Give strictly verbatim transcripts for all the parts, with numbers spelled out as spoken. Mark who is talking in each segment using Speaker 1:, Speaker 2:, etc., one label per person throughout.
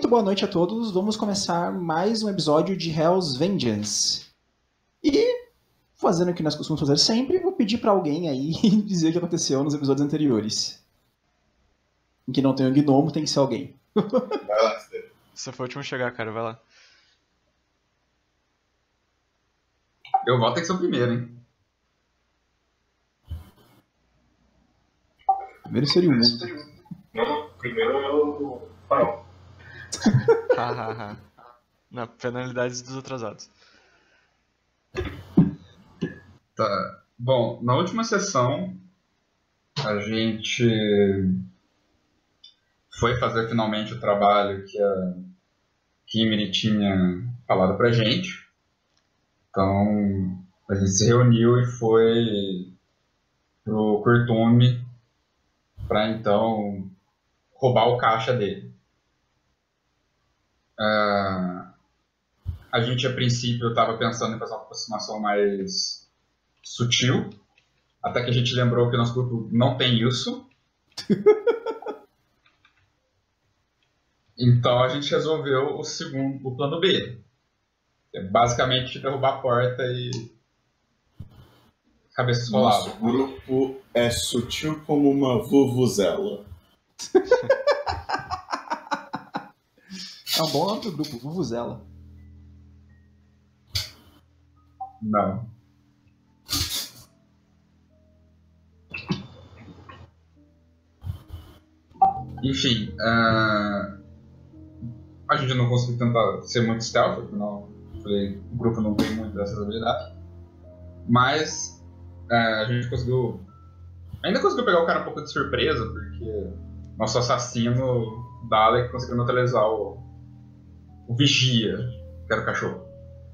Speaker 1: Muito boa noite a todos. Vamos começar mais um episódio de Hell's Vengeance. E, fazendo o que nós costumamos fazer sempre, vou pedir pra alguém aí dizer o que aconteceu nos episódios anteriores. Em que não tem um gnomo, tem que ser alguém.
Speaker 2: Vai lá, Steve.
Speaker 3: Você foi o último a chegar, cara. Vai lá.
Speaker 2: Eu volto tem que ser o primeiro, hein?
Speaker 1: Primeiro seria o um.
Speaker 4: Não, primeiro é o farol.
Speaker 3: Hahaha. Na penalidades dos atrasados.
Speaker 2: Tá. Bom, na última sessão a gente foi fazer finalmente o trabalho que a Kimmy tinha falado pra gente. Então a gente se reuniu e foi pro Curtume para então roubar o caixa dele. Uh, a gente a princípio estava pensando em fazer uma aproximação mais sutil, até que a gente lembrou que o nosso grupo não tem isso. Então a gente resolveu o segundo, o plano B, que é basicamente derrubar a porta e cabeça esfolada.
Speaker 5: Nosso grupo é sutil como uma vuvuzela.
Speaker 1: É um bom nome do grupo, Vuvuzela.
Speaker 2: Não. Enfim, uh, a gente não conseguiu tentar ser muito stealth, afinal, falei, o grupo não tem muito dessas habilidades. Mas uh, a gente conseguiu. Ainda conseguiu pegar o cara um pouco de surpresa, porque nosso assassino, Dalek, conseguiu neutralizar o, o Vigia, que era o cachorro.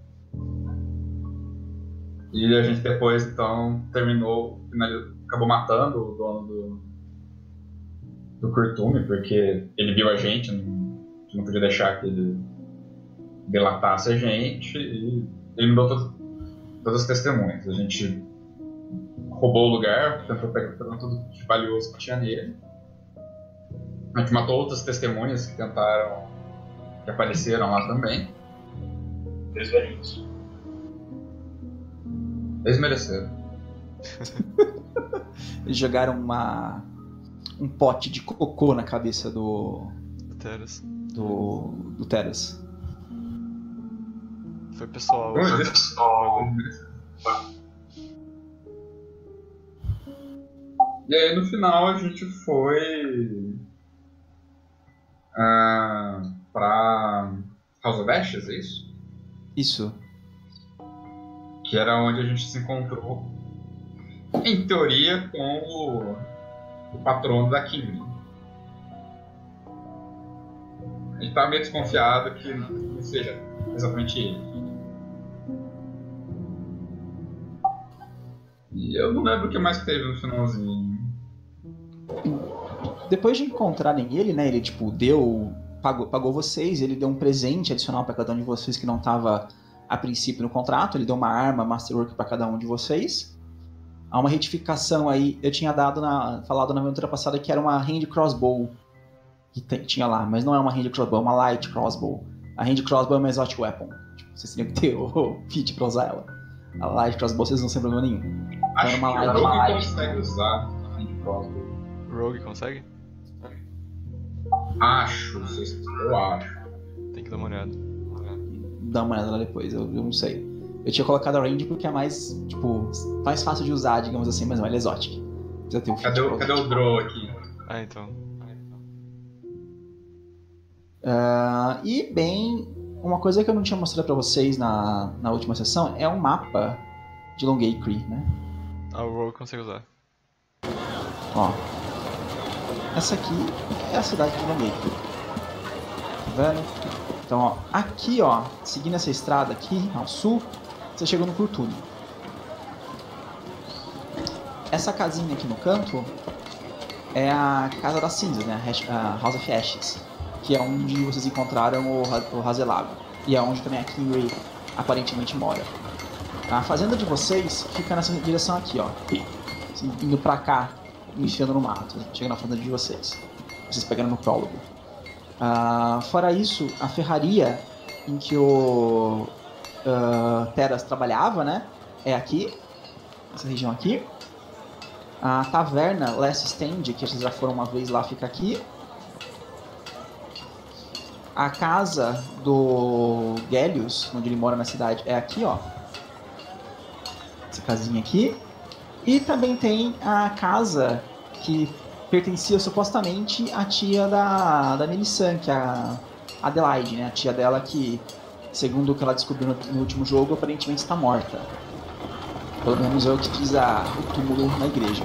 Speaker 2: E a gente depois, então, terminou, acabou matando o dono do, do Curtume, porque ele viu a gente, não, a gente não podia deixar que ele delatasse a gente, e ele me deu todo, todas as testemunhas. A gente roubou o lugar, tentou pegar tudo de valioso que tinha nele. A gente matou outras testemunhas que tentaram, que apareceram lá também.
Speaker 4: Dois velhinhos.
Speaker 2: Eles mereceram.
Speaker 1: Eles jogaram uma, um pote de cocô na cabeça do.
Speaker 3: Teras.
Speaker 1: do. do Teras.
Speaker 3: Foi pessoal.
Speaker 2: Bom,
Speaker 3: Foi
Speaker 2: eles-
Speaker 3: pessoal.
Speaker 2: eles mereceram. E aí no final a gente foi ah, pra House of Ashes, é isso?
Speaker 1: Isso.
Speaker 2: Que era onde a gente se encontrou, em teoria, com o, o patrono da Kimmy. A gente tava meio desconfiado que não seja exatamente ele. E eu não lembro o que mais que teve no finalzinho.
Speaker 1: Depois de encontrarem ele, né, ele tipo deu, pagou, pagou vocês, ele deu um presente adicional pra cada um de vocês que não tava a princípio no contrato, ele deu uma arma Masterwork pra cada um de vocês. Há uma retificação aí, eu tinha dado na, falado na aventura passada que era uma hand crossbow que te- tinha lá, mas não é uma hand crossbow, é uma light crossbow. A hand crossbow é uma exotic weapon, tipo, vocês teriam que ter o kit pra usar ela. A light crossbow vocês não sem problema nenhum.
Speaker 2: Acho
Speaker 1: uma
Speaker 2: que
Speaker 1: light-
Speaker 2: o
Speaker 1: uma
Speaker 2: Rogue
Speaker 1: light.
Speaker 2: consegue usar a Hand Crossbow.
Speaker 3: Rogue consegue?
Speaker 2: Acho, não sei se eu acho.
Speaker 3: Tem que dar uma olhada.
Speaker 1: Dá uma olhada lá depois, eu, eu não sei. Eu tinha colocado a range porque é mais, tipo, mais fácil de usar, digamos assim, mas não, ela é exotic. Precisa ter um fit
Speaker 2: Cadê o,
Speaker 1: pra
Speaker 2: cadê o Drow aqui?
Speaker 3: Ah, então.
Speaker 1: Ah, e, bem, uma coisa que eu não tinha mostrado pra vocês na, na última sessão é um mapa de Longacre, né?
Speaker 3: Ah, o Rogue consegue usar.
Speaker 1: Ó. Essa aqui é a cidade de Longacre. Tá vendo? Então, ó, aqui, ó, seguindo essa estrada aqui, ao sul, você chegou no Curtume. Essa casinha aqui no canto é a Casa das Cinzas, né? A Hash- a House of Ashes, que é onde vocês encontraram o, Ra- o Razelago. E é onde também a Kimry aparentemente mora. A fazenda de vocês fica nessa direção aqui, ó. Assim, indo pra cá, enfiando no mato. Chega na fazenda de vocês. Vocês pegando no prólogo. Uh, fora isso, a ferraria em que o uh, Teras trabalhava, né, é aqui, essa região aqui. A taverna Last Stand, que vocês já foram uma vez lá, fica aqui. A casa do Gellius, onde ele mora na cidade, é aqui, ó. Essa casinha aqui. E também tem a casa que pertencia supostamente à tia da, da Melissan, que é a Adelaide, né? A tia dela que, segundo o que ela descobriu no, no último jogo, aparentemente está morta. Pelo menos é o que diz a, o túmulo na igreja.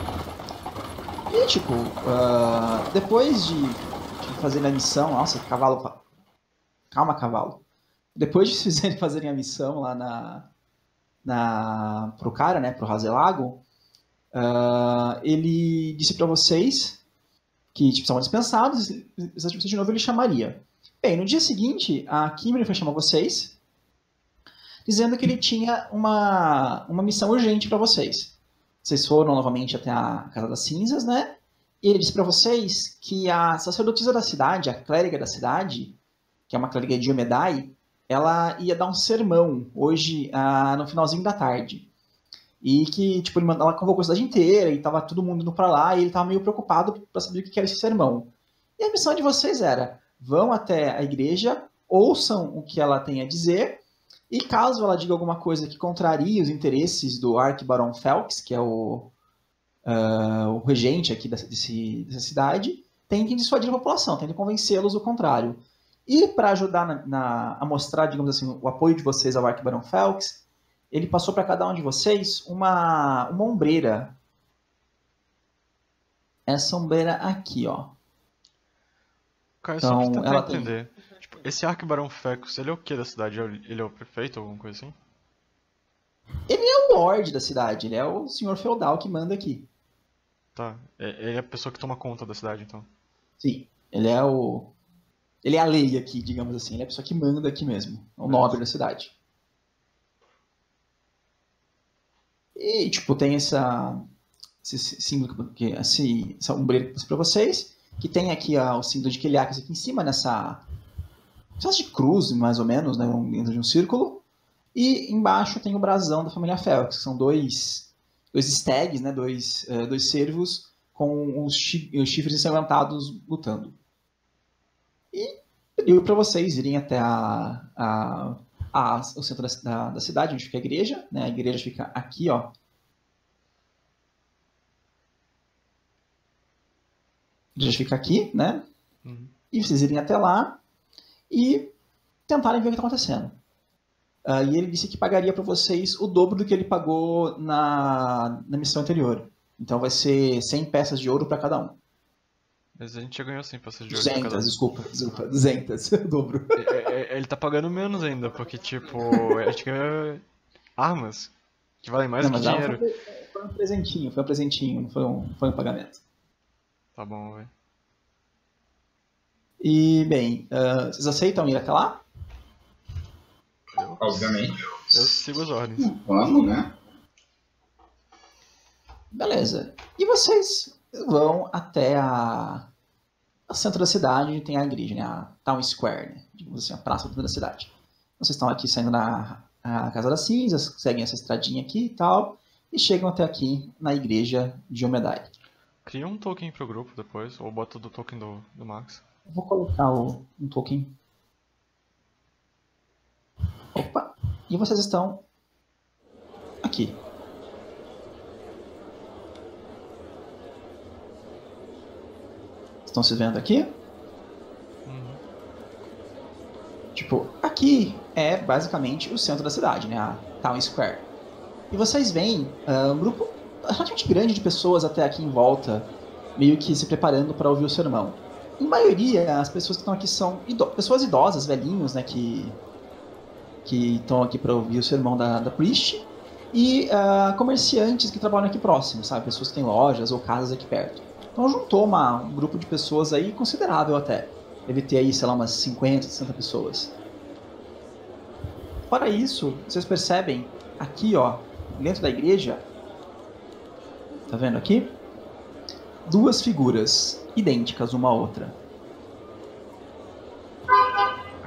Speaker 1: E tipo, uh, depois de, de fazerem a missão... Nossa, cavalo... Calma, cavalo. Depois de vocês fazerem a missão lá na, na, pro cara, né, pro Razelago, uh, ele disse pra vocês que tipo, estavam dispensados, e se vocês de novo ele chamaria. Bem, no dia seguinte, a Kimberly foi chamar vocês, dizendo que ele tinha uma, uma missão urgente para vocês. Vocês foram novamente até a Casa das Cinzas, né? E ele disse para vocês que a sacerdotisa da cidade, a clériga da cidade, que é uma clériga de Omedai, ela ia dar um sermão hoje, ah, no finalzinho da tarde. E que, tipo, ele mandou, ela convocou a cidade inteira e tava todo mundo indo para lá e ele tava meio preocupado para saber o que era esse sermão. E a missão de vocês era, vão até a igreja, ouçam o que ela tem a dizer, e caso ela diga alguma coisa que contrarie os interesses do Arquibarão Felx, que é o, uh, o regente aqui dessa, desse, dessa cidade, tentem dissuadir a população, tentem convencê-los do contrário. E para ajudar na, na, a mostrar, digamos assim, o apoio de vocês ao Arquibarão Felx, ele passou para cada um de vocês uma, uma ombreira. Essa ombreira aqui, ó.
Speaker 3: Cara,
Speaker 1: então,
Speaker 3: só pra tentar
Speaker 1: ela
Speaker 3: entender. Tem... Tipo, esse Arquibarão Felx, ele é o que da cidade? Ele é o prefeito ou alguma coisa assim?
Speaker 1: Ele é o lorde da cidade, ele é o senhor feudal que manda aqui.
Speaker 3: Tá, ele é a pessoa que toma conta da cidade, então.
Speaker 1: Sim, ele é o... Ele é a lei aqui, digamos assim. Ele é a pessoa que manda aqui mesmo. É o nobre da cidade. E, tipo, tem essa... Esse símbolo, que, esse, essa ombreira que eu pus pra vocês. Que tem aqui ó, o símbolo de Keliakas aqui em cima, nessa... espécie de cruz, mais ou menos, né, dentro de um círculo. E embaixo tem o brasão da família Felx, que são dois, dois stags, né, dois, uh, dois cervos com os, chi os chifres ensanguentados lutando. E pediu para vocês irem até a, a, a, o centro da, da, da cidade, onde fica a igreja. Né, a igreja fica aqui, ó. A igreja fica aqui, né?
Speaker 3: Uhum.
Speaker 1: E vocês irem até lá e tentarem ver o que está acontecendo. Uh, e ele disse que pagaria para vocês o dobro do que ele pagou na, na missão anterior. Então vai ser cem peças de ouro para cada um.
Speaker 3: Mas a gente já ganhou cem peças de ouro pra cada um.
Speaker 1: duzentas, desculpa, desculpa, duzentas, o dobro.
Speaker 3: É, é, ele tá pagando menos ainda, porque tipo, a gente ganha armas, que valem mais
Speaker 1: Não,
Speaker 3: do que
Speaker 1: mas
Speaker 3: dinheiro.
Speaker 1: Foi, foi um presentinho, foi um presentinho, não foi um, foi um pagamento.
Speaker 3: Tá bom, velho.
Speaker 1: E, bem, uh, vocês aceitam ir até lá?
Speaker 3: Eu,
Speaker 2: Obviamente.
Speaker 3: eu sigo as ordens.
Speaker 5: Vamos, né?
Speaker 1: Beleza. E vocês vão até a, a centro da cidade, onde tem a igreja, né? A Town Square, né? Digamos assim, a praça da cidade. Vocês estão aqui saindo da a Casa das Cinzas, seguem essa estradinha aqui e tal, e chegam até aqui na igreja de Omedai.
Speaker 3: Cria um token pro grupo depois, ou bota do token do, do Max.
Speaker 1: Eu vou colocar o, um token. Opa! E vocês estão aqui. Estão se vendo aqui?
Speaker 3: Uhum.
Speaker 1: Tipo, aqui é basicamente o centro da cidade, né? A Town Square. E vocês veem uh, um grupo relativamente grande de pessoas até aqui em volta, meio que se preparando para ouvir o sermão. Em maioria, as pessoas que estão aqui são ido pessoas idosas, velhinhos, né? Que que estão aqui para ouvir o sermão da, da Priest. E uh, comerciantes que trabalham aqui próximo, sabe? Pessoas que têm lojas ou casas aqui perto. Então juntou uma, um grupo de pessoas aí considerável até. Deve ter aí, sei lá, umas cinquenta, sessenta pessoas. Fora isso, vocês percebem aqui, ó, dentro da igreja, tá vendo aqui? Duas figuras idênticas uma à outra.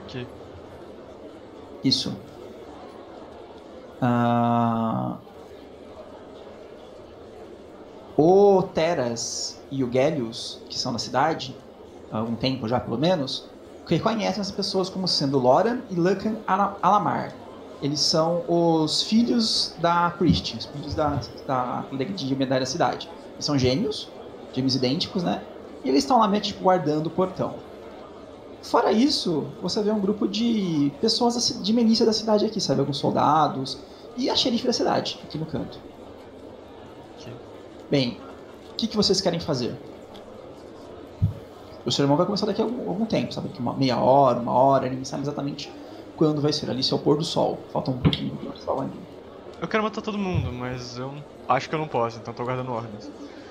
Speaker 3: aqui.
Speaker 1: Isso. Ah, o Teras e o Gélios, que são da cidade, há algum tempo já pelo menos, reconhecem essas pessoas como sendo Loran e Lucan Alamar. Eles são os filhos da Priest, os filhos da, da, de medalha da cidade. Eles são gêmeos, gêmeos idênticos, né? E eles estão lá meio tipo, guardando o portão. Fora isso, você vê um grupo de pessoas de milícia da cidade aqui, sabe? Alguns soldados e a xerife da cidade, aqui no canto.
Speaker 3: Aqui.
Speaker 1: Bem, o que, que vocês querem fazer? O sermão vai começar daqui a algum, algum tempo, sabe? Daqui uma meia hora, uma hora, ninguém sabe exatamente quando vai ser. Ali se é o pôr do sol. Falta um pouquinho do pôr do sol ainda.
Speaker 3: Eu quero matar todo mundo, mas eu acho que eu não posso, então tô guardando ordens.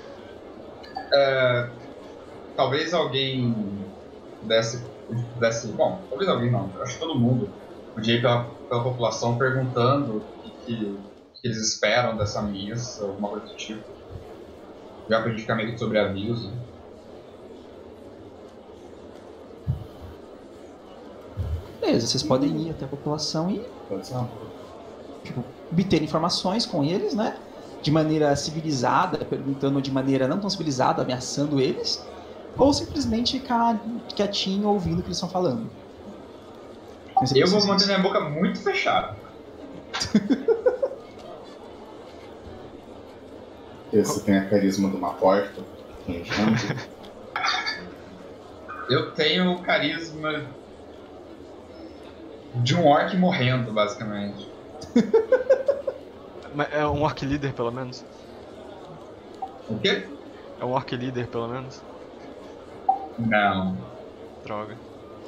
Speaker 2: É, talvez alguém desse, desse. Bom, talvez alguém não. Eu acho que todo mundo podia ir pela, pela população perguntando o que, que, que eles esperam dessa missa, alguma coisa do tipo. Já pra gente ficar meio que sobre aviso.
Speaker 1: Beleza, vocês podem ir até a população e tipo, obter informações com eles, né? De maneira civilizada, perguntando de maneira não tão civilizada, ameaçando eles, ou simplesmente ficar quietinho ouvindo o que eles estão falando.
Speaker 2: Eu vou manter minha boca muito fechada.
Speaker 5: Você tem a carisma de uma porta.
Speaker 2: Eu tenho o carisma de um orc morrendo, basicamente.
Speaker 3: Mas é um orc líder, pelo menos?
Speaker 2: O quê?
Speaker 3: É um orc líder, pelo menos?
Speaker 2: Não.
Speaker 3: Droga.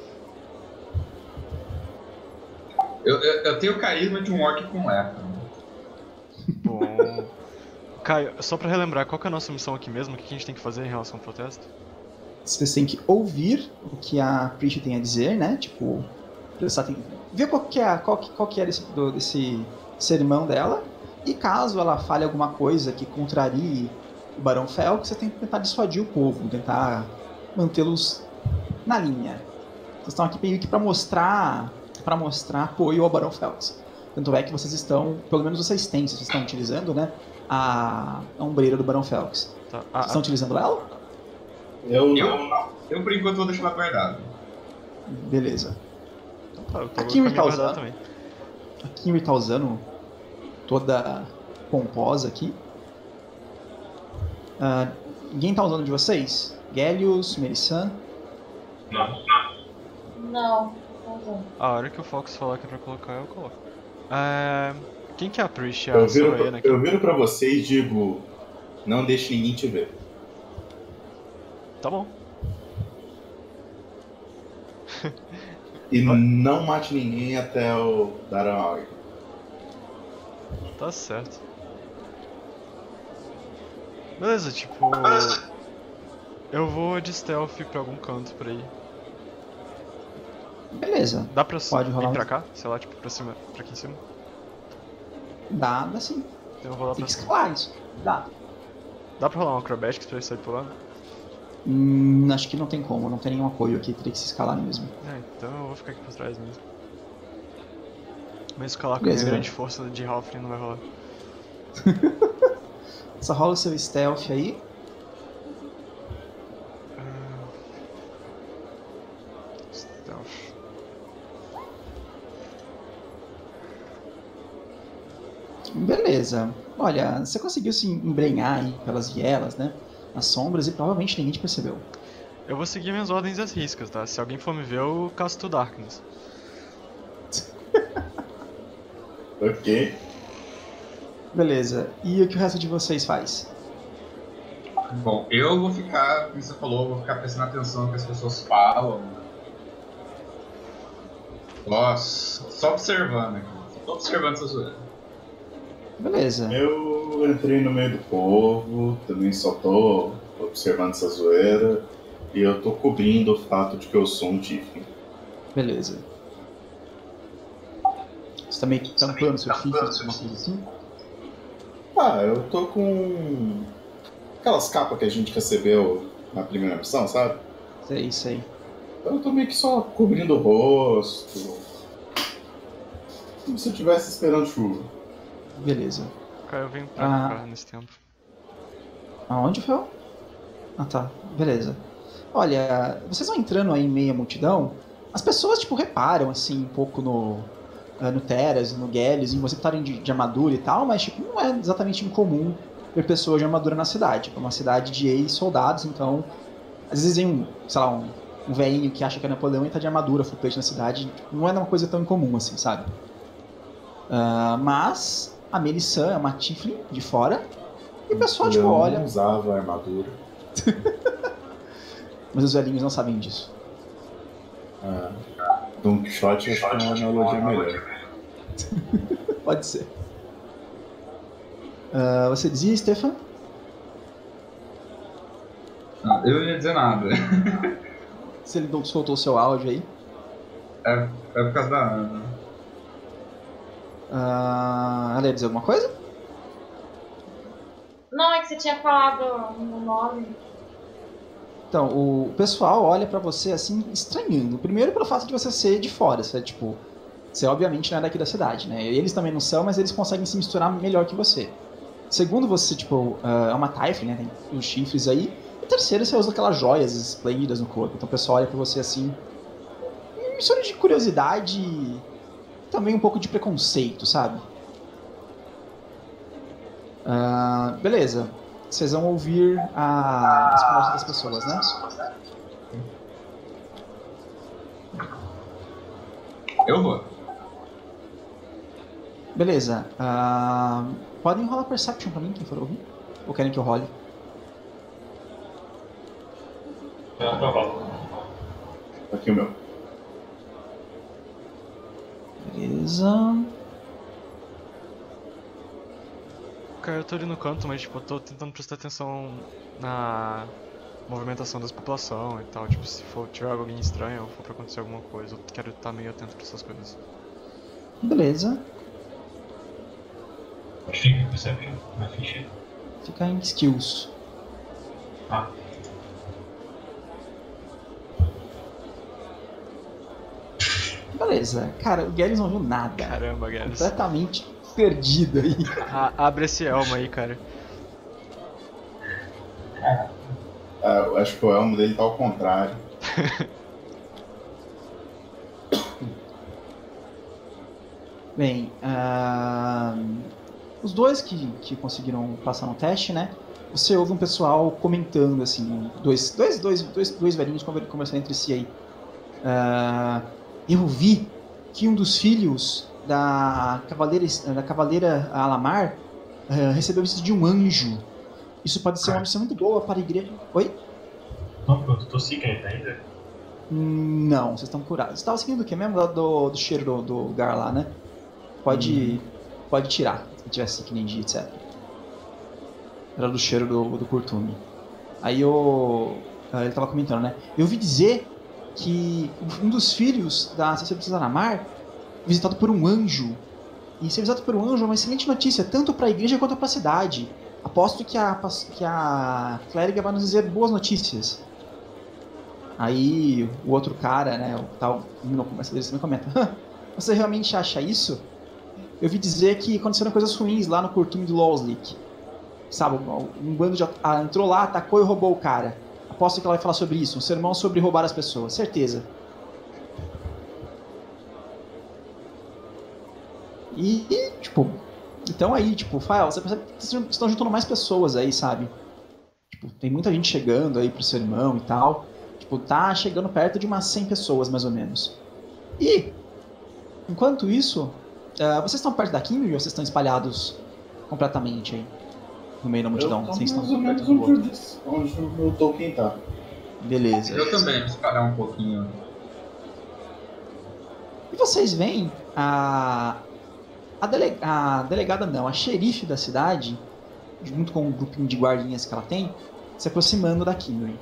Speaker 2: Eu, eu, eu tenho o carisma de um orc com lepra.
Speaker 3: Bom... Caio, só pra relembrar, qual que é a nossa missão aqui mesmo? O que a gente tem que fazer em relação ao protesto?
Speaker 1: Vocês têm que ouvir o que a Priest tem a dizer, né? Tipo, prestar atenção, ver qual que é, qual que, qual que é desse, do, desse sermão dela. E caso ela fale alguma coisa que contrarie o Barão Felx, você tem que tentar dissuadir o povo, tentar mantê-los na linha. Vocês estão aqui meio que pra mostrar, pra mostrar apoio ao Barão Felx. Tanto é que vocês estão, pelo menos vocês têm, vocês estão utilizando, né? A, a ombreira do Barão Felx.
Speaker 3: Tá.
Speaker 1: Vocês
Speaker 3: Ah,
Speaker 1: estão utilizando ela?
Speaker 5: Eu
Speaker 2: Eu não. Eu, por enquanto, vou deixar ela guardada.
Speaker 1: Beleza.
Speaker 3: tá, eu tô
Speaker 1: A
Speaker 3: com a
Speaker 1: Kimmy
Speaker 3: minha
Speaker 1: tá
Speaker 3: guardada
Speaker 1: usando.
Speaker 3: também.
Speaker 1: A Kimmy tá usando toda pomposa aqui. Ah, ninguém tá usando de vocês? Gélios, Melissan?
Speaker 4: Não.
Speaker 6: Não, não vou.
Speaker 3: A hora que o Fox falar que é pra colocar, eu coloco. É... Quem que é a Priest? É
Speaker 5: Eu
Speaker 3: a
Speaker 5: viro,
Speaker 3: Soraya,
Speaker 5: eu viro pra você e digo: não deixe ninguém te ver.
Speaker 3: Tá bom.
Speaker 5: E
Speaker 3: Vai.
Speaker 5: não mate ninguém até eu dar a ordem.
Speaker 3: Tá certo. Beleza, tipo... Eu vou de stealth pra algum canto por aí.
Speaker 1: Beleza.
Speaker 3: Dá pra
Speaker 1: Pode rolar
Speaker 3: ir
Speaker 1: um-
Speaker 3: pra cá? Sei lá, tipo, pra cima, pra aqui em cima?
Speaker 1: Dá, dá sim.
Speaker 3: Então eu vou rolar
Speaker 1: Tem
Speaker 3: pra
Speaker 1: que
Speaker 3: cima.
Speaker 1: escalar isso. Dá.
Speaker 3: Dá pra rolar um acrobatics pra ele sair pulando?
Speaker 1: Hum, acho que não tem como, não tem nenhum apoio aqui, teria que se escalar mesmo.
Speaker 3: É, então eu vou ficar aqui por trás mesmo. Mas escalar com a
Speaker 1: Beleza.
Speaker 3: minha grande força de Halfling não vai rolar.
Speaker 1: Só rola o seu stealth aí.
Speaker 3: Ah, Stealth.
Speaker 1: Beleza. Olha, você conseguiu se embrenhar aí pelas vielas, né? Nas sombras e provavelmente ninguém te percebeu.
Speaker 3: Eu vou seguir minhas ordens às riscas, tá? Se alguém for me ver, eu casto Darkness.
Speaker 5: Ok.
Speaker 1: Beleza. E o que o resto de vocês faz?
Speaker 2: Bom, eu vou ficar, como você falou, vou ficar prestando atenção no que as pessoas falam. Nossa, só observando aqui. Só observando essa zoeira.
Speaker 1: Beleza.
Speaker 5: Eu entrei no meio do povo, também só tô observando essa zoeira. E eu tô cobrindo o fato de que eu sou um Tiefling.
Speaker 1: Beleza. Você tá meio que tampando seu chifre, alguma coisa assim?
Speaker 5: Ah, eu tô com aquelas capas que a gente recebeu na primeira missão, sabe?
Speaker 1: Sei, sei.
Speaker 5: Eu tô meio que só cobrindo o rosto. Como se eu estivesse esperando chuva.
Speaker 1: Beleza.
Speaker 3: Cara, eu venho pra
Speaker 1: Ah.
Speaker 3: cá nesse tempo.
Speaker 1: Aonde, Fel? Ah, tá. Beleza. Olha, vocês vão entrando aí em meio à multidão, as pessoas, tipo, reparam, assim, um pouco no, ah, no Teras, no Gellius, em você estarem de, de armadura e tal, mas, tipo, não é exatamente incomum ver pessoas de armadura na cidade. É uma cidade de ex-soldados, então, às vezes vem um, sei lá, um, um velhinho que acha que é Napoleão e tá de armadura, full plate na cidade. Tipo, não é uma coisa tão incomum, assim, sabe? Ah, mas a Melissan é uma Tiflin de fora, e o pessoal, tipo,
Speaker 5: Eu
Speaker 1: olha...
Speaker 5: não usava armadura.
Speaker 1: Mas os velhinhos não sabem disso.
Speaker 5: Ah, Don Quixote acho que é uma analogia melhor.
Speaker 1: Pode ser. Ah, você dizia, Stefan?
Speaker 2: Ah, eu não ia dizer nada.
Speaker 1: Se ele não soltou o seu áudio aí.
Speaker 2: É, é por causa da Ana.
Speaker 1: Ah, ela ia dizer alguma coisa?
Speaker 6: Não, é que você tinha falado no nome.
Speaker 1: Então, o pessoal olha pra você assim, estranhando. Primeiro pelo fato de você ser de fora. Você é tipo. Você obviamente não é daqui da cidade, né? Eles também não são, mas eles conseguem se misturar melhor que você. Segundo, você, tipo, ah, é uma Typhling, né? Tem os chifres aí. E terceiro, você usa aquelas joias esplêndidas no corpo. Então o pessoal olha pra você assim. Uma mistura de curiosidade e também um pouco de preconceito, sabe? Ah, beleza. Vocês vão ouvir a... as conversas das pessoas, né?
Speaker 2: Eu vou.
Speaker 1: Beleza. Ah, podem rolar Perception pra mim, quem for ouvir? Ou querem que eu role?
Speaker 4: Não, não rola.
Speaker 5: Aqui o meu.
Speaker 1: Beleza.
Speaker 3: Cara, eu tô ali no canto, mas tipo, eu tô tentando prestar atenção na movimentação das população e tal. Tipo, se for tiver alguém estranho ou for pra acontecer alguma coisa, eu quero estar meio atento pra essas coisas.
Speaker 1: Beleza.
Speaker 4: Onde fica o Perception na ficha?
Speaker 1: Fica em Skills.
Speaker 4: Ah,
Speaker 1: Beleza. Cara, o Gallus não viu nada.
Speaker 3: Caramba, Gallus.
Speaker 1: Completamente perdido aí.
Speaker 3: Ah, abre esse elmo aí, cara.
Speaker 5: Ah, eu acho que o elmo dele tá ao contrário.
Speaker 1: Bem, ah, os dois que, que conseguiram passar no teste, né? Você ouve um pessoal comentando, assim, dois, dois, dois, dois, dois velhinhos conversando entre si aí. Ah, eu vi que um dos filhos da cavaleira, da cavaleira Alamar ah, recebeu visita de um anjo. Isso pode ser uma missão muito boa para a igreja. Oi?
Speaker 4: não, eu tô seguindo ainda.
Speaker 1: Não, vocês estão curados. Você estava seguindo o que mesmo? Do, do, do cheiro do, do lugar lá, né? Pode, pode tirar, se tiver sick ninja, etcétera. Era do cheiro do, do curtume. Aí eu, ele tava comentando, né? Eu ouvi dizer que um dos filhos da sacerdotisa Alamar visitado por um anjo. E ser visitado por um anjo é uma excelente notícia, tanto para a igreja quanto para a cidade. Aposto que a, que a clériga vai nos dizer boas notícias. Aí o outro cara, né, o tal, não começa dele, também comenta: você realmente acha isso? Eu ouvi dizer que aconteceram coisas ruins lá no curtume do Lawslick. Sabe, um bando de ah, entrou lá, atacou e roubou o cara. Aposto que ela vai falar sobre isso, um sermão sobre roubar as pessoas, certeza. E, e tipo, então aí, tipo, Fael, você percebe que vocês estão juntando mais pessoas aí, sabe? Tipo, tem muita gente chegando aí pro sermão e tal. Tipo, tá chegando perto de umas cem pessoas, mais ou menos. E, enquanto isso, uh, vocês estão perto da Kindred ou vocês estão espalhados completamente aí? No meio da multidão?
Speaker 5: Eu tô
Speaker 1: Vocês
Speaker 5: mais
Speaker 1: estão
Speaker 5: ou
Speaker 1: perto
Speaker 5: menos
Speaker 1: do
Speaker 5: onde, eu
Speaker 1: outro.
Speaker 5: disse- onde o meu Tolkien tá.
Speaker 1: Beleza.
Speaker 2: Eu também, vou parar um pouquinho.
Speaker 1: E vocês veem a, a, dele, a delegada, não, a xerife da cidade, junto com um grupinho de guardinhas que ela tem, se aproximando da Kindred.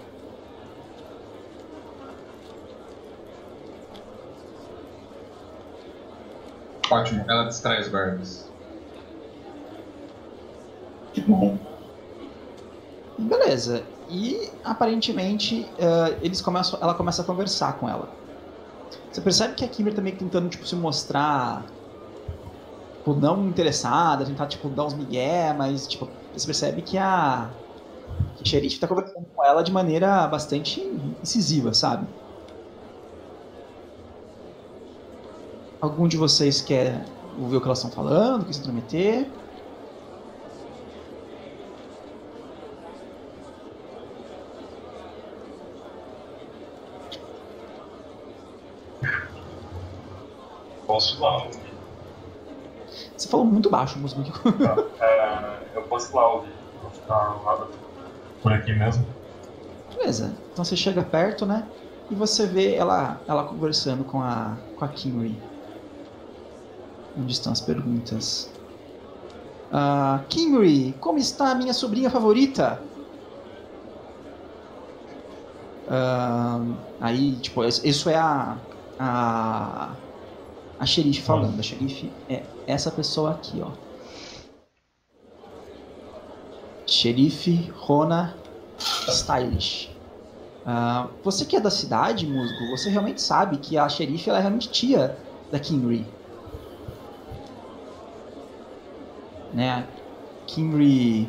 Speaker 2: Ótimo, ela distrai os guardas.
Speaker 5: Que bom.
Speaker 1: Beleza. e aparentemente uh, eles começam, ela começa a conversar com ela. Você percebe que a Kimberly tá meio que tentando tipo, se mostrar tipo, não interessada, tentar tipo, dar uns migué, mas tipo, você percebe que a, que a xerife tá conversando com ela de maneira bastante incisiva, sabe? Algum de vocês quer ouvir o que elas estão falando, quer se intrometer?
Speaker 4: Posso ir lá.
Speaker 1: Você falou muito baixo, Musgo.
Speaker 4: Tá. É, eu posso ir lá ouvir. Vou ficar lá por aqui mesmo.
Speaker 1: Beleza. Então você chega perto, né? E você vê ela, ela conversando com a, com a Kimberly. Onde estão as perguntas? Uh, Kimberly, como está a minha sobrinha favorita? Uh, aí, tipo, isso é a... a A xerife falando, a xerife é essa pessoa aqui, ó. Xerife Rona Stylish. Uh, você que é da cidade, Musgo, você realmente sabe que a xerife ela é realmente tia da Kimberly. Né? Kimberly...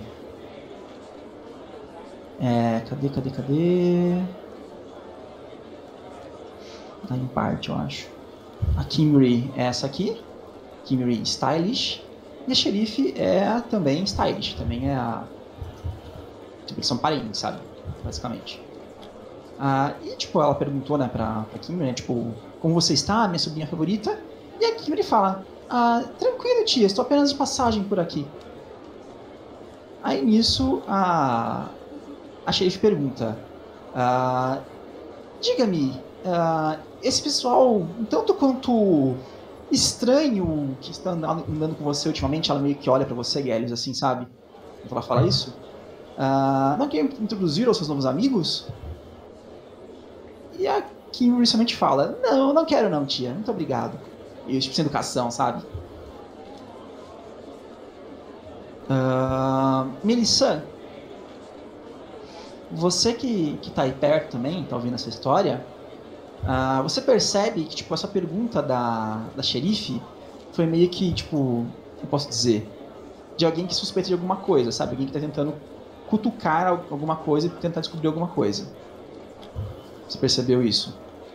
Speaker 1: É, cadê, cadê, cadê? Tá em parte, eu acho. A Kimberly é essa aqui, Kimberly Stylish, e a xerife é também Stylish, também é a... Tipo, eles são parentes, sabe? Basicamente. Ah, e, tipo, ela perguntou, né, pra, pra Kimberly, né, tipo, como você está, minha sobrinha favorita? E a Kimberly fala, ah, tranquilo, tia, estou apenas de passagem por aqui. Aí, nisso, a, a xerife pergunta, ah, diga-me, ah, esse pessoal, um tanto quanto estranho que está andando, andando com você ultimamente, ela meio que olha pra você, Gellius, assim, sabe? Quando ela fala isso. Uh, não quer introduzir aos seus novos amigos? E a Kimberly somente fala, não, não quero não, tia, muito obrigado. E tipo, sem educação, sabe? Uh, Melissa, você que, que tá aí perto também, tá ouvindo essa história... Uh, você percebe que tipo, essa pergunta da, da xerife foi meio que, tipo, eu posso dizer, de alguém que suspeita de alguma coisa, sabe? Alguém que tá tentando cutucar alguma coisa e tentar descobrir alguma coisa. Você percebeu isso?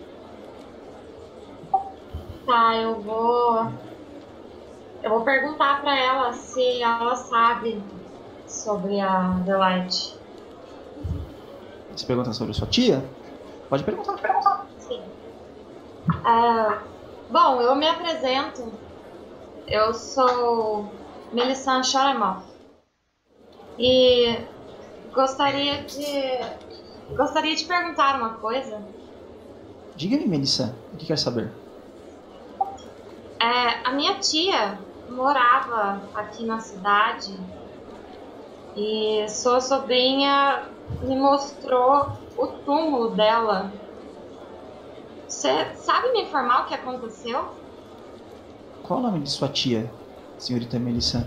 Speaker 6: Tá, eu vou... Eu vou perguntar pra ela se ela sabe sobre a Adelaide.
Speaker 1: Você pergunta sobre a sua tia? Pode perguntar, pode perguntar.
Speaker 6: Sim. Uh, bom, eu me apresento. Eu sou Melissa Shoremoff. E gostaria de... Gostaria de perguntar uma coisa.
Speaker 1: Diga-me, Melissa, o que quer saber?
Speaker 6: É, a minha tia morava aqui na cidade e sua sobrinha me mostrou o túmulo dela. Você sabe me informar o que aconteceu?
Speaker 1: Qual o nome de sua tia, senhorita Melissa?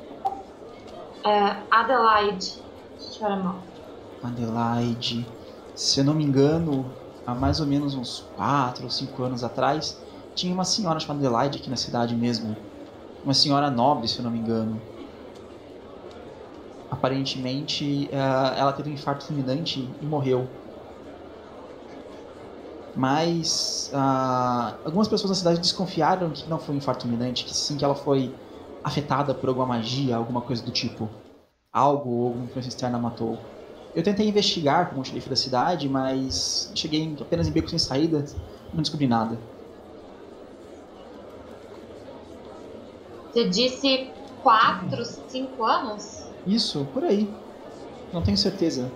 Speaker 6: É, Adelaide Shoremoff.
Speaker 1: Adelaide. Se eu não me engano, há mais ou menos uns quatro ou cinco anos atrás, tinha uma senhora chamada Adelaide aqui na cidade mesmo. Uma senhora nobre, se eu não me engano. Aparentemente, ela teve um infarto fulminante e morreu. Mas uh, algumas pessoas na cidade desconfiaram que não foi um infarto fulminante, que sim, que ela foi afetada por alguma magia, alguma coisa do tipo. Algo ou alguma influência externa matou. Eu tentei investigar como xerife da cidade, mas cheguei apenas em becos sem saída, não descobri nada.
Speaker 6: Você disse quatro, cinco anos?
Speaker 1: Isso, por aí. Não tenho certeza.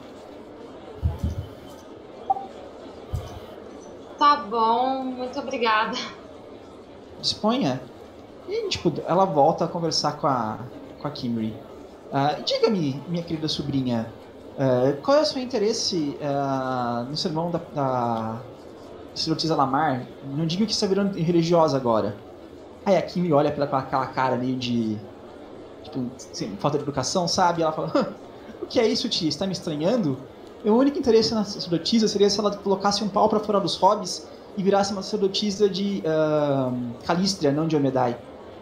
Speaker 6: Tá bom, muito obrigada.
Speaker 1: Disponha. E, tipo, ela volta a conversar com a, com a Kimberly. Uh, Diga-me, minha querida sobrinha, uh, qual é o seu interesse uh, no sermão da, da sacerdotisa Lamar? Não diga que está virando religiosa agora. Aí a Kimberly olha pela, pela aquela cara meio de... Tipo, assim, falta de educação, sabe? E ela fala, o que é isso, tia? Está me estranhando? Meu único interesse na sacerdotisa seria se ela colocasse um pau pra fora dos hobbies e virasse uma sacerdotisa de uh, Calistria, não de Omedai.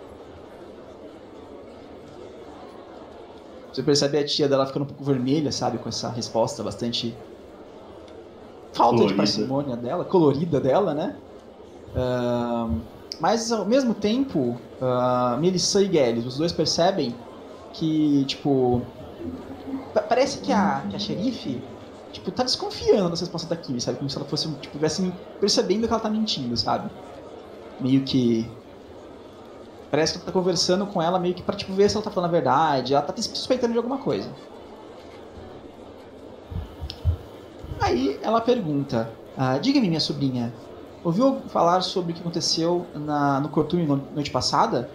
Speaker 1: Você percebe a tia dela ficando um pouco vermelha, sabe? Com essa resposta bastante... falta colorida. De parcimônia dela, colorida dela, né? Uh, mas, ao mesmo tempo, uh, Melissa e Gellis, os dois percebem que, tipo... Parece que a, que a xerife, tipo, tá desconfiando dessa resposta da Kimi, sabe? Como se ela fosse, tipo, tivesse percebendo que ela tá mentindo, sabe? Meio que... Parece que ela tá conversando com ela meio que pra, tipo, ver se ela tá falando a verdade. Ela tá suspeitando de alguma coisa. Aí ela pergunta, ah, diga-me, minha sobrinha, ouviu falar sobre o que aconteceu na, no Cortume noite passada?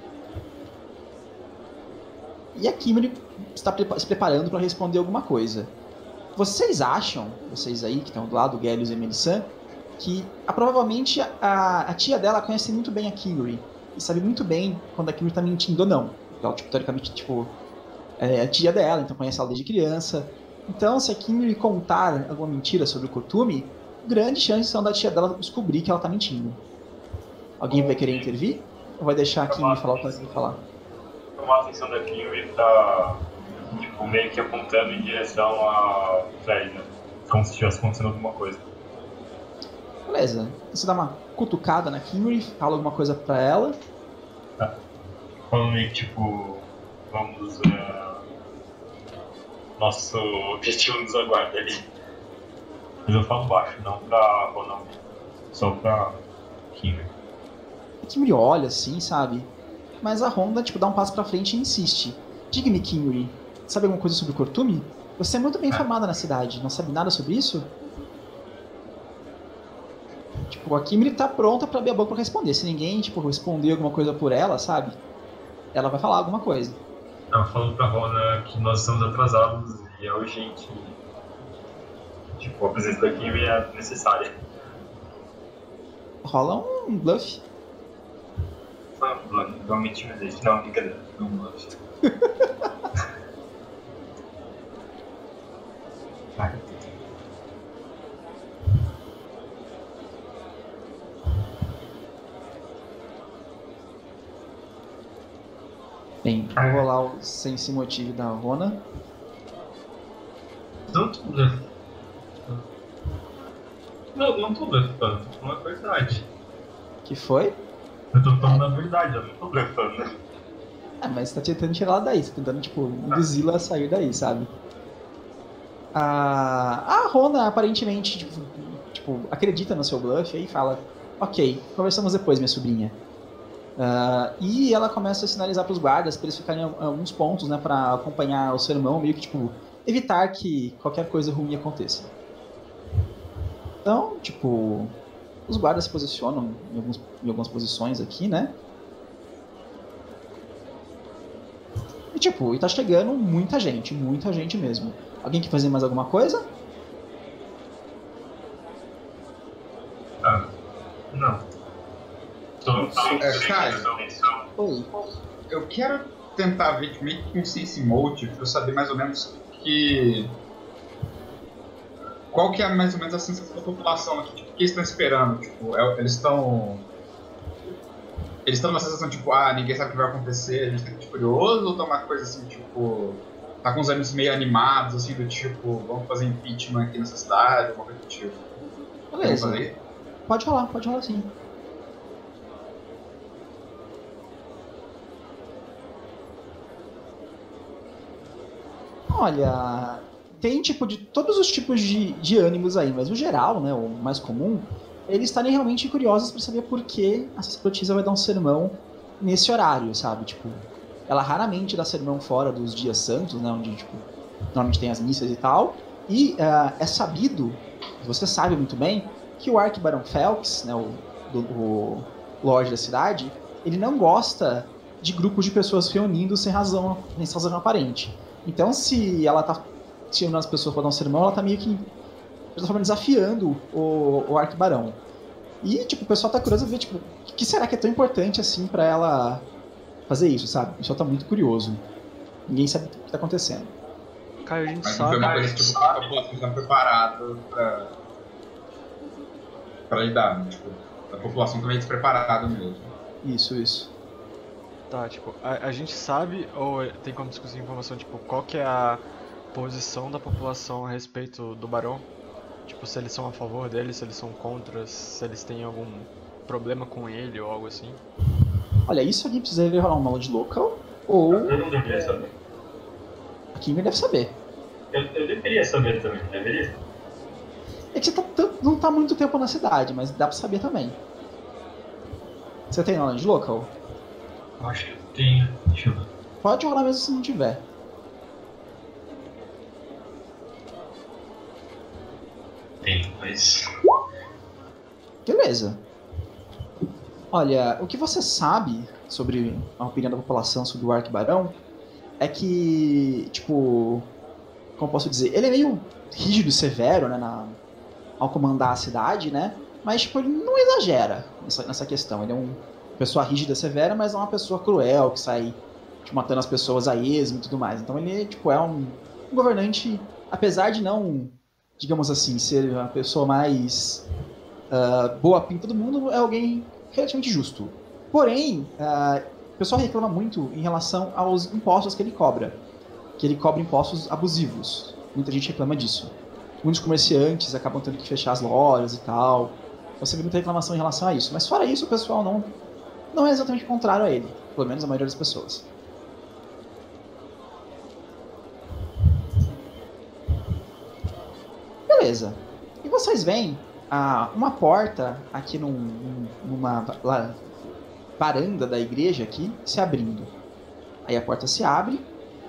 Speaker 1: E a Kimberly está se preparando para responder alguma coisa. Vocês acham, vocês aí que estão do lado, Gellius e Melissan, que ah, provavelmente a, a tia dela conhece muito bem a Kimberly e sabe muito bem quando a Kimberly está mentindo ou não. Ela, tipo, teoricamente, tipo, é a tia dela, então conhece ela desde criança. Então, se a Kimberly contar alguma mentira sobre o Cortume, grandes chances são da tia dela descobrir que ela está mentindo. Alguém vai querer intervir? Ou vai deixar a Kimberly falar o que ela quer falar?
Speaker 4: A atenção da Kimberly tá tipo, meio que apontando em direção a Fred, né? Como se estivesse acontecendo alguma coisa.
Speaker 1: Beleza. Você dá uma cutucada na Kimberly, fala alguma coisa pra ela.
Speaker 4: Tá. Falando meio que tipo, vamos. Uh... Nosso objetivo nos aguarda ali. Mas eu falo baixo, não pra Ronald. Só pra Kimberly.
Speaker 1: A Kimberly olha assim, sabe? Mas a Honda, tipo, dá um passo pra frente e insiste. Diga-me, Kimberly, sabe alguma coisa sobre o Cortume? Você é muito bem informada na cidade, não sabe nada sobre isso? Tipo, a Kimberly tá pronta pra abrir a boca pra responder. Se ninguém, tipo, responder alguma coisa por ela, sabe? Ela vai falar alguma coisa.
Speaker 4: Eu falo pra Honda que nós estamos atrasados e é urgente. Tipo, a presença da Kimberly é necessária.
Speaker 1: Rola um bluff.
Speaker 4: Foi um bluff, realmente me deixa. Não, brincadeira, foi um bluff. Vai.
Speaker 1: Bem, vou rolar o Sense Motive da Rona.
Speaker 4: Não tô blefando. Não, não tô blefando, tô falando a verdade.
Speaker 1: Que foi?
Speaker 4: Eu tô falando a verdade, eu não tô blefando, né?
Speaker 1: É, mas você tá tentando tirar ela daí, você tá tentando, tipo, induzi-la a sair daí, sabe? A, a Rona, aparentemente, tipo, tipo, acredita no seu bluff e fala: ok, conversamos depois, minha sobrinha. Uh, e ela começa a sinalizar pros guardas pra eles ficarem em alguns pontos, né, pra acompanhar o seu irmão, meio que, tipo, evitar que qualquer coisa ruim aconteça. Então, tipo, os guardas se posicionam em, alguns, em algumas posições aqui, né? E tipo, e tá chegando muita gente, muita gente mesmo. Alguém quer fazer mais alguma coisa?
Speaker 4: Ah, não. Tô,
Speaker 7: é, cara,
Speaker 1: Oi.
Speaker 7: eu quero tentar ver meio que com Sense Motive pra eu saber mais ou menos que... Qual que é mais ou menos a sensação da população aqui? Tipo, o que eles estão esperando? Tipo, é, eles estão... Eles estão numa sensação tipo, ah, ninguém sabe o que vai acontecer, a gente tá aqui curioso, ou tá uma coisa assim, tipo... Tá com os ânimos meio animados, assim, do tipo, vamos fazer impeachment aqui nessa cidade, alguma coisa do tipo.
Speaker 1: Beleza.
Speaker 7: Vamos fazer?
Speaker 1: Pode rolar, pode rolar sim. Olha, tem tipo de todos os tipos de, de ânimos aí, mas o geral, né, o mais comum, eles estarem realmente curiosos para saber por que a sacerdotisa vai dar um sermão nesse horário, sabe? Tipo, ela raramente dá sermão fora dos dias santos, né, onde tipo, normalmente tem as missas e tal, e uh, é sabido, você sabe muito bem, que o Arquibarão Felx, né, o, do, o Lorde da cidade, ele não gosta de grupos de pessoas reunindo sem razão, sem razão aparente. Então, se ela tá tirando as pessoas para dar um sermão, ela tá meio que desafiando o, o Arquibarão. E, tipo, o pessoal tá curioso a ver, tipo, o que será que é tão importante assim pra ela fazer isso, sabe? O pessoal tá muito curioso. Ninguém sabe o que tá acontecendo.
Speaker 3: Caio, a gente
Speaker 7: Mas não foi
Speaker 3: sabe.
Speaker 7: uma coisa tipo, que a população está preparada pra, pra lidar, né? Tipo, a população também despreparada mesmo.
Speaker 1: Isso, isso.
Speaker 3: Tá, tipo, a, a gente sabe ou tem como discutir informação, tipo, qual que é a posição da população a respeito do Barão? Tipo, se eles são a favor dele, se eles são contra, se eles têm algum problema com ele ou algo assim?
Speaker 1: Olha, isso aqui precisa rolar um knowledge local, ou
Speaker 4: Eu não deveria saber.
Speaker 1: a Kimber deve saber.
Speaker 4: Eu, eu deveria saber também, deveria?
Speaker 1: É que você tá, tão- não tá muito tempo na cidade, mas dá pra saber também. Você tem knowledge local?
Speaker 4: Eu acho que eu tenho. Deixa eu ver.
Speaker 1: Pode rolar mesmo se não tiver.
Speaker 4: Tem, mas.
Speaker 1: Beleza. Olha, o que você sabe sobre a opinião da população sobre o Arquibarão é que, tipo, como posso dizer, ele é meio rígido e severo, né, na, ao comandar a cidade, né, mas, tipo, ele não exagera nessa, nessa questão. Ele é uma pessoa rígida e severa, mas não é uma pessoa cruel que sai, tipo, matando as pessoas a esmo e tudo mais. Então ele, tipo, é um, um governante, apesar de não, digamos assim, ser a pessoa mais uh, boa pinta do mundo, é alguém relativamente justo. Porém, uh, o pessoal reclama muito em relação aos impostos que ele cobra. Que ele cobra impostos abusivos. Muita gente reclama disso. Muitos comerciantes acabam tendo que fechar as lojas e tal. Você vê muita reclamação em relação a isso. Mas fora isso, o pessoal não, não é exatamente contrário a ele. Pelo menos a maioria das pessoas. Beleza. E vocês veem ah, uma porta aqui num, numa lá, varanda da igreja aqui se abrindo. Aí a porta se abre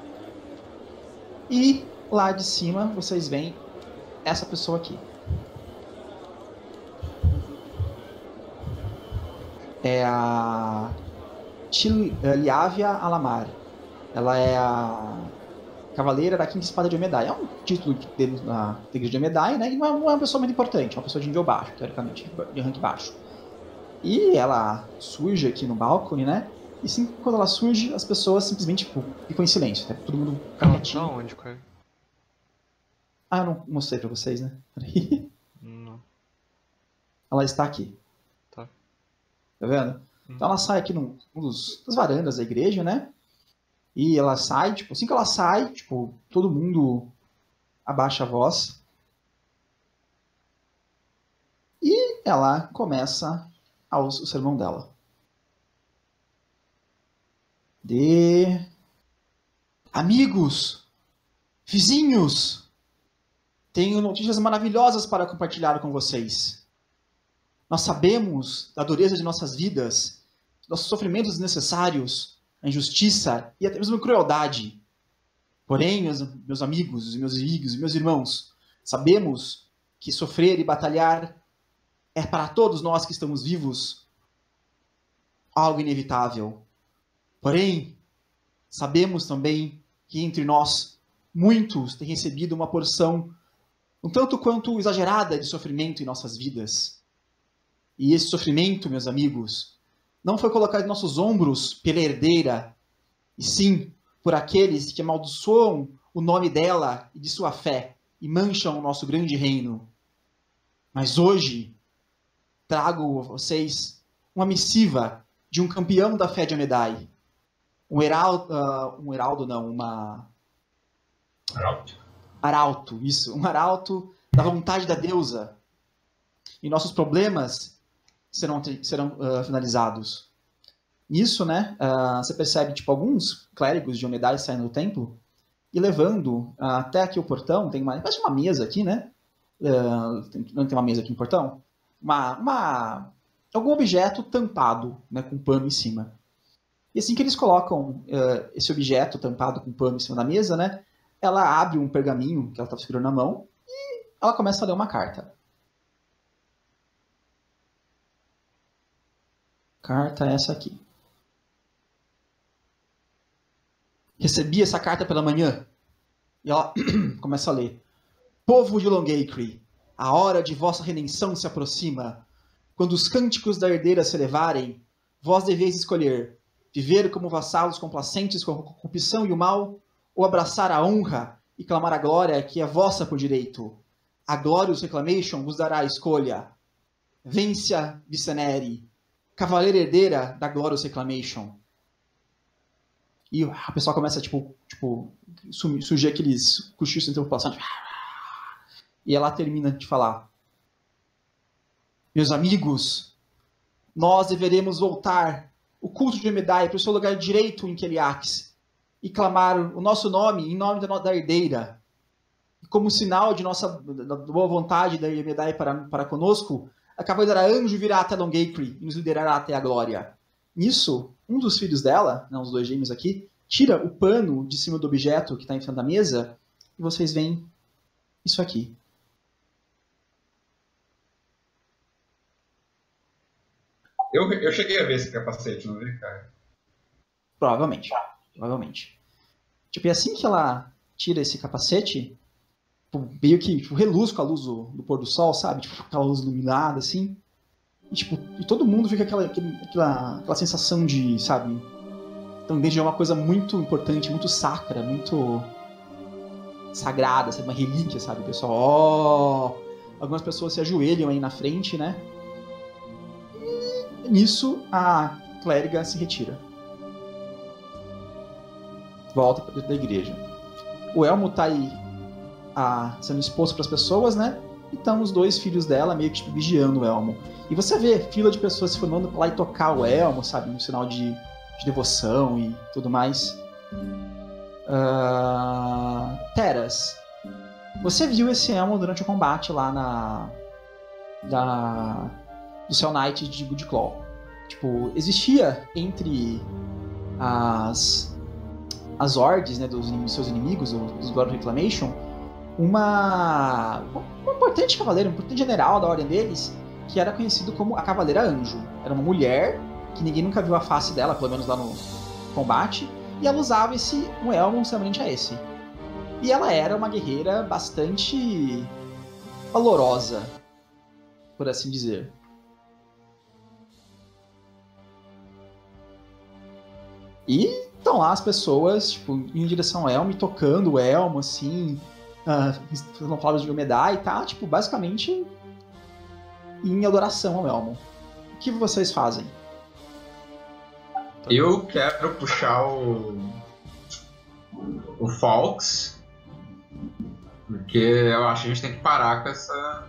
Speaker 1: e lá de cima vocês veem essa pessoa aqui. É a Liávia Alamar. Ela é a Cavaleira da Quinta Espada de Omedai. É um título dele na Igreja de Omedai, né? E não é uma pessoa muito importante, é uma pessoa de nível baixo, teoricamente, de rank baixo. E ela surge aqui no balcone, né? E sim, quando ela surge, as pessoas simplesmente tipo, ficam em silêncio. Tá? Todo mundo fica
Speaker 3: Ela tá
Speaker 1: quietinho.
Speaker 3: onde, Caio?
Speaker 1: Ah, eu não mostrei pra vocês, né? Peraí.
Speaker 3: Não.
Speaker 1: Ela está aqui.
Speaker 3: Tá.
Speaker 1: Tá vendo? Então ela sai aqui num, num dos, das varandas da igreja, né? E ela sai, tipo, assim que ela sai, tipo, todo mundo abaixa a voz. E ela começa a, o sermão dela. De... Amigos! Vizinhos! Tenho notícias maravilhosas para compartilhar com vocês. Nós sabemos da dureza de nossas vidas, nossos sofrimentos desnecessários, a injustiça e até mesmo a crueldade. Porém, meus, meus amigos, meus amigos e meus irmãos, sabemos que sofrer e batalhar é para todos nós que estamos vivos algo inevitável. Porém, sabemos também que entre nós muitos têm recebido uma porção um tanto quanto exagerada de sofrimento em nossas vidas. E esse sofrimento, meus amigos, não foi colocado em nossos ombros pela herdeira, e sim por aqueles que amaldiçoam o nome dela e de sua fé e mancham o nosso grande reino. Mas hoje trago a vocês uma missiva de um campeão da fé de Omedai. Um heraldo, uh, um heraldo não, uma...
Speaker 4: Arauto.
Speaker 1: Arauto, isso, um arauto da vontade da deusa. E nossos problemas serão, serão uh, finalizados. Nisso, né, uh, você percebe tipo, alguns clérigos de Omedai saindo do templo e levando uh, até aqui o portão, tem uma, parece uma mesa aqui, né? Uh, tem, não tem uma mesa aqui no portão? Uma, uma, algum objeto tampado, né, com pano em cima. E assim que eles colocam uh, esse objeto tampado com pano em cima da mesa, né, ela abre um pergaminho que ela está segurando na mão e ela começa a ler uma carta. Carta é essa aqui. Recebi essa carta pela manhã. E ela começa a ler. Povo de Longacre, a hora de vossa redenção se aproxima. Quando os cânticos da herdeira se elevarem, vós deveis escolher viver como vassalos complacentes com a corrupção e o mal, ou abraçar a honra e clamar a glória que é vossa por direito. A Glorious Reclamation vos dará a escolha. Vencia Viceneri, cavaleira herdeira da Glorious Reclamation. E a pessoa começa, tipo, tipo surgir aqueles cochichos entre a população. Tipo, e ela termina de falar. Meus amigos, nós deveremos voltar o culto de Omedai para o seu lugar direito em Keliax e clamar o nosso nome em nome da, da herdeira. E como sinal de nossa da boa vontade da Omedai para, para conosco, a cavaleira Anjo virá até Longacre e nos liderará até a glória. Nisso, um dos filhos dela, não, os dois gêmeos aqui, tira o pano de cima do objeto que está em frente da mesa e vocês veem isso aqui.
Speaker 7: Eu, eu cheguei a ver esse capacete, não vi, cara?
Speaker 1: Provavelmente. Provavelmente. Tipo, e assim que ela tira esse capacete, tipo, meio que tipo, reluz com a luz do, do pôr do sol, sabe? Tipo, aquela luz iluminada, assim. E, tipo, e todo mundo fica aquela, aquela, aquela sensação de, sabe? Então, desde uma coisa muito importante, muito sacra, muito sagrada, sabe? Uma relíquia, sabe? O pessoal, ó... Oh! Algumas pessoas se ajoelham aí na frente, né? E nisso, a clériga se retira. Volta para dentro da igreja. O Elmo tá aí a, sendo exposto para as pessoas, né? E estão os dois filhos dela meio que tipo, vigiando o Elmo. E você vê fila de pessoas se formando pra lá e tocar o Elmo, sabe? Um sinal de, de devoção e tudo mais. Uh... Teras, você viu esse Elmo durante o combate lá na... Da... do Cell Knight de Goodclaw. Tipo, existia entre as... as hordes, né, dos seus inimigos, dos God Reclamation, uma... um importante cavaleiro, um importante general da ordem deles, que era conhecido como a Cavaleira Anjo. Era uma mulher, que ninguém nunca viu a face dela, pelo menos lá no combate, e ela usava esse, um elmo semelhante a esse. E ela era uma guerreira bastante valorosa, por assim dizer. E estão lá as pessoas, tipo, em direção ao elmo, tocando o elmo, assim, uh, fazendo palavras de Omedai e tá, tipo, basicamente em adoração ao elmo. O que vocês fazem?
Speaker 7: Eu quero puxar o... o Fox, porque eu acho que a gente tem que parar com essa...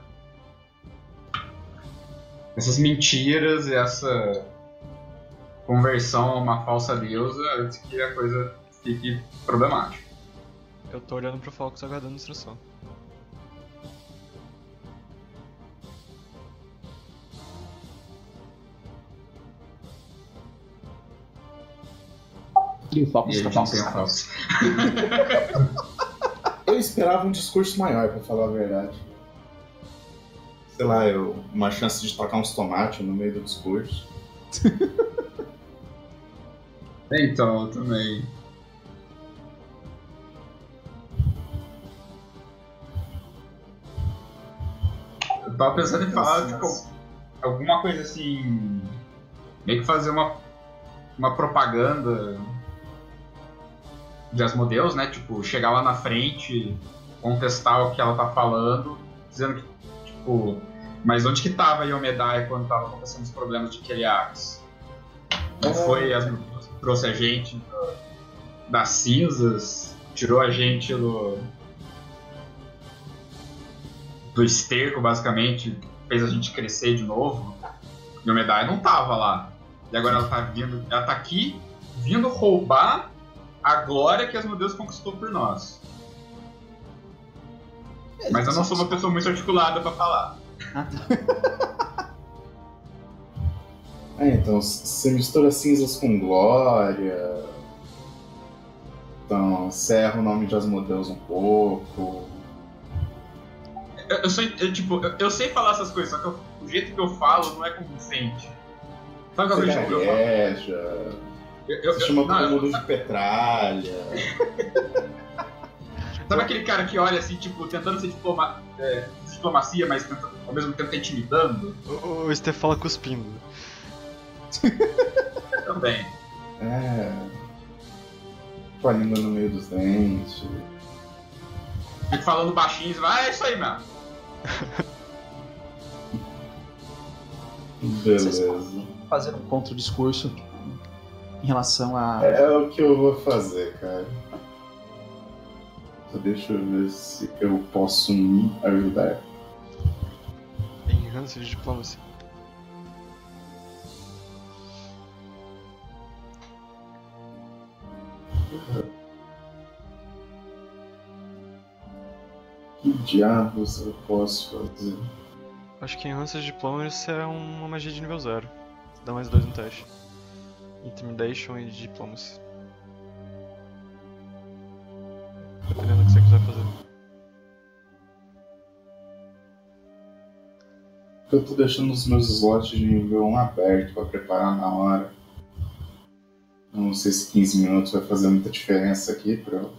Speaker 7: essas mentiras e essa conversão a uma falsa deusa antes que a coisa fique problemática.
Speaker 3: Eu tô olhando pro Fox aguardando instrução.
Speaker 1: E o Fox
Speaker 7: E a
Speaker 1: tá
Speaker 7: gente não tem a Fox.
Speaker 5: Eu esperava um discurso maior, pra falar a verdade. Sei lá, eu, uma chance de tocar uns tomates no meio do discurso.
Speaker 7: Então, eu também. Eu tava pensando em falar, tipo, alguma coisa assim. Meio que fazer uma, uma propaganda de Asmodeus, né? Tipo, chegar lá na frente, contestar o que ela tá falando, dizendo que, tipo, mas onde que tava a Omedai quando tava acontecendo os problemas de Keliax? Não foi Asmodeus que trouxe a gente do, das cinzas, tirou a gente do, do esterco, basicamente, fez a gente crescer de novo. E Omedai não tava lá. E agora ela tá vindo, ela tá aqui, vindo roubar a glória que Asmodeus conquistou por nós. Mas eu não sou uma pessoa muito articulada pra falar.
Speaker 1: Ah, tá.
Speaker 5: É, então, você mistura cinzas com glória. Então, serra o nome de Asmodeus um pouco.
Speaker 7: Eu, eu, sou, eu, tipo, eu, eu sei falar essas coisas, só que eu, o jeito que eu falo não é convincente. Sabe qual é o jeito que eu falo? Eu, eu,
Speaker 5: Você chama
Speaker 7: não,
Speaker 5: todo mundo
Speaker 7: eu,
Speaker 5: de petralha.
Speaker 7: Sabe aquele cara que olha assim, tipo, tentando ser diploma, é, diplomacia, mas tenta, ao mesmo tempo tá intimidando?
Speaker 3: O, o Steph fala cuspindo.
Speaker 7: Eu também.
Speaker 5: É. Com a língua no meio dos dentes.
Speaker 7: Fico falando baixinho, você vai, é isso aí mesmo.
Speaker 5: Beleza.
Speaker 1: Fazer um contra-discurso em relação a.
Speaker 5: É o que eu vou fazer, cara. Só deixa eu ver se eu posso me ajudar.
Speaker 3: Enhanced Diplomacy.
Speaker 5: Que diabos eu posso fazer?
Speaker 3: Acho que Enhanced Diplomacy é uma magia de nível zero. Dá mais dois no teste. Intimidation e Diplomacy. Dependendo do que você quiser fazer.
Speaker 5: Eu tô deixando os meus slots de nível um aberto pra preparar na hora. Não sei se quinze minutos vai fazer muita diferença aqui pra eu.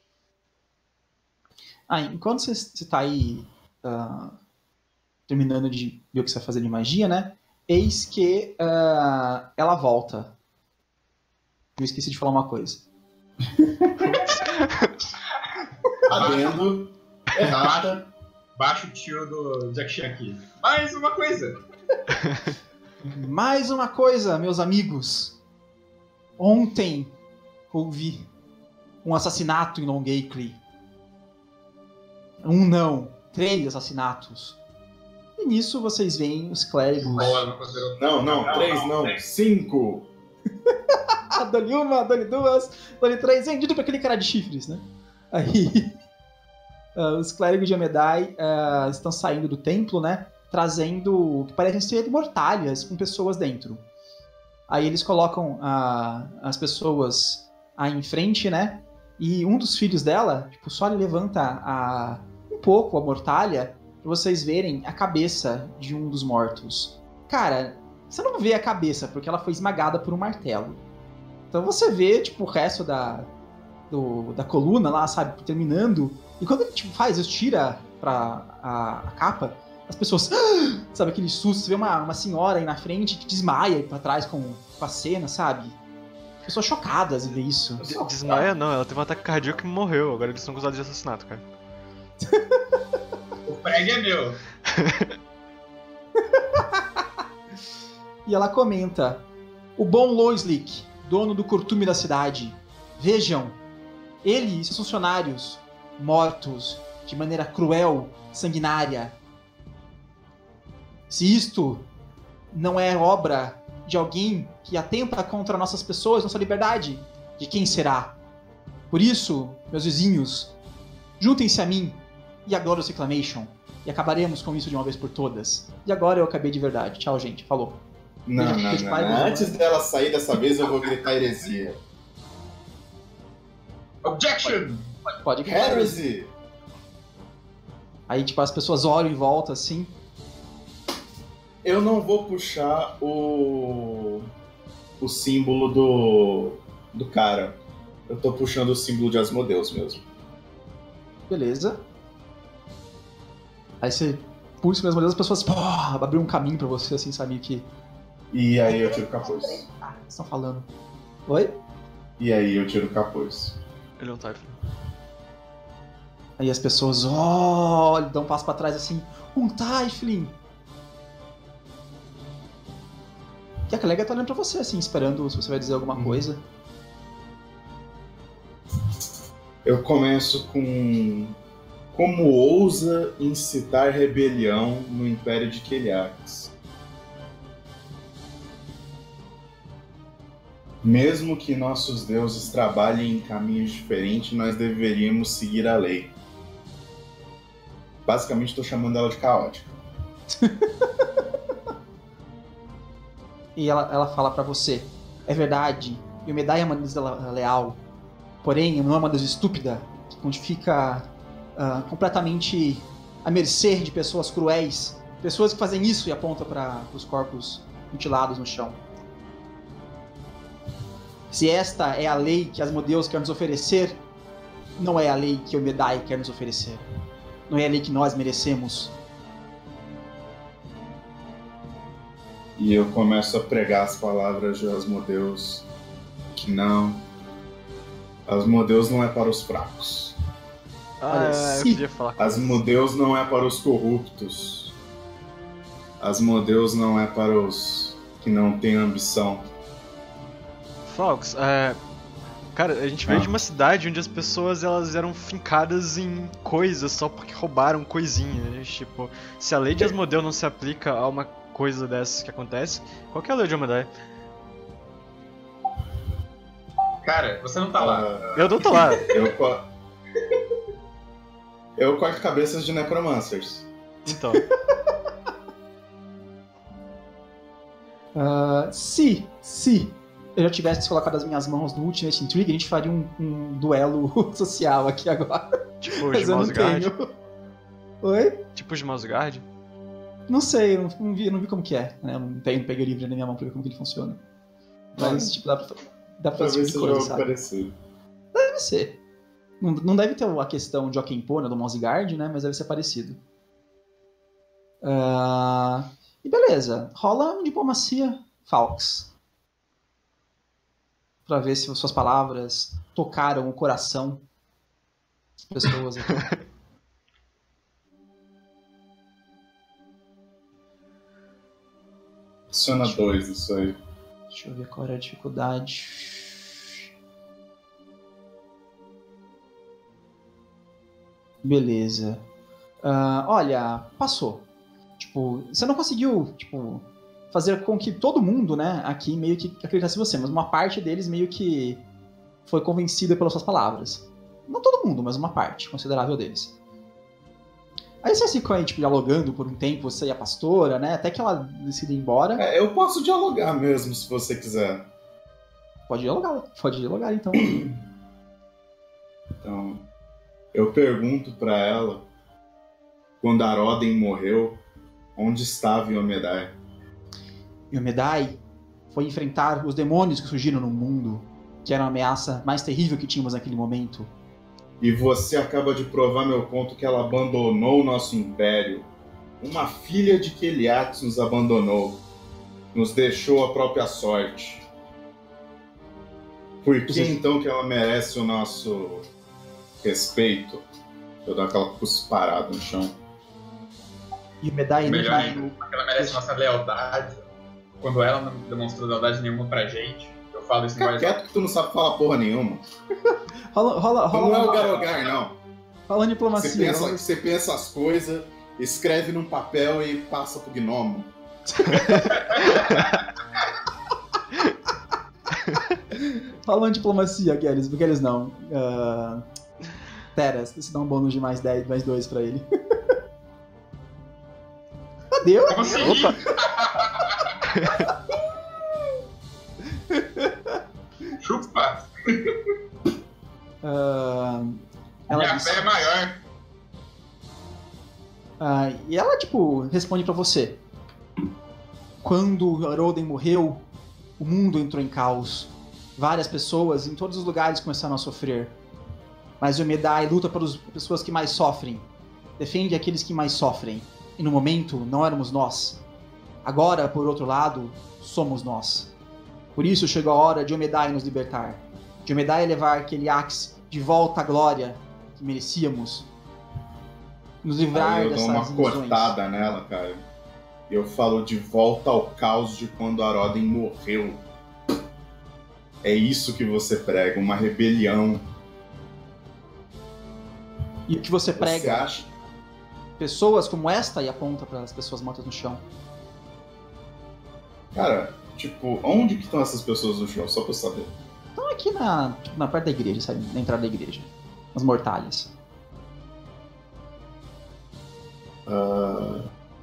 Speaker 1: Ah, enquanto você está aí uh, terminando de ver o que você vai fazer de magia, né? Eis que uh, ela volta. Eu esqueci de falar uma coisa.
Speaker 5: Adendo. Errada.
Speaker 7: Baixa o tio do Jack Chan aqui. Mais uma coisa.
Speaker 1: Mais uma coisa, meus amigos. Ontem houve um assassinato em Long Acre. Um não, três assassinatos. E nisso vocês veem os clérigos.
Speaker 7: Boa, não considerou.
Speaker 5: Não, não,
Speaker 7: Não,
Speaker 5: três
Speaker 7: não,
Speaker 5: não, cinco.
Speaker 1: Dole uma, dole duas, dole três, vendido pra aquele cara de chifres, né? Aí, uh, os clérigos de Amedai uh, estão saindo do templo, né? Trazendo o que parecem ser mortalhas com pessoas dentro. Aí eles colocam uh, as pessoas aí em frente, né? E um dos filhos dela, tipo, só ele levanta a, um pouco a mortalha pra vocês verem a cabeça de um dos mortos. Cara, você não vê a cabeça, porque ela foi esmagada por um martelo. Então você vê, tipo, o resto da, do, da coluna lá, sabe, terminando. E quando ele tipo, faz isso, tira pra a, a capa, as pessoas... Sabe, aquele susto. Você vê uma, uma senhora aí na frente que desmaia pra trás com, com a cena, sabe? Pessoas chocadas em ver isso.
Speaker 3: De- Desmaia não, ela teve um ataque cardíaco e morreu. Agora eles são acusados de assassinato, cara.
Speaker 7: O prego é meu.
Speaker 1: E ela comenta: o bom Loislick, dono do curtume da cidade. Vejam, ele e seus funcionários mortos de maneira cruel, sanguinária. Se isto não é obra de alguém que atenta contra nossas pessoas, nossa liberdade, de quem será? Por isso, meus vizinhos, juntem-se a mim e a Glorious Reclamation e acabaremos com isso de uma vez por todas. E agora eu acabei de verdade. Tchau, gente. Falou.
Speaker 5: Não,
Speaker 1: Veja,
Speaker 5: não,
Speaker 1: porque
Speaker 5: não.
Speaker 1: pai
Speaker 5: não.
Speaker 1: não-
Speaker 5: Antes dela sair dessa vez, eu vou gritar heresia.
Speaker 7: Objection!
Speaker 1: Pode, pode
Speaker 5: Heresy!
Speaker 1: Aí, tipo, as pessoas olham em volta, assim.
Speaker 5: Eu não vou puxar o. o símbolo do. do cara. Eu tô puxando o símbolo de Asmodeus mesmo.
Speaker 1: Beleza. Aí você puxa mesmo as pessoas, pô, abriu um caminho pra você, assim, sabe que...
Speaker 5: E aí eu tiro o capuz.
Speaker 1: Ah, o que estão falando? Oi?
Speaker 5: E aí eu tiro o capuz.
Speaker 3: Ele é um Typhon.
Speaker 1: Aí as pessoas olham, dão um passo pra trás assim, um Typhling! E a Clega tá olhando pra você, assim, esperando se você vai dizer alguma
Speaker 5: Uhum.
Speaker 1: coisa.
Speaker 5: Eu começo com. Como ousa incitar rebelião no Império de Keliax? Mesmo que nossos deuses trabalhem em caminhos diferentes, nós deveríamos seguir a lei. Basicamente, estou chamando ela de caótica.
Speaker 1: E ela, ela fala pra você, é verdade, e o Medai é uma deusa leal, porém não é uma deusa estúpida, onde fica ah, completamente à mercê de pessoas cruéis, pessoas que fazem isso e apontam para os corpos mutilados no chão. Se esta é a lei que Asmodeus quer nos oferecer, não é a lei que o Medai quer nos oferecer. Não é a lei que nós merecemos.
Speaker 5: E eu começo a pregar as palavras de Asmodeus, que não, Asmodeus não é para os fracos.
Speaker 3: Ah,
Speaker 1: Olha,
Speaker 3: eu
Speaker 1: se
Speaker 3: queria falar com
Speaker 5: Asmodeus não é para os corruptos. Asmodeus não é para os que não têm ambição.
Speaker 3: Fox, é... Cara, a gente veio
Speaker 5: Ah.
Speaker 3: de uma cidade onde as pessoas elas eram fincadas em coisas só porque roubaram coisinhas. Tipo, se a lei de Asmodeu não se aplica a uma coisa dessas que acontece, qual que é a lei de Amadai?
Speaker 7: Cara, você não tá lá.
Speaker 5: Ah,
Speaker 3: Eu não tô lá.
Speaker 5: eu, co- eu corto cabeças de necromancers.
Speaker 3: Então,
Speaker 1: Ah, se, se eu já tivesse colocado as minhas mãos no Ultimate Intrigue, a gente faria um, um duelo social aqui agora.
Speaker 3: tipo os
Speaker 1: Mas
Speaker 3: de
Speaker 1: eu não
Speaker 3: Mouse Guard.
Speaker 1: tenho. Oi?
Speaker 3: Tipo os de Mouse Guard.
Speaker 1: Não sei, eu não, não vi, não vi como que é. Né? Eu não tenho peguei o livro na minha mão pra ver como que ele funciona. Mas, tipo, dá pra, dá pra fazer
Speaker 5: Talvez
Speaker 1: esse tipo
Speaker 5: seja
Speaker 1: de coisa,
Speaker 5: algo
Speaker 1: sabe?
Speaker 5: parecido.
Speaker 1: Deve ser. Não, não deve ter a questão de Okenpo, né, do Mouse Guard, né? Mas deve ser parecido. Ah, e beleza. Rola um diplomacia, Falx. Pra ver se suas palavras tocaram o coração das pessoas aqui.
Speaker 5: Adiciona dois isso aí.
Speaker 1: Deixa eu ver qual era a dificuldade. Beleza. Ah, olha, passou. Tipo, você não conseguiu, tipo, fazer com que todo mundo, né, aqui meio que acreditasse em você, mas uma parte deles meio que foi convencida pelas suas palavras. Não todo mundo, mas uma parte considerável deles. Aí vocês ficam aí, tipo, dialogando por um tempo, você e a pastora, né, até que ela decide ir embora.
Speaker 5: É, eu posso dialogar mesmo, se você quiser.
Speaker 1: Pode dialogar, pode dialogar, então.
Speaker 5: Então, eu pergunto pra ela, quando Aroden morreu, onde estava Yomedai?
Speaker 1: E o Medai foi enfrentar os demônios que surgiram no mundo, que era a ameaça mais terrível que tínhamos naquele momento.
Speaker 5: E você acaba de provar meu ponto que ela abandonou o nosso império. Uma filha de Keliax nos abandonou. Nos deixou a própria sorte. Por que
Speaker 1: Você-
Speaker 5: então que ela merece o nosso respeito? Eu dou aquela cusparada no chão.
Speaker 1: E o Medai
Speaker 7: Melhor
Speaker 1: não
Speaker 7: ainda, ela merece nossa lealdade. Quando ela não demonstrou lealdade nenhuma pra gente, eu falo isso em
Speaker 5: Fica
Speaker 7: voz
Speaker 5: quieto que tu não sabe falar porra nenhuma.
Speaker 1: Rola, rola,
Speaker 5: Tu não é o
Speaker 1: rola,
Speaker 5: Garogar, não.
Speaker 1: rola
Speaker 5: Você
Speaker 1: diplomacia.
Speaker 5: pensa,
Speaker 1: rola-
Speaker 5: você pensa as coisas, escreve num papel e passa pro gnomo.
Speaker 1: Rola diplomacia, Guedes. Guedes não. Uh, Teras, você dá um bônus de mais dez, mais dois pra ele. Ah, deu?
Speaker 7: Como assim?
Speaker 3: Opa!
Speaker 7: Chupa!
Speaker 1: Uh, ela
Speaker 7: Minha
Speaker 1: diz-
Speaker 7: fé é maior.
Speaker 1: Ah, e ela, tipo, responde pra você. Quando Aroden morreu, o mundo entrou em caos. Várias pessoas em todos os lugares começaram a sofrer. Mas o Medai luta pelas pessoas que mais sofrem. Defende aqueles que mais sofrem. E no momento, não éramos nós. Agora, por outro lado, somos nós. Por isso chegou a hora de Omedai nos libertar. De Omedai levar Keliax de volta à glória que merecíamos. Nos livrar
Speaker 5: Aí eu dou uma
Speaker 1: dessas ilusões.
Speaker 5: cortada nela, cara. E eu falo de volta ao caos de quando Aroden morreu. É isso que você prega, uma rebelião.
Speaker 1: E o que você
Speaker 5: Você
Speaker 1: prega?
Speaker 5: acha?
Speaker 1: Pessoas como esta e aponta para as pessoas mortas no chão.
Speaker 5: Cara, tipo, onde que estão essas pessoas no chão? Só pra eu saber.
Speaker 1: Estão aqui na, tipo, na parte da igreja, sabe? Na entrada da igreja. As mortalhas.
Speaker 5: Ah,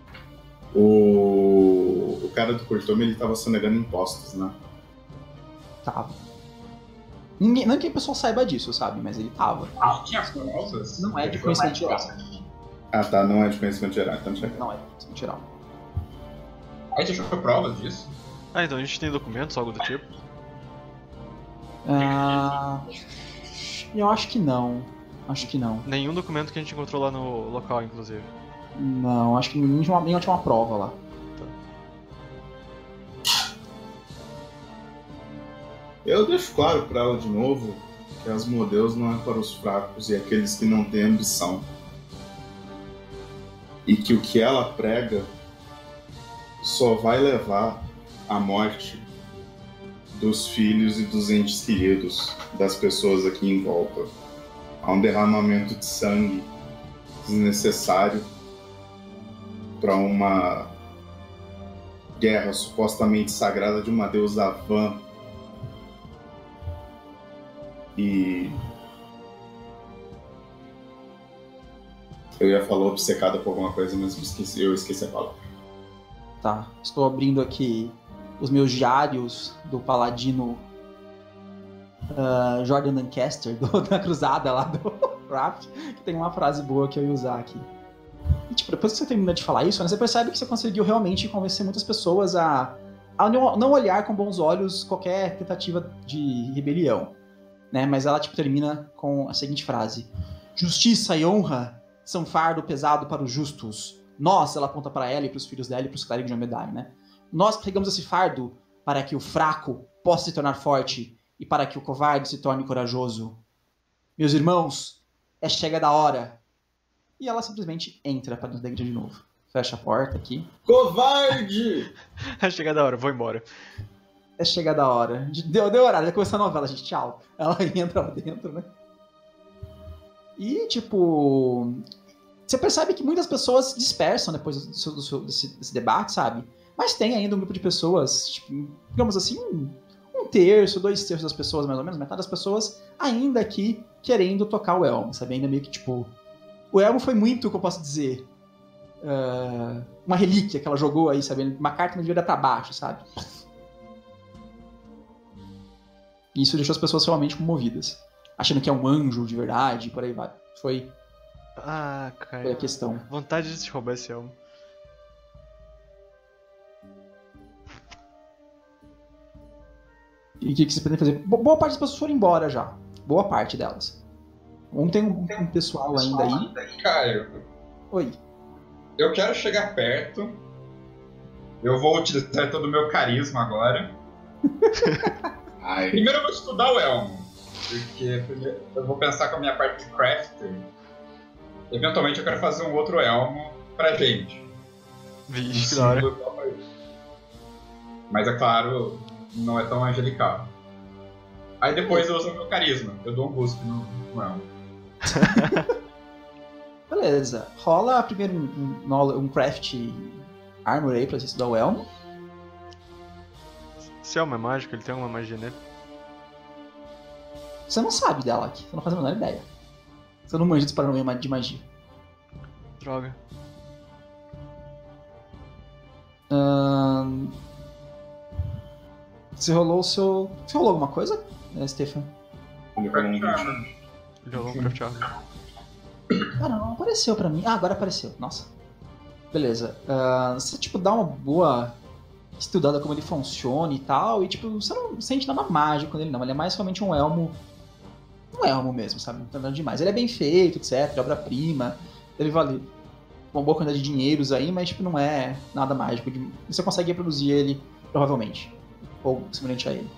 Speaker 5: o... o cara do Cortome, ele tava sonegando impostos, né?
Speaker 1: Tava. Ninguém, não que o pessoal saiba disso, sabe? Mas ele tava.
Speaker 7: Ah, tinha provas?
Speaker 1: Não é de conhecimento geral.
Speaker 5: Ah, tá, não é de conhecimento geral, então deixa eu...
Speaker 1: Não é de conhecimento geral.
Speaker 7: A gente achou provas disso?
Speaker 3: Ah, então a gente tem documentos, algo do tipo?
Speaker 1: Ah, eu acho que não. Acho que não.
Speaker 3: Nenhum documento que a gente encontrou lá no local, inclusive.
Speaker 1: Não, acho que nenhuma, nenhuma tinha uma prova lá.
Speaker 5: Eu deixo claro pra ela de novo que Asmodeus não é para os fracos e aqueles que não têm ambição. E que o que ela prega só vai levar à morte dos filhos e dos entes queridos das pessoas aqui em volta. Há um derramamento de sangue desnecessário para uma guerra supostamente sagrada de uma deusa vã. E eu ia falar obcecada por alguma coisa, mas eu esqueci, eu esqueci a palavra.
Speaker 1: Tá, estou abrindo aqui os meus diários do paladino uh, Jordan Lancaster, do, da cruzada lá do Craft, que tem uma frase boa que eu ia usar aqui. E, tipo, depois que você termina de falar isso, né, você percebe que você conseguiu realmente convencer muitas pessoas a, a não olhar com bons olhos qualquer tentativa de rebelião, né? Mas ela tipo, termina com a seguinte frase: justiça e honra são fardo pesado para os justos. Nós, ela aponta para ela e para os filhos dela e para os clérigos de Omedai, né? Nós carregamos esse fardo para que o fraco possa se tornar forte e para que o covarde se torne corajoso. Meus irmãos, é chegada a hora. E ela simplesmente entra para dentro da igreja de novo. Fecha a porta aqui.
Speaker 5: Covarde!
Speaker 3: É chegada a hora, vou embora.
Speaker 1: É chegada a hora. Deu, deu horário, vai começar a novela, gente. Tchau. Ela entra lá dentro, né? E, tipo... Você percebe que muitas pessoas se dispersam depois do seu, do seu, desse, desse debate, sabe? Mas tem ainda um grupo de pessoas, tipo, digamos assim, um, um terço, dois terços das pessoas, mais ou menos, metade das pessoas, ainda aqui querendo tocar o elmo, sabe? Ainda meio que, tipo... O elmo foi muito, que eu posso dizer, uh, uma relíquia que ela jogou aí, sabe? Uma carta não devia dar pra baixo, sabe? E isso deixou as pessoas realmente comovidas, achando que é um anjo de verdade, e por aí vai. Foi,
Speaker 3: Ah, cara.
Speaker 1: foi a questão.
Speaker 3: Vontade de se roubar esse elmo.
Speaker 1: E o que, que vocês podem fazer? Bo- Boa parte das pessoas foram embora já. Boa parte delas. Ontem um, um pessoal ainda aí.
Speaker 7: Caio,
Speaker 1: Oi.
Speaker 7: eu quero chegar perto. Eu vou utilizar todo o meu carisma agora.
Speaker 5: Ai,
Speaker 7: Primeiro eu vou estudar o elmo. Porque primeiro eu vou pensar com a minha parte de crafter. Eventualmente eu quero fazer um outro elmo pra gente.
Speaker 3: Vixe, que da hora.
Speaker 7: símbolo igual pra ele. Mas é claro, não é tão angelical. Aí depois eu uso o meu carisma. Eu dou um boost no, no elmo.
Speaker 1: Beleza. Rola primeiro um, um, um craft armor aí pra você estudar o elmo.
Speaker 3: Se elmo é mágico, ele tem alguma magia nele?
Speaker 1: Você não sabe dela aqui. Você não faz a menor ideia. Você não manja dos paranoia de magia.
Speaker 3: Droga.
Speaker 1: Ahn, Você rolou o seu... Você rolou alguma coisa, né, Stefan?
Speaker 5: ele falou um vídeo.
Speaker 3: Ele rolou um craft armor.
Speaker 1: Cara, não apareceu pra mim. Ah, agora apareceu. Nossa. Beleza. Ah, você, tipo, dá uma boa estudada como ele funciona e tal. E, tipo, você não sente nada mágico nele, não. Ele é mais realmente um elmo... Um elmo mesmo, sabe? Não tá nada demais. Ele é bem feito, etcétera. Obra-prima. Deve valer uma boa quantidade de dinheiros aí, mas, tipo, não é nada mágico. Você consegue reproduzir ele, provavelmente. Ou semelhante a ele.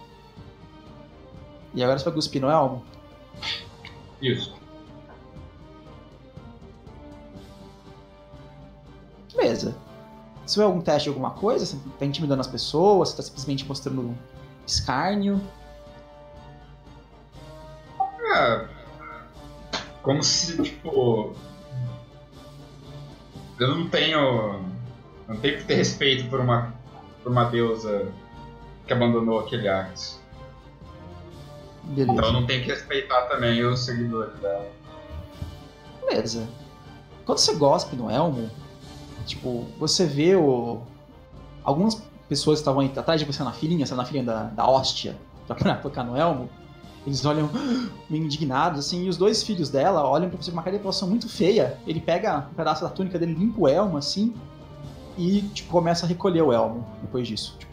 Speaker 1: E agora você vai cuspir no elmo?
Speaker 7: Isso.
Speaker 1: Beleza. Se tiver algum teste de alguma coisa, você tá intimidando as pessoas, você tá simplesmente mostrando escárnio.
Speaker 7: É. Como se, tipo. Eu não tenho. Não tenho que ter respeito por uma. por uma deusa que abandonou aquele Arx.
Speaker 1: Beleza.
Speaker 7: Então eu não tenho que respeitar também os seguidores dela.
Speaker 1: Beleza. Quando você gospe no elmo, tipo, você vê o... algumas pessoas que estavam aí atrás de você na filinha, você na filinha da, da hóstia, pra, pra tocar no elmo, eles olham meio indignados, assim, e os dois filhos dela olham pra você com uma cara de depressão muito feia. Ele pega um pedaço da túnica dele, limpa o elmo, assim, e, tipo, começa a recolher o elmo depois disso, tipo.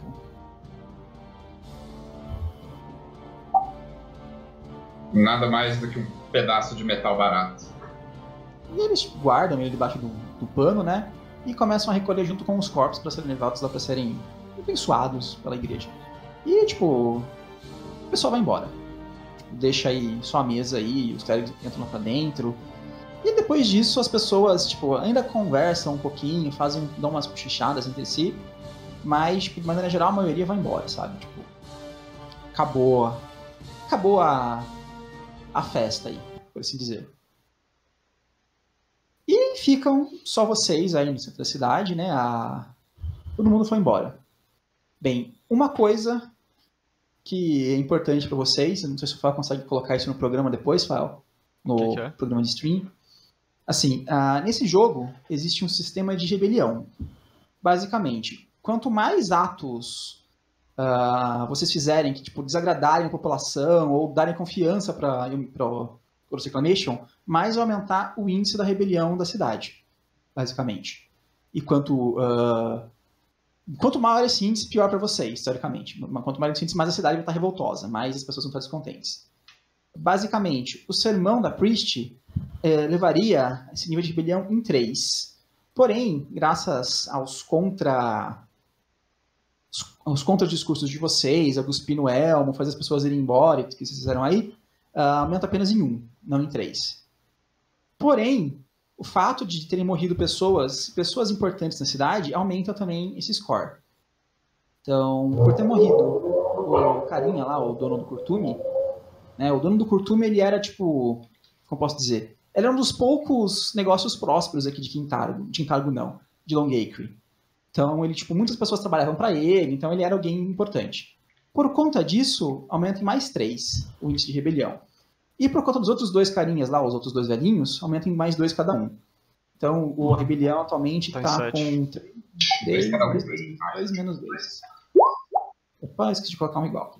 Speaker 7: Nada mais do que um pedaço de metal barato.
Speaker 1: E eles guardam ele debaixo do, do pano, né? E começam a recolher junto com os corpos para serem levados lá para serem abençoados pela igreja. E, tipo, o pessoal vai embora. tipo, deixa aí sua mesa aí, os clérigos entram lá pra dentro. E depois disso as pessoas, tipo, ainda conversam um pouquinho, fazem, dão umas cochichadas entre si, mas, tipo, de maneira geral, a maioria vai embora, sabe? Tipo, acabou, acabou a, a festa aí, por assim dizer. E ficam só vocês aí no centro da cidade, né? A... Todo mundo foi embora. Bem, uma coisa que é importante para vocês, eu não sei se o Fael consegue colocar isso no programa depois, Fael, no
Speaker 3: Que que é?
Speaker 1: programa de stream. Assim, uh, nesse jogo existe um sistema de rebelião. Basicamente, quanto mais atos uh, vocês fizerem que tipo, desagradarem a população ou darem confiança para o Reclamation, mais vai aumentar o índice da rebelião da cidade, basicamente. E quanto, uh, quanto maior esse índice, pior para vocês, teoricamente. Quanto maior esse índice, mais a cidade vai estar revoltosa, mais as pessoas vão estar descontentes. Basicamente, o sermão da Priest eh, levaria esse nível de rebelião em três. Porém, graças aos contra aos contra-discursos de vocês, a cuspir no elmo, fazer as pessoas irem embora, que vocês fizeram aí, uh, aumenta apenas em um, não em três. Porém, o fato de terem morrido pessoas, pessoas importantes na cidade, aumenta também esse score. Então, por ter morrido o carinha lá, o dono do Curtume, né, o dono do Curtume, ele era tipo, como posso dizer, ele era um dos poucos negócios prósperos aqui de Quintargo, de Quintargo não, de Longacre. Então, ele, tipo, muitas pessoas trabalhavam para ele, então ele era alguém importante. Por conta disso, aumenta em mais três o índice de rebelião. E por conta dos outros dois carinhas lá, os outros dois velhinhos, aumenta em mais dois cada um. Então, o rebelião atualmente
Speaker 3: Tá em
Speaker 1: está
Speaker 3: sete.
Speaker 1: com três, dois menos dois. Opa, esqueci de colocar um igual.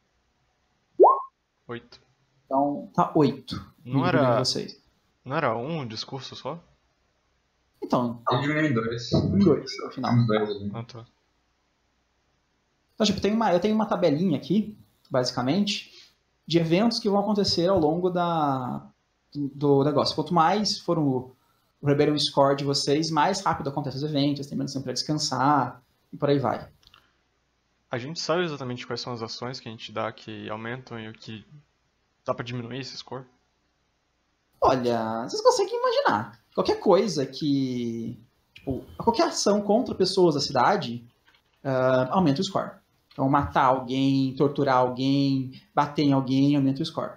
Speaker 3: Oito.
Speaker 1: Então, tá oito.
Speaker 3: Não era,
Speaker 1: vocês.
Speaker 3: não era um discurso só?
Speaker 1: Então,
Speaker 7: Ele diminuiu em dois.
Speaker 1: em dois, no final.
Speaker 7: Uns dois ali.
Speaker 3: Ah, tá.
Speaker 1: Então, tipo, tem uma, eu tenho uma tabelinha aqui, basicamente, de eventos que vão acontecer ao longo da, do negócio. Quanto mais for o, o Rebellion Score de vocês, mais rápido acontecem os eventos, tem menos tempo para descansar, e por aí vai.
Speaker 3: A gente sabe exatamente quais são as ações que a gente dá que aumentam e o que dá pra diminuir esse score?
Speaker 1: Olha, vocês conseguem imaginar. Qualquer coisa que... Tipo, qualquer ação contra pessoas da cidade uh, aumenta o score. Então, matar alguém, torturar alguém, bater em alguém, aumenta o score.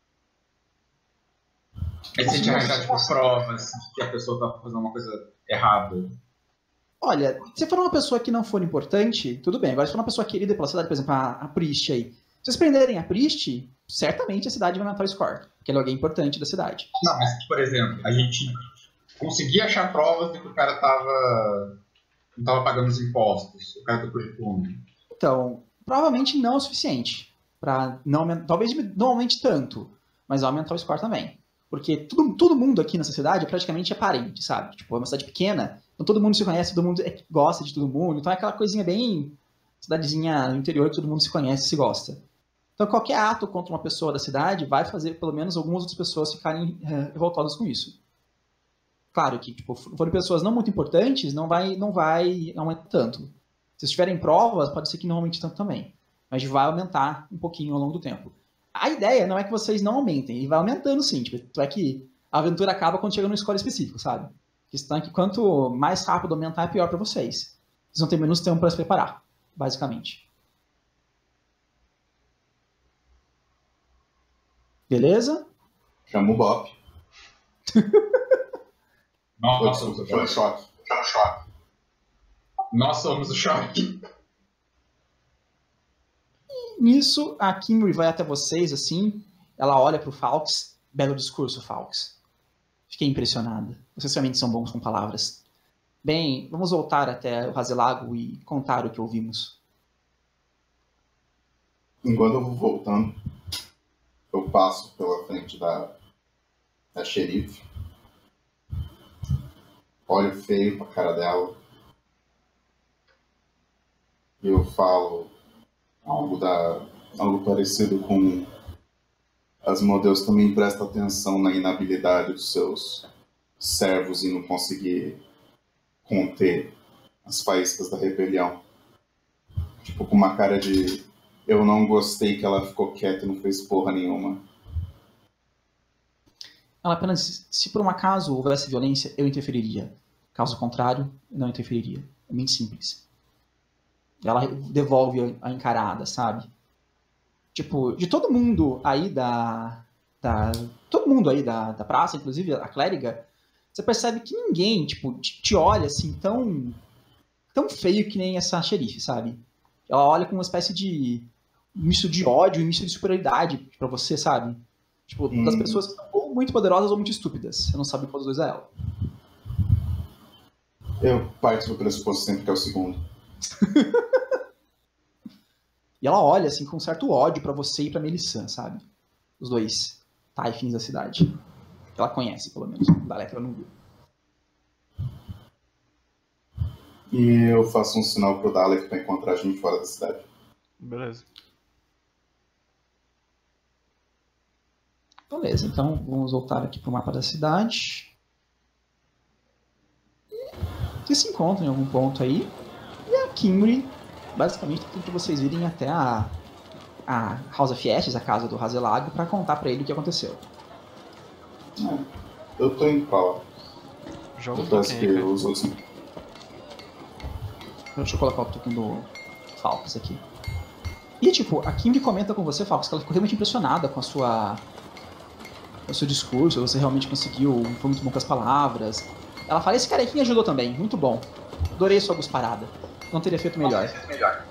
Speaker 7: Aí se a gente arranjar, tipo, provas de que a pessoa tá fazendo uma coisa errada.
Speaker 1: Olha, se for uma pessoa que não for importante, tudo bem. Agora, se for uma pessoa querida pela cidade, por exemplo, a, a Priest aí. Se vocês prenderem a Priest, certamente a cidade vai aumentar o score. Porque ele é alguém importante da cidade.
Speaker 7: Não, mas, por exemplo, a gente conseguia achar provas de que o cara tava... não tava pagando os impostos. O cara do currículo.
Speaker 1: Então, provavelmente não é o suficiente. Pra não aumentar, talvez não aumente tanto, mas vai aumentar o score também. Porque todo, todo mundo aqui nessa cidade praticamente é parente, sabe? Tipo, é uma cidade pequena, então todo mundo se conhece, todo mundo é, gosta de todo mundo. Então é aquela coisinha bem... cidadezinha no interior que todo mundo se conhece e se gosta. Então qualquer ato contra uma pessoa da cidade vai fazer pelo menos algumas outras pessoas ficarem é, revoltadas com isso. Claro que, tipo, forem pessoas não muito importantes, não vai, não vai aumentar tanto. Se tiverem provas, pode ser que não aumente tanto também. Mas vai aumentar um pouquinho ao longo do tempo. A ideia não é que vocês não aumentem, ele vai aumentando sim. Tipo, é que a aventura acaba quando chega num score específico, sabe? A questão é que quanto mais rápido aumentar, é pior para vocês. Vocês vão ter menos tempo para se preparar, basicamente. Beleza?
Speaker 5: Chama o Bop.
Speaker 7: Nós
Speaker 5: Chama
Speaker 7: somos o
Speaker 5: o
Speaker 7: choque.
Speaker 5: choque. Chama o choque.
Speaker 7: Nós somos o choque.
Speaker 1: Nisso, a Kimberly vai até vocês, assim, ela olha pro Falks. Belo discurso, Falks. Fiquei impressionada. Vocês realmente são bons com palavras. Bem, vamos voltar até o Razelago e contar o que ouvimos.
Speaker 5: Enquanto eu vou voltando, eu passo pela frente da, da xerife. Olho feio pra cara dela. E eu falo algo, da, algo parecido com: as modelos também prestam atenção na inabilidade dos seus servos e não conseguir conter as faíscas da rebelião. Tipo, com uma cara de eu não gostei que ela ficou quieta e não fez porra nenhuma.
Speaker 1: Ela apenas, se por um acaso houvesse violência, eu interferiria. Caso contrário, eu não interferiria. É muito simples. Ela devolve a encarada, sabe? Tipo, de todo mundo aí da... da todo mundo aí da, da praça, inclusive a clériga, você percebe que ninguém, tipo, te olha assim tão... tão feio que nem essa xerife, sabe? Ela olha com uma espécie de misto de ódio e misto de superioridade pra você, sabe? Tipo, hum. das pessoas que são ou muito poderosas ou muito estúpidas. Você não sabe qual dos dois é ela.
Speaker 5: Eu parto do pressuposto sempre que é o segundo.
Speaker 1: E ela olha, assim, com um certo ódio pra você e pra Melissan, sabe? Os dois taifins da cidade. Ela conhece, pelo menos. Da Lepra não viu.
Speaker 5: E eu faço um sinal pro Dalek pra encontrar a gente fora da cidade.
Speaker 3: Beleza.
Speaker 1: Beleza, então vamos voltar aqui pro mapa da cidade. Vocês se encontram em algum ponto aí. E a Kimry, basicamente, tem que vocês irem até a, a House of Ashes, a casa do Razelago, pra contar pra ele o que aconteceu.
Speaker 5: É, eu tô em qual?
Speaker 3: Jogo
Speaker 5: eu tô aqui, os outros...
Speaker 1: Deixa eu colocar o token do Falcos aqui. E tipo, a Kimby comenta com você, Falcos, que ela ficou realmente impressionada com a sua... com o seu discurso, você realmente conseguiu, foi muito bom com as palavras. Ela fala, esse carequinha ajudou também, muito bom. Adorei sua gusparada. Não teria feito melhor.
Speaker 7: melhor.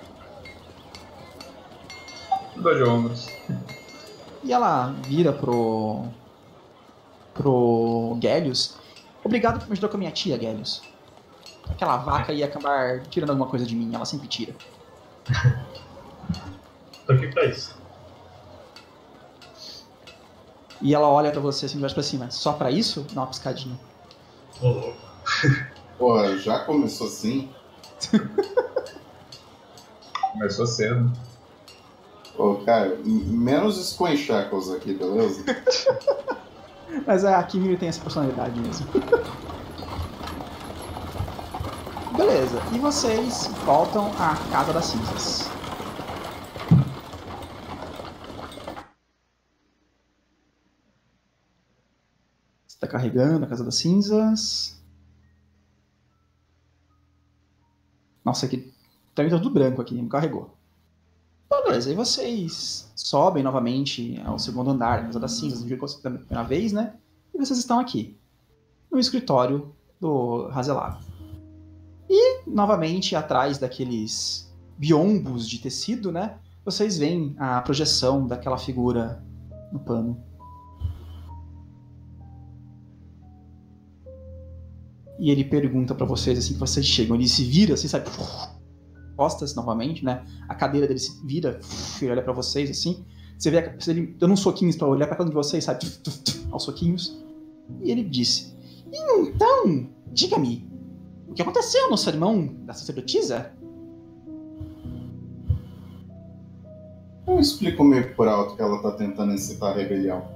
Speaker 7: Dois ombros.
Speaker 1: E ela vira pro... pro Gélios. Obrigado por me ajudar com a minha tia, Gélios. Aquela vaca ia acabar tirando alguma coisa de mim, ela sempre tira.
Speaker 4: Tô aqui pra isso.
Speaker 1: E ela olha pra você assim de baixo pra cima. Só pra isso? Dá uma piscadinha.
Speaker 4: Ô, louco.
Speaker 5: Pô, já começou assim?
Speaker 7: Começou cedo.
Speaker 5: Pô, cara, menos esconchacos aqui, beleza?
Speaker 1: Mas a Kimmy tem essa personalidade mesmo. Beleza, e vocês voltam à Casa das Cinzas. Você tá carregando a Casa das Cinzas. Nossa, aqui também tá tudo branco aqui, não carregou. Beleza, e vocês sobem novamente ao segundo andar da Casa das Cinzas, onde ficou pela primeira vez, né? E vocês estão aqui, no escritório do Razelago. E, novamente, atrás daqueles biombos de tecido, né? Vocês veem a projeção daquela figura no pano. E ele pergunta pra vocês, assim que vocês chegam. Ele se vira, assim, sabe? Costas, novamente, né? A cadeira dele se vira, e olha pra vocês, assim. Você vê ele dando uns soquinhos pra olhar pra cada um de vocês, sabe? Aos soquinhos. E ele disse: então, diga-me, o que aconteceu no sermão da sacerdotisa?
Speaker 5: Eu explico meio por alto que ela tá tentando incitar a rebelião.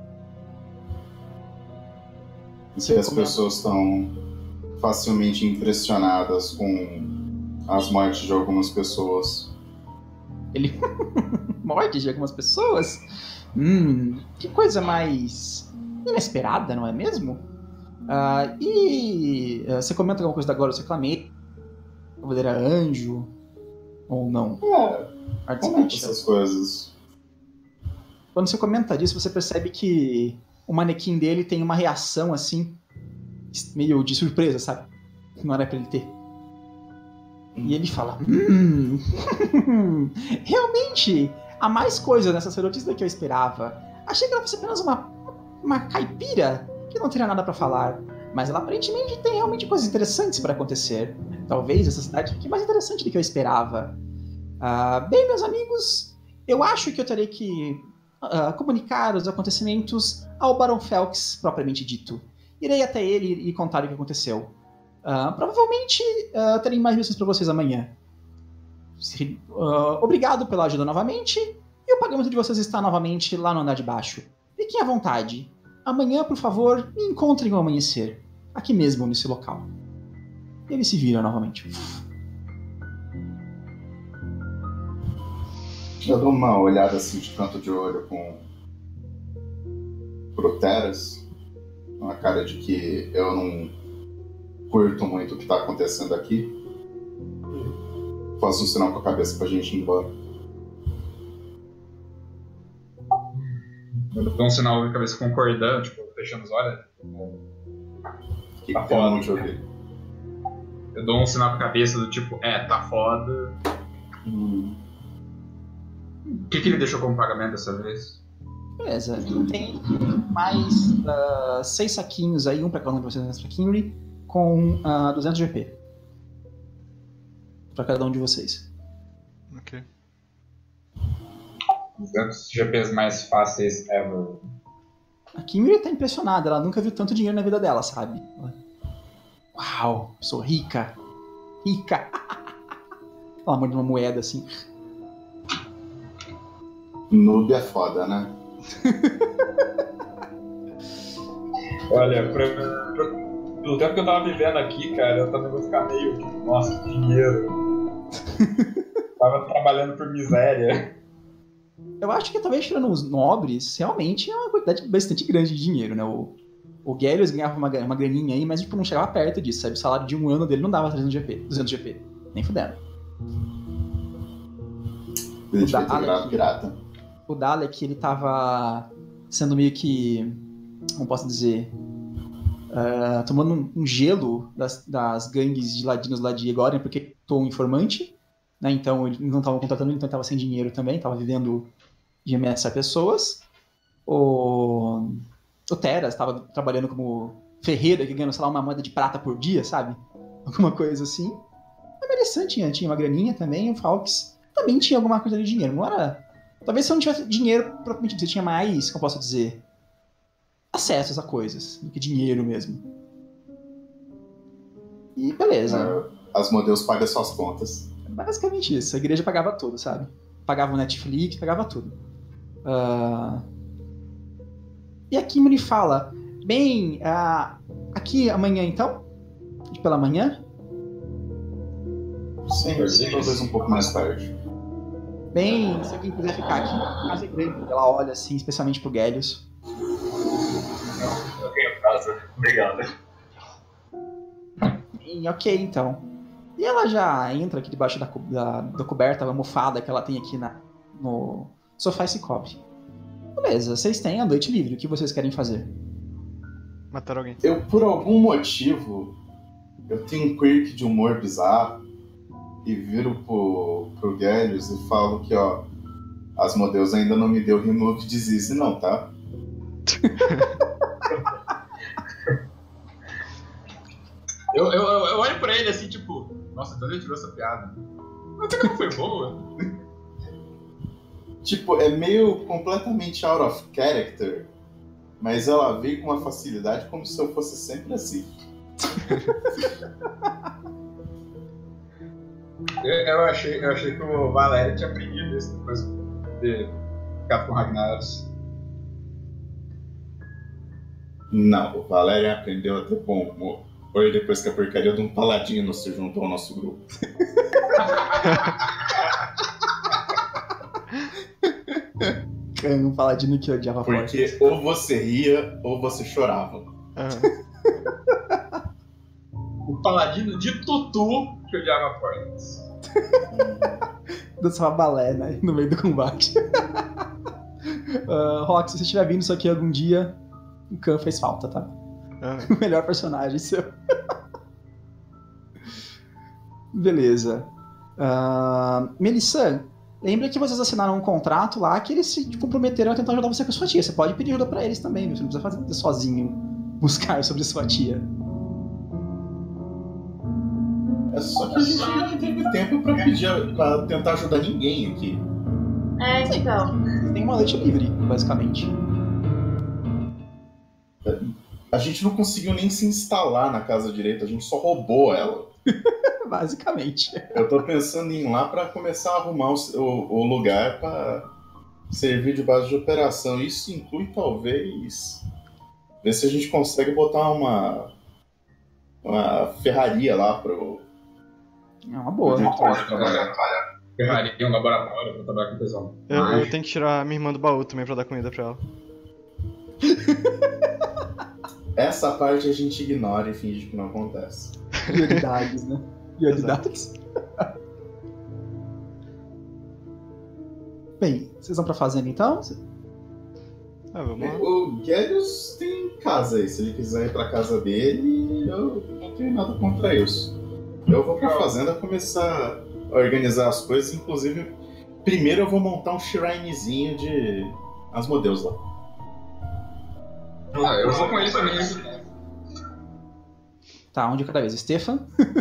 Speaker 5: E que as pessoas estão facilmente impressionadas com as mortes de algumas pessoas.
Speaker 1: Ele... mortes de algumas pessoas? Hum, que coisa mais inesperada, não é mesmo? Uh, e uh, você comenta alguma coisa da Glória Reclamei? Cavaleira Anjo? Ou não?
Speaker 5: É, comenta essas coisas.
Speaker 1: Quando você comenta disso, você percebe que o manequim dele tem uma reação assim, meio de surpresa, sabe? Não era pra ele ter. E ele fala: hum, realmente, há mais coisas nessa sacerdotisa do que eu esperava. Achei que ela fosse apenas uma, uma caipira que não teria nada pra falar, mas ela aparentemente tem realmente coisas interessantes para acontecer. Talvez essa cidade fique mais interessante do que eu esperava. Uh, bem, meus amigos, eu acho que eu terei que uh, comunicar os acontecimentos ao Barão Felks, propriamente dito. Irei até ele e contar o que aconteceu. Uh, provavelmente uh, terei mais missões para vocês amanhã. Uh, obrigado pela ajuda novamente, e o pagamento de vocês está novamente lá no andar de baixo. Fiquem à vontade. Amanhã, por favor, me encontrem ao amanhecer. Aqui mesmo, nesse local. E ele se vira novamente.
Speaker 5: Eu dou uma olhada assim de canto de olho com pro Teras, uma cara de que eu não curto muito o que tá acontecendo aqui. Faço um sinal com a cabeça pra gente ir embora.
Speaker 7: Eu dou um sinal com a cabeça concordando, tipo, fechando os olhos.
Speaker 5: O que
Speaker 7: Tá
Speaker 5: que tem
Speaker 7: foda.
Speaker 5: muito de ouvir?
Speaker 7: Eu dou um sinal com a cabeça do tipo, é, tá foda.
Speaker 5: Hum.
Speaker 7: O que, que ele deixou como pagamento dessa vez?
Speaker 1: Beleza, tem mais uh, seis saquinhos aí, um pra cada um de vocês nessa Kinry, com uh, duzentos G P. Pra cada um de vocês.
Speaker 3: Ok.
Speaker 7: duzentos G Ps mais fáceis ever.
Speaker 1: A Kinry tá impressionada, ela nunca viu tanto dinheiro na vida dela, sabe? Ela, uau, sou rica. Rica. Ela morde uma moeda assim.
Speaker 5: Noob é foda, né?
Speaker 7: Olha, pra, pra, pelo tempo que eu tava vivendo aqui, cara, eu também vou ficar meio tipo, nossa, dinheiro. Tava trabalhando por miséria.
Speaker 1: Eu acho que talvez tirando os nobres, realmente é uma quantidade bastante grande de dinheiro, né? O, o Gélios ganhava uma, uma graninha aí, mas tipo, não chegava perto disso, sabe? O salário de um ano dele não dava trezentos G P, duzentos G P. Nem fudendo.
Speaker 5: Ele devia ter
Speaker 1: Dalek-
Speaker 5: virado pirata.
Speaker 1: O Dalek, ele tava sendo meio que, como posso dizer, uh, tomando um, um gelo das, das gangues de ladinos lá de Egorian, porque tô um informante, né? Então eles não estavam contratando, então ele tava sem dinheiro também, tava vivendo de ameaçar pessoas. O, o Teras tava trabalhando como ferreiro, que ganhando, sei lá, uma moeda de prata por dia, sabe? Alguma coisa assim. A Melissan tinha, tinha uma graninha também, o Falks também tinha alguma coisa de dinheiro, não era... Talvez se eu não tivesse dinheiro, propriamente você tinha mais, como eu posso dizer, acessos a coisas, do que dinheiro mesmo. E beleza.
Speaker 5: É, Asmodeus paga suas contas.
Speaker 1: Basicamente isso. A igreja pagava tudo, sabe? Pagava o Netflix, pagava tudo. Uh... E a Kimberly fala, bem, uh, aqui amanhã então? Pela manhã?
Speaker 5: Sim, talvez um pouco mais tarde.
Speaker 1: Bem, se alguém quiser ficar aqui, a casa é grande. Ela olha assim, especialmente pro Gélios.
Speaker 4: Eu tenho casa. Obrigado.
Speaker 1: E, ok, então. E ela já entra aqui debaixo da, co- da, da coberta, da almofada que ela tem aqui na, no sofá e se cobre. Beleza, vocês têm a noite livre. O que vocês querem fazer?
Speaker 3: Matar alguém.
Speaker 5: Eu, por algum motivo, eu tenho um quirk de humor bizarro e viro pro, pro Gélios e falo que, ó, Asmodeus ainda não me deu remove disease não, tá?
Speaker 7: Eu, eu, eu, eu olho pra ele assim, tipo, nossa, de onde ele tirou essa piada? Mas até que não foi boa.
Speaker 5: Tipo, é meio completamente out of character, mas ela veio com uma facilidade como se eu fosse sempre assim.
Speaker 7: Eu, eu, achei, eu achei que o Valério tinha aprendido isso depois de ter ficado com o Ragnaros.
Speaker 5: Não, o Valéria aprendeu a ter bom humor. Foi depois que a porcaria de um paladino se juntou ao nosso grupo.
Speaker 1: Um paladino que odiava
Speaker 5: Porque
Speaker 1: porcos.
Speaker 5: ou você ria ou você chorava.
Speaker 3: Aham.
Speaker 7: O paladino de Tutu que odiava portas.
Speaker 1: Dançava balé, né? No meio do combate. uh, Rock, se você estiver vindo isso aqui algum dia, o Khan fez falta, tá?
Speaker 3: Aham.
Speaker 1: O melhor personagem seu. Beleza. Uh, Melissan, lembra que vocês assinaram um contrato lá que eles se comprometeram a tentar ajudar você com a sua tia. Você pode pedir ajuda pra eles também, viu? Você não precisa fazer sozinho, buscar sobre sua tia.
Speaker 5: É só que a gente não teve tempo pra pedir, pra tentar ajudar ninguém aqui.
Speaker 6: É, então.
Speaker 1: Você tem uma noite livre, basicamente.
Speaker 5: A gente não conseguiu nem se instalar na casa direito, a gente só roubou ela.
Speaker 1: Basicamente.
Speaker 5: Eu tô pensando em ir lá pra começar a arrumar o, o, o lugar pra servir de base de operação. Isso inclui, talvez, ver se a gente consegue botar uma, uma ferraria lá pro...
Speaker 1: É uma boa.
Speaker 5: pro jeito que a gente trabalhar.
Speaker 7: ferraria, um laboratório pra trabalhar com tesão.
Speaker 3: Eu, eu tenho que tirar a minha irmã do baú também pra dar comida pra ela.
Speaker 5: Essa parte a gente ignora e finge que não acontece.
Speaker 1: Prioridades, né? Prioridades. Bem, vocês vão pra fazenda então?
Speaker 3: Ah, vamos lá.
Speaker 5: O Gellius tem casa aí, se ele quiser ir pra casa dele, eu não tenho nada contra isso. Eu vou pra fazenda começar a organizar as coisas, inclusive, primeiro eu vou montar um shrinezinho de Asmodeus lá.
Speaker 7: Ah, eu vou com ele também.
Speaker 1: Tá, onde cada vez? Stefan?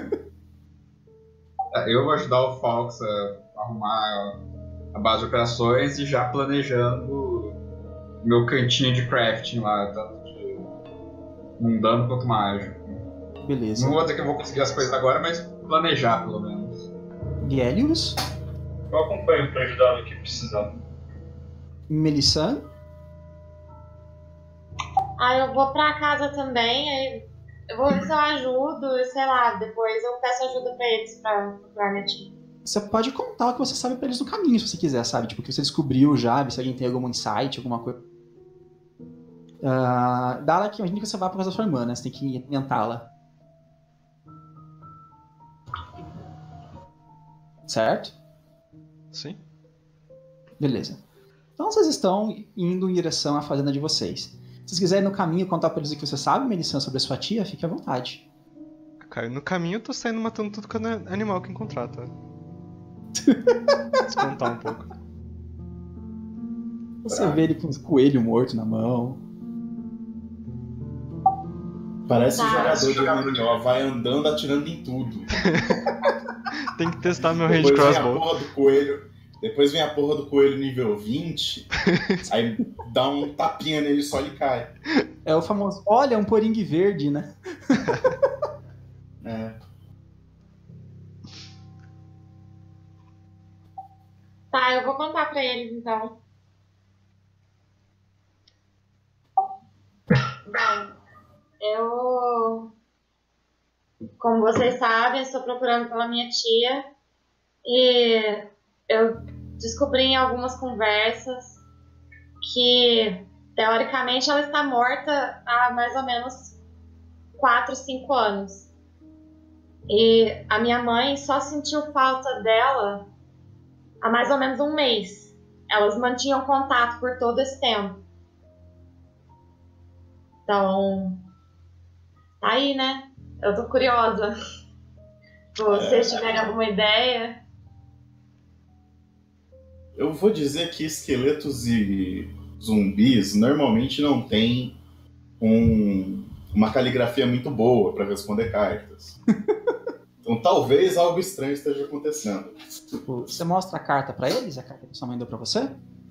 Speaker 7: Eu vou ajudar o Fox a arrumar a base de operações e já planejando meu cantinho de crafting lá, tanto de mundano quanto mágico.
Speaker 1: Beleza.
Speaker 7: Não vou dizer que eu vou conseguir as coisas agora, mas planejar pelo menos.
Speaker 1: Gellius?
Speaker 4: Eu acompanho pra ajudar no que precisar.
Speaker 1: Melissan?
Speaker 6: Ah, eu vou pra casa também, aí eu vou ver se eu ajudo, sei lá, depois eu peço ajuda pra eles pra procurar minha tia.
Speaker 1: Você pode contar o que você sabe pra eles no caminho, se você quiser, sabe? Tipo, o que você descobriu já, ver se alguém tem algum insight, alguma coisa. Uh, Dala, que imagina que você vai pra casa da sua irmã, né? Você tem que orientá-la. Certo?
Speaker 3: Sim.
Speaker 1: Beleza. Então vocês estão indo em direção à fazenda de vocês. Se vocês quiserem no caminho contar pra eles o que você sabe, Melissan, sobre a sua tia, fique à vontade.
Speaker 3: Cara, no caminho eu tô saindo matando tudo que é animal que encontrar, tá? Descontar um pouco.
Speaker 1: Você vê ele com um coelho morto na mão.
Speaker 5: Parece um
Speaker 6: Tá.
Speaker 5: jogador de M M O, vai andando atirando em tudo.
Speaker 3: Tem que testar meu range
Speaker 5: Depois vem a
Speaker 3: crossbow.
Speaker 5: porra do coelho. Depois vem a porra do coelho nível vinte. Aí dá um tapinha nele só e cai.
Speaker 1: É o famoso, olha, um poringue verde, né?
Speaker 5: É.
Speaker 6: Tá, eu vou contar pra eles então. Bem, eu, como vocês sabem, estou procurando pela minha tia e eu descobri em algumas conversas que, teoricamente, ela está morta há mais ou menos quatro, cinco anos. E a minha mãe só sentiu falta dela há mais ou menos um mês. Elas mantinham contato por todo esse tempo. Então, tá aí, né? Eu tô curiosa. Se vocês tiverem alguma ideia.
Speaker 5: Eu vou dizer que esqueletos e zumbis normalmente não têm um, uma caligrafia muito boa para responder cartas. Então talvez algo estranho esteja acontecendo.
Speaker 1: Tipo, você mostra a carta pra eles? A carta que sua mãe deu pra você?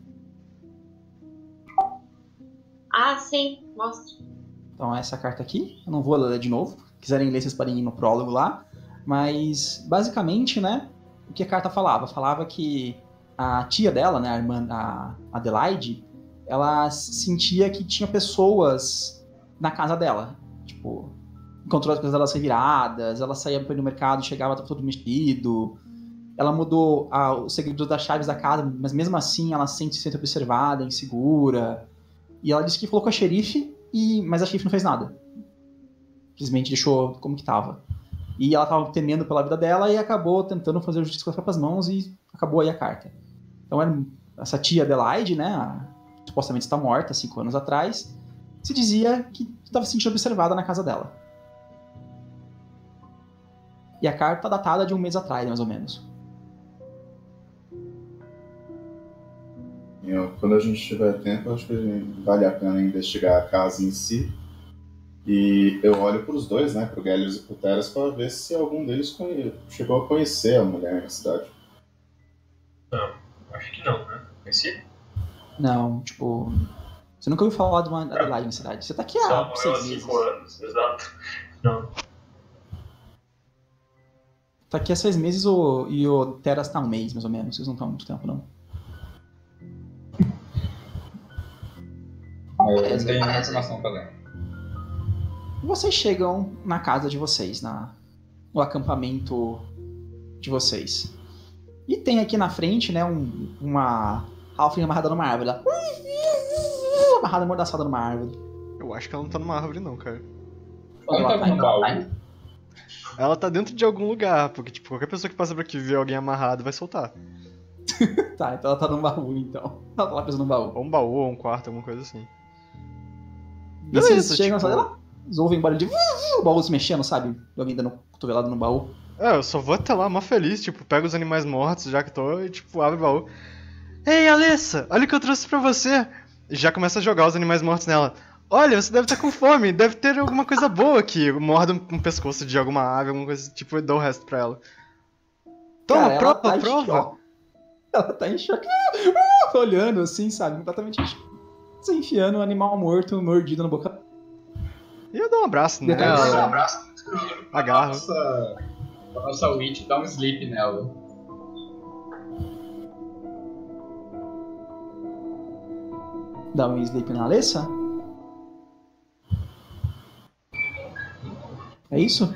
Speaker 6: Ah, sim, mostra.
Speaker 1: Então essa carta aqui, eu não vou ler de novo. Se quiserem ler, vocês podem ir no prólogo lá. Mas, basicamente, né, o que a carta falava? Falava que a tia dela, né, a irmã, a Adelaide, ela sentia que tinha pessoas na casa dela. Tipo, encontrou as coisas delas reviradas, ela saía para ir no mercado, chegava, tava todo mexido. Ela mudou a, os segredos das chaves da casa, mas mesmo assim ela se sente, se sente observada, insegura. E ela disse que falou com a xerife, e, mas a xerife não fez nada. Simplesmente deixou como que tava. E ela tava temendo pela vida dela e acabou tentando fazer justiça com as próprias mãos e acabou aí a carta. Então era essa tia Adelaide, né, a, supostamente está morta cinco anos atrás, se dizia que estava se sentindo observada na casa dela. E a carta tá datada de um mês atrás, mais ou menos.
Speaker 5: Eu, quando a gente tiver tempo, acho que vale a pena investigar a casa em si. E eu olho para os dois, né, pro Gellius e pro Teras, para ver se algum deles conhe... chegou a conhecer a mulher na cidade.
Speaker 4: Não, acho que não, né? Conheci?
Speaker 1: Não, tipo... Você nunca ouviu falar de uma Adelaide na cidade. Você tá aqui
Speaker 4: Só
Speaker 1: há
Speaker 4: morreu há
Speaker 1: seis meses.
Speaker 4: cinco anos, exato. Não.
Speaker 1: Tá aqui há seis meses o... e o Teras tá um mês, mais ou menos. Vocês não estão há muito tempo, não.
Speaker 7: Eu não tenho nenhuma informação pra dar.
Speaker 1: E vocês chegam na casa de vocês, na... no acampamento de vocês. E tem aqui na frente, né, um, uma Halfling amarrada numa árvore. Ela... amarrada amordaçada numa árvore.
Speaker 3: Eu acho que ela não tá numa árvore não, cara.
Speaker 2: Ela não tá no baú.
Speaker 3: Ela tá dentro de algum lugar, porque tipo, qualquer pessoa que passa por aqui e vê alguém amarrado vai soltar.
Speaker 1: Tá, então ela tá num baú, então. Ela tá lá presa num baú.
Speaker 3: Ou um baú, ou um quarto, alguma coisa assim.
Speaker 1: E vocês
Speaker 3: Beleza,
Speaker 1: chegam
Speaker 3: tipo...
Speaker 1: e falam, eles ouvem barulho de... o baú se mexendo, sabe? Alguém dando cotovelada no baú.
Speaker 3: É, eu só vou até lá, mó feliz, tipo, pego os animais mortos, já que tô, e tipo, abre o baú. Ei, Alessa, olha o que eu trouxe pra você! E já começa a jogar os animais mortos nela. Olha, você deve estar com fome, deve ter alguma coisa boa aqui. Morda um pescoço de alguma ave, alguma coisa tipo, e dou o resto pra ela. Toma,
Speaker 1: Cara, ela
Speaker 3: prova,
Speaker 1: tá em
Speaker 3: prova!
Speaker 1: choque. Ela tá em choque. Olhando assim, sabe? Completamente em choque. Você enfiando um animal morto, mordido na boca.
Speaker 3: E eu dou um abraço
Speaker 1: Depois
Speaker 3: nela.
Speaker 1: você
Speaker 2: Um abraço.
Speaker 3: Agarro.
Speaker 2: Nossa, a nossa witch dá um sleep nela.
Speaker 1: Dá um sleep na Alessa? É isso?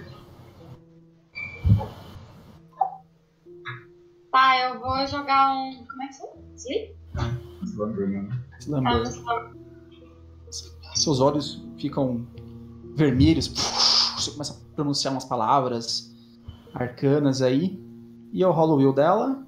Speaker 6: Tá, eu vou jogar um. Como é que chama? Sleep?
Speaker 2: Slumber, né?
Speaker 1: Slumber.
Speaker 6: Ah, no Slumber.
Speaker 1: Seus olhos ficam vermelhos. Você começa a pronunciar umas palavras arcanas aí. E eu rolo o will dela.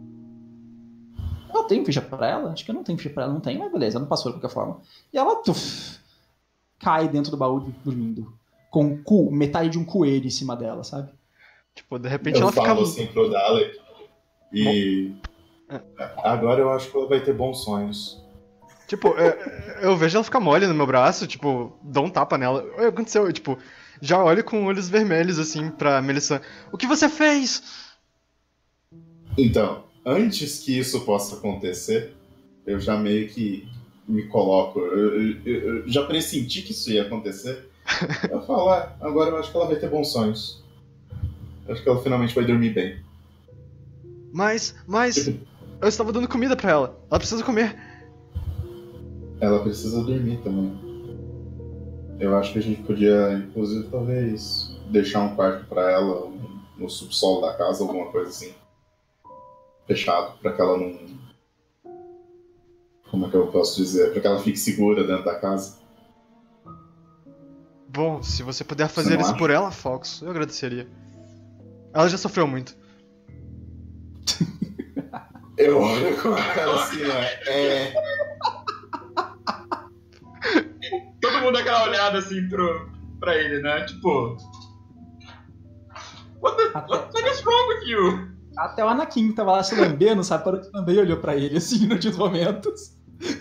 Speaker 1: Eu tenho ficha pra ela? Acho que eu não tenho ficha pra ela, não tem, mas beleza, não passou de qualquer forma. E ela tuf, cai dentro do baú dormindo. Com um cu, metade de um coelho em cima dela, sabe?
Speaker 3: Tipo, de repente
Speaker 5: Eu
Speaker 3: ela
Speaker 5: falo
Speaker 3: fica...
Speaker 5: assim pro Dalek. E agora eu acho que ela vai ter bons sonhos.
Speaker 3: Tipo, é, eu vejo ela ficar mole no meu braço, tipo, dou um tapa nela. O que aconteceu? Eu, tipo, já olho com olhos vermelhos, assim, pra Melissa. O que você fez?
Speaker 5: Então, antes que isso possa acontecer, eu já meio que me coloco. Eu, eu- eu já pressenti que isso ia acontecer. Eu falo, ah, agora eu acho que ela vai ter bons sonhos. Eu acho que ela finalmente vai dormir bem.
Speaker 3: Mas, mas... Eu estava dando comida pra ela. Ela precisa comer.
Speaker 5: Ela precisa dormir também. Eu acho que a gente podia, inclusive, talvez deixar um quarto pra ela no subsolo da casa, alguma coisa assim. Fechado, pra que ela não... Como é que eu posso dizer? Pra que ela fique segura dentro da casa.
Speaker 3: Bom, se você puder
Speaker 5: Você
Speaker 3: fazer
Speaker 5: não
Speaker 3: isso
Speaker 5: acha?
Speaker 3: por ela, Fox, eu agradeceria. Ela já sofreu muito.
Speaker 5: Eu olho com a cara assim, né? É...
Speaker 2: Todo mundo dá aquela olhada assim pro, pra ele, né? Tipo. What the, what, what is wrong with you?
Speaker 1: Até o Anakin tava lá se lambendo, sabe? Parou de lamber e olhou pra ele, assim, nos últimos momentos.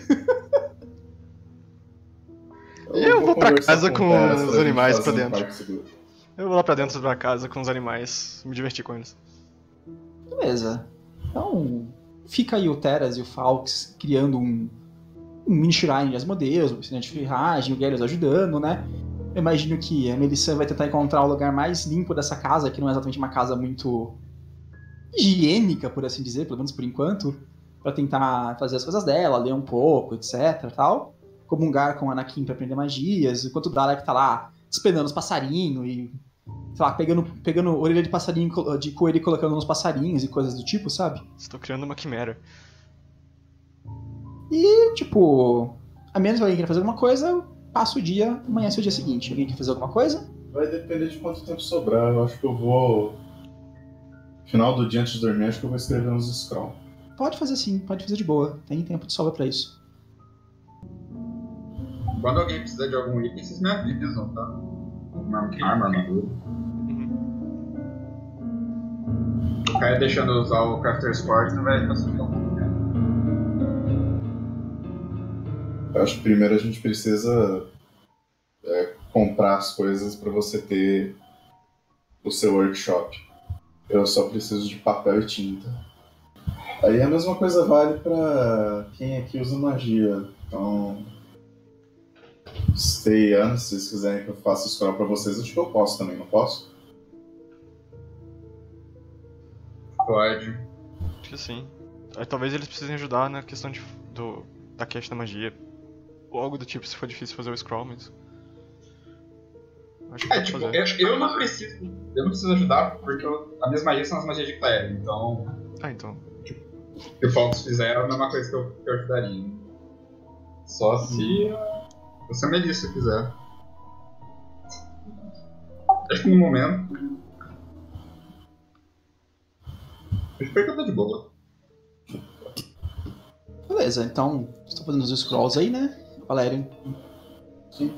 Speaker 3: Eu vou pra
Speaker 5: conversar
Speaker 3: casa
Speaker 5: o
Speaker 3: com
Speaker 5: Teras
Speaker 3: os
Speaker 5: pra gente
Speaker 3: animais
Speaker 5: fazer
Speaker 3: pra
Speaker 5: um
Speaker 3: dentro.
Speaker 5: parque seguro.
Speaker 3: Eu vou lá pra dentro da casa com os animais, me divertir com eles.
Speaker 1: Beleza. Então, fica aí o Teras e o Falx criando um, um mini shrine de Asmodeus, uma piscina de ferragem, o Gyarius ajudando, né? Eu imagino que a Melissa vai tentar encontrar o lugar mais limpo dessa casa, que não é exatamente uma casa muito higiênica, por assim dizer, pelo menos por enquanto, pra tentar fazer as coisas dela, ler um pouco, etc, tal. Comungar com o Anakin pra aprender magias, enquanto o Dalek tá lá despedando os passarinhos e, sei lá, pegando, pegando orelha de passarinho, de coelho e colocando nos passarinhos e coisas do tipo, sabe?
Speaker 3: Estou criando uma quimera.
Speaker 1: E, tipo, a menos que alguém queira fazer alguma coisa, passa o dia, amanhece o dia seguinte. Alguém quer fazer alguma coisa?
Speaker 5: Vai depender de quanto tempo sobrar. Eu acho que eu vou... Final do dia antes de dormir, acho que eu vou escrever uns scroll.
Speaker 1: Pode fazer sim, pode fazer de boa. Tem tempo de sobra pra isso.
Speaker 2: Quando alguém precisa de algum item, vocês me avisam, tá? Uma arma, armadura. O cara deixando eu usar o Crafter Sport não vai facilitar um pouco, né?
Speaker 5: Eu acho que primeiro a gente precisa é, comprar as coisas para você ter o seu workshop. Eu só preciso de papel e tinta. Aí a mesma coisa vale para quem aqui usa magia. Então, stay anos, se vocês quiserem que eu faça scroll para vocês, acho que eu posso também, não posso?
Speaker 2: Pode.
Speaker 3: Acho que sim. Aí talvez eles precisem ajudar na questão de, do, da cast da magia. Ou algo do tipo, se for difícil fazer o scroll, mas... Acho que
Speaker 2: É,
Speaker 3: pode
Speaker 2: tipo, eu,
Speaker 3: fazer.
Speaker 2: eu não preciso. Eu não preciso ajudar porque eu, as minhas magias são as magias de clérigo, então.
Speaker 3: Ah, então.
Speaker 7: O que o Fox fizer é a mesma coisa que eu, que eu ajudaria. Só se, se a Melissa quiser. Acho que no momento. Acho que eu tô de boa.
Speaker 1: Beleza, então, estou fazendo os scrolls aí, né, Valério?
Speaker 5: Sim.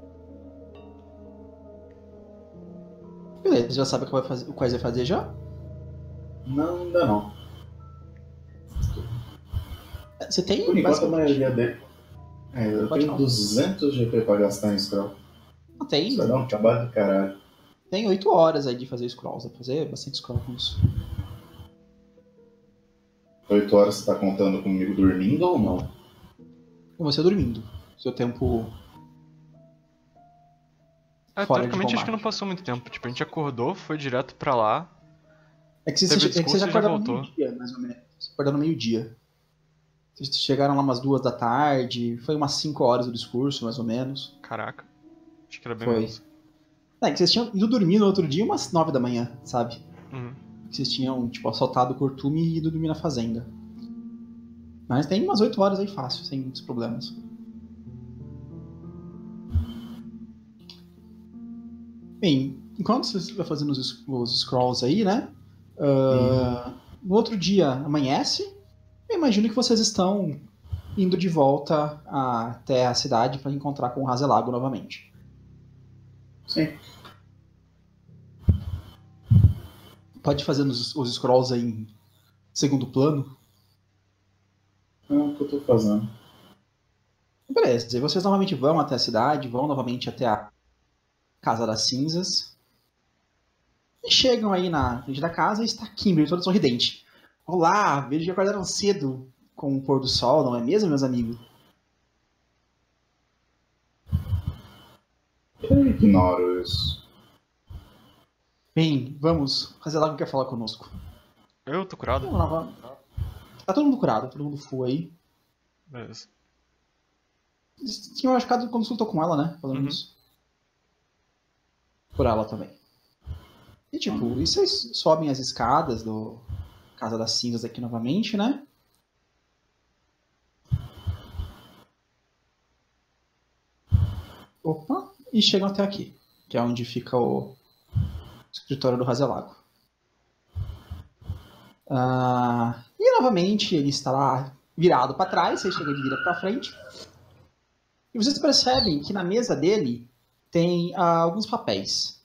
Speaker 1: Beleza, já sabe o que vai fazer, o que vai fazer já?
Speaker 5: Não, ainda não.
Speaker 1: Você tem?
Speaker 5: Por enquanto a
Speaker 1: basicamente-
Speaker 5: maioria dele. É, eu
Speaker 1: Pode
Speaker 5: tenho
Speaker 1: falar.
Speaker 5: duzentos G P pra gastar em scroll.
Speaker 1: Não, tem.
Speaker 5: Isso vai dar um trabalho do caralho.
Speaker 1: Tem oito horas aí de fazer scrolls, dá pra fazer bastante scroll com isso.
Speaker 5: oito horas você tá contando comigo dormindo ou não?
Speaker 1: Com você dormindo. Seu tempo.
Speaker 3: É,
Speaker 1: Fora de
Speaker 3: teoricamente acho que
Speaker 1: combate.
Speaker 3: não passou muito tempo. Tipo, a gente acordou, foi direto pra lá.
Speaker 1: É que, você,
Speaker 3: Teve
Speaker 1: é que vocês
Speaker 3: discurso e já
Speaker 1: acordaram no
Speaker 3: voltou.
Speaker 1: meio-dia, mais ou menos. Vocês acordaram no meio-dia. Vocês chegaram lá umas duas da tarde, foi umas cinco horas o discurso, mais ou menos.
Speaker 3: Caraca. Acho que era bem
Speaker 1: Foi.
Speaker 3: menos.
Speaker 1: É, que vocês tinham ido dormir no outro dia umas nove da manhã, sabe?
Speaker 3: Uhum.
Speaker 1: Que vocês tinham, tipo, assaltado o Cortume e ido dormir na fazenda. Mas tem umas oito horas aí fácil, sem muitos problemas. Bem, enquanto você vai fazendo os, os scrolls aí, né? Uh, no outro dia amanhece. Eu imagino que vocês estão indo de volta a- até a cidade para encontrar com o Razelago novamente.
Speaker 5: Sim.
Speaker 1: Pode fazer os, os scrolls aí em segundo plano.
Speaker 5: É o que eu tô fazendo.
Speaker 1: Beleza, e vocês novamente vão até a cidade, vão novamente até a Casa das Cinzas. E chegam aí na frente da casa e está Kimberly, toda sorridente. Olá, vejo que acordaram cedo com o pôr do sol, não é mesmo, meus amigos?
Speaker 5: Eu ignoro isso.
Speaker 1: Bem, vamos, Razelago quer falar conosco.
Speaker 3: Eu tô curado?
Speaker 1: Vamos lá, vamos. Tá todo mundo curado, todo mundo full aí.
Speaker 3: Beleza.
Speaker 1: Eles tinham machucado quando consultou com ela, né? Falando
Speaker 3: Uhum.
Speaker 1: isso. Por ela também. E tipo, e vocês sobem as escadas do Casa das Cinzas aqui novamente, né? Opa, e chegam até aqui, que é onde fica o escritório do Razelago. Ah, e novamente ele está lá virado para trás, você chega de vira para frente. E vocês percebem que na mesa dele tem ah, alguns papéis.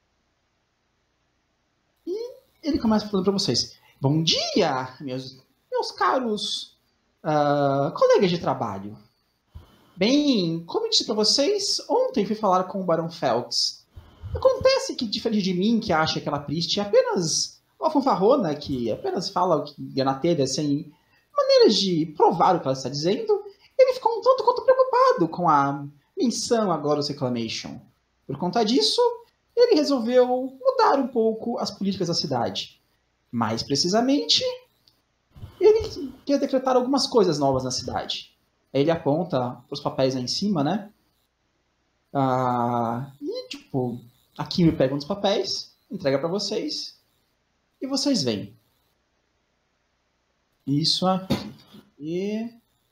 Speaker 1: E ele começa falando para vocês: bom dia, meus, meus caros ah, colegas de trabalho. Bem, como eu disse para vocês, ontem fui falar com o Barão Feltz. Acontece que, diferente de mim, que acha que aquela Priest é apenas uma fanfarrona que apenas fala o que é na telha sem maneiras de provar o que ela está dizendo, ele ficou um tanto quanto preocupado com a menção a Glorious Reclamation. Por conta disso, ele resolveu mudar um pouco as políticas da cidade. Mais precisamente, ele quer decretar algumas coisas novas na cidade. Aí ele aponta para os papéis lá em cima, né? Ah, e, tipo, aqui me pega um dos papéis, entrega para vocês, e vocês veem. Isso aqui. E...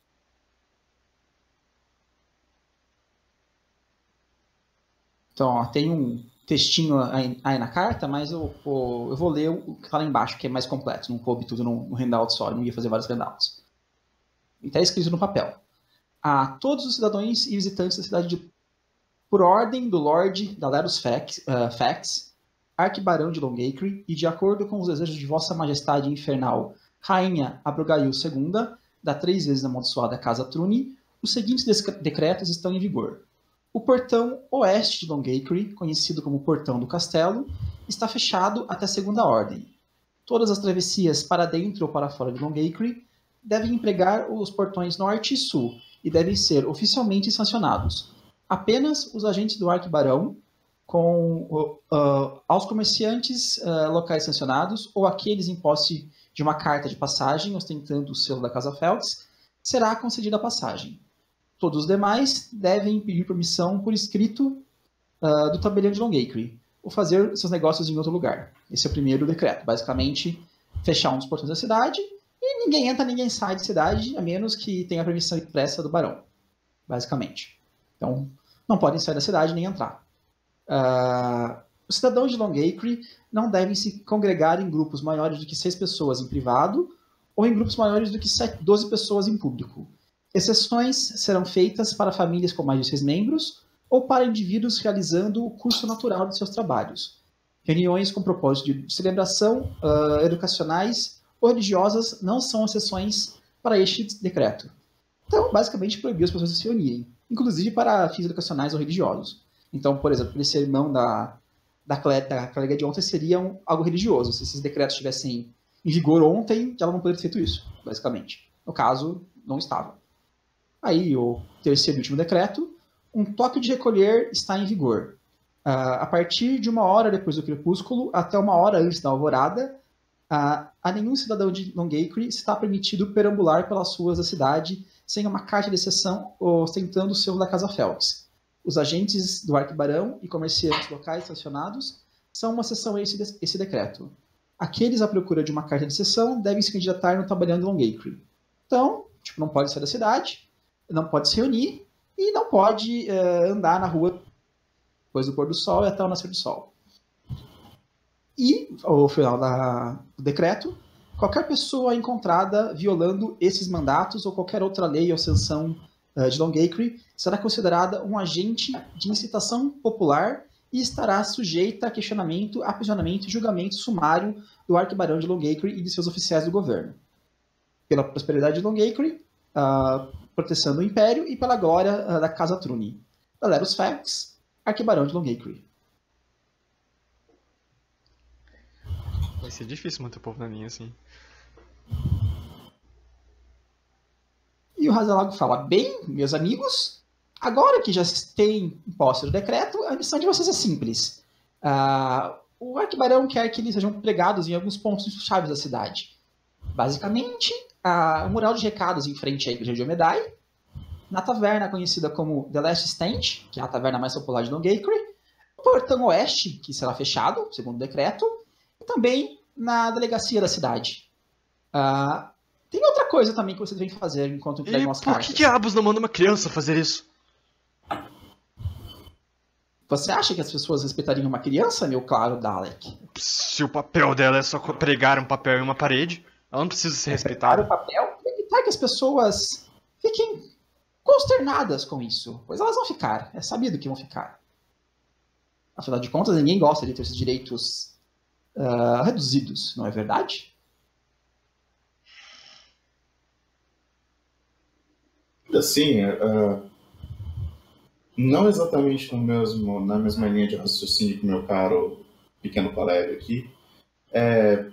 Speaker 1: Então, ó, tem um textinho aí, aí na carta, mas eu, eu, eu vou ler o que está lá embaixo, que é mais completo. Não coube tudo no, no handout só, eu não ia fazer vários handouts. E está escrito no papel: a todos os cidadãos e visitantes da cidade de... por ordem do Lorde Dalerus Fax, uh, Fax, Arquibarão de Longacre, e de acordo com os desejos de Vossa Majestade Infernal, Rainha Abrogail segunda, da três vezes amaldiçoada Casa Trune, os seguintes decretos estão em vigor. O portão oeste de Longacre, conhecido como Portão do Castelo, está fechado até segunda ordem. Todas as travessias para dentro ou para fora de Longacre devem empregar os portões norte e sul e devem ser oficialmente sancionados. Apenas os agentes do Arquibarão, com, uh, aos comerciantes uh, locais sancionados ou aqueles em posse de uma carta de passagem ostentando o selo da Casa Feltz, será concedida a passagem. Todos os demais devem pedir permissão por escrito uh, do tabelião de Longacre ou fazer seus negócios em outro lugar. Esse é o primeiro decreto. Basicamente, fechar um dos portões da cidade e ninguém entra, ninguém sai da cidade, a menos que tenha a permissão expressa do barão, basicamente. Então, não podem sair da cidade nem entrar. Uh, os cidadãos de Longacre não devem se congregar em grupos maiores do que seis pessoas em privado ou em grupos maiores do que doze pessoas em público. Exceções serão feitas para famílias com mais de seis membros ou para indivíduos realizando o curso natural de seus trabalhos. Reuniões com propósito de celebração, uh, educacionais ou religiosas não são exceções para este decreto. Então, basicamente, proibiu as pessoas de se reunirem, inclusive para fins educacionais ou religiosos. Então, por exemplo, ele ser irmão da, da, da colega de ontem seria um, algo religioso. Se esses decretos estivessem em vigor ontem, ela não poderia ter feito isso, basicamente. No caso, não estava. Aí, o terceiro e último decreto, um toque de recolher está em vigor. Uh, a partir de uma hora depois do crepúsculo até uma hora antes da alvorada, uh, a nenhum cidadão de Longacre está permitido perambular pelas ruas da cidade sem uma carta de exceção ostentando o selo da Casa Felps. Os agentes do Arquibarão e comerciantes locais sancionados são uma exceção a esse, de esse decreto. Aqueles à procura de uma carta de exceção devem se candidatar no tabelião de Longacre. Então, tipo, não pode sair da cidade, não pode se reunir e não pode uh, andar na rua depois do pôr do sol e até o nascer do sol. E, ao final da, do decreto, qualquer pessoa encontrada violando esses mandatos ou qualquer outra lei ou sanção uh, de Longacre será considerada um agente de incitação popular e estará sujeita a questionamento, aprisionamento e julgamento sumário do Arquibarão de Longacre e de seus oficiais do governo. Pela prosperidade de Longacre, uh, proteção do Império e pela glória uh, da Casa Truni. Dalerus Felps, Arquibarão de Longacre.
Speaker 3: Vai ser difícil manter o povo na linha assim.
Speaker 1: E o Razalago fala: bem, meus amigos, agora que já tem imposto o decreto, a missão de vocês é simples. Uh, o Arquibarão quer que eles sejam pregados em alguns pontos chaves da cidade. Basicamente, uh, o mural de recados em frente à igreja de Omedai, na taverna conhecida como The Last Stand, que é a taverna mais popular de Longacre, o portão oeste, que será fechado, segundo o decreto, e também na delegacia da cidade. Uh, tem outra coisa também que vocês devem fazer enquanto entregam as cartas.
Speaker 3: Por que diabos não manda uma criança fazer isso?
Speaker 1: Você acha que as pessoas respeitariam uma criança, meu claro Dalek?
Speaker 3: Se o papel dela é só pregar um papel em uma parede, ela não precisa ser respeitada.
Speaker 1: o papel e evitar que as pessoas fiquem consternadas com isso, pois elas vão ficar, é sabido que vão ficar. Afinal de contas, ninguém gosta de ter esses direitos uh, reduzidos, não é verdade?
Speaker 5: Assim, uh, não exatamente no mesmo, na mesma linha de raciocínio que o meu caro pequeno colega aqui. É...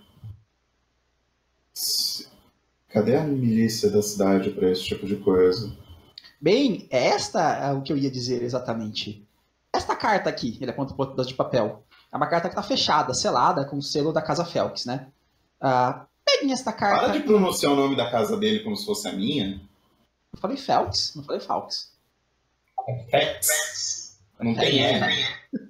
Speaker 5: Cadê a milícia da cidade para esse tipo de coisa?
Speaker 1: Bem, esta é o que eu ia dizer exatamente. Esta carta aqui, ele aponta para o pedaço de papel, é uma carta que está fechada, selada, com o selo da Casa Felps, né? Uh, peguem esta carta...
Speaker 5: Para de pronunciar o nome da casa dele como se fosse a minha.
Speaker 1: Eu falei Felps, não falei Falks.
Speaker 5: É Felps. Não tem R.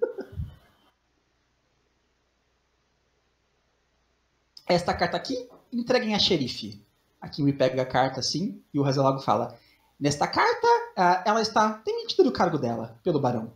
Speaker 1: Esta carta aqui, entreguem a xerife. Aqui me pega a carta assim, e o Razalago fala: nesta carta, uh, ela está demitida do cargo dela, pelo barão.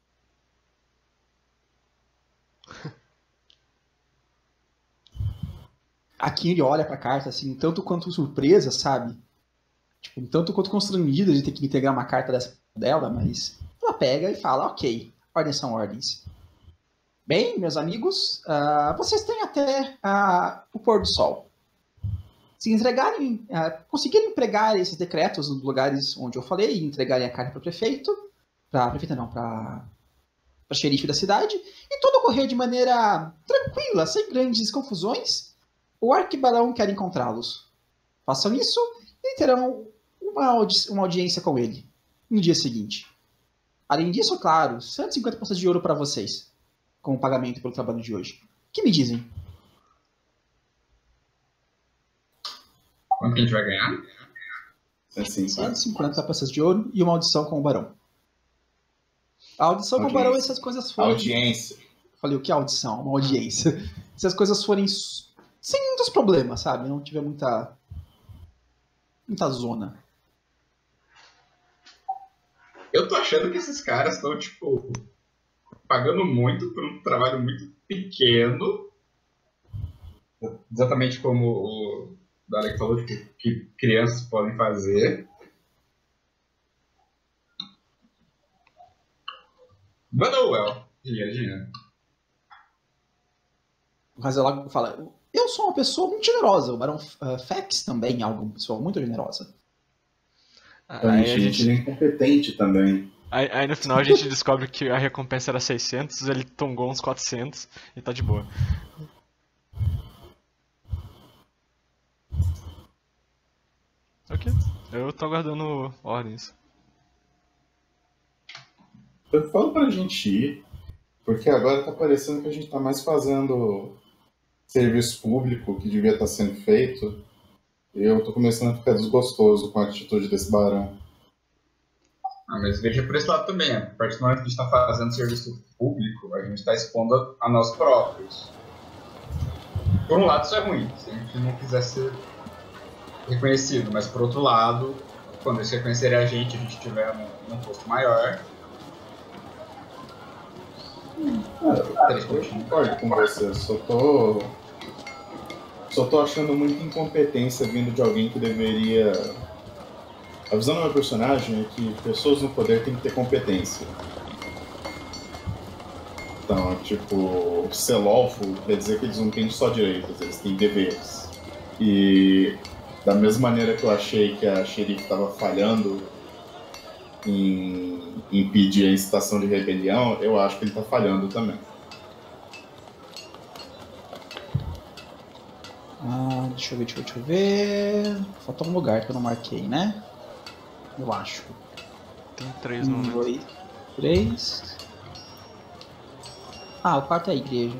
Speaker 1: Aqui ele olha pra carta, assim, tanto quanto surpresa, sabe? Tipo, tanto quanto constrangida de ter que integrar uma carta dessa dela, mas ela pega e fala: ok, ordens são ordens. Bem, meus amigos, uh, vocês têm até uh, o pôr do sol. Se entregarem, uh, conseguirem pregar esses decretos nos lugares onde eu falei e entregarem a carta para o prefeito, para prefeita não, para para xerife da cidade, e tudo ocorrer de maneira tranquila, sem grandes confusões, o Arquibarão quer encontrá-los. Façam isso e terão uma, audi uma audiência com ele no dia seguinte. Além disso, claro, cento e cinquenta peças de ouro para vocês, como pagamento pelo trabalho de hoje. O que me dizem?
Speaker 7: Quanto que a gente vai ganhar?
Speaker 1: cento e cinquenta peças de ouro e uma audição com o barão. A audição com o barão, essas coisas forem...
Speaker 5: Audiência.
Speaker 1: Falei, o que é audição? Uma audiência. Se as coisas forem sem muitos problemas, sabe? Não tiver muita, muita zona.
Speaker 7: Eu tô achando que esses caras estão, tipo, pagando muito por um trabalho muito pequeno. Exatamente como o Dalek falou, tipo, que crianças podem fazer. But oh well. Dinheiro, dinheiro.
Speaker 1: Mas ela fala, eu sou uma pessoa muito generosa. O Barão uh, Fex também é uma pessoa muito generosa.
Speaker 5: Então,
Speaker 3: Aí a
Speaker 5: gente,
Speaker 3: gente.
Speaker 5: ele é incompetente também.
Speaker 3: Aí, aí no final a gente descobre que a recompensa era seiscentos, ele tongou uns quatrocentos e tá de boa. Ok, eu tô aguardando ordens.
Speaker 5: Eu falo pra gente ir, porque agora tá parecendo que a gente tá mais fazendo serviço público que devia estar sendo feito. E eu tô começando a ficar desgostoso com a atitude desse barão.
Speaker 7: Ah, mas veja por esse lado também. A partir do momento que a gente está fazendo serviço público, a gente está expondo a nós próprios. Por um lado, isso é ruim, se a gente não quiser ser reconhecido. Mas, por outro lado, quando eles reconhecerem a gente, a gente estiver num, num posto maior...
Speaker 5: Ah, eu concordo com você, só tô... Só tô achando muita incompetência vindo de alguém que deveria... A visão do meu personagem é que pessoas no poder têm que ter competência. Então, tipo, ser lawful quer dizer que eles não têm só direitos, eles têm deveres. E da mesma maneira que eu achei que a xerife estava falhando em impedir a incitação de rebelião, eu acho que ele está falhando também.
Speaker 1: Ah, deixa eu ver, deixa eu ver, deixa eu ver. Faltou um lugar que eu não marquei, né? Eu acho.
Speaker 3: Tem três no
Speaker 1: Um,
Speaker 3: momento.
Speaker 1: dois, três. Ah, o quarto é a igreja.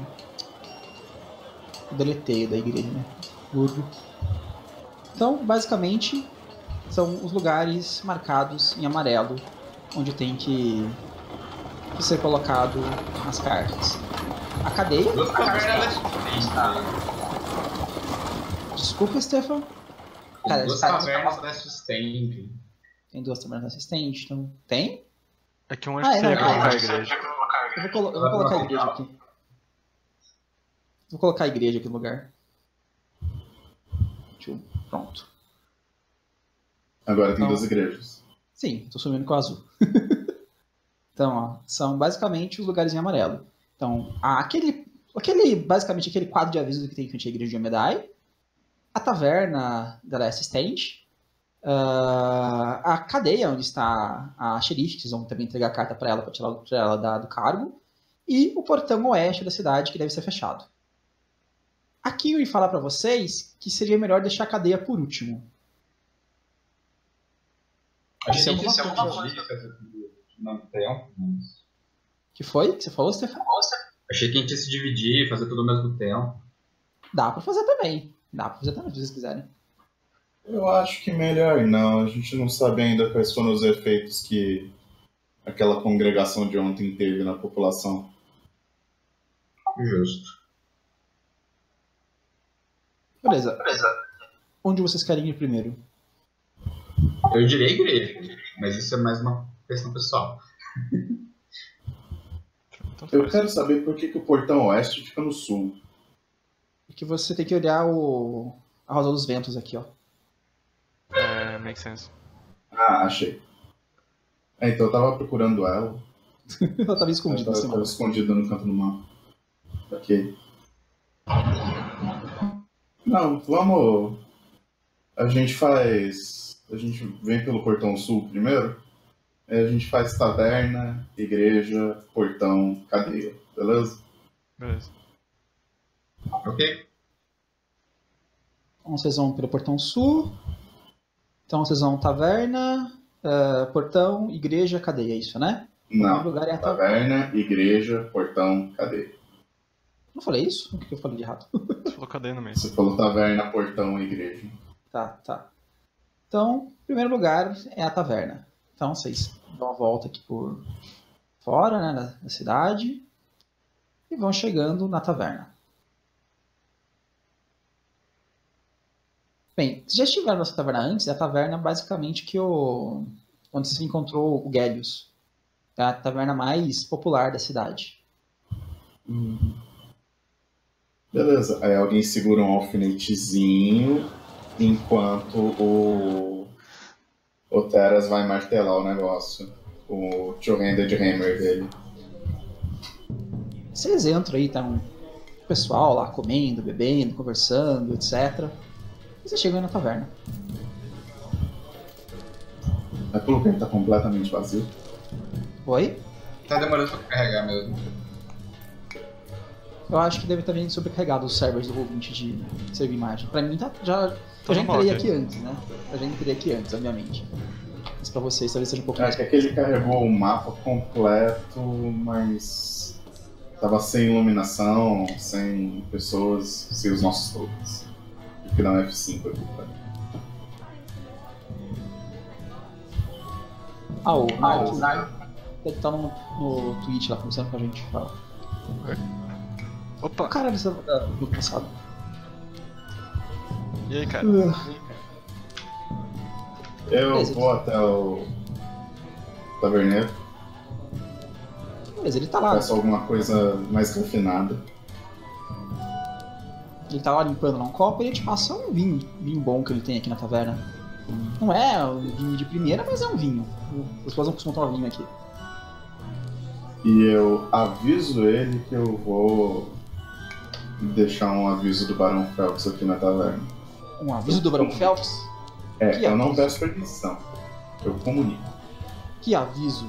Speaker 1: Eu deletei da igreja, né? Burro. Então, basicamente, são os lugares marcados em amarelo, onde tem que, que ser colocado as cartas. A cadeia.
Speaker 7: Duas cavernas da
Speaker 1: Desculpa, Stefan. Cara,
Speaker 7: Duas
Speaker 1: esse cara-
Speaker 7: cavernas da Sustained.
Speaker 1: Tem duas tabernas assistentes, então. Tem?
Speaker 3: É que um
Speaker 1: Ah,
Speaker 3: acho
Speaker 1: é,
Speaker 3: que
Speaker 1: não,
Speaker 3: seria
Speaker 1: não,
Speaker 3: colocar a
Speaker 1: não.
Speaker 3: igreja.
Speaker 1: Eu vou, colo- eu vou colocar a igreja aqui. Vou colocar a igreja aqui no lugar. Deixa eu... Pronto.
Speaker 5: Agora tem
Speaker 1: Então-
Speaker 5: duas igrejas.
Speaker 1: Sim, tô sumindo com o azul. Então, ó, são basicamente os lugares em amarelo. Então, há aquele, aquele, basicamente aquele quadro de aviso que tem em frente à igreja de Omedai, a taverna da Last Stand, uh, a cadeia onde está a xerife, que vocês vão também entregar a carta para ela, para tirar pra ela da, do cargo, e o portão oeste da cidade, que deve ser fechado. Aqui eu ia falar para vocês que seria melhor deixar a cadeia por último.
Speaker 7: A gente tem que
Speaker 1: Isso é
Speaker 7: se
Speaker 1: alguma coisa.
Speaker 7: dividir não tempo. mas-
Speaker 1: Que foi? Que você falou, Stefan?
Speaker 7: Achei que a gente ia se dividir, fazer tudo ao mesmo tempo.
Speaker 1: Dá pra fazer também. Dá pra fazer também, se vocês quiserem.
Speaker 5: Eu acho que melhor não. A gente não sabe ainda quais foram os efeitos que aquela congregação de ontem teve na população.
Speaker 7: Justo.
Speaker 1: Beleza. Onde vocês querem ir primeiro?
Speaker 7: Eu diria igreja, mas isso é mais uma questão pessoal.
Speaker 3: Então
Speaker 5: Eu
Speaker 3: faz.
Speaker 5: quero saber por que, que o portão oeste fica no sul.
Speaker 1: Porque você tem que olhar o... a Rosa dos Ventos aqui, ó.
Speaker 3: É, make sense.
Speaker 5: Ah, achei. É, então eu tava procurando ela.
Speaker 1: Ela tava
Speaker 5: Ela
Speaker 1: escondida
Speaker 5: tava,
Speaker 1: nesse
Speaker 5: tava
Speaker 1: mapa.
Speaker 5: escondida no canto do mapa. Ok. Não, vamos... A gente faz... A gente vem pelo portão sul primeiro. Aí a gente faz taverna, igreja, portão, cadeia. Beleza?
Speaker 3: Beleza.
Speaker 7: Ok?
Speaker 1: Então vocês vão pelo portão sul. Então vocês vão taverna, uh, portão, igreja, cadeia, é isso, né? O
Speaker 5: Não.
Speaker 1: lugar é a taverna.
Speaker 5: Taverna, igreja, portão, cadeia.
Speaker 1: Não falei isso? O que eu falei de errado?
Speaker 3: Você falou cadeia no meio.
Speaker 5: Você falou taverna, portão, igreja.
Speaker 1: Tá, tá. Então, em primeiro lugar é a taverna. Então vocês dão uma volta aqui por fora, né, da, da cidade e vão chegando na taverna. Bem, vocês já estiveram nessa taverna antes? É a taverna basicamente que o... onde você encontrou o Gélios. É a taverna mais popular da cidade.
Speaker 5: Hum. Beleza, aí alguém segura um alfinetezinho enquanto o, o Teras vai martelar o negócio. O two-handed hammer dele.
Speaker 1: Vocês entram aí, tá um pessoal lá comendo, bebendo, conversando, etcétera. E vocês chegam aí na taverna.
Speaker 5: É pelo que ele tá completamente vazio.
Speaker 1: Oi?
Speaker 7: Tá demorando pra carregar mesmo.
Speaker 1: Eu acho que deve estar bem sobrecarregado os servers do Roll vinte de servir imagem. Pra mim, tá, já, eu
Speaker 3: Tá
Speaker 1: já
Speaker 3: normal,
Speaker 1: entrei
Speaker 3: ok.
Speaker 1: aqui antes, né? Eu já entrei aqui antes, obviamente. Mas pra vocês talvez seja um pouco
Speaker 5: É
Speaker 1: mais...
Speaker 5: que aquele carregou o mapa completo, mas tava sem iluminação, sem pessoas, sem os nossos tokens. Tive que dar um F cinco aqui, tá?
Speaker 1: Ah, o
Speaker 5: Ah,
Speaker 1: Mark
Speaker 5: o-
Speaker 1: deve estar no, no Twitch lá, conversando com a gente. Fala.
Speaker 3: Opa!
Speaker 1: Caralho, essa do passado.
Speaker 3: E aí, cara?
Speaker 5: Eu
Speaker 1: Beleza.
Speaker 5: vou até o taverneiro,
Speaker 1: Beleza, ele tá lá.
Speaker 5: peço alguma coisa mais refinada.
Speaker 1: Ele tá lá limpando lá um copo e ele te passa um vinho. Vinho bom que ele tem aqui na taverna. Não é um vinho de primeira, mas é um vinho. As pessoas não costumam tomar vinho aqui.
Speaker 5: E eu aviso ele que eu vou deixar um aviso do Barão Phelps aqui na taverna.
Speaker 1: Um aviso do Barão Phelps?
Speaker 5: É,
Speaker 1: Que
Speaker 5: eu não
Speaker 1: aviso?
Speaker 5: peço permissão, eu comunico.
Speaker 1: Que aviso?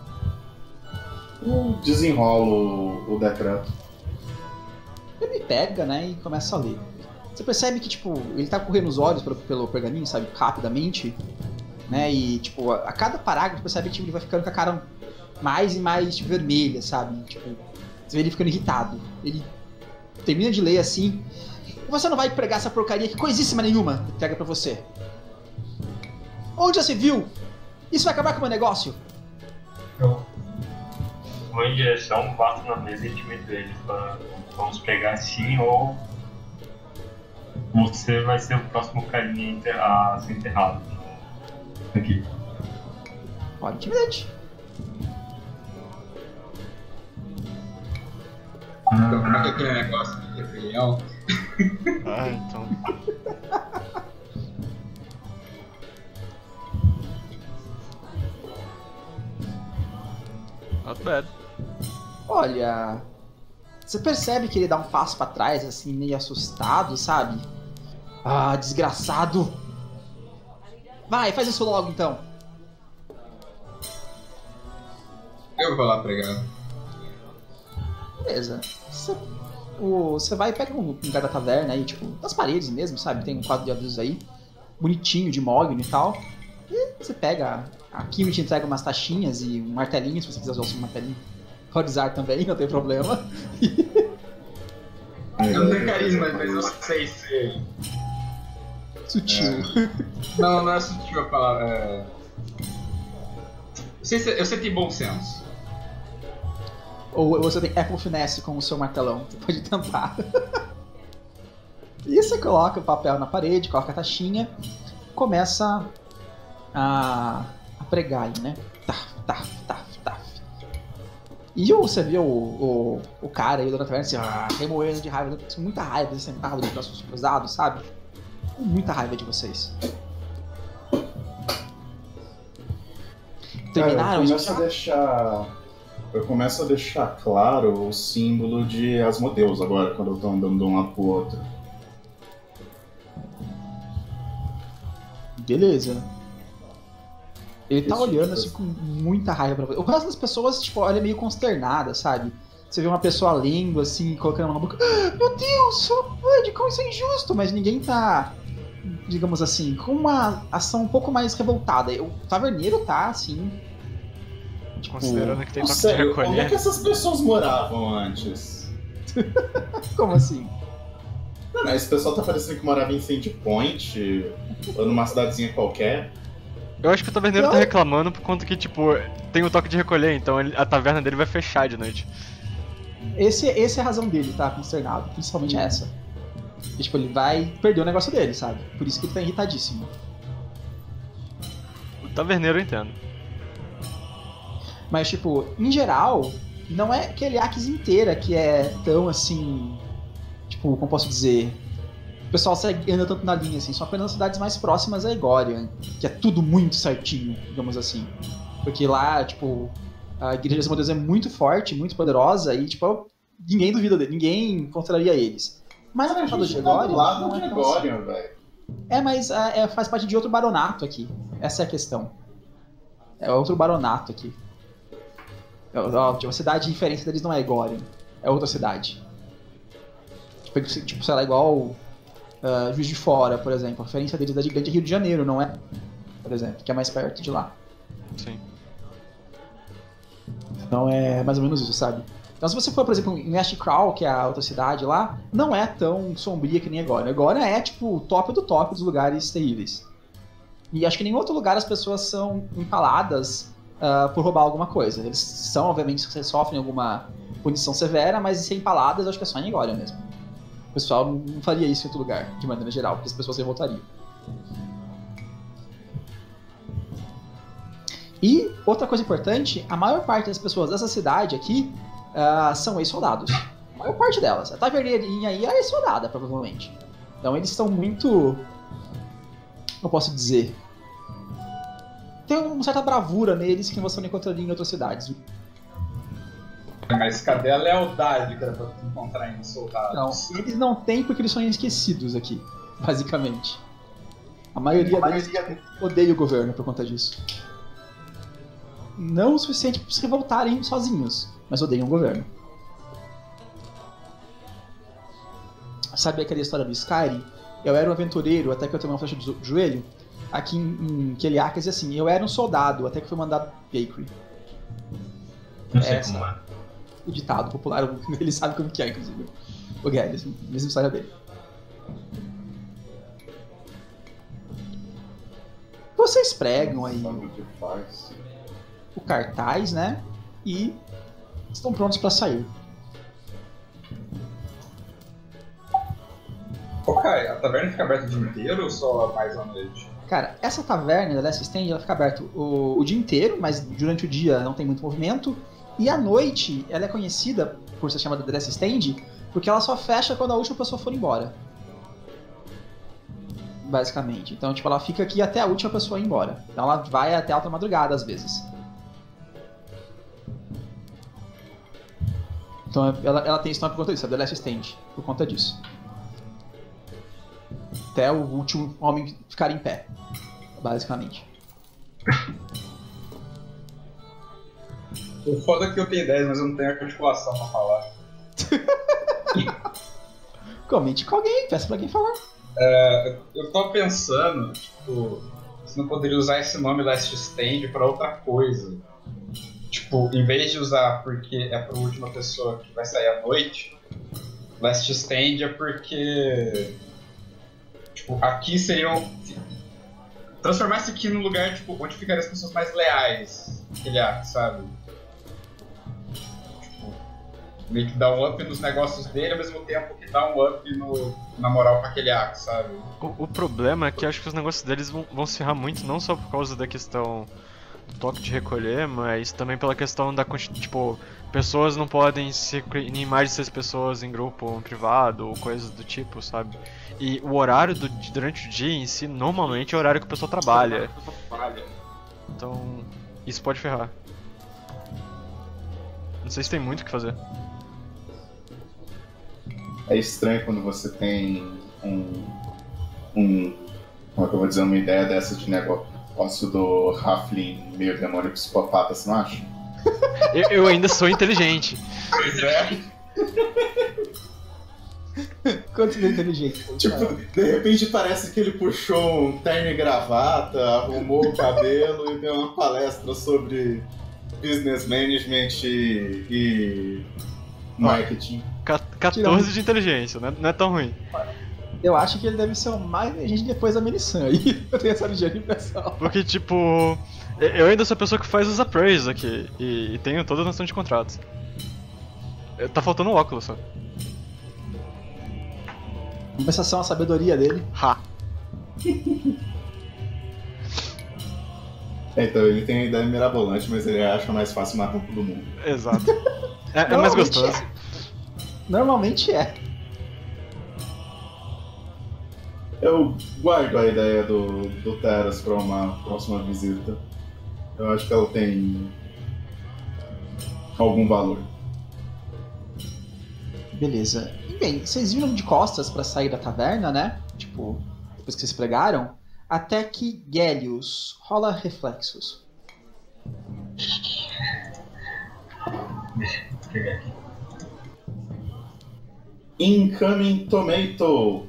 Speaker 5: Eu desenrolo o, o decreto.
Speaker 1: Ele pega, né, e começa a ler. Você percebe que, tipo, ele tá correndo os olhos pelo, pelo pergaminho, sabe, rapidamente, né, e, tipo, a, a cada parágrafo você percebe que tipo, ele vai ficando com a cara mais e mais tipo, vermelha, sabe, tipo, você vê ele ficando irritado. Ele termina de ler assim, você não vai pregar essa porcaria que coisíssima nenhuma, pega pra você. Onde já se viu? Isso vai acabar com o meu negócio.
Speaker 4: Eu vou em direção, bato na mesa e intimido ele para vamos pegar sim ou você vai ser o próximo carinha a enter- a ser enterrado aqui.
Speaker 1: Olha, intimidante.
Speaker 7: Então, como é que é aquele negócio de rebelião?
Speaker 3: Ah, então. Not bad.
Speaker 1: Olha, você percebe que ele dá um passo pra trás, assim, meio assustado, sabe? Ah, desgraçado! Vai, faz isso logo então.
Speaker 7: Eu vou lá pregar.
Speaker 1: Beleza. Você, o, você vai e pega um lugar da taverna aí, tipo, das paredes mesmo, sabe? Tem um quadro de avisos aí, bonitinho, de mogno e tal. E você pega, a Kimi te entrega umas taxinhas e um martelinho, se você quiser usar o seu martelinho. Pode usar também, não tem problema.
Speaker 7: Eu não tenho carisma, mas eu sei ser.
Speaker 1: Sutil.
Speaker 7: Não, não é sutil a palavra. É... Eu, sei, se- eu sei ter bom senso.
Speaker 1: Ou você tem Apple Finesse com o seu martelão. Você pode tentar. E você coloca o papel na parede, coloca a taxinha, começa a, a pregar aí, né? Taf, taf, taf, taf. E você vê o, o, o cara aí da taverna assim, ah, remoendo de raiva, com muita raiva, sentado de braços cruzados, sabe? Com muita raiva de vocês. Terminaram
Speaker 5: eu
Speaker 1: isso
Speaker 5: começo a
Speaker 1: já?
Speaker 5: deixar. Eu começo a deixar claro o símbolo de Asmodeus agora, quando eu tô andando de um lado pro outro.
Speaker 1: Beleza. Ele tá
Speaker 5: Isso,
Speaker 1: olhando
Speaker 5: isso.
Speaker 1: assim com muita raiva pra você. O resto das pessoas, tipo, olha meio consternada, sabe? Você vê uma pessoa lendo assim, colocando a mão na boca. "Ah, meu Deus, só pode, como isso é injusto!" Mas ninguém tá, digamos assim, com uma ação um pouco mais revoltada. O taverneiro tá, assim. Tipo,
Speaker 3: Considerando que tem
Speaker 5: Não
Speaker 3: toque de
Speaker 5: sei, onde é
Speaker 3: recolher.
Speaker 5: que essas pessoas moravam antes?
Speaker 1: como assim?
Speaker 5: Não, esse pessoal tá parecendo que morava em Sand Point, ou numa cidadezinha qualquer.
Speaker 3: Eu acho que o taverneiro
Speaker 1: Não.
Speaker 3: tá reclamando por conta que, tipo, tem o toque de recolher, então ele- a taverna dele vai fechar de noite.
Speaker 1: Esse, esse é a razão dele, tá? Consternado. Principalmente essa. E, tipo, ele vai perder o negócio dele, sabe? Por isso que ele tá irritadíssimo.
Speaker 3: O taverneiro eu entendo.
Speaker 1: Mas, tipo, em geral, não é aquele Axis inteira que é tão assim. Tipo, como posso dizer? O pessoal segue, anda tanto na linha assim, são apenas as cidades mais próximas a Egorian, que é tudo muito certinho, digamos assim. Porque lá, tipo, a Igreja dos Modelos é muito forte, muito poderosa e, tipo, ninguém duvida dele, ninguém consideraria eles. Mas
Speaker 5: Cara,
Speaker 1: a
Speaker 5: a
Speaker 1: Fada
Speaker 5: gente
Speaker 1: de
Speaker 5: tá do
Speaker 1: Egorian.
Speaker 5: lado
Speaker 1: não
Speaker 5: de
Speaker 1: é tão assim.
Speaker 5: Egorian, velho.
Speaker 1: É, mas é, é, faz parte de outro baronato aqui. Essa é a questão. É outro baronato aqui. É, ó, tipo, a cidade de referência deles não é Egorian, é outra cidade. Tipo, tipo sei lá, igual uh, Juiz de Fora, por exemplo. A referência deles é de Grande Rio de Janeiro, não é? Por exemplo, que é mais perto de lá.
Speaker 3: Sim.
Speaker 1: Então é mais ou menos isso, sabe? Então se você for, por exemplo, em Ashcrawl, que é a outra cidade lá, não é tão sombria que nem Egorian. Egorian é, tipo, o top do top dos lugares terríveis. E acho que em nenhum outro lugar as pessoas são empaladas uh, por roubar alguma coisa. Eles são, obviamente, que sofrem alguma punição severa, mas ser empaladas acho que é só em Egorian mesmo. O pessoal não faria isso em outro lugar, de maneira geral, porque as pessoas se revoltariam. E outra coisa importante, a maior parte das pessoas dessa cidade aqui uh, são ex-soldados. A maior parte delas. A taverneirinha aí é ex-soldada, provavelmente. Então eles estão muito... eu posso dizer... tem uma certa bravura neles que você não encontraria em outras cidades.
Speaker 7: Mas cadê a lealdade que era pra encontrar em soldados?
Speaker 1: Não, eles não têm porque eles são esquecidos aqui, basicamente. A maioria, a deles maioria... odeia o governo por conta disso. Não o suficiente para se revoltarem sozinhos, mas odeiam o governo. Sabe aquela história do Skyrim? Eu era um aventureiro até que eu tomei uma flecha do joelho. Aqui em, em Keliakas, assim, eu era um soldado até que fui mandado Bakery.
Speaker 4: Não sei
Speaker 1: Essa,
Speaker 4: como é.
Speaker 1: O ditado popular, ele sabe como que é, inclusive. O Guedes, mesma história dele. Vocês pregam aí
Speaker 5: Sabe o que faz?
Speaker 1: o cartaz, né? E estão prontos para sair.
Speaker 7: Ô, Kai, a taverna fica aberta o dia inteiro ou só mais à noite?
Speaker 1: Cara, essa taverna da Last Stand, ela fica aberta o, o dia inteiro, mas durante o dia não tem muito movimento. E à noite, ela é conhecida por ser chamada de Last Stand, porque ela só fecha quando a última pessoa for embora. Basicamente. Então, tipo, ela fica aqui até a última pessoa ir embora. Então ela vai até alta madrugada, às vezes. Então ela, ela tem esse nome por conta disso, a The Last Stand, por conta disso. Até o último homem ficar em pé, basicamente.
Speaker 7: O foda é que eu tenho ideias, mas eu não tenho articulação pra falar.
Speaker 1: Comente com alguém, peça pra alguém falar.
Speaker 7: É, eu tô pensando, tipo, se não poderia usar esse nome Last Stand pra outra coisa. Tipo, em vez de usar porque é pra última pessoa que vai sair à noite, Last Stand é porque... tipo, aqui seriam... transformar isso aqui num lugar, tipo, onde ficariam as pessoas mais leais, aquele ato, sabe? Tipo, meio que dá um up nos negócios dele, ao mesmo tempo que dá um up no, na moral pra aquele ato, sabe?
Speaker 3: O, o problema é que eu acho que os negócios deles vão, vão se ferrar muito, não só por causa da questão do toque de recolher, mas também pela questão da, tipo, pessoas não podem se em mais de seis pessoas em grupo ou em privado, ou coisas do tipo, sabe? E o horário do, durante o dia em si, normalmente é o horário que o pessoal trabalha. Então, isso pode ferrar. Não sei se tem muito o que fazer.
Speaker 5: É estranho quando você tem um, um como é que eu vou dizer, uma ideia dessa de negócio do Halfling meio demônio psicopata, você não acha?
Speaker 3: Eu, eu ainda sou inteligente.
Speaker 7: Pois é.
Speaker 1: Quanto de inteligente.
Speaker 5: Tipo, de repente parece que ele puxou um terno e gravata, arrumou o cabelo e deu uma palestra sobre business management e, e marketing.
Speaker 3: quatorze de inteligência, não é, não é tão ruim.
Speaker 1: Eu acho que ele deve ser o mais inteligente depois da Melissan aí. Eu tenho essa ligeira impressão.
Speaker 3: Porque, tipo, eu ainda sou a pessoa que faz os appraisals aqui e, e tenho toda a noção de contratos. Tá faltando um óculos só.
Speaker 1: compensação a sabedoria dele.
Speaker 3: Ha!
Speaker 5: É, então ele tem a ideia mirabolante, mas ele acha mais fácil matar todo mundo.
Speaker 3: Exato. É, é mais gostoso.
Speaker 1: É. Normalmente é.
Speaker 5: Eu guardo a ideia do, do Teras para uma próxima visita. Eu acho que ela tem algum valor.
Speaker 1: Beleza. E bem, vocês viram de costas pra sair da taverna, né? Tipo, depois que vocês pregaram. Até que Gélios rola reflexos.
Speaker 4: Deixa eu pegar aqui.
Speaker 5: Incoming Tomato!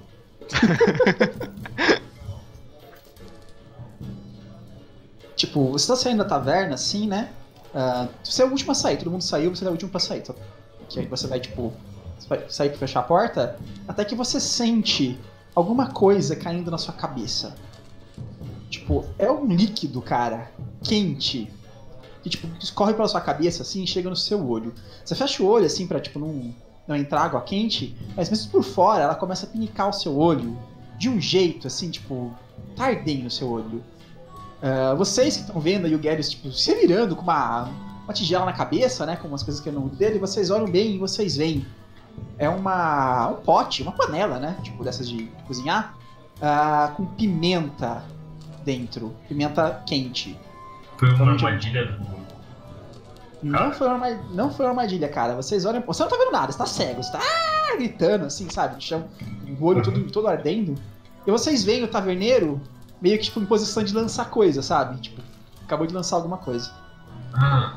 Speaker 1: Tipo, você tá saindo da taverna, assim, né? Uh, você é o último a sair, todo mundo saiu, você é o último pra sair. Então, que aí você vai, tipo, você vai sair pra fechar a porta, até que você sente alguma coisa caindo na sua cabeça. Tipo, é um líquido, cara, quente, que, tipo, escorre pela sua cabeça, assim, e chega no seu olho. Você fecha o olho, assim, pra, tipo, não, não entrar água quente, mas mesmo por fora, ela começa a pinicar o seu olho de um jeito, assim, tipo, tá ardendo o seu olho. Uh, vocês que estão vendo aí o Gélios, tipo, se virando com uma, uma tigela na cabeça, né, com umas coisas que no olho dele, vocês olham bem e vocês veem. É uma, um pote, uma panela, né, tipo, dessas de, de cozinhar, uh, com pimenta dentro, pimenta quente.
Speaker 4: Foi uma armadilha do...
Speaker 1: Não foi, uma, armadilha, não foi uma armadilha, cara. Vocês olham... Você não tá vendo nada, você tá cego. Você tá ah, gritando, assim, sabe? No chão, o olho todo, todo ardendo. E vocês veem o taverneiro meio que, tipo, em posição de lançar coisa, sabe? Tipo, acabou de lançar alguma coisa.
Speaker 4: Ah.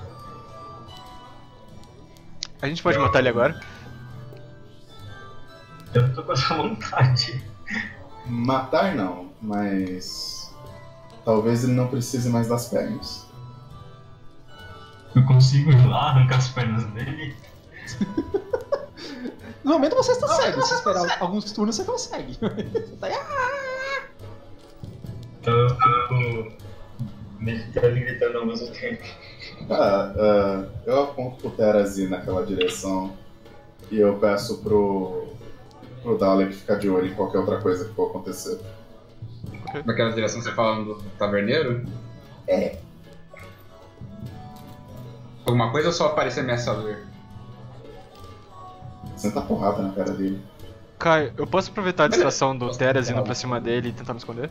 Speaker 3: A gente pode matar ele agora?
Speaker 4: Eu tô com essa vontade.
Speaker 5: Matar não, mas... talvez ele não precise mais das pernas.
Speaker 4: Eu consigo ir lá, arrancar as pernas dele?
Speaker 1: No momento você está cego, se esperar alguns turnos você consegue. Você tá aí, ah!
Speaker 4: Então eu fico meditando e gritando ao mesmo tempo.
Speaker 5: Ah, uh, eu aponto pro Teras ir naquela direção e eu peço pro, pro Dalek ficar de olho em qualquer outra coisa que for acontecer.
Speaker 7: Okay. Naquela direção você falando do taverneiro?
Speaker 5: É.
Speaker 7: Alguma coisa ou só aparecer ameaçador?
Speaker 5: Senta a porrada na cara dele.
Speaker 3: Caio, eu posso aproveitar a distração do Teras indo pra cima dele e tentar me esconder?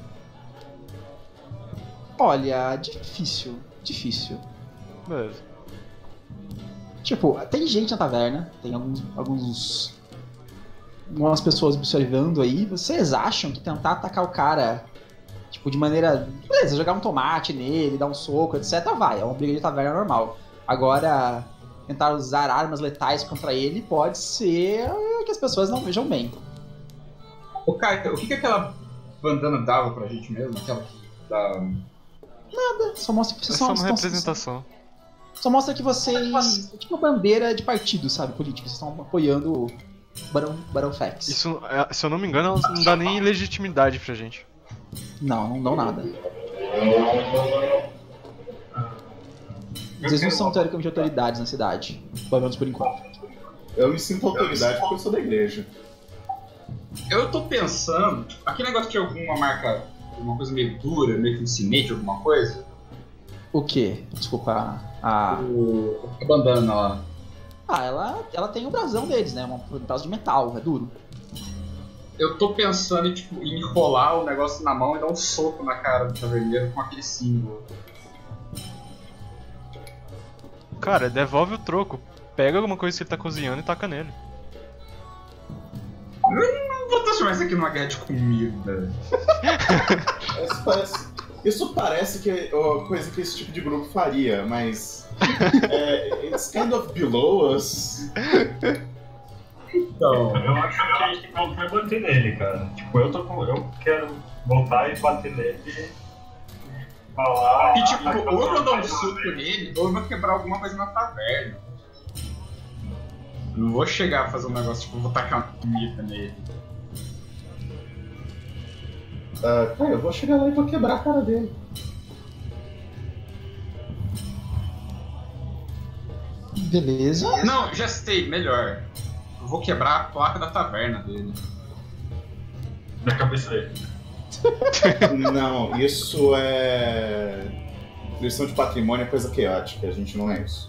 Speaker 1: Olha, difícil, difícil.
Speaker 3: Beleza.
Speaker 1: Tipo, tem gente na taverna, tem alguns, alguns algumas pessoas observando aí. Vocês acham que tentar atacar o cara, tipo, de maneira... beleza, jogar um tomate nele, dar um soco, etcétera, vai, é uma briga de taverna normal. Agora, tentar usar armas letais contra ele pode ser que as pessoas não vejam bem.
Speaker 7: Ô, Caio, o que, que aquela bandana dava pra gente mesmo? Aquela da...
Speaker 1: Nada, só mostra que vocês
Speaker 3: É só
Speaker 1: são...
Speaker 3: uma representação.
Speaker 1: Só mostra que vocês... é tipo uma bandeira de partido, sabe, político. Vocês estão apoiando o Barão, Barão Fex.
Speaker 3: Isso, é, se eu não me engano, não dá nem legitimidade pra gente.
Speaker 1: Não, não dão nada. Vocês não são teoricamente autoridades na cidade, pelo menos por enquanto.
Speaker 5: Eu me sinto autoridade porque eu sou da igreja.
Speaker 7: Eu tô pensando, tipo, aquele negócio tinha alguma marca, alguma coisa meio dura, meio que um cinete, alguma coisa?
Speaker 1: O quê? Desculpa, a...
Speaker 7: O... a bandana lá.
Speaker 1: Ah, ela, ela tem o brasão deles, né? Um braço de metal, é duro.
Speaker 7: Eu tô pensando em, tipo, em enrolar o negócio na mão e dar um soco na cara do taverneiro com aquele símbolo.
Speaker 3: Cara, devolve o troco. Pega alguma coisa que ele tá cozinhando e taca nele.
Speaker 7: Eu não vou transformar isso aqui numa guerra de comida.
Speaker 5: Isso parece, isso parece que é uma coisa que esse tipo de grupo faria, mas... é, it's kind of below us.
Speaker 7: Então...
Speaker 4: Eu acho que a gente tem que voltar e bater nele, cara. Tipo, eu, tô com, eu quero voltar e bater nele e falar...
Speaker 7: E tipo, ou eu vou dar um soco nele, ou eu vou quebrar alguma coisa na taverna. Eu não vou chegar a fazer um negócio, tipo, eu vou tacar uma comida nele.
Speaker 5: Uh, cara, eu vou chegar lá e vou quebrar a cara dele.
Speaker 1: Beleza.
Speaker 7: Não, já sei, melhor. Eu vou quebrar a placa da taverna dele.
Speaker 4: Na cabeça dele.
Speaker 5: Não, isso é. Destruição de patrimônio é coisa caótica, a gente não é isso.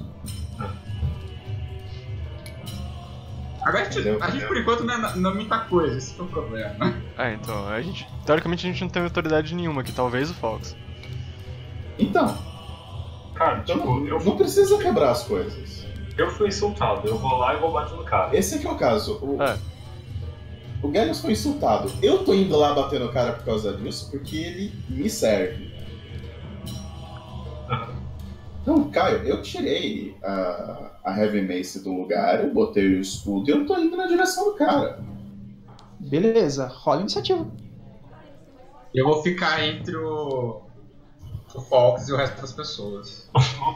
Speaker 7: Agora a gente, a gente por enquanto não é, não é muita coisa, esse é o problema.
Speaker 3: É, então, a gente. Teoricamente a gente não tem autoridade nenhuma aqui, talvez o Fox.
Speaker 5: Então,
Speaker 4: Cara,
Speaker 5: então
Speaker 4: tipo,
Speaker 5: não,
Speaker 4: eu,
Speaker 5: não precisa quebrar as coisas.
Speaker 4: eu fui insultado, eu vou lá e vou bater no cara.
Speaker 5: Esse aqui é o caso. O,
Speaker 3: É.
Speaker 5: o Gallius foi insultado. Eu tô indo lá bater no cara por causa disso, porque ele me serve. Então, Caio, eu tirei a, a Heavy Mace do lugar, eu botei o escudo e eu tô indo na direção do cara.
Speaker 1: Beleza, rola a iniciativa.
Speaker 7: Eu vou ficar entre o, o Fox e o resto das pessoas.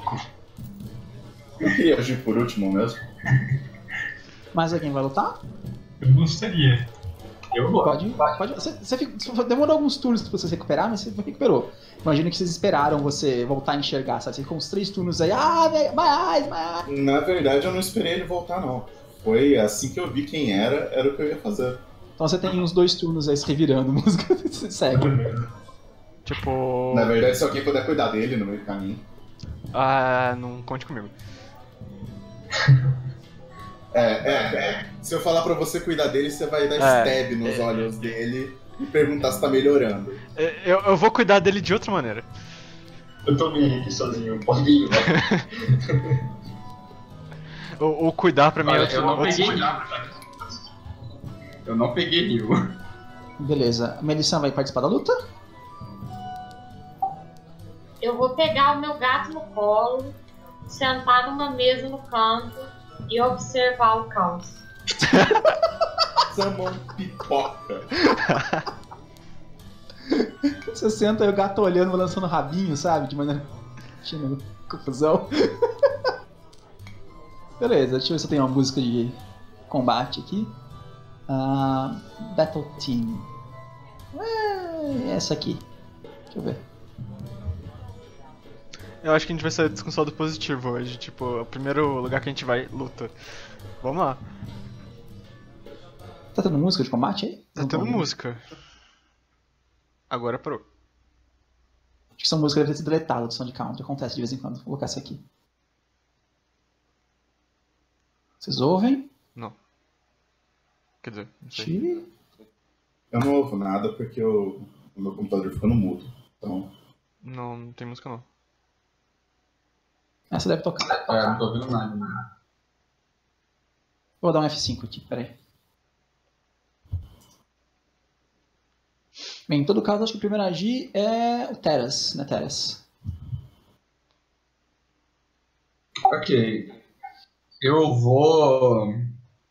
Speaker 5: Eu queria agir por último mesmo.
Speaker 1: Mais alguém vai lutar?
Speaker 4: Eu gostaria.
Speaker 7: Eu vou.
Speaker 1: Pode, pode. Você, você fica- demorou alguns turnos pra você se recuperar, mas você recuperou. Imagina que vocês esperaram você voltar a enxergar, sabe? Você ficou uns três turnos aí, ah, velho, mais, mais.
Speaker 5: Na verdade, eu não esperei ele voltar, não. Foi assim que eu vi quem era, era o que eu ia fazer.
Speaker 1: Então você tem uns dois turnos aí se revirando, música, você segue.
Speaker 3: Tipo.
Speaker 5: Na verdade, se alguém puder cuidar dele no meio do caminho.
Speaker 3: Ah, não conte comigo.
Speaker 5: É, é, é. Se eu falar pra você cuidar dele, você vai dar
Speaker 3: É,
Speaker 5: stab nos olhos dele e perguntar se tá melhorando.
Speaker 3: Eu, eu vou cuidar dele de outra maneira.
Speaker 4: Eu tô meio aqui sozinho, pode ir, né?
Speaker 3: Ou, ou cuidar pra mim é
Speaker 7: Olha,
Speaker 3: outro.
Speaker 7: eu não
Speaker 3: outro-
Speaker 7: peguei Eu não peguei rio.
Speaker 1: Beleza, a Melissa vai participar da luta?
Speaker 6: Eu vou pegar o meu gato no colo, sentar numa mesa no canto e observar o caos.
Speaker 5: Summon pipoca.
Speaker 1: Você senta e o gato olhando, balançando o rabinho, sabe? De maneira. Tirando confusão. Beleza, deixa eu ver se eu tenho uma música de combate aqui. Ah, Battle Team. É essa aqui. Deixa eu ver.
Speaker 3: Eu acho que a gente vai sair com saldo positivo hoje. Tipo, o primeiro lugar que a gente vai, luta. Vamos lá.
Speaker 1: Tá tendo música de combate aí?
Speaker 3: Tá tendo música. Agora parou.
Speaker 1: Acho que essa música deve ter sido deletada do som de count. Acontece de vez em quando. Vou colocar essa aqui. Vocês ouvem?
Speaker 3: Não. Quer dizer, não sei.
Speaker 1: Tire.
Speaker 5: Eu não ouvo nada porque eu- o meu computador ficou no mudo. Então,
Speaker 3: Não, não tem música não.
Speaker 1: Essa deve tocar.
Speaker 7: É, não tô ouvindo nada. Né?
Speaker 1: Vou dar um F cinco aqui, peraí. Bem, em todo caso, acho que o primeiro a agir é o Teras, né, Teras?
Speaker 7: Ok. Eu vou. Eu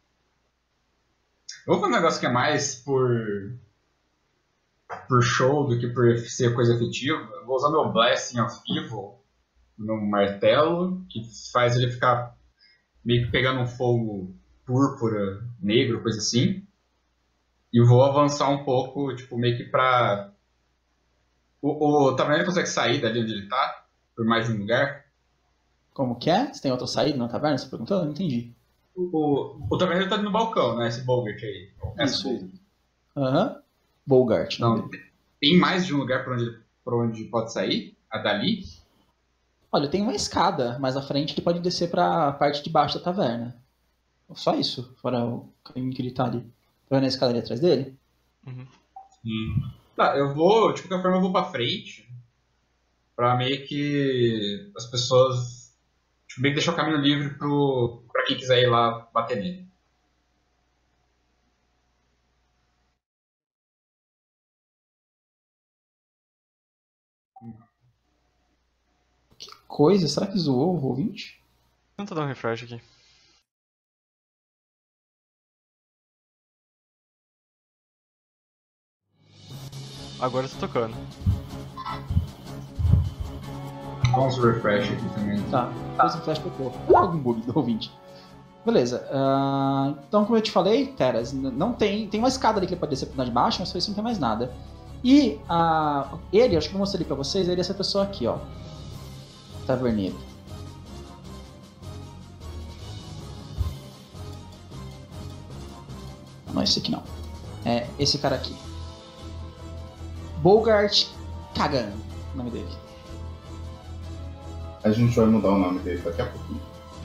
Speaker 7: vou fazer um negócio que é mais por. por show do que por ser coisa efetiva. Eu vou usar meu Blessing of Evil, meu martelo, que faz ele ficar meio que pegando um fogo púrpura, negro, coisa assim. E vou avançar um pouco, tipo, meio que pra. O, o Taverneiro consegue sair dali onde ele tá? Por mais de um lugar?
Speaker 1: Como que é? Você tem outra saída na taverna? Você perguntou? Eu não entendi.
Speaker 7: O, o Taverneiro tá no balcão, né? Esse Bogart aí. Essa
Speaker 1: Isso.
Speaker 7: coisa.
Speaker 1: Aham. Bogart.
Speaker 7: Não,
Speaker 1: nome dele.
Speaker 7: tem mais de um lugar por onde, por onde pode sair? A dali?
Speaker 1: Olha, tem uma escada mais à frente que pode descer pra parte de baixo da taverna. Só isso, fora o caminho que ele tá ali. Tá vendo a escada ali atrás dele?
Speaker 3: Uhum.
Speaker 7: Tá, eu vou, de qualquer forma, eu vou pra frente. Pra meio que as pessoas. Tipo, meio que deixar o caminho livre pro, pra quem quiser ir lá bater nele.
Speaker 1: Que coisa, será que zoou o ouvinte?
Speaker 3: Tenta dar um refresh aqui. Agora tá tocando.
Speaker 7: Vamos refresh aqui também.
Speaker 1: Tá, depois o flash tocou. Dá algum bug do ouvinte. Beleza, ah, então como eu te falei, Teras, n- não tem. Tem uma escada ali que ele pode descer pro lado de baixo, mas foi isso, não tem mais nada. E ah, ele, acho que eu mostrei pra vocês, ele é essa pessoa aqui, ó. Taverneiro. Não, esse aqui não. É esse cara aqui. Bogart Kagan, o nome dele.
Speaker 5: A gente vai mudar o nome dele daqui a pouquinho.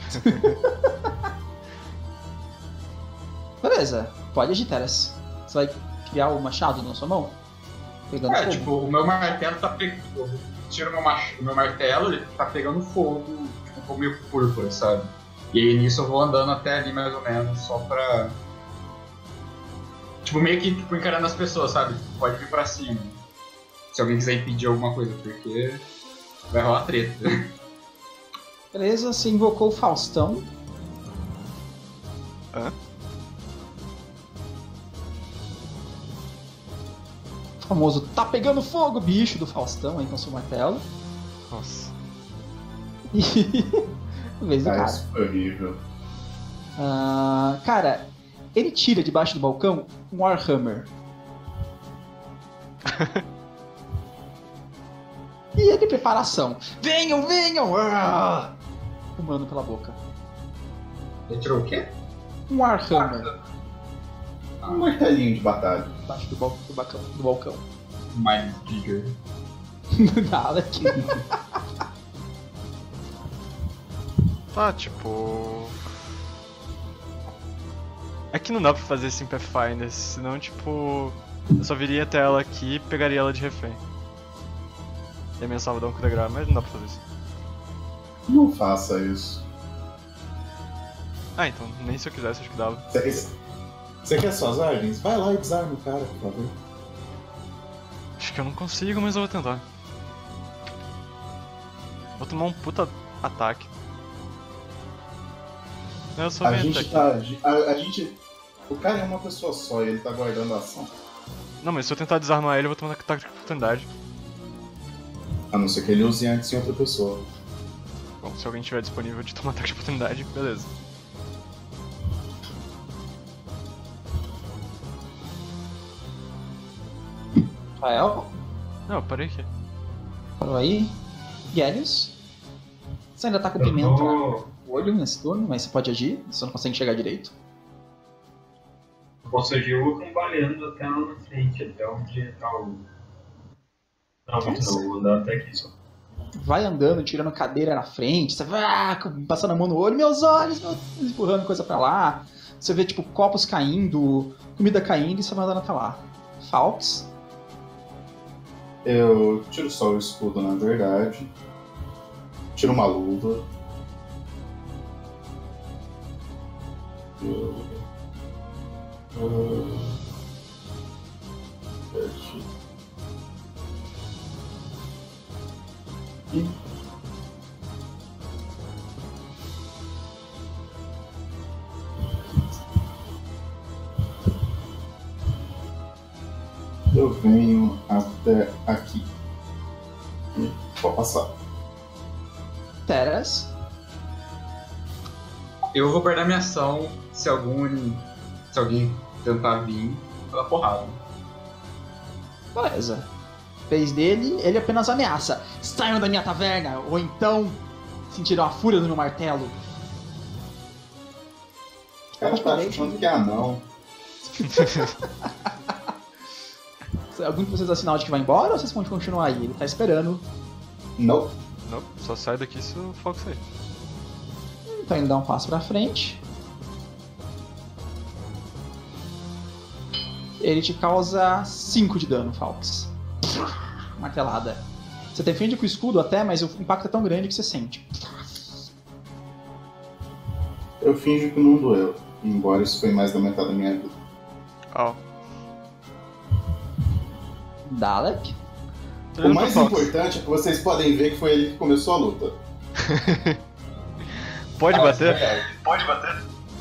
Speaker 1: Beleza, pode agir, Teras. Você vai criar o machado na sua mão? Pegando
Speaker 7: É,
Speaker 1: fogo?
Speaker 7: tipo, o meu martelo tá pegando. Tipo, tira o meu, mach... o meu martelo, ele tá pegando fogo, tipo, um fogo meio púrpura, sabe? E aí nisso eu vou andando até ali mais ou menos, só pra. Tipo, meio que tipo, encarando as pessoas, sabe? Pode vir pra cima. Se alguém quiser impedir alguma coisa, porque vai rolar treta.
Speaker 1: Beleza, você invocou o Faustão.
Speaker 3: Hã?
Speaker 1: O famoso tá pegando fogo, bicho do Faustão aí com seu martelo.
Speaker 3: Nossa.
Speaker 1: E. Vez do
Speaker 5: Ah,
Speaker 1: cara.
Speaker 5: isso foi horrível.
Speaker 1: Ah, cara, ele tira debaixo do balcão um Warhammer. E ele preparação. Venham, venham! Ah! Fumando pela boca.
Speaker 7: Ele tirou o quê?
Speaker 1: Um Warhammer
Speaker 5: Um martelinho de batalha.
Speaker 1: debaixo do, bal do, balcão, do balcão.
Speaker 7: Mind Digger.
Speaker 1: Nada aqui.
Speaker 3: Tá, tipo. É que não dá pra fazer Simplify, né? Senão, tipo. Eu só viria até ela aqui e pegaria ela de refém. E ameaçava dar um coup de grâce, mas não dá pra fazer isso.
Speaker 5: Não faça isso.
Speaker 3: Ah, então, nem se eu quisesse, acho que dava.
Speaker 5: Você, você quer suas ordens? Vai lá e desarma o cara, por favor.
Speaker 3: Acho que eu não consigo, mas eu vou tentar. Vou tomar um puta ataque. Eu só
Speaker 5: A
Speaker 3: venho
Speaker 5: gente
Speaker 3: até aqui.
Speaker 5: tá. A, a gente. O cara é uma pessoa só e ele tá guardando a ação.
Speaker 3: Não, mas se eu tentar desarmar ele, eu vou tomar um ataque de oportunidade.
Speaker 5: A não ser que ele use antes em outra pessoa.
Speaker 3: Bom, se alguém tiver disponível de tomar ataque de oportunidade, beleza.
Speaker 1: Rael,
Speaker 3: Não, eu parei aqui.
Speaker 1: parou aí. Gelius. Você ainda tá com
Speaker 4: Eu
Speaker 1: pimenta
Speaker 4: tô-
Speaker 1: no olho nesse turno, mas você pode agir. Você não consegue enxergar direito.
Speaker 4: Eu posso agir eu cambaleando até lá na frente, até onde tá o. Não, muito
Speaker 1: Nossa.
Speaker 4: não, vou andar até aqui só.
Speaker 1: Vai andando, tirando cadeira na frente, você vai ah, passando a mão no olho, meus olhos, meus olhos, empurrando coisa pra lá. Você vê, tipo, copos caindo, comida caindo e você vai andando até lá. Falks.
Speaker 5: Eu tiro só o escudo, na verdade. Tiro uma luva. Eu... Eu... Sete. E... Eu venho até aqui. E vou passar.
Speaker 1: Teras.
Speaker 7: Eu vou guardar minha ação se algum. Se alguém tentar vir pela porrada.
Speaker 1: Beleza. Fez dele, ele apenas ameaça. Saiam da minha taverna, ou então sentiram a fúria do meu martelo.
Speaker 5: O cara tá achando que é anão.
Speaker 1: Algum de vocês dá sinal de que vai embora ou vocês vão continuar aí? Ele tá esperando.
Speaker 5: Não.
Speaker 3: Não, só sai daqui se o foco sair.
Speaker 1: Então ele dá um passo pra frente. Ele te causa cinco de dano, Falks. Martelada. Você defende com o escudo até, mas o impacto é tão grande que você sente.
Speaker 5: Eu finjo que não doeu. Embora isso foi mais da metade da minha vida.
Speaker 3: Ó.
Speaker 1: Dalek.
Speaker 3: Tô
Speaker 5: O
Speaker 3: olhando
Speaker 5: mais
Speaker 3: pro Fox.
Speaker 5: importante é que vocês podem ver que foi ele que começou a luta.
Speaker 3: Pode
Speaker 7: Ah,
Speaker 3: bater?
Speaker 7: é.
Speaker 4: Pode bater?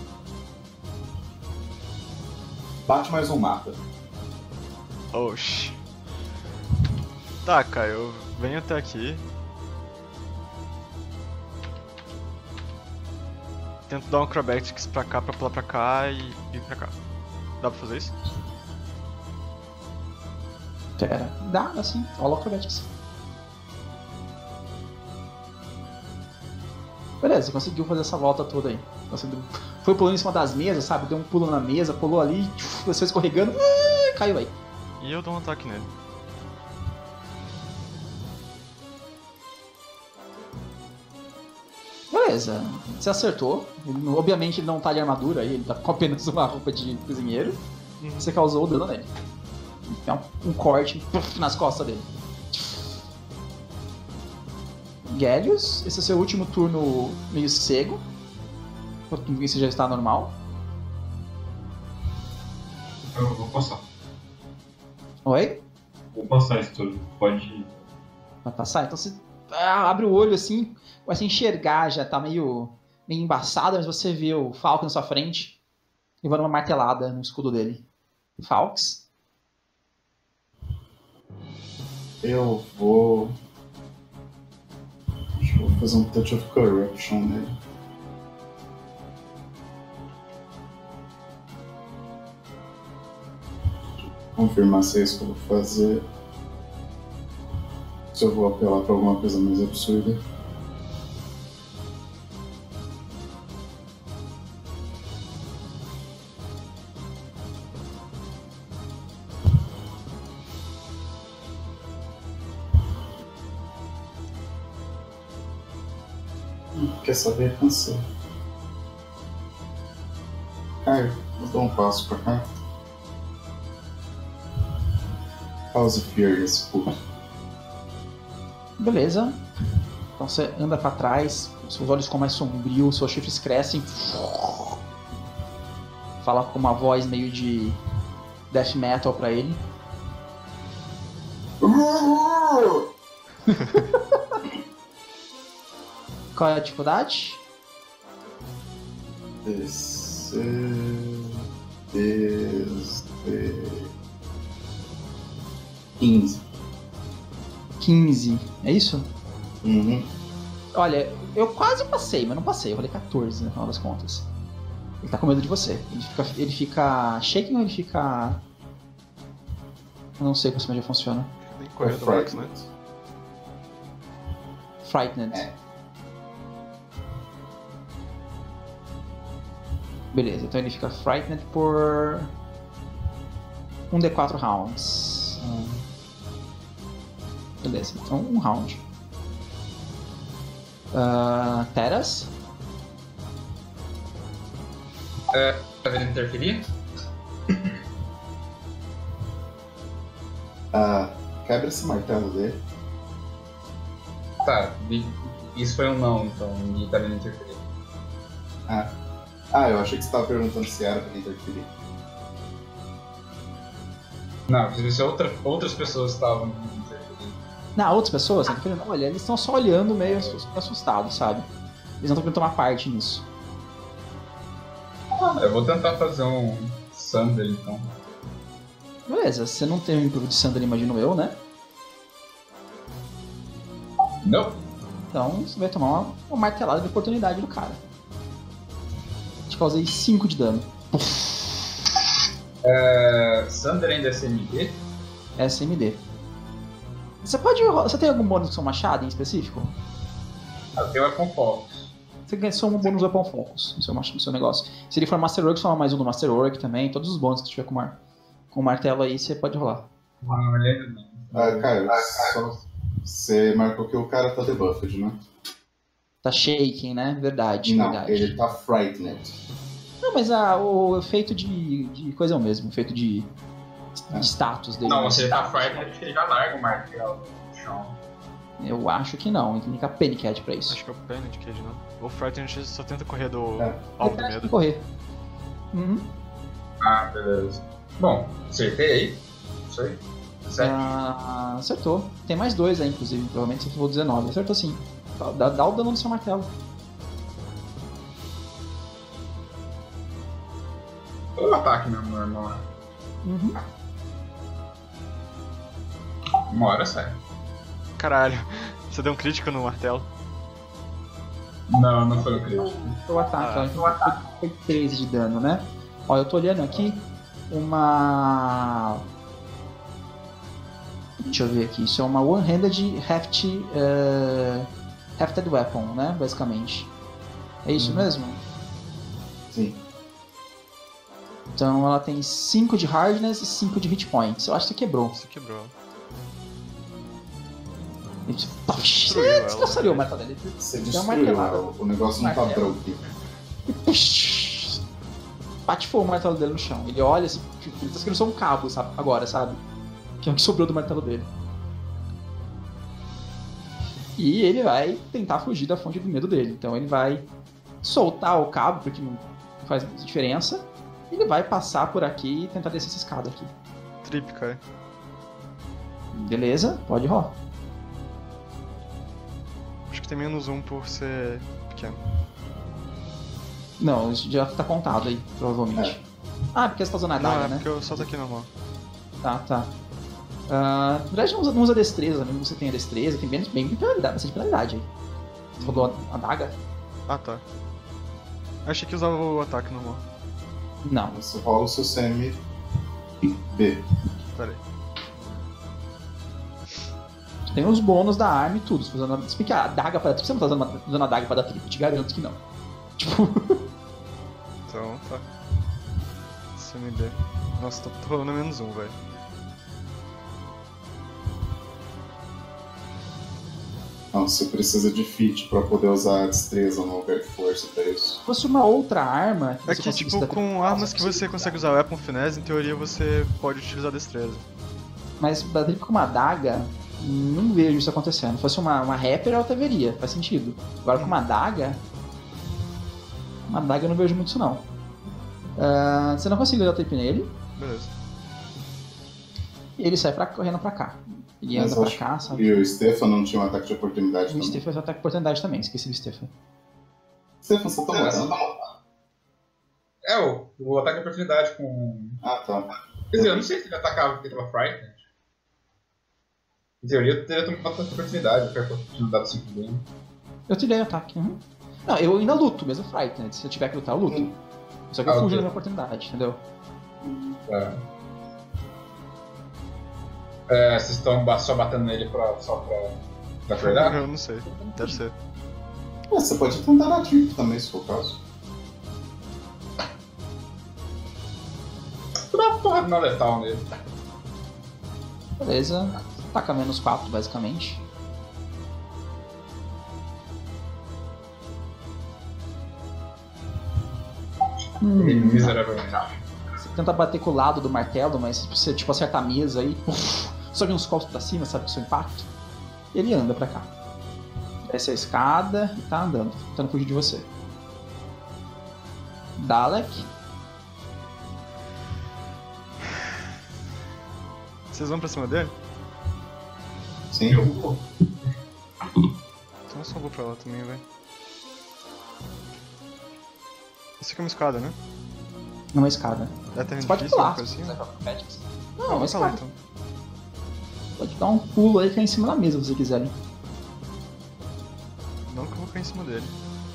Speaker 5: Bate mais um mata.
Speaker 3: Oxi. Tá, cara, eu venho até aqui. Tento dar um acrobatics pra cá, pra pular pra cá e ir pra cá. Dá pra fazer isso?
Speaker 1: Pera. Dá, assim. Rola acrobatics. Beleza, você conseguiu fazer essa volta toda aí. Você deu- foi pulando em cima das mesas, sabe? Deu um pulo na mesa, pulou ali, tchuf, você escorregando, uh, caiu aí.
Speaker 3: E eu dou um ataque nele.
Speaker 1: Beleza, você acertou. Ele, obviamente ele não tá de armadura aí, ele tá com apenas uma roupa de cozinheiro. Uhum. Você causou o dano nele. Tem um, um corte puff, nas costas dele. Gélios, esse é o seu último turno meio cego. Você já está normal.
Speaker 4: Eu vou passar.
Speaker 1: Oi?
Speaker 4: Vou passar isso tudo. Pode ir.
Speaker 1: Vai passar? Então você ah, abre o olho assim, começa a enxergar, já tá meio, meio embaçado, mas você vê o Falk na sua frente, levando uma martelada no escudo dele. Falks?
Speaker 5: Eu vou... Acho que eu vou fazer um Touch of Corruption nele. Confirmar se é isso que eu vou fazer. Se eu vou apelar pra alguma coisa mais absurda. Quer saber? Cansei. Caio, vou dar um passo pra cá. Cause fear nesse puto.
Speaker 1: Beleza. Então você anda pra trás, seus olhos ficam mais sombrios, seus chifres crescem. Fala com uma voz meio de death metal pra ele. Qual é a dificuldade?
Speaker 5: Descer. Descer. quinze.
Speaker 1: quinze, é isso?
Speaker 5: Uhum.
Speaker 1: Olha, eu quase passei, mas não passei. Eu falei quatorze no final das contas. Ele tá com medo de você. Ele fica, ele fica shaking ou ele fica... Eu não sei como essa magia funciona.
Speaker 3: Bem correto,
Speaker 5: É
Speaker 3: Max, né?
Speaker 5: frightened.
Speaker 1: Frightened.
Speaker 5: É.
Speaker 1: Beleza, então ele fica frightened por um D quatro rounds. Hum. Beleza, então um round. Uh, Teras?
Speaker 7: É, tá vendo interferir?
Speaker 5: Ah, quebra esse martelo dele.
Speaker 7: Tá, e- isso foi um não, então ninguém tá vendo interferir.
Speaker 5: Ah. ah, eu achei que você estava perguntando se era pra interferir.
Speaker 7: Não, porque se outra, outras pessoas estavam interferindo.
Speaker 1: Não, outras pessoas, né? Olha, eles estão só olhando meio assustados, sabe? Eles não estão querendo tomar parte nisso.
Speaker 7: Eu vou tentar fazer um Sander então.
Speaker 1: Beleza, você não tem um improve de Sander, imagino eu, né?
Speaker 7: Não.
Speaker 1: Então você vai tomar uma, uma martelada de oportunidade do cara. Te causei cinco de dano.
Speaker 7: É, Sander ainda é C M D?
Speaker 1: S M D. Você pode. Você tem algum bônus com seu machado em específico?
Speaker 7: Eu tenho Weapon Focus.
Speaker 1: Você ganha só um bônus Weapon Focus no seu, mach- no seu negócio. Se ele for Master Orc, soma mais um do Master Orc também. Todos os bônus que tiver com, mar... com o martelo aí, você pode rolar.
Speaker 7: Não, ele ainda não.
Speaker 5: Ah, Caio, só... você marcou que o cara tá debuffed, né?
Speaker 1: Tá shaking, né? Verdade,
Speaker 5: Não,
Speaker 1: verdade.
Speaker 5: ele tá frightened.
Speaker 1: Não, mas ah, o efeito de, de coisa é o mesmo. O efeito de,
Speaker 5: É.
Speaker 1: de status dele.
Speaker 7: Não,
Speaker 1: né?
Speaker 7: se ele tá frightened, acho que ele já larga o martelo no chão.
Speaker 1: Eu acho que não. Tem que ficar Panicat pra isso.
Speaker 3: Acho que é o Panic Cage, não? O Frightened só tenta correr do
Speaker 5: É.
Speaker 3: alto
Speaker 1: Tem que
Speaker 3: medo.
Speaker 1: correr. Uhum.
Speaker 7: Ah, beleza. Bom, acertei aí. Isso aí. Sete.
Speaker 1: Ah, acertou. Tem mais dois aí, inclusive. Provavelmente você falou dezenove. Acertou sim. Dá, dá o dano no seu martelo.
Speaker 7: O ataque mesmo, normal. né?
Speaker 1: Uhum.
Speaker 7: Uma hora sai.
Speaker 3: Caralho, você deu um crítico no martelo.
Speaker 7: Não, não foi o crítico.
Speaker 1: Foi o ataque,
Speaker 3: Ah.
Speaker 1: ó. Então foi, foi treze de dano, né? Ó, eu tô olhando aqui uma. Deixa eu ver aqui. Isso é uma One-Handed Heft, uh, Hefted Weapon, né? Basicamente. É isso
Speaker 5: Hum.
Speaker 1: mesmo?
Speaker 5: Sim.
Speaker 1: Então ela tem cinco de hardness e cinco de hit points. Eu acho que você quebrou.
Speaker 3: Você quebrou.
Speaker 1: Ele tipo, você
Speaker 3: Destruiu ela,
Speaker 1: destroçaria o
Speaker 3: né?
Speaker 1: martelo dele.
Speaker 5: Você
Speaker 1: Deu uma
Speaker 5: destruiu,
Speaker 1: martelada.
Speaker 5: ela, o negócio não tá
Speaker 1: Martelo.
Speaker 5: broken.
Speaker 1: E puxa, patifou o martelo dele no chão. Ele olha assim, tipo, ele tá segurando só um cabo, sabe? Agora, sabe? Que é o que sobrou do martelo dele. E ele vai tentar fugir da fonte do medo dele. Então ele vai soltar o cabo, porque não faz muita diferença. E ele vai passar por aqui e tentar descer essa escada aqui.
Speaker 3: Trip, cara.
Speaker 1: Beleza, pode rolar.
Speaker 3: Acho que tem menos um por ser pequeno.
Speaker 1: Não, isso já tá contado aí, provavelmente. Ah, porque você tá usando a
Speaker 3: Não,
Speaker 1: adaga,
Speaker 3: é
Speaker 1: né?
Speaker 3: porque eu solto aqui normal.
Speaker 1: Tá, tá. Ah, na verdade não usa, não usa destreza, mesmo que você tenha destreza, tem bem, bem penalidade, bastante penalidade aí. Você rodou a adaga?
Speaker 3: Ah, tá. Achei que usava o ataque normal.
Speaker 1: Não.
Speaker 5: Você rola o seu C M B.
Speaker 3: Pera aí.
Speaker 1: Tem os bônus da arma e tudo. Se, usando, se bem que a adaga para dar trip, você não tá usando, usando a adaga para dar trip, te garanto que não. Tipo.
Speaker 3: Então, tá. C M B. Nossa, tô, tô rolando menos um, velho.
Speaker 5: Não, você precisa de feat pra poder usar a destreza no lugar de força pra isso.
Speaker 1: Se fosse uma outra arma.
Speaker 3: É
Speaker 1: você
Speaker 3: que,
Speaker 1: conseguisse
Speaker 3: tipo,
Speaker 1: dar
Speaker 3: com
Speaker 1: trip,
Speaker 3: armas que você consegue usar Weapon Finesse, em teoria você pode utilizar destreza.
Speaker 1: Mas dar trip com uma adaga, não vejo isso acontecendo. Se fosse uma, uma rapper, eu até veria, faz sentido. Agora com uma adaga. Uma adaga eu não vejo muito isso não. Ah, você não conseguiu dar trip nele.
Speaker 3: Beleza.
Speaker 1: E ele sai pra, correndo pra cá. Ele
Speaker 5: Mas
Speaker 1: anda pra
Speaker 5: acho-
Speaker 1: cá, sabe?
Speaker 5: E o Stefan não tinha um ataque de oportunidade
Speaker 1: O
Speaker 5: também.
Speaker 1: Stefan vai ataque de oportunidade também, esqueci do Stefan.
Speaker 5: Stefan, você tá matando?
Speaker 7: É, o, o ataque de oportunidade com.
Speaker 5: Ah, tá.
Speaker 7: Quer dizer, eu não sei se ele atacava porque tava frightened. Em teoria, eu teria tomado ataque de oportunidade, porque eu tinha dado cinco dano.
Speaker 1: Eu tirei o ataque. Uhum. Não, eu ainda luto, mesmo fight, né? Se eu tiver que lutar, eu luto.
Speaker 5: Hum.
Speaker 1: Só que eu
Speaker 7: Ah,
Speaker 1: fujo
Speaker 7: ok.
Speaker 1: da minha oportunidade, entendeu?
Speaker 7: É. É, vocês estão ba- só batendo nele pra, só pra, pra acordar?
Speaker 3: Eu não sei. Deve ser.
Speaker 5: É, você pode tentar dar trip também, se for o caso.
Speaker 7: Vou dar uma porrada na letal nele.
Speaker 1: Beleza. Taca menos quatro, basicamente. Hum,
Speaker 7: Miseravelmente.
Speaker 1: você tenta bater com o lado do martelo, mas se você tipo, acerta a mesa aí, uf, sobe uns copos pra cima, sabe, com o seu impacto. Ele anda pra cá. Desce a escada e tá andando, tentando fugir de você. Dalek.
Speaker 3: Vocês vão pra cima dele?
Speaker 5: Sim.
Speaker 4: Eu vou.
Speaker 3: Então eu só vou pra lá também, velho. Isso aqui é uma escada, né?
Speaker 1: Numa escada.
Speaker 3: É terreno
Speaker 1: Você pode
Speaker 3: difícil,
Speaker 1: pular,
Speaker 3: alguma
Speaker 1: se
Speaker 3: coisa
Speaker 1: você
Speaker 3: assim?
Speaker 1: quiser pra Magics. Não,
Speaker 3: Não,
Speaker 1: uma
Speaker 3: vai pra lá
Speaker 1: escada.
Speaker 3: então.
Speaker 1: Pode dar um pulo aí e cair em cima da mesa se você quiser. Hein?
Speaker 3: Não que eu vou cair em cima dele.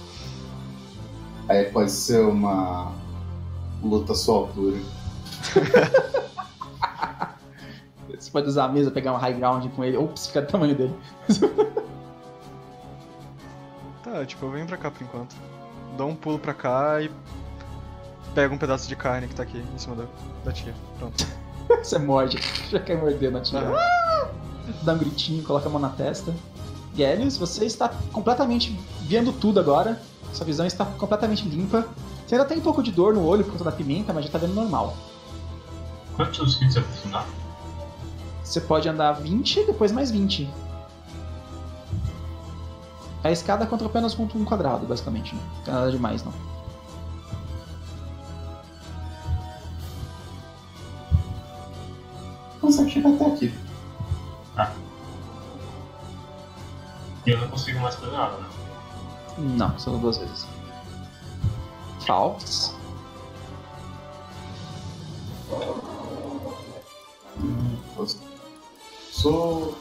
Speaker 5: Aí pode ser uma luta à sua altura.
Speaker 1: Você pode usar a mesa, pegar uma high ground com ele. Ops, fica do tamanho dele.
Speaker 3: Tá, tipo, eu venho pra cá por enquanto. Dou um pulo pra cá e pego um pedaço de carne que tá aqui em cima da, da tia. Pronto.
Speaker 1: Você morde. Já quer morder na tia.
Speaker 3: Aham.
Speaker 1: Dá um gritinho, coloca a mão na testa. Gellius, você está completamente vendo tudo agora. Sua visão está completamente limpa. Você ainda tem um pouco de dor no olho por conta da pimenta, mas já tá vendo normal.
Speaker 4: Quantos feats você funcionar?
Speaker 1: Você pode andar vinte, depois mais vinte. A escada conta apenas contra um quadrado, basicamente. Não tem nada demais, não.
Speaker 5: Consegue chegar até aqui.
Speaker 4: E eu não consigo mais fazer nada, né?
Speaker 1: Não, são duas vezes. False.
Speaker 5: Sou.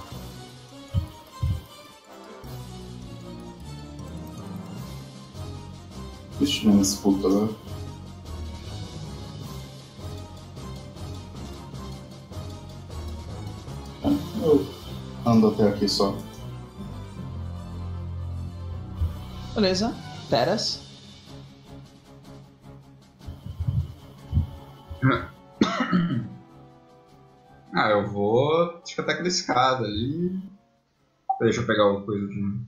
Speaker 5: Deixa eu ver nesse puto agora. Eu ando até aqui só.
Speaker 1: Beleza. Teras.
Speaker 7: Ah, eu vou. Acho que até aquela escada ali. Deixa eu pegar o coisa aqui.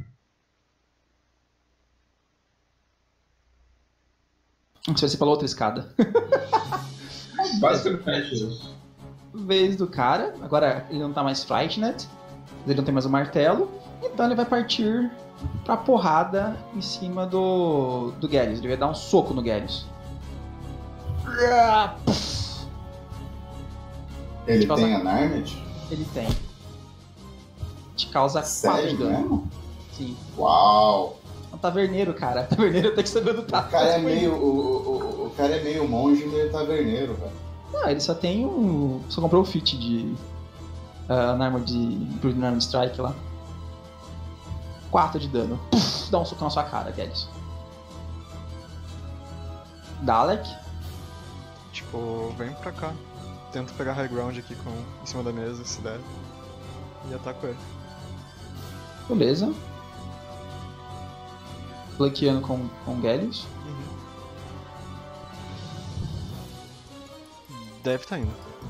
Speaker 1: Não sei se pela outra escada.
Speaker 7: Basicamente isso.
Speaker 1: Vez do cara. Agora ele não tá mais frightened. Ele não tem mais o martelo. Então ele vai partir pra porrada em cima do. do Gallius. Ele vai dar um soco no Gallius.
Speaker 5: Ele
Speaker 1: Causa-
Speaker 5: tem Unarmed?
Speaker 1: Ele tem. Te causa quatro de
Speaker 5: Sério
Speaker 1: dano.
Speaker 5: mesmo?
Speaker 1: Sim.
Speaker 5: Uau!
Speaker 1: É um taverneiro, cara. Taverneiro tem que saber lutar.
Speaker 5: O cara é meio, o, o, o, o cara é meio monge, meio taverneiro, velho.
Speaker 1: Não, ele só tem um. Só comprou o feat de. Uh, na arma de. Improved Armor Strike lá. quatro de dano. Puf, dá um soco na sua cara, Gallius. Dalek.
Speaker 3: Tipo, vem pra cá. Tento pegar high ground aqui com, em cima da mesa, se der. E ataco ele.
Speaker 1: Beleza. Flanqueando com, com Gallius.
Speaker 3: Deve tá indo.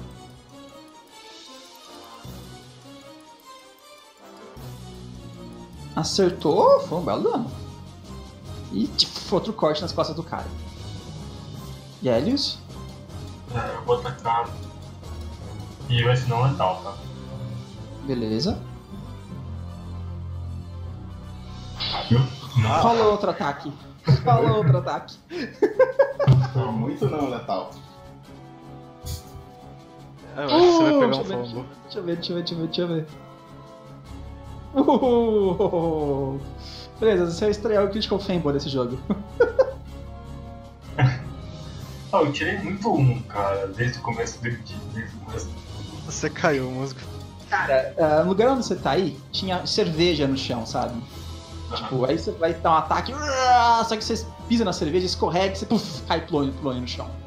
Speaker 1: Acertou, foi um belo dano. E tipo, outro corte nas costas do cara. Gallius.
Speaker 4: É, eu vou atacar. E vai ser não letal, tá?
Speaker 1: Beleza.
Speaker 4: Não.
Speaker 1: Falou outro ataque. Falou outro ataque.
Speaker 5: Não, muito não letal.
Speaker 3: É, eu acho que você vai
Speaker 1: Uh,
Speaker 3: pegar
Speaker 1: deixa
Speaker 3: um
Speaker 1: eu ver,
Speaker 3: fumble.
Speaker 1: Deixa eu ver, deixa eu ver, deixa eu ver, deixa eu ver. Uh, beleza, você vai estrear o Critical Fumble desse jogo.
Speaker 4: Ah, eu tirei muito um, cara, desde o começo do desde o começo.
Speaker 3: Você caiu, musgo.
Speaker 1: Cara, uh, no lugar onde você tá aí, tinha cerveja no chão, sabe? Tipo, aí você vai dar um ataque, uh, só que você pisa na cerveja, escorrega e você puff, cai plone, plone no chão.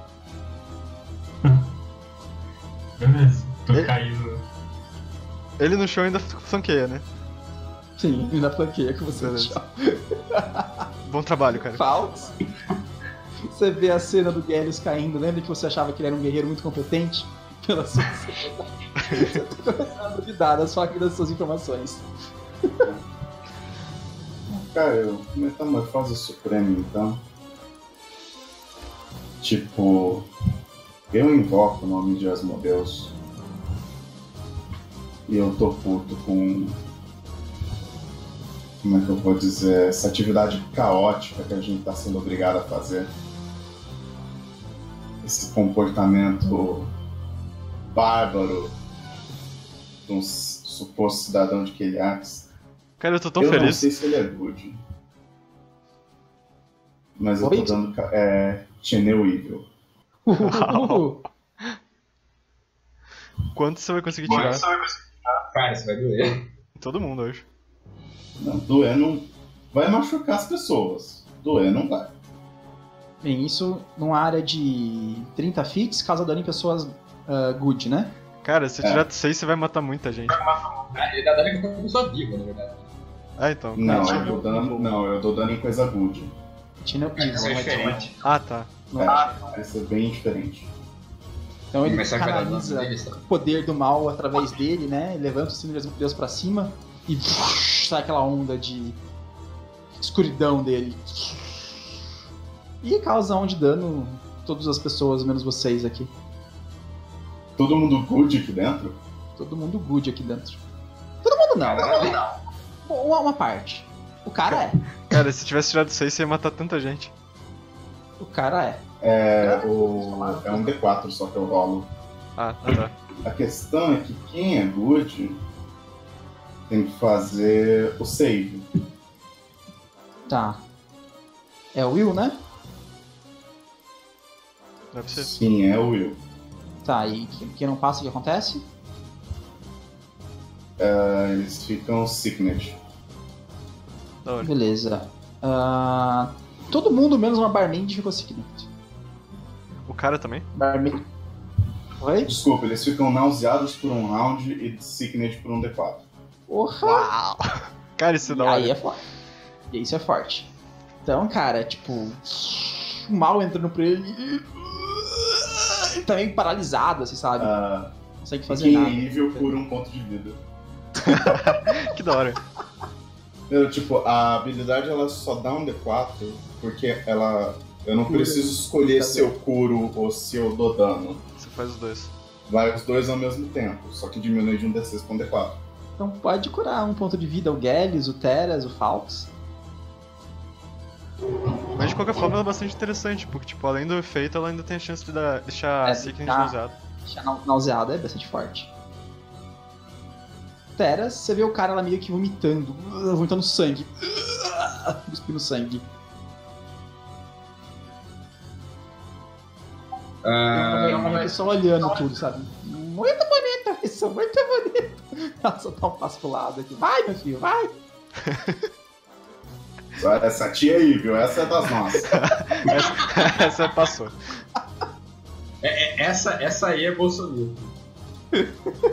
Speaker 4: Beleza, tô
Speaker 3: Ele-
Speaker 4: caindo.
Speaker 3: Ele no chão ainda flanqueia, né?
Speaker 1: Sim, ainda flanqueia com você no
Speaker 3: Beleza.
Speaker 1: chão.
Speaker 3: Bom trabalho, cara.
Speaker 1: Falso. Você vê a cena do Gallius caindo, lembra que você achava que ele era um guerreiro muito competente? Pela sua Você tá começando a duvidar da sua, das suas informações.
Speaker 5: Cara, eu metamorfose suprema, então. Tipo, eu invoco o nome de Asmodeus. E eu tô puto com. Como é que eu vou dizer? Essa atividade caótica que a gente tá sendo obrigado a fazer. Esse comportamento bárbaro de um suposto cidadão de Keliax.
Speaker 3: Cara, eu tô tão
Speaker 5: eu não
Speaker 3: feliz.
Speaker 5: sei se ele é good. Mas eu tô
Speaker 1: Oi?
Speaker 5: dando ca- é, Chenel Evil.
Speaker 1: Uhuhu.
Speaker 3: Quanto você vai conseguir
Speaker 4: Bom,
Speaker 3: tirar?
Speaker 4: isso vai conseguir.
Speaker 7: Cara, isso vai doer.
Speaker 3: Todo mundo hoje.
Speaker 5: Não, doer não vai machucar as pessoas. Doer não vai.
Speaker 1: Bem, isso numa área de trinta fits causa dano em pessoas ah, good, né?
Speaker 3: Cara, se
Speaker 5: É.
Speaker 3: tirar seis, você vai matar muita gente.
Speaker 7: Ah, ele dá dano em qualquer pessoa viva, na verdade.
Speaker 3: Ah, então.
Speaker 5: Não,
Speaker 3: cara,
Speaker 5: eu dou dano, não, eu dou dano em coisa good.
Speaker 1: Tino
Speaker 7: Isso é
Speaker 1: Evil.
Speaker 7: diferente.
Speaker 3: Ah, tá.
Speaker 5: É, vai ser bem diferente.
Speaker 1: Então ele
Speaker 7: Mas será que vai dar dano
Speaker 1: canaliza
Speaker 7: neles, tá?
Speaker 1: o poder do mal através dele, né? Ele levanta o símbolo de Deus pra cima e sai aquela onda de escuridão dele. E causa um de dano todas as pessoas, menos vocês aqui.
Speaker 5: Todo mundo good aqui dentro?
Speaker 1: Todo mundo good aqui dentro. Todo mundo não, né? Uma, uma parte. O cara é.
Speaker 3: Cara, se tivesse tirado seis, você ia matar tanta gente.
Speaker 1: O cara é.
Speaker 5: É, o, é um D quatro só que eu rolo.
Speaker 3: Ah, tá, tá.
Speaker 5: A questão é que quem é good tem que fazer o save.
Speaker 1: Tá. É o Will, né?
Speaker 3: Deve ser.
Speaker 5: Sim, é o Will.
Speaker 1: Tá, e quem quem não passa, o que acontece?
Speaker 5: É, eles ficam sickness.
Speaker 3: Da hora.
Speaker 1: Beleza. Ah, todo mundo menos uma barmaid ficou sickness.
Speaker 3: O cara também?
Speaker 1: Barmaid. Oi?
Speaker 5: Desculpa, eles ficam nauseados por um round e sickness por um D quatro.
Speaker 1: Porra!
Speaker 3: Uau! Cara, isso é
Speaker 1: E
Speaker 3: da hora.
Speaker 1: aí é forte. E isso é forte. Então, cara, tipo, o mal entrando por ele. Ele tá meio paralisado, assim, sabe?
Speaker 5: Ah,
Speaker 1: Não consegue fazer
Speaker 5: quem
Speaker 1: nada.
Speaker 5: é evil por um ponto de vida.
Speaker 3: Que da hora.
Speaker 5: Eu, tipo, a habilidade ela só dá um D quatro porque ela. Eu não preciso escolher se eu curo ou se eu dou dano.
Speaker 3: Você faz os dois.
Speaker 5: Vai os dois ao mesmo tempo, só que diminui de um D seis pra um D quatro.
Speaker 1: Então pode curar um ponto de vida o Gellius, o Teras, o Falx.
Speaker 3: Mas de qualquer forma ela é bastante interessante, porque tipo, além do efeito, ela ainda tem a chance de dar, deixar
Speaker 1: É,
Speaker 3: a Seeking
Speaker 1: tá.
Speaker 3: nauseado.
Speaker 1: Deixar nau- nauseado é bastante forte. Teras, você vê o cara lá meio que vomitando, uh, vomitando sangue. Uh, cuspindo sangue.
Speaker 7: Ah,
Speaker 1: É uma pessoa olhando tudo, sabe? Muito bonita isso, muito bonito. Ela só dá um passo pro lado aqui. Vai, meu filho, vai!
Speaker 5: Essa tia aí, viu? Essa é das nossas.
Speaker 3: essa, essa passou.
Speaker 7: é- é- essa, essa aí é Bolsonaro. Quer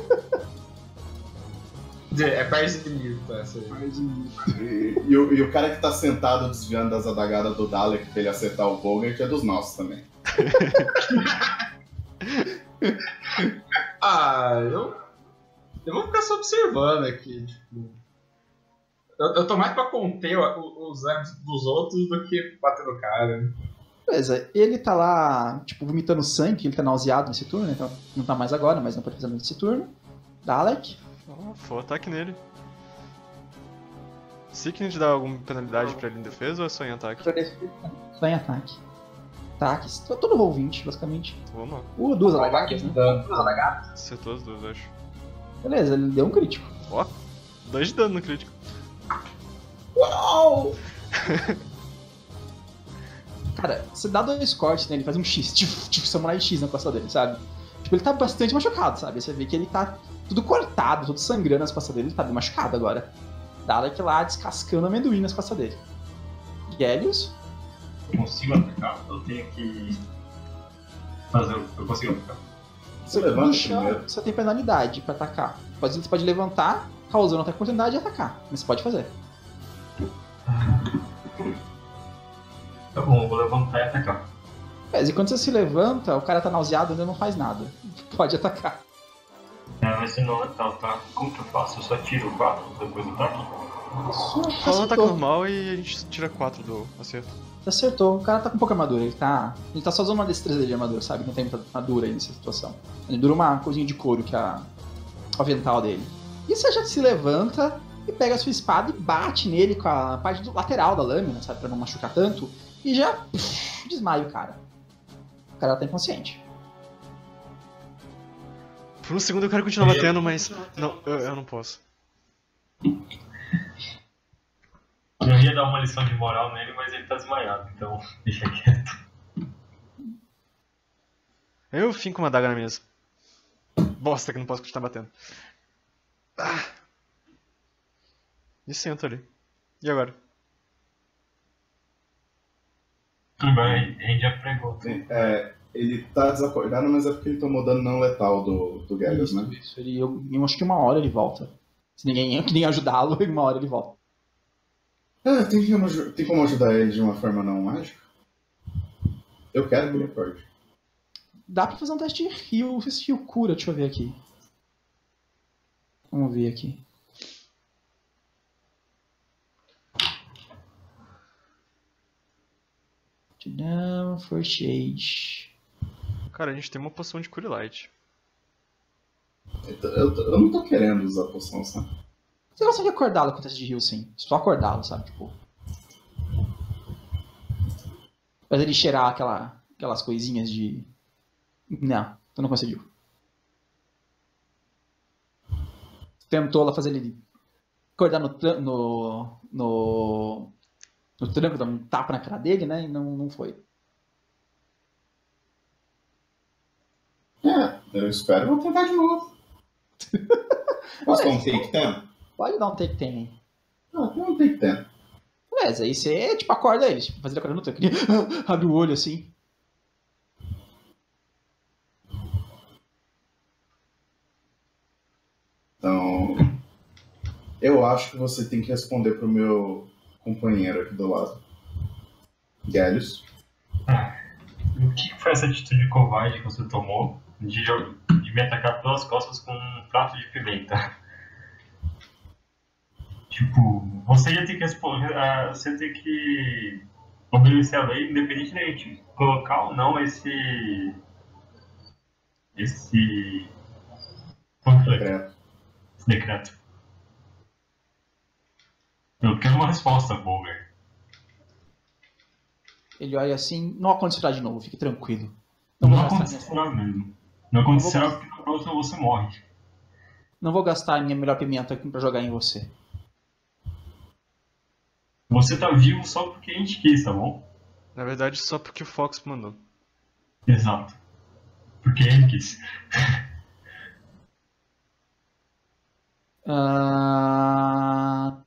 Speaker 7: dizer, é Barzinito essa aí.
Speaker 5: E, e o, e o cara que tá sentado desviando das adagadas do Dalek pra ele acertar o Bogart é dos nossos também.
Speaker 7: Ah, eu. Eu vou ficar só observando aqui, tipo. Eu, eu tô mais pra conter o- o- os anos dos outros do que bater no cara.
Speaker 1: Beleza, ele tá lá, tipo, vomitando sangue, ele tá nauseado nesse turno, então não tá mais agora, mas não pode fazer muito nesse turno. Dalek.
Speaker 3: Oh, foi ataque nele. Seeking te dá alguma penalidade pra ele em defesa ou é só em ataque?
Speaker 1: Só em ataque. Ataques, to- todo roll vinte, basicamente.
Speaker 3: Então, vamos lá.
Speaker 1: Uh, duas alagadas, né?
Speaker 7: Dano.
Speaker 3: Acertou as duas, acho.
Speaker 1: Beleza, ele deu um crítico.
Speaker 3: Ó, dois de dano no crítico.
Speaker 1: Uau! Cara, você dá dois cortes nele, faz um X, tipo, tipo samurai X na costa dele, sabe? Tipo, ele tá bastante machucado, sabe? Você vê que ele tá tudo cortado, tudo sangrando nas costas dele, ele tá bem machucado agora. Dalek lá descascando amendoim nas costas dele. Gellius.
Speaker 4: Eu consigo atacar? Eu tenho que fazer. Eu consigo atacar.
Speaker 5: Você levanta
Speaker 1: No chão,
Speaker 5: primeiro.
Speaker 1: você tem penalidade pra atacar. Pode, você pode levantar, causando até oportunidade de atacar. Mas você pode fazer.
Speaker 4: Tá bom, eu vou levantar e atacar.
Speaker 1: Mas e quando você se levanta, o cara tá nauseado e ainda não faz nada. Pode atacar.
Speaker 4: É, mas se não é tal, tá? Como que eu faço? Eu só tiro o quatro depois do ataque?
Speaker 1: Isso,
Speaker 3: Fala um ataque
Speaker 1: acertou.
Speaker 3: normal e a gente tira quatro do acerto.
Speaker 1: Acertou. O cara tá com pouca armadura. Ele tá. Ele tá só usando uma destreza de armadura, sabe? Não tem muita armadura aí nessa situação. Ele dura uma coisinha de couro que é a. o avental dele. E você já se levanta e pega a sua espada e bate nele com a parte do lateral da lâmina, sabe? Pra não machucar tanto. E já. Pff, desmaia o cara. O cara tá inconsciente.
Speaker 3: Por um segundo eu quero continuar batendo, mas. Não, eu, eu não posso.
Speaker 4: Eu ia dar uma lição de moral nele, mas ele tá desmaiado, então deixa quieto.
Speaker 3: Eu finco uma daga na mesa. Bosta que não posso continuar batendo. Ah. E sento ali. E agora?
Speaker 4: Tudo bem, a gente já pregou.
Speaker 5: É, ele tá desacordado, mas é porque ele tomou dano não letal do, do Gellius,
Speaker 1: Isso,
Speaker 5: né?
Speaker 1: isso. Ele, eu, eu acho que uma hora ele volta. Se ninguém, ninguém ajudá-lo, em uma hora ele volta.
Speaker 5: Ah, tem como, aju- tem como ajudar ele de uma forma não mágica? Eu quero que ele acorde.
Speaker 1: Dá pra fazer um teste de heal, esse heal cura, deixa eu ver aqui. Vamos ver aqui. Tadam, First Aid.
Speaker 3: Cara, a gente tem uma poção de Cure Light.
Speaker 5: Eu, tô- eu tô- eu não tô querendo usar poção, sabe?
Speaker 1: Você consegue acordá-lo com o teste de heal, sim. Só acordá-lo, sabe? Tipo. Fazer ele cheirar aquela, aquelas coisinhas de. Não, tu não conseguiu. Tentou lá fazer ele acordar no, tran- no, no, no tranco, dar um tapa na cara dele, né? E não, não foi.
Speaker 5: É, eu espero e vou tentar de novo. Posso dar um take ten?
Speaker 1: Pode dar um take ten aí.
Speaker 5: Ah, tem um take ten.
Speaker 1: Beleza, aí você tipo acorda ele, tipo, fazer ele acordar no tranco. Ele abre o olho assim.
Speaker 5: Então, eu acho que você tem que responder pro meu companheiro aqui do lado. Gellius.
Speaker 4: O que foi essa atitude covarde que você tomou de, de me atacar pelas costas com um prato de pimenta? Tipo, você ia ter que responder, uh, você tem que obedecer a lei, independente de colocar ou não esse. esse. panfleto,
Speaker 5: É.
Speaker 4: esse decreto. Eu quero uma resposta, Bolger.
Speaker 1: Ele olha assim, não acontecerá de novo, fique tranquilo. Não,
Speaker 4: Não
Speaker 1: vou gastar
Speaker 4: acontecerá
Speaker 1: minha,
Speaker 4: mesmo. Não acontecerá
Speaker 1: Não vou-
Speaker 4: porque na próxima você morre.
Speaker 1: não vou gastar a minha melhor pimenta aqui pra jogar em você.
Speaker 4: Você tá vivo só porque a gente quis, tá bom?
Speaker 3: Na verdade, só porque o Fox mandou.
Speaker 4: Exato. Porque ele quis.
Speaker 1: Ah...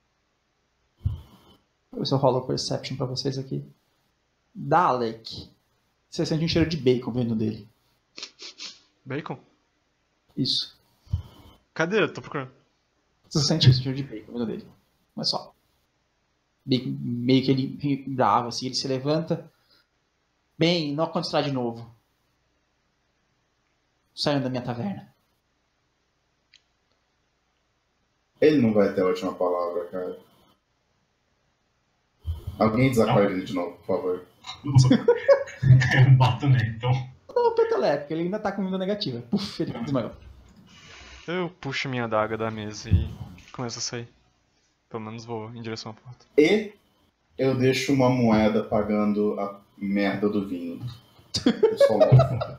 Speaker 1: Vou ver se eu rolo a Perception pra vocês aqui. Dalek. Você sente um cheiro de bacon vindo dele.
Speaker 3: Bacon?
Speaker 1: Isso.
Speaker 3: Cadê? Eu tô procurando.
Speaker 1: Você sente esse cheiro de bacon vindo dele. Mas só. Bacon, meio que ele bravo, assim, ele se levanta. Bem, não acontecerá de novo. Saiam da minha taverna.
Speaker 5: Ele não vai ter a última palavra, cara. Alguém desacorda ele de novo, por favor.
Speaker 4: Eu bato nele, então.
Speaker 1: Não, peteleco, ele ainda tá com vida negativa. Puf, ele desmaiou.
Speaker 3: Eu puxo minha adaga da mesa e começo a sair. Pelo menos vou em direção à porta.
Speaker 5: E eu deixo uma moeda pagando a merda do vinho. Eu sou louco.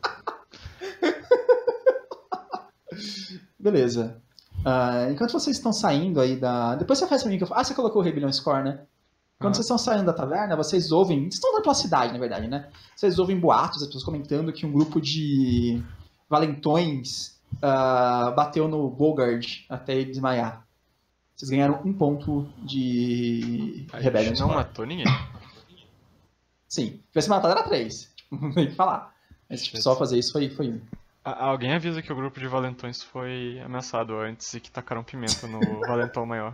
Speaker 1: Beleza. Ah, enquanto vocês estão saindo aí da... Depois você faz pra mim que eu... Ah, você colocou o Rebellion Score, né? Quando
Speaker 3: Ah.
Speaker 1: vocês estão saindo da taverna, vocês ouvem... Vocês estão andando pela cidade, na verdade, né? Vocês ouvem boatos, as pessoas comentando que um grupo de valentões ah, bateu no Bogard até ele desmaiar. Vocês ganharam um ponto de
Speaker 3: A
Speaker 1: Rebellion
Speaker 3: gente não
Speaker 1: Score.
Speaker 3: matou ninguém.
Speaker 1: Sim. Se tivesse matado era três. Tipo, não tem o que falar. Mas tipo, só fazer isso foi, foi um.
Speaker 3: A- Alguém avisa que o grupo de valentões foi ameaçado antes e que tacaram pimenta no valentão maior.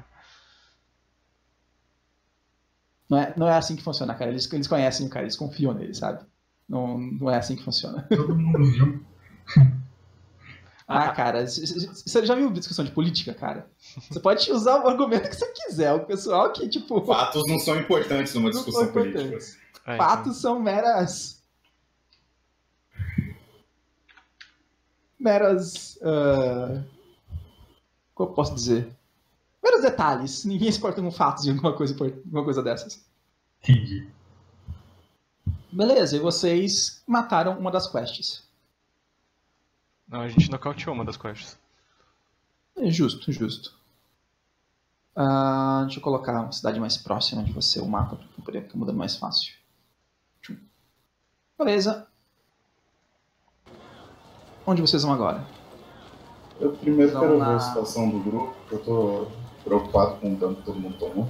Speaker 1: Não é, não é assim que funciona, cara. Eles, eles conhecem o cara, eles confiam nele, sabe? Não, não é assim que funciona.
Speaker 7: Todo mundo viu.
Speaker 1: Ah, cara, c- c- você já viu discussão de política, cara? Você pode usar o argumento que você quiser. O pessoal que, tipo,
Speaker 5: Fatos não são importantes numa
Speaker 1: Não são
Speaker 5: discussão política.
Speaker 1: importantes.
Speaker 3: É, então.
Speaker 1: fatos são meras. Meras. ah, Como eu posso dizer? Meros detalhes. Ninguém se importa com fatos de alguma coisa, import- alguma coisa dessas.
Speaker 4: Entendi.
Speaker 1: Beleza, e vocês mataram uma das quests.
Speaker 3: Não, a gente nocauteou uma das quests.
Speaker 1: É justo, justo. Ah, deixa eu colocar uma cidade mais próxima de você, o mapa, para poder ficar mudando mais fácil. Tchum. Beleza. Onde vocês vão agora?
Speaker 5: Eu primeiro
Speaker 1: Vão
Speaker 5: quero
Speaker 1: lá.
Speaker 5: ver a situação do grupo, porque eu tô preocupado com o dano que todo mundo tomou.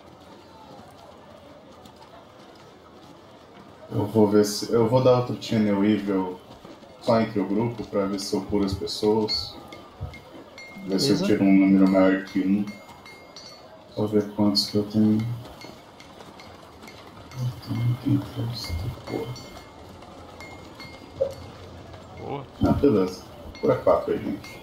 Speaker 5: Eu vou ver se. Eu vou dar outro channel evil só entre o grupo pra ver se eu curo as pessoas. Ver se eu
Speaker 1: Beleza.
Speaker 5: tiro um número maior que um. Só ver quantos que eu tenho. Eu tenho força, porra.
Speaker 3: Boa.
Speaker 5: Ah, beleza. Cura quatro aí, gente.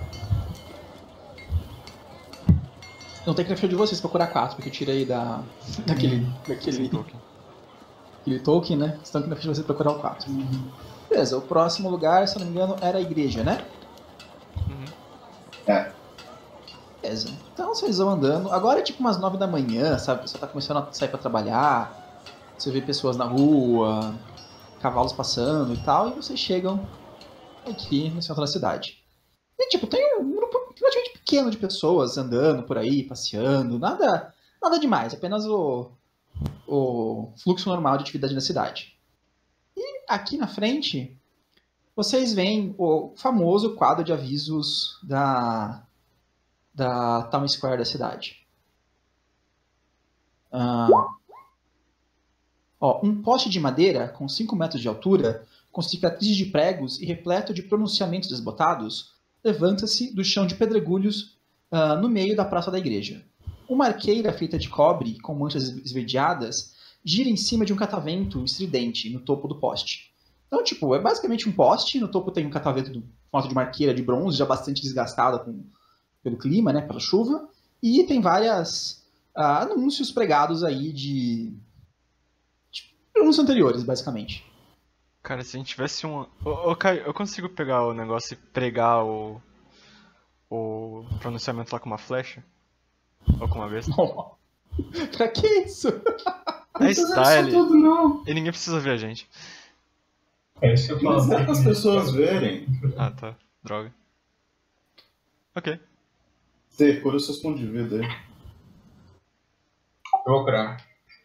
Speaker 1: Não tem que na ficha de vocês pra curar quatro, porque eu tirei da. daquele. daquele.
Speaker 3: Token.
Speaker 1: aquele token, né? Estão aqui na ficha de vocês pra curar o quatro. Beleza, o próximo lugar, se eu não me engano, era a igreja, né?
Speaker 3: Uhum.
Speaker 5: É.
Speaker 1: Beleza. Então vocês vão andando. Agora é tipo umas nove da manhã, sabe? O pessoal tá começando a sair pra trabalhar. Você vê pessoas na rua, cavalos passando e tal, e vocês chegam aqui no centro da cidade. E tipo, tem um grupo relativamente pequeno de pessoas andando por aí, passeando, nada, nada demais, apenas o, o fluxo normal de atividade da cidade. E aqui na frente, vocês veem o famoso quadro de avisos da, da Town Square da cidade. Ah, ó, um poste de madeira com cinco metros de altura, com cicatrizes de pregos e repleto de pronunciamentos desbotados, levanta-se do chão de pedregulhos ah, no meio da praça da igreja. Uma arqueira feita de cobre, com manchas esverdeadas, gira em cima de um catavento estridente no topo do poste. Então, tipo, é basicamente um poste, no topo tem um catavento do formato de uma arqueira de bronze, já bastante desgastada com, pelo clima, né, pela chuva, E tem várias ah, anúncios pregados aí de, de anúncios anteriores, basicamente.
Speaker 3: Cara, se a gente tivesse um... Ô, ô, Caio, eu consigo pegar o negócio e pregar o... o pronunciamento lá com uma flecha? Ou com uma besta?
Speaker 1: Pra que isso?
Speaker 3: É style.
Speaker 5: Tudo, não.
Speaker 3: E ninguém precisa ver a gente.
Speaker 4: É isso que eu falo.
Speaker 5: Mas é para as pessoas verem.
Speaker 3: Ah, tá. Droga. Ok.
Speaker 5: Zé, cura os seus pontos de vida aí.
Speaker 7: Eu vou curar.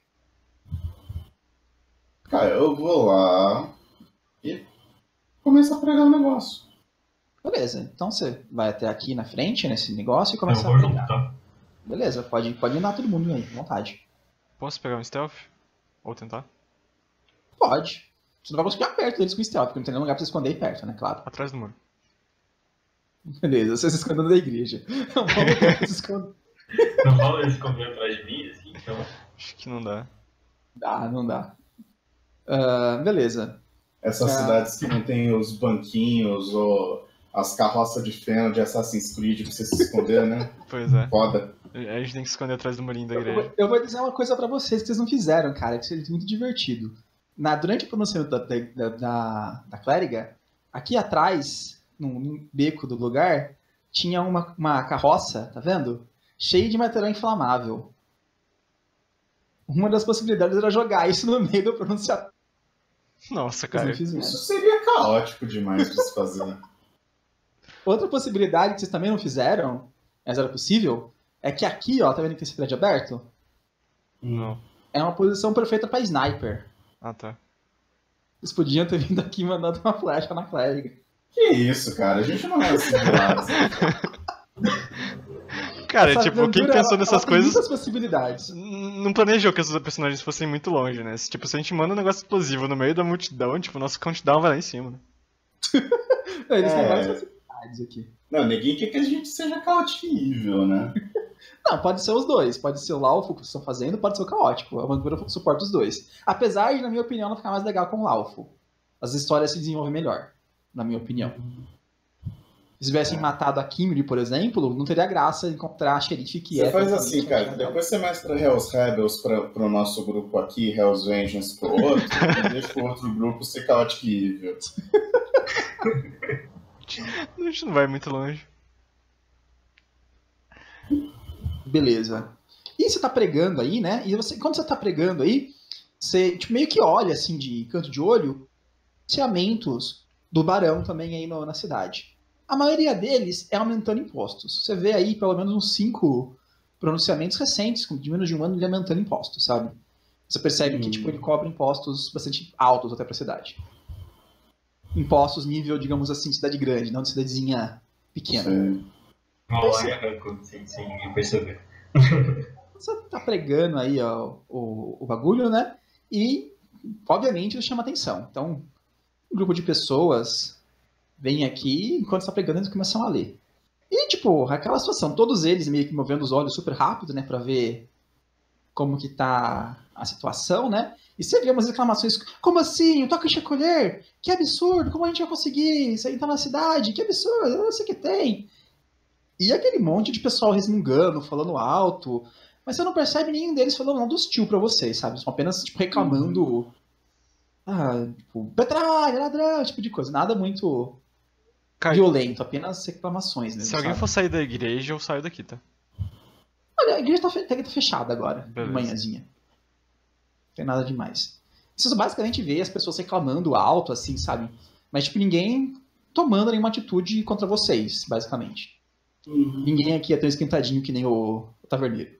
Speaker 5: Cara, eu vou lá e começo a pregar o negócio.
Speaker 1: Beleza, então você vai até aqui na frente, nesse negócio, e
Speaker 4: Eu
Speaker 1: começa
Speaker 4: vou
Speaker 1: a
Speaker 4: junto,
Speaker 1: pregar.
Speaker 4: tá?
Speaker 1: Beleza, pode, pode andar todo mundo aí, à vontade.
Speaker 3: Posso pegar um stealth? Ou tentar?
Speaker 1: Pode. Você não vai conseguir ficar perto deles com stealth, porque não tem nenhum lugar pra você esconder aí perto, né? Claro.
Speaker 3: Atrás do muro.
Speaker 1: Beleza, você se escondendo da igreja. Não, vamos ver se esconde.
Speaker 4: Não rola eles correndo atrás de mim, assim, então.
Speaker 3: Acho que não dá.
Speaker 1: Dá, não dá. Ah, beleza.
Speaker 5: Essas
Speaker 1: Ah.
Speaker 5: cidades que não tem os banquinhos ou as carroças de feno de Assassin's Creed pra você se esconder, né?
Speaker 3: Pois é.
Speaker 5: Foda.
Speaker 3: A gente tem que se esconder atrás do murinho da
Speaker 1: Eu
Speaker 3: igreja.
Speaker 1: vou, eu vou dizer uma coisa pra vocês que vocês não fizeram, cara, que seria muito divertido. Na, durante o pronunciamento da, da, da, da clériga, aqui atrás, num, num beco do lugar, tinha uma, uma carroça, tá vendo? Cheia de material inflamável. Uma das possibilidades era jogar isso no meio do pronunciamento.
Speaker 3: Nossa,
Speaker 1: Vocês
Speaker 3: cara.
Speaker 1: não fizeram.
Speaker 5: Isso seria caótico demais pra se fazer.
Speaker 1: Outra possibilidade que vocês também não fizeram, mas era possível, é que aqui, ó, tá vendo que esse prédio aberto?
Speaker 3: Não.
Speaker 1: É uma posição perfeita pra sniper.
Speaker 3: Ah, tá.
Speaker 1: Vocês podiam ter vindo aqui e mandado uma flecha na clériga.
Speaker 5: Que isso, cara? A gente não é assim de lado.
Speaker 3: Cara,
Speaker 1: Essa
Speaker 3: tipo, quem
Speaker 1: aventura,
Speaker 3: pensou
Speaker 1: ela-
Speaker 3: nessas
Speaker 1: ela tem
Speaker 3: coisas
Speaker 1: muitas possibilidades.
Speaker 3: n- não planejou que esses personagens fossem muito longe, né? Se, tipo, se a gente manda um negócio explosivo no meio da multidão, tipo, nosso countdown vai lá em cima, né?
Speaker 1: Eles têm
Speaker 5: É.
Speaker 1: várias possibilidades aqui.
Speaker 5: Não, ninguém quer que a gente seja caótico, né?
Speaker 1: Não, pode ser os dois. Pode ser o Laufo que vocês estão fazendo, pode ser o caótico. A aventura suporta os dois. Apesar de, na minha opinião, ela ficar mais legal com o Laufo. As histórias se desenvolvem melhor, na minha opinião. Se tivessem
Speaker 5: É.
Speaker 1: matado a Kimberly, por exemplo, não teria graça encontrar a xerife que
Speaker 5: Você
Speaker 1: é.
Speaker 5: faz
Speaker 1: totalmente
Speaker 5: assim, cara.
Speaker 1: apaixonada.
Speaker 5: Depois você mestra Hells Rebels pra, pro nosso grupo aqui, Hells Vengeance pro outro, e deixa o outro grupo ser Chaotic Evil.
Speaker 3: A gente não vai muito longe.
Speaker 1: Beleza. E você tá pregando aí, né? E você, quando você tá pregando aí, você tipo, meio que olha, assim, de canto de olho, pronunciamentos do barão também aí no- na cidade. A maioria deles é aumentando impostos. Você vê aí pelo menos uns cinco pronunciamentos recentes, com- de menos de um ano, ele aumentando impostos, sabe? Você percebe que
Speaker 5: Hum.
Speaker 1: tipo, ele cobra impostos bastante altos até pra cidade. Impostos nível, digamos assim, de cidade grande, não de cidadezinha pequena.
Speaker 5: Você-
Speaker 4: Uma hora e arranco sem, sem ninguém perceber.
Speaker 1: Você tá pregando aí ó, o, o bagulho, né? E, obviamente, isso chama atenção. Então, um grupo de pessoas vem aqui, enquanto está pregando, eles começam a ler. E, tipo, aquela situação, todos eles meio que movendo os olhos super rápido, né? Pra ver como que tá a situação, né? E você vê umas reclamações, como assim? O toque de recolher? Que absurdo! Como a gente vai conseguir isso aí entrar na cidade? Que absurdo! Eu não sei o que tem. E aquele monte de pessoal resmungando, falando alto, mas você não percebe nenhum deles falando nada hostil pra vocês, sabe? São apenas, tipo, reclamando. Ah, tipo, petralha, ladrão, tipo de coisa. Nada muito
Speaker 3: Cara,
Speaker 1: violento, apenas reclamações mesmo.
Speaker 3: se alguém
Speaker 1: sabe?
Speaker 3: for sair da igreja, eu saio daqui, tá?
Speaker 1: Olha, a igreja tá, fe- tá fechada agora, de
Speaker 3: Beleza.
Speaker 1: manhãzinha. Não tem nada demais. Você só basicamente vê as pessoas reclamando alto, assim, sabe? Mas, tipo, ninguém tomando nenhuma atitude contra vocês, basicamente. Ninguém aqui é tão esquentadinho que nem o, o taverneiro.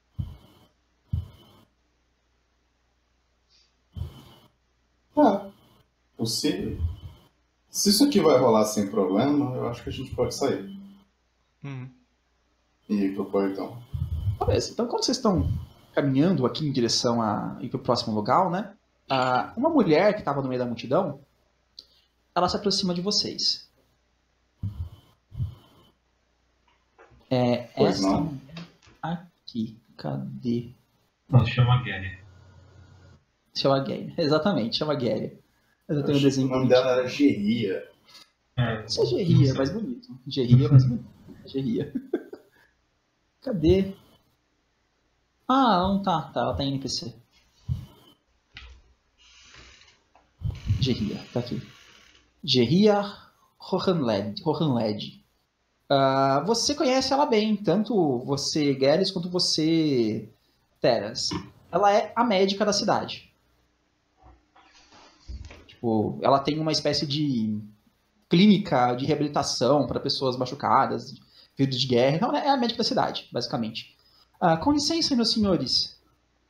Speaker 5: Ah, se, se isso aqui vai rolar sem problema, eu acho que a gente pode sair
Speaker 3: Uhum.
Speaker 5: e ir pro portão.
Speaker 1: Beleza, então quando vocês estão caminhando aqui em direção a ir pro próximo lugar, né? ah, uma mulher que estava no meio da multidão, ela se aproxima de vocês. É
Speaker 5: Pois
Speaker 1: essa
Speaker 5: não.
Speaker 1: mulher aqui. Cadê?
Speaker 4: Não, chama Gary.
Speaker 1: Chama Gary. Exatamente, chama Gary. Mas eu
Speaker 5: Eu
Speaker 1: tenho um
Speaker 5: achei que
Speaker 1: desenho
Speaker 5: o nome
Speaker 1: bonitinho.
Speaker 5: dela era Geria.
Speaker 4: É,
Speaker 1: Isso é Gerria, é mais bonito. Gerria é mais bonito. Gerria. Cadê? Ah, não tá. Tá, ela tá em N P C. Gerria, tá aqui. Gerria Hohenled. Hohenled. Uh, você conhece ela bem, tanto você, Geras, quanto você, Teras. Ela é a médica da cidade. Tipo, ela tem uma espécie de clínica de reabilitação para pessoas machucadas, feridos de guerra. Então, ela é a médica da cidade, basicamente. Uh, com licença, meus senhores.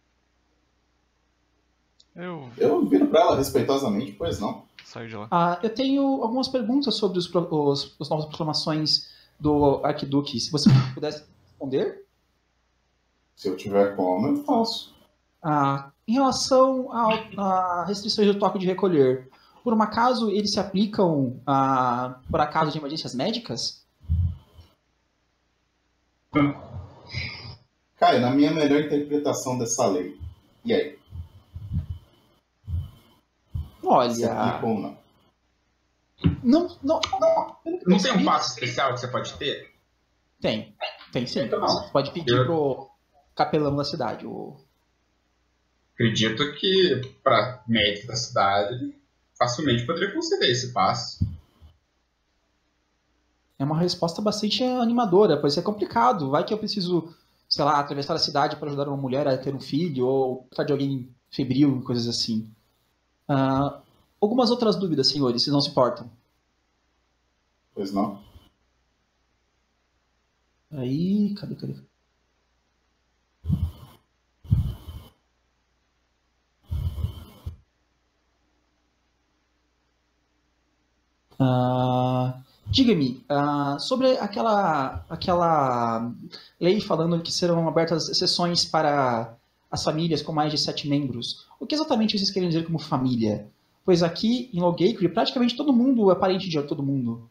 Speaker 3: Eu
Speaker 5: Eu viro pra ela respeitosamente, pois não.
Speaker 3: saio de lá.
Speaker 1: Uh, eu tenho algumas perguntas sobre os, pro- os, as novas proclamações do Arquiduque. Se você pudesse responder.
Speaker 5: Se eu tiver como, eu faço.
Speaker 1: Ah, em relação ao- a restrições do toque de recolher, por um acaso eles se aplicam ah, por acaso de emergências médicas?
Speaker 5: Cara, na minha melhor interpretação dessa lei. E aí? Se aplica
Speaker 1: Olha,
Speaker 5: ou não?
Speaker 1: não, não, não, pelo que eu
Speaker 7: Não tem um
Speaker 1: percebi,
Speaker 7: passo especial que você pode ter?
Speaker 1: Tem, tem sim.
Speaker 7: Então,
Speaker 1: Você pode pedir
Speaker 7: eu-
Speaker 1: pro capelão da cidade. O...
Speaker 7: Acredito que para médico da cidade facilmente poderia conceder esse passo.
Speaker 1: É uma resposta bastante animadora, pois é complicado. Vai que eu preciso, sei lá, atravessar a cidade para ajudar uma mulher a ter um filho, ou tratar de alguém febril, coisas assim. Ah, algumas outras dúvidas, senhores, se não se importam.
Speaker 5: Pois não?
Speaker 1: Aí, cadê, cadê? Ah, diga-me, ah, sobre aquela, aquela lei falando que serão abertas exceções para as famílias com mais de sete membros. O que exatamente vocês querem dizer como família? Pois aqui em Logacre, praticamente todo mundo é parente de todo mundo.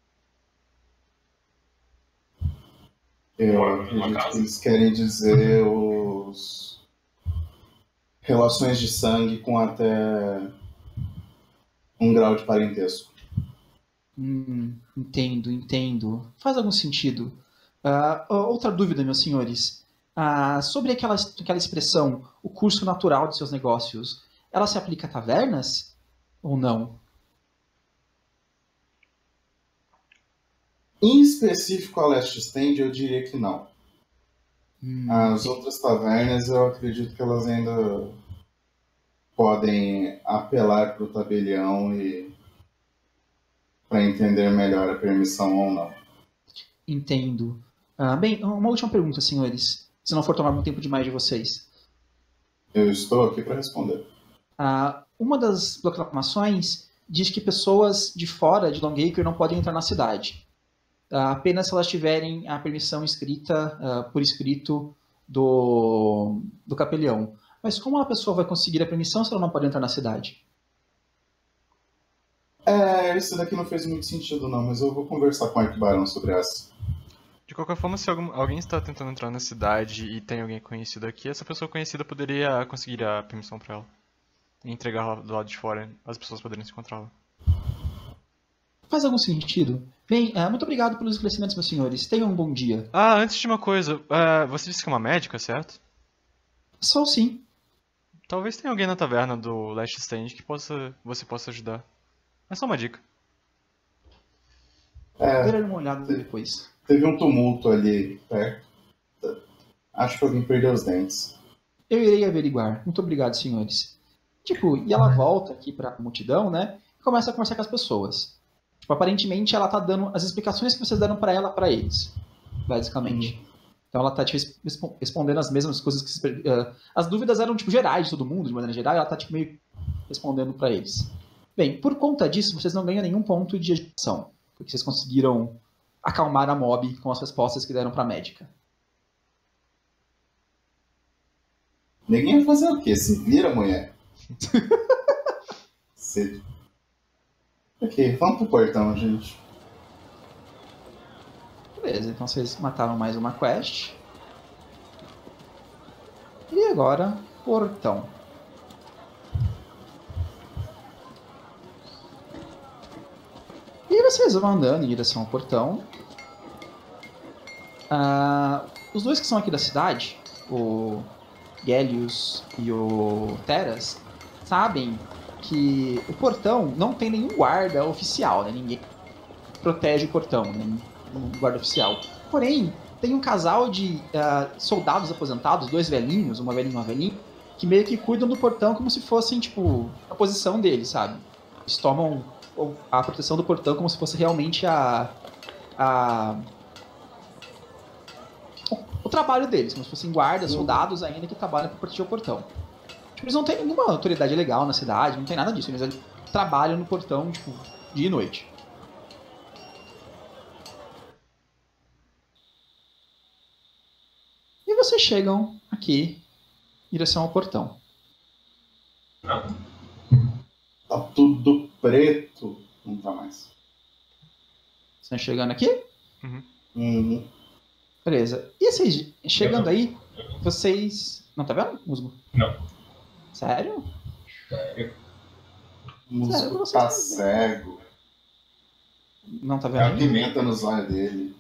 Speaker 5: Eu
Speaker 4: Mora numa
Speaker 5: acredito
Speaker 4: casa.
Speaker 5: que eles querem dizer os. Relações de sangue com até um grau de parentesco.
Speaker 1: Hum, entendo, entendo. Faz algum sentido. Ah, outra dúvida, meus senhores. Ah, sobre aquela, aquela expressão, o curso natural de seus negócios, ela se aplica a tavernas ou não?
Speaker 5: Em específico a Last Stand, eu diria que não.
Speaker 1: Hum,
Speaker 5: As outras tavernas, eu acredito que elas ainda podem apelar para o tabelião e para entender melhor a permissão ou não.
Speaker 1: entendo. Ah, bem, uma última pergunta, senhores. Se não for tomar muito tempo demais de vocês.
Speaker 5: Eu estou aqui para responder.
Speaker 1: Ah, uma das proclamações diz que pessoas de fora de Longacre não podem entrar na cidade. Ah, apenas se elas tiverem a permissão escrita, ah, por escrito, do, do capelão. Mas como a pessoa vai conseguir a permissão se ela não pode entrar na cidade?
Speaker 5: É, isso daqui não fez muito sentido não, mas eu vou conversar com o Arquibarão sobre essa.
Speaker 3: De qualquer forma, se algum- alguém está tentando entrar na cidade e tem alguém conhecido aqui, essa pessoa conhecida poderia conseguir a permissão pra ela. E entregar do lado de fora, as pessoas poderiam se encontrar lá.
Speaker 1: Faz algum sentido? Bem, ah, muito obrigado pelos esclarecimentos, meus senhores. Tenham um bom dia.
Speaker 3: Ah, antes de uma coisa, ah, você disse que é uma médica, certo?
Speaker 1: Só sim.
Speaker 3: Talvez tenha alguém na taverna do Last Stand que possa, você possa ajudar. É só uma dica.
Speaker 5: É,
Speaker 1: Dar uma olhada depois.
Speaker 5: teve um tumulto ali perto. Acho que alguém perdeu os dentes.
Speaker 1: Eu irei averiguar. Muito obrigado, senhores. Tipo, e ela volta aqui pra multidão, né? E começa a conversar com as pessoas. Tipo, aparentemente ela tá dando as explicações que vocês deram pra ela, pra eles. Basicamente. Então ela tá tipo, respo- respondendo as mesmas coisas que vocês, per- eh, as dúvidas eram tipo gerais de todo mundo, de maneira geral, e ela tá tipo meio respondendo pra eles. Bem, por conta disso, vocês não ganham nenhum ponto de agitação, porque vocês conseguiram acalmar a mob com as respostas que deram pra médica.
Speaker 5: Ninguém vai fazer o quê? Se vira, mulher. Se... Ok, vamos pro portão, gente.
Speaker 1: Beleza, então vocês mataram mais uma quest. E agora, portão. E vocês vão andando em direção ao portão. Ah, os dois que são aqui da cidade, o Gellius e o Teras, sabem que o portão não tem nenhum guarda oficial, né? Ninguém protege o portão, nenhum guarda oficial. Porém, tem um casal de uh, soldados aposentados, dois velhinhos, uma velhinha e uma velhinha, que meio que cuidam do portão como se fossem, tipo, a posição deles, sabe? Eles tomam a proteção do portão como se fosse realmente a... a o, o trabalho deles, como se fossem guardas, soldados ainda que trabalham para proteger o portão. Tipo, eles não têm nenhuma autoridade legal na cidade, não tem nada disso. Eles trabalham no portão, tipo, dia e noite. E vocês chegam aqui, em direção ao portão.
Speaker 5: Tá tudo preto. Não tá mais.
Speaker 1: Estão chegando aqui?
Speaker 3: Uhum.
Speaker 5: Uhum.
Speaker 1: Beleza. E vocês, chegando aí, vocês... Não, tá vendo, Musgo?
Speaker 4: Não.
Speaker 1: Sério?
Speaker 4: Sério?
Speaker 5: O Musgo
Speaker 1: Sério, vocês
Speaker 5: tá
Speaker 1: estão
Speaker 5: cego.
Speaker 1: Não tá vendo
Speaker 5: É a
Speaker 1: ainda?
Speaker 5: pimenta nos olhos dele.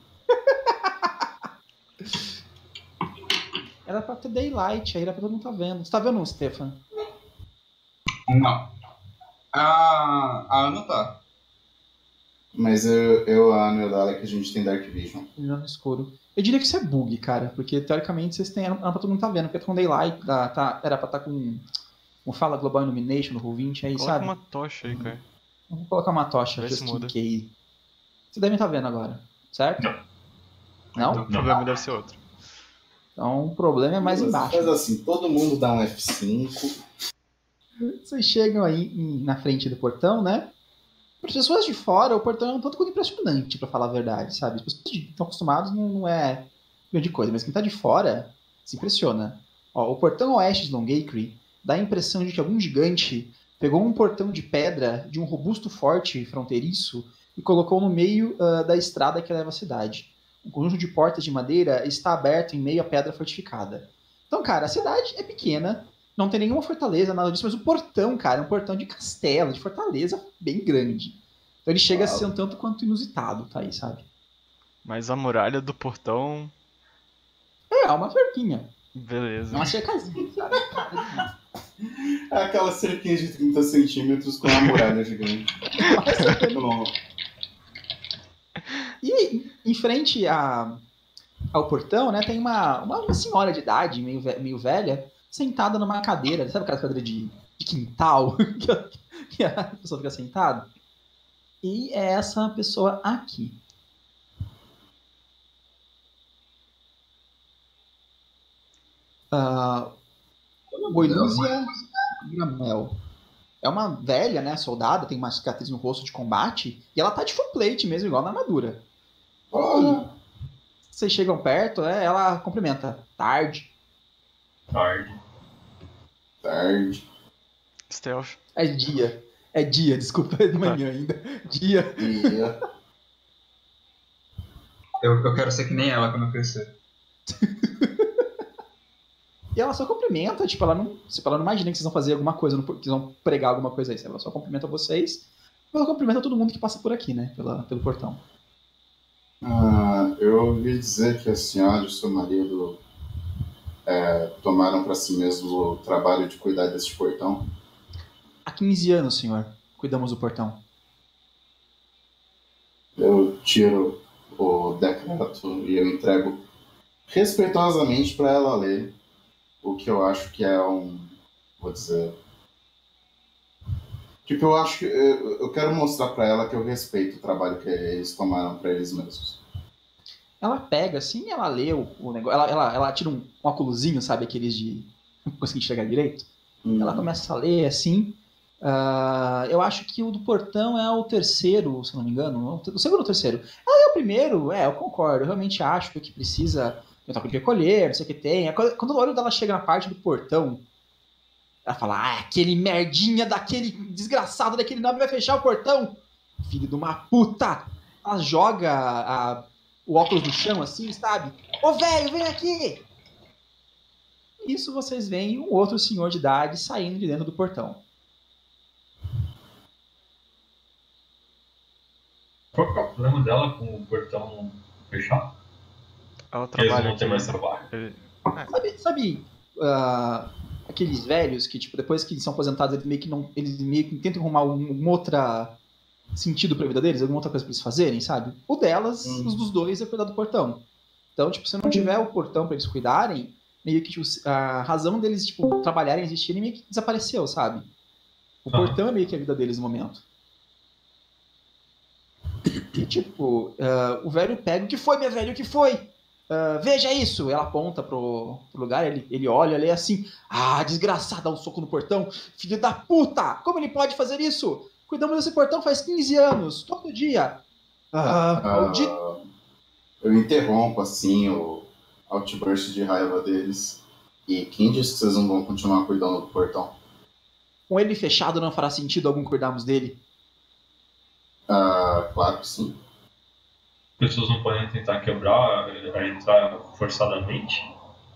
Speaker 1: Era pra ter daylight, aí era pra todo mundo tá vendo. Você tá vendo, Stefan?
Speaker 7: Não. A, a Ana tá.
Speaker 5: Mas eu, eu a Ana e o Dalek, a gente tem Dark Vision.
Speaker 1: Olhando no escuro. Eu diria que isso é bug, cara, porque teoricamente vocês têm. Era pra todo mundo tá vendo, porque tá com daylight, tá, tá, era pra estar tá com. Como fala, Global Illumination no roll vinte aí,
Speaker 3: Coloca
Speaker 1: sabe?
Speaker 3: uma tocha aí, cara.
Speaker 1: Vou colocar uma tocha,
Speaker 3: Vê se
Speaker 1: just in
Speaker 3: muda.
Speaker 1: case. Vocês devem estar vendo agora, certo?
Speaker 4: Não.
Speaker 1: Não?
Speaker 3: Então o problema deve ser outro.
Speaker 1: Então o problema é mais
Speaker 5: Mas
Speaker 1: embaixo.
Speaker 5: Faz assim, todo mundo dá um F cinco.
Speaker 1: Vocês chegam aí em- na frente do portão, né? Para as pessoas de fora, o portão é um tanto quanto impressionante, pra falar a verdade, sabe? As pessoas que estão acostumadas não, não é grande coisa, mas quem tá de fora se impressiona. Ó, o portão oeste de Longacre dá a impressão de que algum gigante pegou um portão de pedra de um robusto forte fronteiriço e colocou no meio ah, da estrada que leva à cidade. Um conjunto de portas de madeira está aberto em meio à pedra fortificada. Então, cara, a cidade é pequena, não tem nenhuma fortaleza, nada disso, mas o portão, cara, é um portão de castelo, de fortaleza bem grande. Então ele chega a ser um tanto quanto inusitado, tá aí, sabe?
Speaker 3: Mas a muralha do portão.
Speaker 1: É, é uma cerquinha. É
Speaker 3: Beleza.
Speaker 1: uma cercazinha, sabe?
Speaker 5: É aquela cerquinha de trinta centímetros com uma muralha gigante. Não.
Speaker 1: E em frente a, ao portão, né, tem uma, uma, uma senhora de idade, meio, ve- meio velha, sentada numa cadeira, sabe aquela cadeira de, de quintal que a, que a pessoa fica sentada? E é essa pessoa aqui. Ah, Goiluzia Gramel. É uma velha, né, soldada, tem uma cicatriz no rosto de combate, e ela tá de full plate mesmo, igual na armadura.
Speaker 5: Olha,
Speaker 1: Vocês chegam perto, né, ela cumprimenta. Tarde.
Speaker 4: Tarde.
Speaker 5: tarde.
Speaker 3: Stealth.
Speaker 1: É dia. É dia, desculpa, é de manhã ainda. Dia.
Speaker 5: Dia.
Speaker 7: Eu, eu quero ser que nem ela quando eu crescer.
Speaker 1: E ela só cumprimenta, tipo, ela não, tipo, ela não imagina que vocês vão fazer alguma coisa, no por- que vocês vão pregar alguma coisa aí. Ela só cumprimenta vocês. Ela cumprimenta todo mundo que passa por aqui, né, pela, pelo portão.
Speaker 5: Ah, eu ouvi dizer que a senhora e o seu marido é, tomaram para si mesmos o trabalho de cuidar desse portão.
Speaker 1: Há quinze anos, senhor, cuidamos do portão.
Speaker 5: Eu tiro o decreto e eu entrego respeitosamente para ela ler o que eu acho que é um, vou dizer, tipo, eu acho que eu, eu quero mostrar para ela que eu respeito o trabalho que eles tomaram para eles mesmos.
Speaker 1: Ela pega assim, ela lê o, o negócio, ela, ela, ela tira um, um óculosinho, sabe, aqueles de não consegui enxergar direito.
Speaker 5: Hum.
Speaker 1: Ela começa a ler assim. Ah, eu acho que o do portão é o terceiro, se não me engano. O segundo ou o terceiro? Ah, é o primeiro? É, eu concordo. Eu realmente acho que precisa de um toque de recolher, não sei o que tem. Quando quando o olho dela chega na parte do portão, ela fala: Ah, aquele merdinha daquele desgraçado daquele nome vai fechar o portão. Filho de uma puta! Ela joga a- o óculos no chão assim, sabe? Ô velho, vem aqui! Isso vocês veem um outro senhor de idade saindo de dentro do portão.
Speaker 4: Qual que é o problema dela com o portão fechado?
Speaker 3: Ela
Speaker 4: Eles
Speaker 3: trabalha
Speaker 4: vão ter
Speaker 3: aqui.
Speaker 4: mais trabalho.
Speaker 3: Ele-
Speaker 1: Sabe, sabe ah, aqueles velhos que, tipo, depois que são aposentados, eles meio que não. Eles meio que tentam arrumar um, um outro sentido pra vida deles, alguma outra coisa pra eles fazerem, sabe? O delas,
Speaker 5: Hum.
Speaker 1: os dos dois, é cuidar do portão. Então, tipo, se não tiver o portão pra eles cuidarem, meio que tipo, a razão deles, tipo, trabalharem, existirem, meio que desapareceu, sabe? O
Speaker 4: Ah.
Speaker 1: portão é meio que a vida deles no momento. E, tipo, ah, o velho pega, o que foi, meu velho, o que foi? Ah, veja isso! Ela aponta pro, pro lugar, ele, ele olha, ele é assim, ah, desgraçado, dá um soco no portão, filho da puta! Como ele pode fazer isso? Cuidamos desse portão faz quinze anos, todo dia. Ah, maldito.
Speaker 5: Ah, eu interrompo assim o outburst de raiva deles. E quem disse que vocês não vão continuar cuidando do portão?
Speaker 1: Com ele fechado não fará sentido algum cuidarmos dele.
Speaker 5: Ah, claro que sim.
Speaker 4: Pessoas não podem tentar quebrar, eh, entrar forçadamente.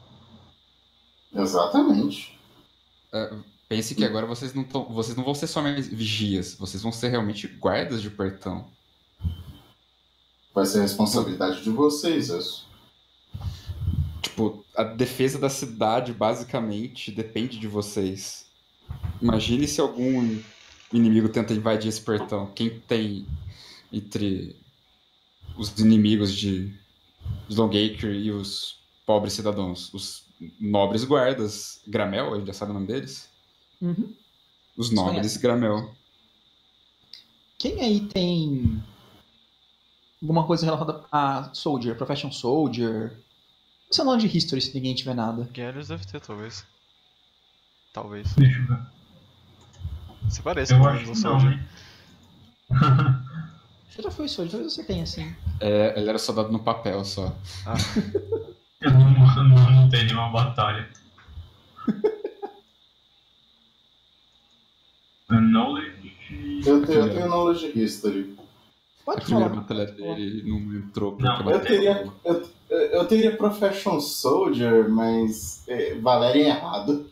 Speaker 5: Exatamente.
Speaker 8: Pense que agora vocês não, tão, vocês não vão ser só mais vigias, vocês vão ser realmente guardas de portão.
Speaker 5: Vai ser responsabilidade de vocês isso.
Speaker 8: Tipo, a defesa da cidade basicamente depende de vocês. Imagine se algum inimigo tenta invadir esse portão. Quem tem entre os inimigos de Longacre e os pobres cidadãos? Os nobres guardas. Gramel, a gente já sabe o nome deles?
Speaker 1: Uhum.
Speaker 8: Os nobres
Speaker 1: Conhece.
Speaker 8: Gramel.
Speaker 1: Quem aí tem alguma coisa relacionada a Soldier, Profession Soldier? Esse é o nome de History, se ninguém tiver nada.
Speaker 3: Gallius deve ter, talvez. Talvez.
Speaker 4: Deixa eu ver.
Speaker 3: Você parece
Speaker 4: Eu
Speaker 3: com
Speaker 4: acho
Speaker 3: o
Speaker 4: que não,
Speaker 3: Soldier.
Speaker 4: né?
Speaker 1: Você já foi Soldier, talvez você tenha, assim.
Speaker 8: É, ele era soldado no papel só.
Speaker 3: Ah,
Speaker 4: Eu não, não, não tenho nenhuma batalha. Knowledge.
Speaker 5: Eu tenho, eu tenho knowledge history.
Speaker 8: A
Speaker 1: Pode
Speaker 8: primeira
Speaker 1: falar.
Speaker 8: batalha dele não entrou porque
Speaker 4: Não,
Speaker 8: bateu.
Speaker 5: Eu teria, eu, eu teria Profession Soldier, mas é, Valéria é errado.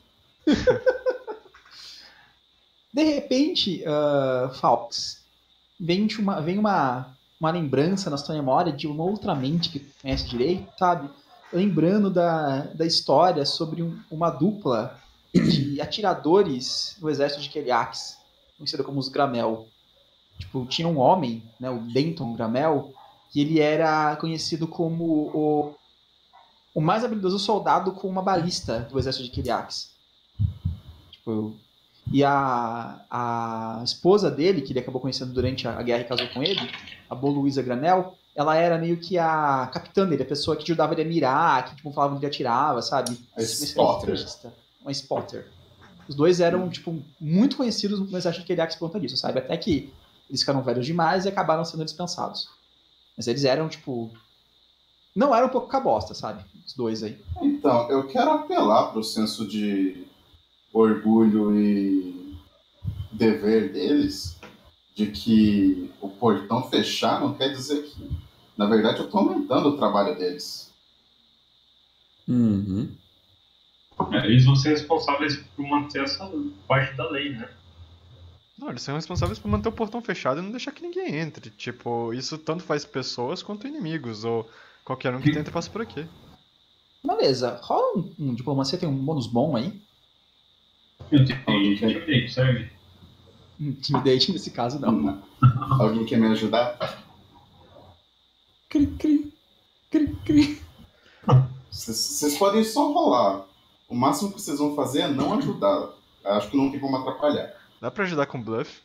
Speaker 1: De repente, uh, Falks, vem, de uma, vem uma, uma lembrança na sua memória de uma outra mente que tu conhece direito, sabe? Lembrando da, da história sobre um- uma dupla de atiradores do exército de Keliax, conhecido como os Gramel. Tipo, tinha um homem, né, o Denton Gramel, que ele era conhecido como o, o mais habilidoso soldado com uma balista do exército de Keliax. Tipo, e a, a esposa dele, que ele acabou conhecendo durante a, a guerra e casou com ele, a Boluísa Granel, ela era meio que a capitã dele, a pessoa que ajudava ele a mirar, que tipo, falava onde ele atirava, sabe?
Speaker 5: A
Speaker 1: Uma
Speaker 5: spotter.
Speaker 1: estrategista, Uma spotter. Os dois eram, tipo, muito conhecidos no exército de Keliax por conta disso, sabe? Até que eles ficaram velhos demais e acabaram sendo dispensados. Mas eles eram, tipo... Não eram um pouco cabosta, sabe? Os dois aí.
Speaker 5: Então, eu quero apelar pro senso de orgulho e dever deles, de que o portão fechar não quer dizer que, na verdade, eu tô aumentando o trabalho deles.
Speaker 8: Uhum.
Speaker 4: É, eles vão ser responsáveis por manter essa parte da lei, né?
Speaker 3: não, eles são responsáveis por manter o portão fechado e não deixar que ninguém entre. Tipo, isso tanto faz pessoas quanto inimigos, ou qualquer um que tenta passar por aqui.
Speaker 1: Beleza. Rola um, um diplomacia, tem um bônus bom aí.
Speaker 4: Eu tenho intimidate, serve?
Speaker 1: Intimidate nesse caso, não.
Speaker 5: Alguém quer me ajudar?
Speaker 8: Cri, cri. Cri, cri.
Speaker 5: Vocês podem só rolar. O máximo que vocês vão fazer é não ajudar. Acho que não tem como atrapalhar.
Speaker 3: Dá pra ajudar com bluff?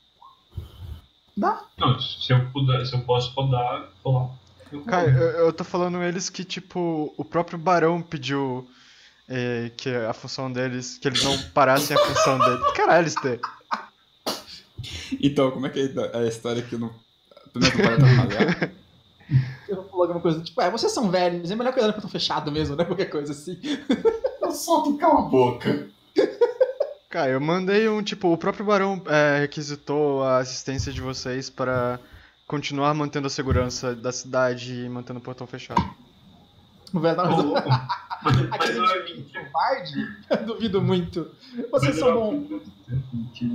Speaker 1: Dá.
Speaker 4: Não, se eu puder, se eu posso rodar, rolar. Eu
Speaker 3: Cara,
Speaker 4: rolo.
Speaker 3: eu, eu tô falando eles que, tipo, o próprio Barão pediu eh, que a função deles, que eles não parassem a função deles. Caralho, Stê.
Speaker 8: Então, como é que é a história que não. Tu não vai atrapalhar?
Speaker 1: Eu vou falar alguma coisa tipo, é, vocês são velhos, é melhor cuidar do portão fechado mesmo, né? Qualquer coisa assim.
Speaker 5: Eu solto cala a boca.
Speaker 3: Cara, eu mandei um, tipo, o próprio Barão eh, requisitou a assistência de vocês para continuar mantendo a segurança da cidade e mantendo o portão fechado.
Speaker 1: O velho tá
Speaker 4: Ô, louco. Mas
Speaker 1: Aquele
Speaker 4: não é mentira.
Speaker 1: covarde? Eu duvido muito. Vocês
Speaker 4: Mas
Speaker 1: são
Speaker 4: não é
Speaker 1: bons.
Speaker 4: mentira.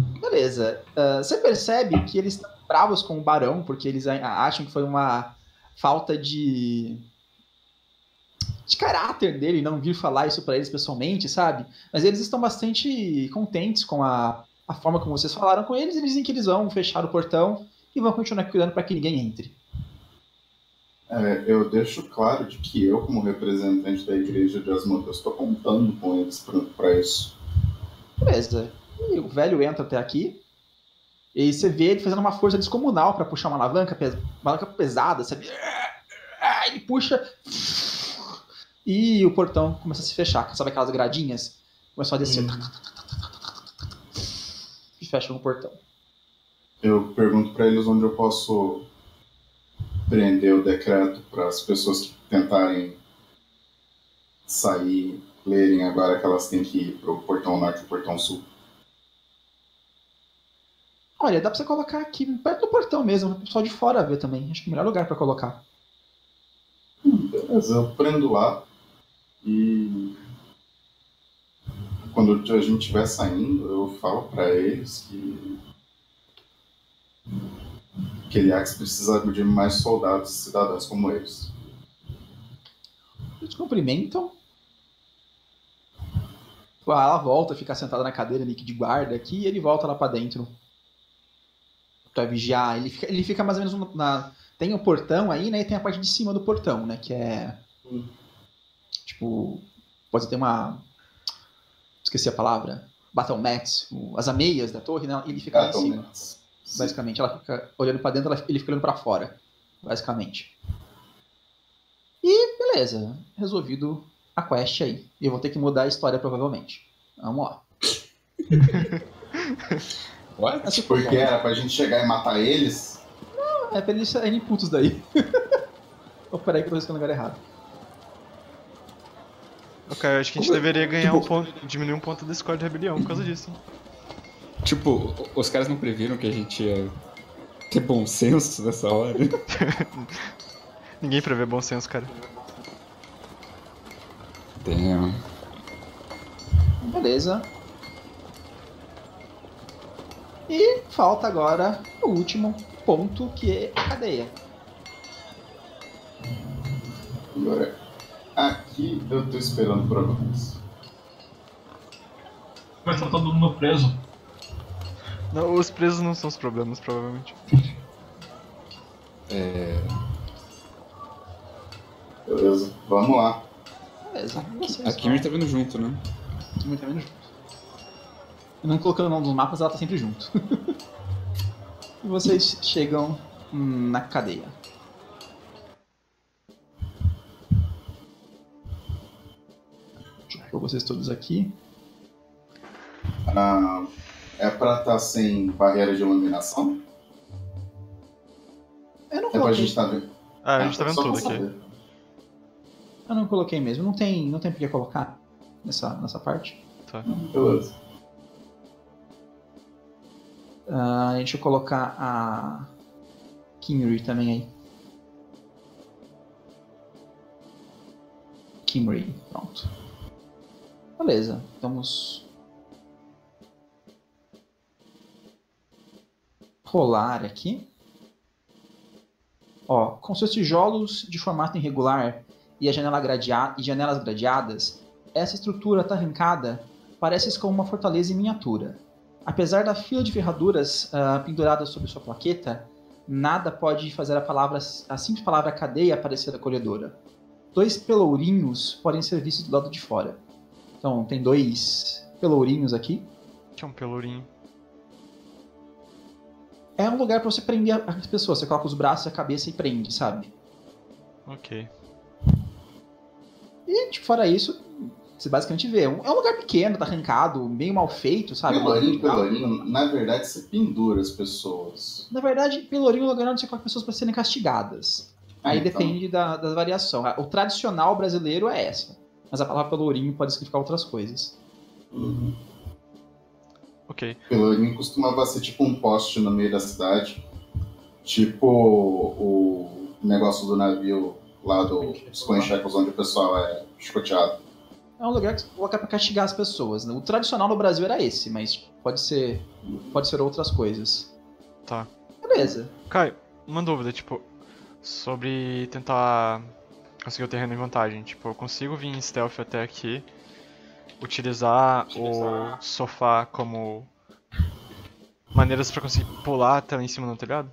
Speaker 1: Beleza. Ah, você percebe que eles estão bravos com o Barão, porque eles a- acham que foi uma falta de... de caráter dele não vir falar isso pra eles pessoalmente, sabe? Mas eles estão bastante contentes com a, a forma como vocês falaram com eles. Eles dizem que eles vão fechar o portão e vão continuar cuidando para que ninguém entre.
Speaker 5: É, eu deixo claro de que eu, como representante da igreja de Asmodeus, estou contando com eles para isso.
Speaker 1: Beleza. E o velho entra até aqui. E você vê ele fazendo uma força descomunal para puxar uma alavanca, pes uma alavanca pesada, sabe? Ele puxa... E o portão começa a se fechar. Sabe aquelas gradinhas? Começou a descer. Hum. E fecha o portão.
Speaker 5: Eu pergunto para eles onde eu posso prender o decreto para as pessoas que tentarem sair, lerem agora que elas têm que ir pro portão norte e portão sul.
Speaker 1: Olha, dá pra você colocar aqui perto do portão mesmo, para o pessoal de fora ver também. Acho que é o melhor lugar para colocar.
Speaker 5: Hum, beleza, eu prendo lá e quando a gente estiver saindo, eu falo para eles que que Eliax precisa de mais soldados e cidadãos como eles.
Speaker 1: Eles cumprimentam. Ela volta, fica sentada na cadeira de guarda aqui e ele volta lá pra dentro pra vigiar. Ele fica, ele fica mais ou menos na... Tem o portão aí, né? E tem a parte de cima do portão, né? Que é... Hum. Tipo... Pode ter uma... Esqueci a palavra. Battle mats. As ameias da torre, né? Ele fica lá em cima. Mats. Basicamente, ela fica olhando pra dentro, ele fica olhando pra fora. Basicamente. E beleza. Resolvido a quest aí. E eu vou ter que mudar a história provavelmente. Vamos lá.
Speaker 5: What? Assim, porque era pra gente chegar e matar eles?
Speaker 1: Não, é pra eles saírem putos daí. Oh, peraí que eu tô riscando o lugar errado.
Speaker 3: Ok, acho que a gente Como deveria ganhar tipo... um ponto, diminuir um ponto da score de rebelião por causa disso.
Speaker 8: Tipo, os caras não previram que a gente ia ter bom senso nessa hora?
Speaker 3: Ninguém prevê bom senso, cara.
Speaker 8: Damn.
Speaker 1: Beleza. E falta agora o último ponto, que é a cadeia.
Speaker 5: Agora, aqui eu tô esperando por avanço.
Speaker 4: Mas tá todo mundo preso.
Speaker 3: Não, os presos não são os problemas, provavelmente.
Speaker 5: É... Beleza, vamos lá.
Speaker 1: Beleza.
Speaker 8: A Kimmy tá vindo junto, né?
Speaker 1: A Kimmy tá vindo junto. Não colocando o nome dos mapas, ela tá sempre junto. E vocês chegam na cadeia. Deixa eu pôr vocês todos aqui.
Speaker 5: Ah, é pra estar sem barreira de iluminação?
Speaker 1: Eu não
Speaker 5: coloquei. É pra gente tá vendo.
Speaker 3: Ah, a gente tá vendo tudo aqui.
Speaker 5: Saber.
Speaker 1: Eu não coloquei mesmo. Não tem, não tem por que colocar nessa, nessa parte.
Speaker 3: Tá.
Speaker 5: Beleza.
Speaker 1: Uh, deixa eu colocar a Kimry também aí. Kimry, pronto. Beleza, vamos rolar aqui. Ó, com seus tijolos de formato irregular e, a janela gradea- e janelas gradeadas, essa estrutura atarrancada parece como uma fortaleza em miniatura. Apesar da fila de ferraduras uh, penduradas sobre sua plaqueta, nada pode fazer a, palavra, a simples palavra cadeia parecer acolhedora. Dois pelourinhos podem ser vistos do lado de fora. Então, tem dois pelourinhos aqui.
Speaker 3: O que é um pelourinho?
Speaker 1: É um lugar pra você prender as pessoas. Você coloca os braços e a cabeça e prende, sabe?
Speaker 3: Ok.
Speaker 1: E, tipo, fora isso, você basicamente vê. É um lugar pequeno, tá arrancado, meio mal feito, sabe?
Speaker 5: Pelourinho, pelourinho, na verdade você pendura as pessoas.
Speaker 1: Na verdade, pelourinho é um lugar onde você coloca pessoas pra serem castigadas. Aí
Speaker 5: então.
Speaker 1: Depende da, da variação. O tradicional brasileiro é essa. Mas a palavra pelourinho pode significar outras coisas.
Speaker 5: Uhum.
Speaker 3: Ok.
Speaker 5: Pelourinho costumava ser tipo um poste no meio da cidade. Tipo o negócio do navio lá do, dos Coenchecos, onde o pessoal é chicoteado.
Speaker 1: É um lugar que você coloca pra castigar as pessoas. O tradicional no Brasil era esse, mas pode ser, pode ser outras coisas.
Speaker 3: Tá.
Speaker 1: Beleza.
Speaker 3: Caio, uma dúvida, tipo... sobre tentar conseguir o terreno em vantagem. Tipo, eu consigo vir em stealth até aqui, utilizar o sofá como maneiras pra conseguir pular até lá em cima do telhado?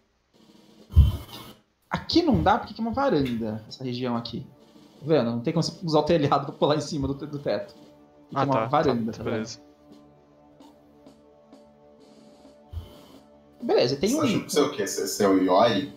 Speaker 1: Aqui não dá porque aqui é uma varanda, essa região aqui. Tá vendo? Não tem como você usar o telhado pra pular em cima do, do teto. Aqui
Speaker 3: Ah,
Speaker 1: é uma
Speaker 3: tá,
Speaker 1: varanda,
Speaker 3: tá,
Speaker 1: tá
Speaker 3: beleza.
Speaker 1: vendo? Beleza, tem
Speaker 5: Você
Speaker 1: um...
Speaker 5: acha que você é o quê? Você, você é o Yori?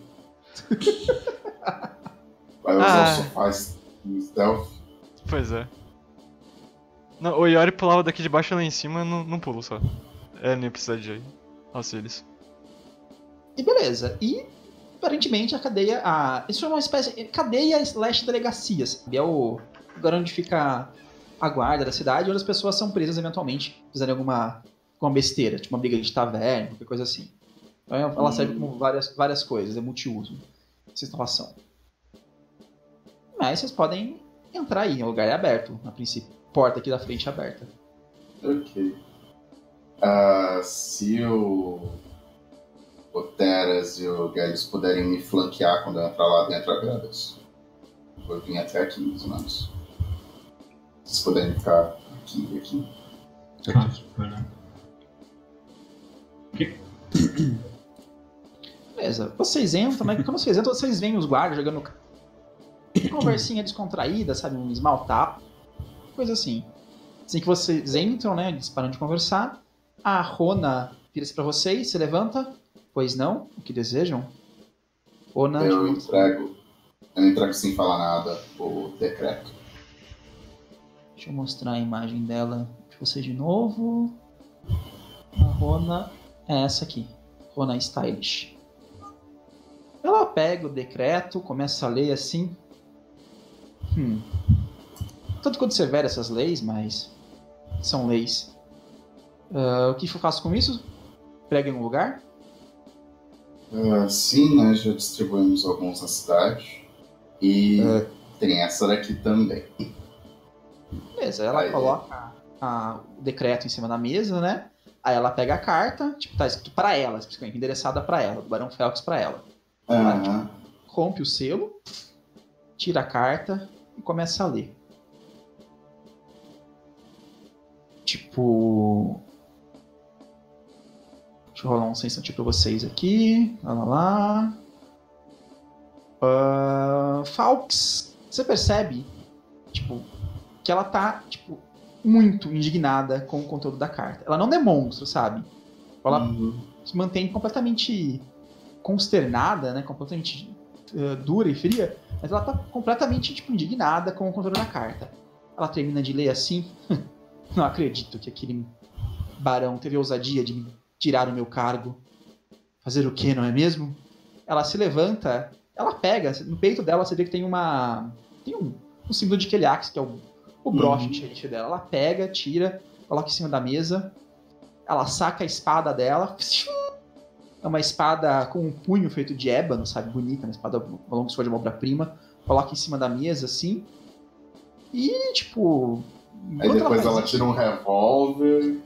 Speaker 5: Vai usar
Speaker 3: Ah.
Speaker 5: o sofá no stealth?
Speaker 3: Pois é. Não, o Yori pulava daqui de baixo lá em cima, não, não pulo só. É, nem precisa de auxílios.
Speaker 1: E beleza, e aparentemente a cadeia, a... isso é uma espécie de cadeia slash delegacia, sabe? É o lugar onde fica a guarda da cidade, onde as pessoas são presas eventualmente, fazerem alguma, alguma besteira, tipo uma briga de taverna, qualquer coisa assim. Então ela serve como várias, várias coisas, é multiuso essa instalação. Mas vocês podem entrar aí, o lugar é aberto, a princípio. Porta aqui da frente é aberta.
Speaker 5: Ok. Ah, se o, o Teras e o Gallus puderem me flanquear quando eu entrar lá dentro, eu agradeço. Vou vir até aqui, mais ou menos. Se vocês puderem ficar aqui e aqui.
Speaker 4: Ah, super.
Speaker 1: Beleza, vocês entram, né? Quando vocês entram, vocês veem os guardas jogando conversinha descontraída, sabe? Um small tap, coisa assim. Assim que vocês entram, né? Eles param de conversar. A Rona vira-se pra vocês, se levanta. Pois não? O que desejam? Rona...
Speaker 5: Eu entrego, eu entrego sem falar nada o decreto.
Speaker 1: Deixa eu mostrar a imagem dela pra vocês de novo. A Rona é essa aqui. Rona Stylish. Ela pega o decreto, começa a ler assim. Hum. Tanto quanto severa essas leis, mas são leis. Uh, o que eu faço com isso? Prego em um lugar?
Speaker 5: Uh, sim, nós já distribuímos alguns na cidade. E
Speaker 1: É.
Speaker 5: tem essa daqui também.
Speaker 1: Beleza, ela
Speaker 5: Aí.
Speaker 1: coloca a- o decreto em cima da mesa, né? Aí ela pega a carta, tipo, tá escrito pra ela, especificamente, endereçada pra ela, do Barão Felix pra ela.
Speaker 5: Aham.
Speaker 1: Rompe o selo, tira a carta e começa a ler. Tipo... Deixa eu rolar um instantinho pra vocês aqui. Lá, lá, lá. Uh, Falks, você percebe, tipo, que ela tá, tipo, muito indignada com o conteúdo da carta. Ela não demonstra, sabe? Ela
Speaker 5: Uhum.
Speaker 1: se mantém completamente consternada, né? Completamente uh, dura e fria, mas ela tá completamente, tipo, indignada com o conteúdo da carta. Ela termina de ler assim. Não acredito que aquele barão teve a ousadia de me tirar o meu cargo. Fazer o quê, não é mesmo? Ela se levanta, ela pega, no peito dela você vê que tem uma... Tem um, um símbolo de Keliax, que é o, o broche
Speaker 5: Uhum.
Speaker 1: de xerife dela. Ela pega, tira, coloca em cima da mesa, ela saca a espada dela. É uma espada com um punho feito de ébano, sabe? Bonita, uma espada, uma longa sword de obra-prima. Coloca em cima da mesa, assim. E, tipo...
Speaker 5: Aí
Speaker 1: enquanto
Speaker 5: depois
Speaker 1: faz
Speaker 5: ela
Speaker 1: isso-
Speaker 5: tira um revólver.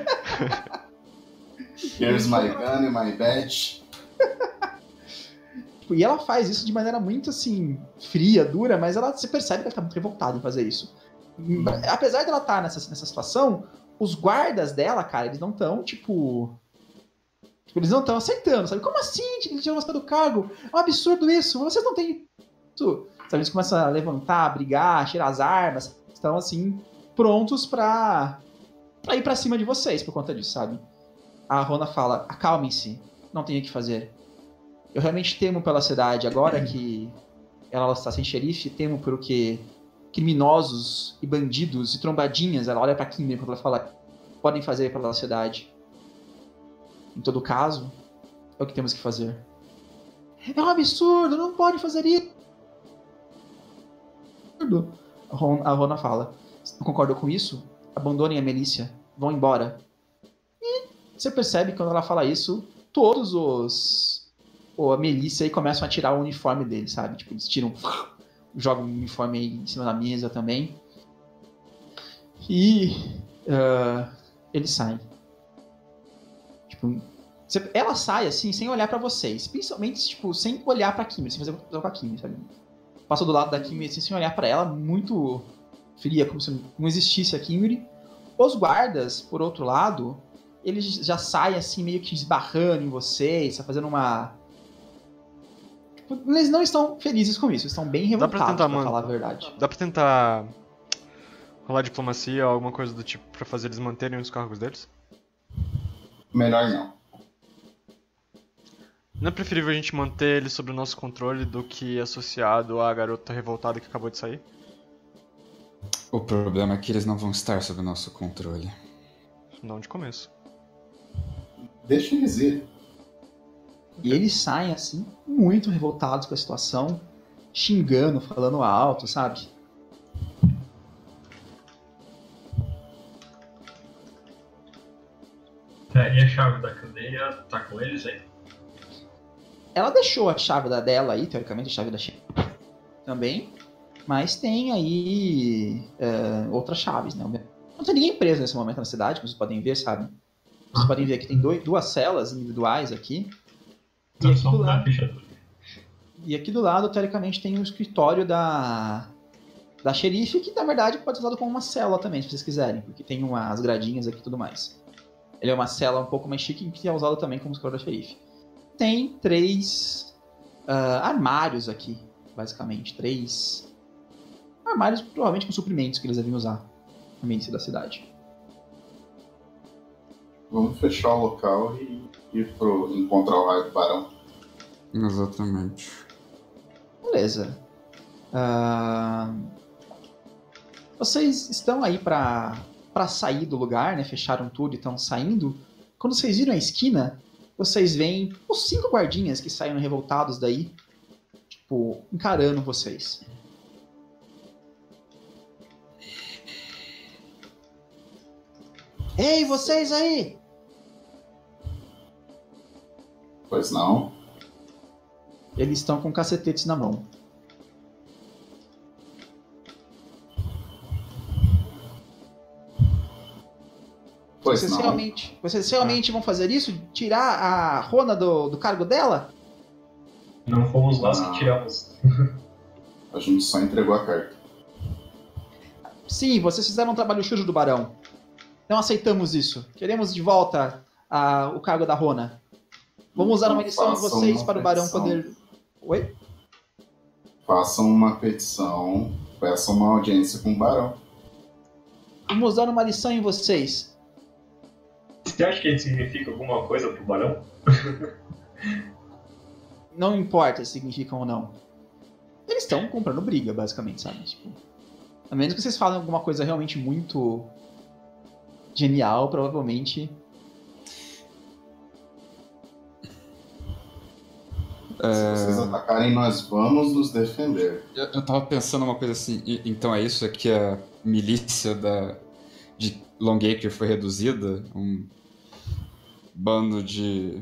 Speaker 5: Here's my gun and my badge.
Speaker 1: Tipo, e ela faz isso de maneira muito, assim, fria, dura, mas ela, você percebe que ela tá muito revoltada em fazer isso. Apesar dela estar nessa, nessa situação, os guardas dela, cara, eles não estão, tipo... tipo, eles não estão aceitando, sabe? Como assim? Ele tirou você do cargo? É um absurdo isso. Vocês não têm isso. Sabe? Eles começam a levantar, a brigar, tirar as armas. Estão, assim, prontos pra, pra ir pra cima de vocês por conta disso, sabe? A Rona fala, acalmem-se, não tem o que fazer. Eu realmente temo pela cidade, agora que ela está sem xerife, temo pelo que criminosos e bandidos e trombadinhas, ela olha pra Kimber quando ela fala, podem fazer pela cidade. Em todo caso, é o que temos que fazer. É um absurdo, não pode fazer isso. A Ron- A Rona fala, se não concordam com isso, abandonem a milícia, vão embora. E você percebe que quando ela fala isso, todos os... ou a milícia aí começam a tirar o uniforme deles, sabe? Tipo, eles tiram... jogam o uniforme aí em cima da mesa também. E... ah, eles saem. Tipo, Você- ela sai assim, sem olhar pra vocês. Principalmente, tipo, sem olhar pra Kimmy, sem fazer coisa com a Kimmy, sabe? Passa do lado da Kimmy assim, sem olhar pra ela, muito fria, como se não existisse a Kimmy. Os guardas, por outro lado, eles já saem assim, meio que esbarrando em vocês, tá fazendo uma. Tipo, eles não estão felizes com isso, estão bem
Speaker 3: Dá pra
Speaker 1: revoltados,
Speaker 3: tentar,
Speaker 1: pra
Speaker 3: mano.
Speaker 1: falar a verdade.
Speaker 3: Dá pra tentar rolar diplomacia ou alguma coisa do tipo pra fazer eles manterem os cargos deles?
Speaker 5: Melhor não.
Speaker 3: Não é preferível a gente manter eles sob o nosso controle do que associado à garota revoltada que acabou de sair?
Speaker 8: O problema é que eles não vão estar sob o nosso controle.
Speaker 3: Não de começo.
Speaker 5: Deixa eles ir.
Speaker 1: E eles saem assim, muito revoltados com a situação, xingando, falando alto, sabe?
Speaker 4: É, e a chave da cadeia tá com eles aí?
Speaker 1: Ela deixou a chave da dela aí, teoricamente a chave da China também, mas tem aí é, outras chaves, né? Não tem ninguém preso nesse momento na cidade, como vocês podem ver, sabe? Vocês podem ver que tem dois, duas celas individuais aqui. E
Speaker 4: Não,
Speaker 1: aqui,
Speaker 4: só
Speaker 1: do
Speaker 4: mudar a
Speaker 1: lado,
Speaker 4: ficha dele.
Speaker 1: e aqui do lado, teoricamente, tem o escritório da, da xerife, que na verdade pode ser usado como uma cela também, se vocês quiserem, porque tem umas gradinhas aqui e tudo mais. Ele é uma cela um pouco mais chique, que é usado também como escritório da xerife. Tem três ah, armários aqui, basicamente. Três armários, provavelmente com suprimentos que eles devem usar no início da cidade.
Speaker 5: Vamos fechar o local e ir pro encontrar o raio do barão.
Speaker 8: Exatamente.
Speaker 1: Beleza. Ah, vocês estão aí pra, pra sair do lugar, né? Fecharam tudo e estão saindo. Quando vocês viram a esquina, vocês veem os cinco guardinhas que saíram revoltados daí, tipo, encarando vocês. Ei, vocês aí!
Speaker 5: Pois não.
Speaker 1: Eles estão com cacetetes na mão.
Speaker 5: Pois
Speaker 1: Vocês
Speaker 5: não.
Speaker 1: realmente, vocês realmente vão fazer isso? Tirar a Rona do, do cargo dela?
Speaker 4: Não fomos nós
Speaker 5: Não.
Speaker 4: que tiramos.
Speaker 5: A gente só entregou a carta.
Speaker 1: Sim, vocês fizeram um trabalho sujo do Barão. Não aceitamos isso. Queremos de volta a, o cargo da Rona. Vamos usar uma
Speaker 5: Então
Speaker 1: edição de
Speaker 5: façam
Speaker 1: vocês
Speaker 5: uma
Speaker 1: para o Barão
Speaker 5: petição.
Speaker 1: poder... Oi?
Speaker 5: Façam uma petição, peçam uma audiência com o barão.
Speaker 1: Vamos usar uma lição em vocês.
Speaker 4: Você acha que ele significa alguma coisa pro barão?
Speaker 1: Não importa se significam ou não. Eles estão comprando briga, basicamente, sabe? Tipo, a menos que vocês falem alguma coisa realmente muito genial, provavelmente...
Speaker 5: Se vocês atacarem, nós vamos nos defender.
Speaker 8: Eu, eu tava pensando uma coisa assim, e- então é isso que a milícia da, de Longacre foi reduzida? Um bando de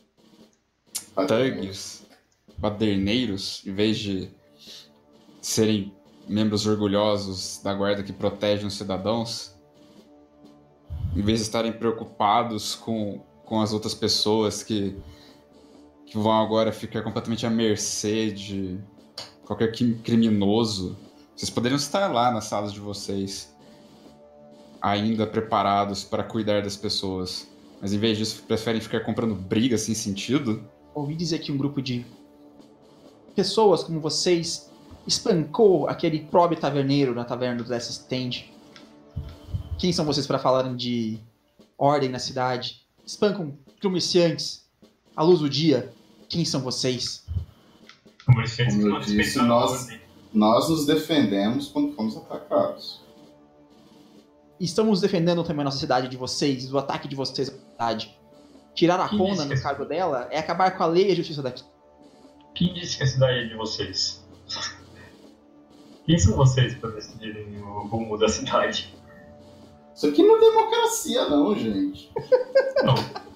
Speaker 8: thugs, baderneiros, em vez de serem membros orgulhosos da guarda que protegem os cidadãos, em vez de estarem preocupados com, com as outras pessoas que, que vão agora ficar completamente à mercê de qualquer cri- criminoso, vocês poderiam estar lá nas salas de vocês, ainda preparados para cuidar das pessoas. Mas em vez disso, preferem ficar comprando briga sem sentido?
Speaker 1: Ouvi dizer que um grupo de pessoas como vocês espancou aquele pobre taverneiro na taverna do Last Stand. Quem são vocês para falarem de ordem na cidade? Espancam comerciantes à luz do dia. Quem são vocês?
Speaker 4: Comerciantes
Speaker 5: Como
Speaker 4: que
Speaker 5: eu
Speaker 4: não
Speaker 5: disse,
Speaker 4: respeitam a
Speaker 5: nós-
Speaker 4: ordem.
Speaker 5: Nós nos defendemos quando fomos atacados.
Speaker 1: Estamos defendendo também a nossa cidade de vocês, do ataque de vocês à cidade. Tirar a
Speaker 4: Quem
Speaker 1: Rona
Speaker 4: disse
Speaker 1: do
Speaker 4: que-
Speaker 1: cargo dela é acabar com a lei e a justiça daqui.
Speaker 4: Quem disse que a cidade é de vocês? Quem são vocês para decidirem o rumo da cidade?
Speaker 5: Isso aqui não é democracia, não, gente.
Speaker 4: Não.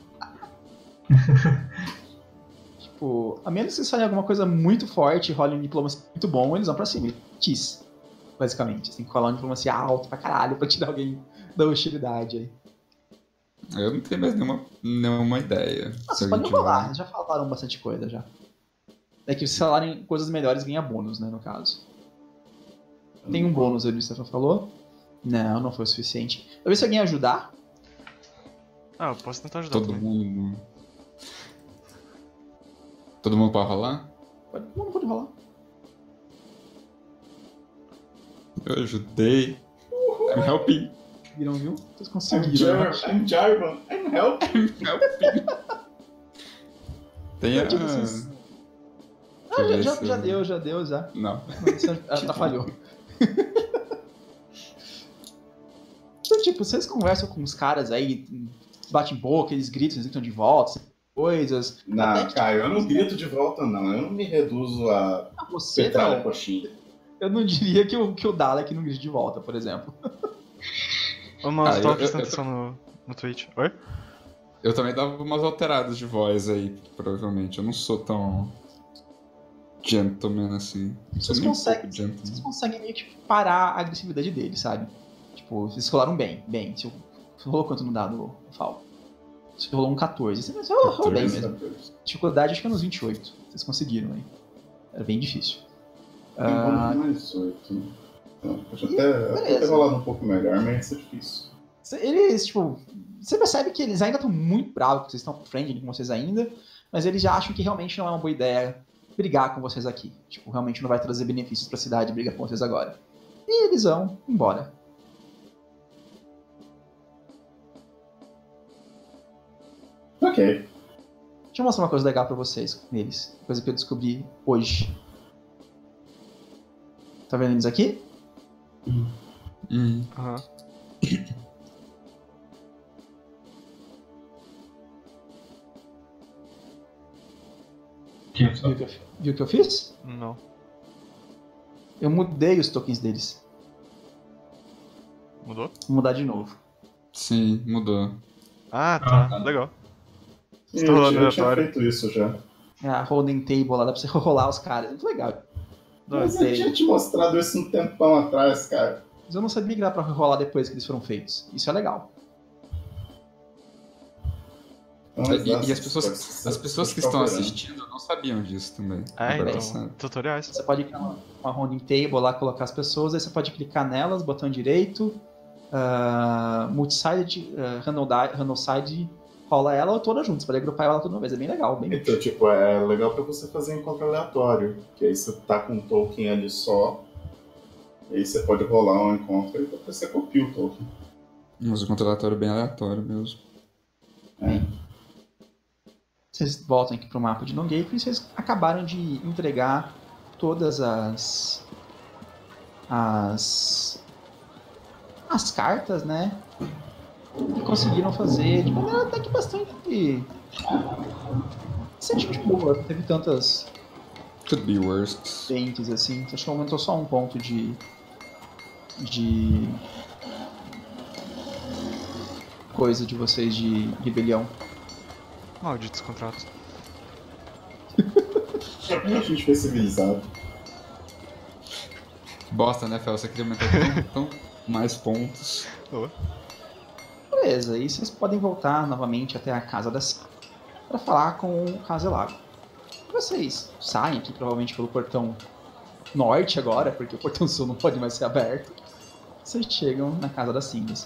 Speaker 1: Tipo, a menos que vocês falem alguma coisa muito forte, rolem um diplomacia muito bom, eles vão pra cima. Tis, basicamente. Você tem que rolar uma diplomacia alta pra caralho pra tirar alguém da hostilidade aí.
Speaker 8: Eu não tenho mais nenhuma, nenhuma ideia.
Speaker 1: Ah,
Speaker 8: Se
Speaker 1: vocês
Speaker 8: a
Speaker 1: podem
Speaker 8: gente
Speaker 1: rolar,
Speaker 8: vai-
Speaker 1: eles já falaram bastante coisa já. É que se falarem coisas melhores, ganha bônus, né, no caso. Tem um bônus ali, o Stefan falou. Não, não foi o suficiente. Talvez se alguém ajudar.
Speaker 3: Ah, eu posso tentar ajudar
Speaker 8: Todo
Speaker 3: também.
Speaker 8: mundo. Todo mundo pode rolar?
Speaker 1: Pode, não pode rolar.
Speaker 8: Eu ajudei. I'm helping.
Speaker 1: Viram, viu? Vocês
Speaker 5: I'm,
Speaker 1: conseguiram. né?
Speaker 5: Jar I'm Jarvan, I'm helping.
Speaker 8: Tem a.
Speaker 1: Tipo, vocês- Ah,
Speaker 8: Deixa
Speaker 1: já,
Speaker 8: eu
Speaker 1: já,
Speaker 8: ver se
Speaker 1: já
Speaker 8: eu-
Speaker 1: deu, já deu, já.
Speaker 8: Não.
Speaker 1: Isso atrapalhou. Então, tipo, vocês conversam com os caras aí, batem boca, eles gritam, eles gritam de volta, coisas. Até
Speaker 5: Não,
Speaker 1: que,
Speaker 5: Caio, eu não grito de volta, não. Eu não me reduzo a
Speaker 1: ah, você
Speaker 5: petralha
Speaker 1: não.
Speaker 5: coxinha.
Speaker 1: Eu não diria que o, que o Dalek não grita de volta, por exemplo.
Speaker 3: Ô, mas
Speaker 8: Ah,
Speaker 3: eu tava
Speaker 8: eu-
Speaker 3: prestando
Speaker 8: eu-
Speaker 3: atenção no, no Twitch. Oi?
Speaker 8: Eu também dava umas alteradas de voz aí, provavelmente. Eu não sou tão. Gentleman assim. Não sou
Speaker 1: Vocês
Speaker 8: nem um
Speaker 1: conseguem,
Speaker 8: pouco gentleman.
Speaker 1: vocês conseguem meio que parar a agressividade deles, sabe? Tipo, vocês rolaram bem, bem. Se você rolou quanto no dado, Fal? Você rolou um catorze. Você você rolou rolou bem mesmo. Dificuldade acho que é nos vinte e oito. Vocês conseguiram aí. Era bem difícil. Ah,
Speaker 5: Ah, mais oito. Então, pode até, até
Speaker 1: beleza.
Speaker 5: ter rolado um pouco melhor, mas isso é difícil.
Speaker 1: eles, tipo, você percebe que eles ainda estão muito bravos, que vocês estão friendly com vocês ainda, mas eles já acham que realmente não é uma boa ideia brigar com vocês aqui. Tipo, realmente não vai trazer benefícios pra cidade brigar com vocês agora. E eles vão embora.
Speaker 5: Ok.
Speaker 1: Deixa eu mostrar uma coisa legal pra vocês neles. Coisa que eu descobri hoje. Tá vendo eles aqui?
Speaker 8: Hum.
Speaker 3: Aham.
Speaker 4: Que só?
Speaker 1: Viu o que eu, viu o que eu fiz?
Speaker 3: Não.
Speaker 1: Eu mudei os tokens deles.
Speaker 3: Mudou?
Speaker 1: Vou mudar de novo.
Speaker 8: Sim, mudou.
Speaker 3: Ah, tá.
Speaker 4: Ah, tá.
Speaker 3: Legal. Você
Speaker 5: Eu,
Speaker 3: tá rolando
Speaker 5: eu tinha
Speaker 3: aleatório.
Speaker 5: feito isso já.
Speaker 1: É a holding table lá, dá pra você rolar os caras. Muito legal.
Speaker 5: Mas
Speaker 1: Gostei.
Speaker 5: eu tinha te mostrado isso um tempão atrás, cara.
Speaker 1: Mas eu não sabia que dá pra rolar depois que eles foram feitos. Isso é legal.
Speaker 5: Então,
Speaker 8: E, e
Speaker 5: essas
Speaker 8: as pessoas,
Speaker 5: coisas-
Speaker 8: as pessoas que
Speaker 5: ficar
Speaker 8: estão
Speaker 5: operando.
Speaker 8: assistindo não sabiam disso também.
Speaker 3: É, então.
Speaker 8: Engraçado.
Speaker 3: Tutoriais.
Speaker 1: Você pode criar uma, uma holding table lá, colocar as pessoas, aí você pode clicar nelas, botão direito, uh, multiside, uh, random, di- random side, rola ela toda junto. Você pode agrupar ela toda uma vez. É bem legal, bem
Speaker 5: Então, tipo, é legal pra você fazer encontro aleatório. Que aí você tá com um token ali só. E aí você pode rolar um encontro e depois você copia o token.
Speaker 8: Mas o controlatório é bem aleatório mesmo.
Speaker 1: Vocês voltam aqui pro mapa de Nongate e vocês acabaram de entregar todas as as as cartas, né? E conseguiram fazer de maneira até que bastante bastante boa. Não teve tantas
Speaker 8: Could be worse.
Speaker 1: dentes assim. Acho que aumentou só um ponto de de coisa de vocês de rebelião.
Speaker 3: Malditos contratos.
Speaker 5: A gente foi civilizado.
Speaker 8: Bosta, né, Fel? Você queria aumentar tão, tão mais pontos.
Speaker 1: Beleza, e vocês podem voltar novamente até a casa da Cia para falar com o Caselago. Vocês saem aqui provavelmente pelo portão norte agora, porque o portão sul não pode mais ser aberto. Vocês chegam na casa das cinzas.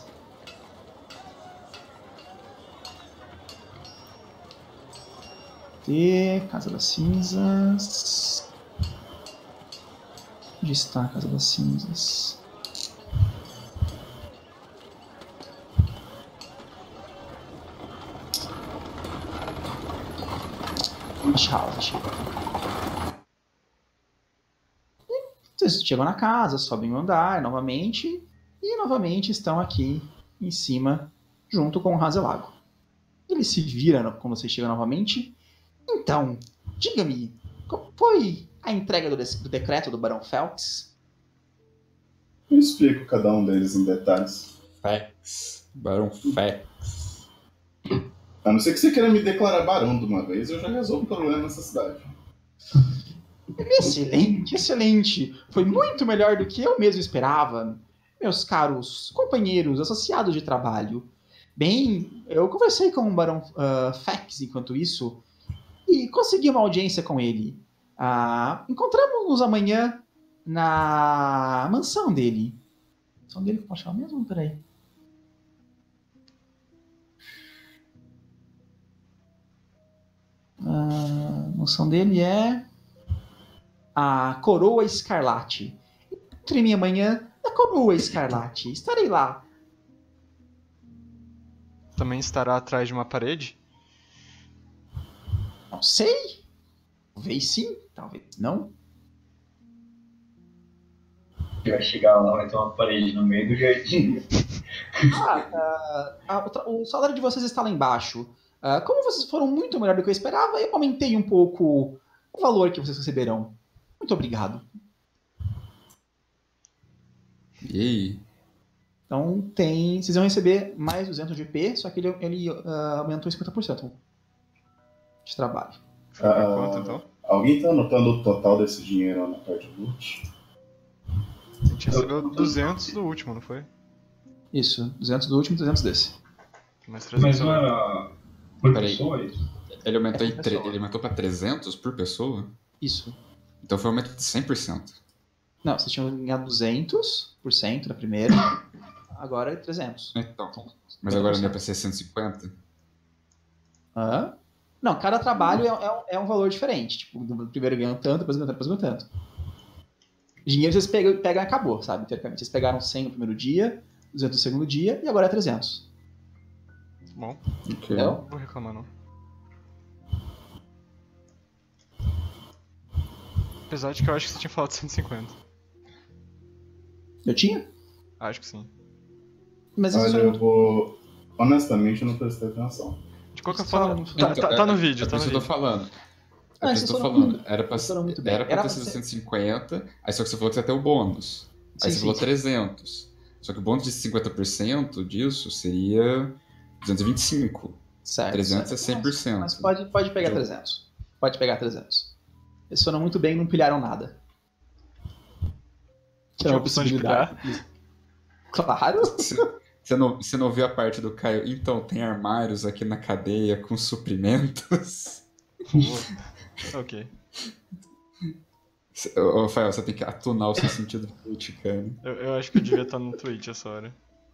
Speaker 1: E casa das cinzas. Onde está a casa das cinzas? Achá-la, achei. Vocês chegam na casa, sobem o andar novamente e novamente estão aqui em cima junto com o Hazelago. Ele se vira quando vocês chegam novamente. Então, diga-me, qual foi a entrega do, do decreto do Barão Felix?
Speaker 5: Eu explico cada um deles em detalhes.
Speaker 8: Facts. Barão Facts.
Speaker 5: A não ser que você queira me declarar barão de uma vez, eu já resolvo o problema nessa cidade.
Speaker 1: Excelente, excelente. Foi muito melhor do que eu mesmo esperava. Meus caros companheiros, associados de trabalho, Bem, eu conversei com o Barão uh, Fax enquanto isso e consegui uma audiência com ele. Uh, encontramos-nos amanhã na mansão dele. Mansão dele que eu posso chamar mesmo? Peraí. Uh, a mansão dele é a Coroa Escarlate. Entre-me amanhã na Coroa Escarlate. Estarei lá.
Speaker 3: Também estará atrás de uma parede?
Speaker 1: Não sei. Talvez sim, talvez não.
Speaker 4: Vai chegar lá, vai ter uma parede no meio do jardim.
Speaker 1: Ah, uh, uh, o, o salário de vocês está lá embaixo. Uh, como vocês foram muito melhor do que eu esperava, eu aumentei um pouco o valor que vocês receberão. Muito obrigado.
Speaker 8: E aí?
Speaker 1: Então tem. Vocês vão receber mais duzentos de I P, só que ele, ele uh, aumentou em cinquenta por cento de trabalho.
Speaker 3: Foi pra
Speaker 5: Ah,
Speaker 3: quanto, então?
Speaker 5: Alguém tá anotando o total desse dinheiro na parte do loot?
Speaker 3: A gente recebeu duzentos do último, não foi?
Speaker 1: Isso, duzentos do último e trezentos desse.
Speaker 3: Mais trezentos.
Speaker 4: Mas não era por
Speaker 8: Peraí.
Speaker 4: pessoa isso?
Speaker 8: Ele aumentou, em tre...
Speaker 1: Pessoa.
Speaker 8: ele aumentou pra trezentos por pessoa?
Speaker 1: Isso.
Speaker 8: Então foi um aumento de cem por cento.
Speaker 1: Não, vocês tinham ganhado duzentos por cento na primeira, agora é trezentos.
Speaker 8: Então, mas agora não é pra ser cento e cinquenta?
Speaker 1: Hã? Não, cada trabalho é, é, um- é um valor diferente. Tipo, do primeiro ganham tanto, depois ganham tanto, depois ganham tanto. Dinheiro vocês pegam, pegam e acabou, sabe? Teoricamente, vocês pegaram cem no primeiro dia, duzentos no segundo dia, e agora é trezentos.
Speaker 3: Bom,
Speaker 8: Ok.
Speaker 1: Entendeu?
Speaker 3: não vou reclamar não. Apesar de que eu acho que você tinha falado cento e cinquenta.
Speaker 1: Eu tinha?
Speaker 3: Acho que sim.
Speaker 1: Mas isso
Speaker 5: Olha,
Speaker 1: é
Speaker 5: eu vou. Honestamente, eu não prestei atenção.
Speaker 3: De qualquer
Speaker 1: Vocês falaram
Speaker 3: forma,
Speaker 1: muito
Speaker 3: tá,
Speaker 1: bem.
Speaker 3: tá- tá no vídeo,
Speaker 8: é
Speaker 3: tá
Speaker 8: por
Speaker 3: no
Speaker 8: isso que eu
Speaker 3: vídeo.
Speaker 8: tô falando. É
Speaker 1: Ah,
Speaker 8: por isso
Speaker 1: vocês
Speaker 8: que eu tô
Speaker 1: foram
Speaker 8: falando.
Speaker 1: muito-
Speaker 8: Era pra,
Speaker 1: vocês foram muito bem.
Speaker 8: era pra
Speaker 1: Era
Speaker 8: ter
Speaker 1: pra
Speaker 8: sido
Speaker 1: ser-
Speaker 8: cento e cinquenta, aí só que você falou que ia ter o bônus. Aí
Speaker 1: Sim,
Speaker 8: você falou
Speaker 1: sim.
Speaker 8: trezentos. Só que o bônus de cinquenta por cento disso seria duzentos e vinte e cinco.
Speaker 1: Certo.
Speaker 8: trezentos é
Speaker 1: certo.
Speaker 8: cem por cento.
Speaker 1: Mas, mas pode, pode pegar
Speaker 8: Jogo.
Speaker 1: trezentos. Pode pegar trezentos. Eles foram muito bem e não pilharam nada. Que
Speaker 3: Tinha
Speaker 1: era uma
Speaker 3: opção de
Speaker 1: possibilidade. Claro.
Speaker 8: Você você não, você não viu a parte do Caio? Então, tem armários aqui na cadeia com suprimentos.
Speaker 3: Boa. Ok.
Speaker 8: Cê- Ô, Rafael, você tem que atunar o seu sentido criticano.
Speaker 3: Eu, eu acho que eu devia estar no Twitch essa hora.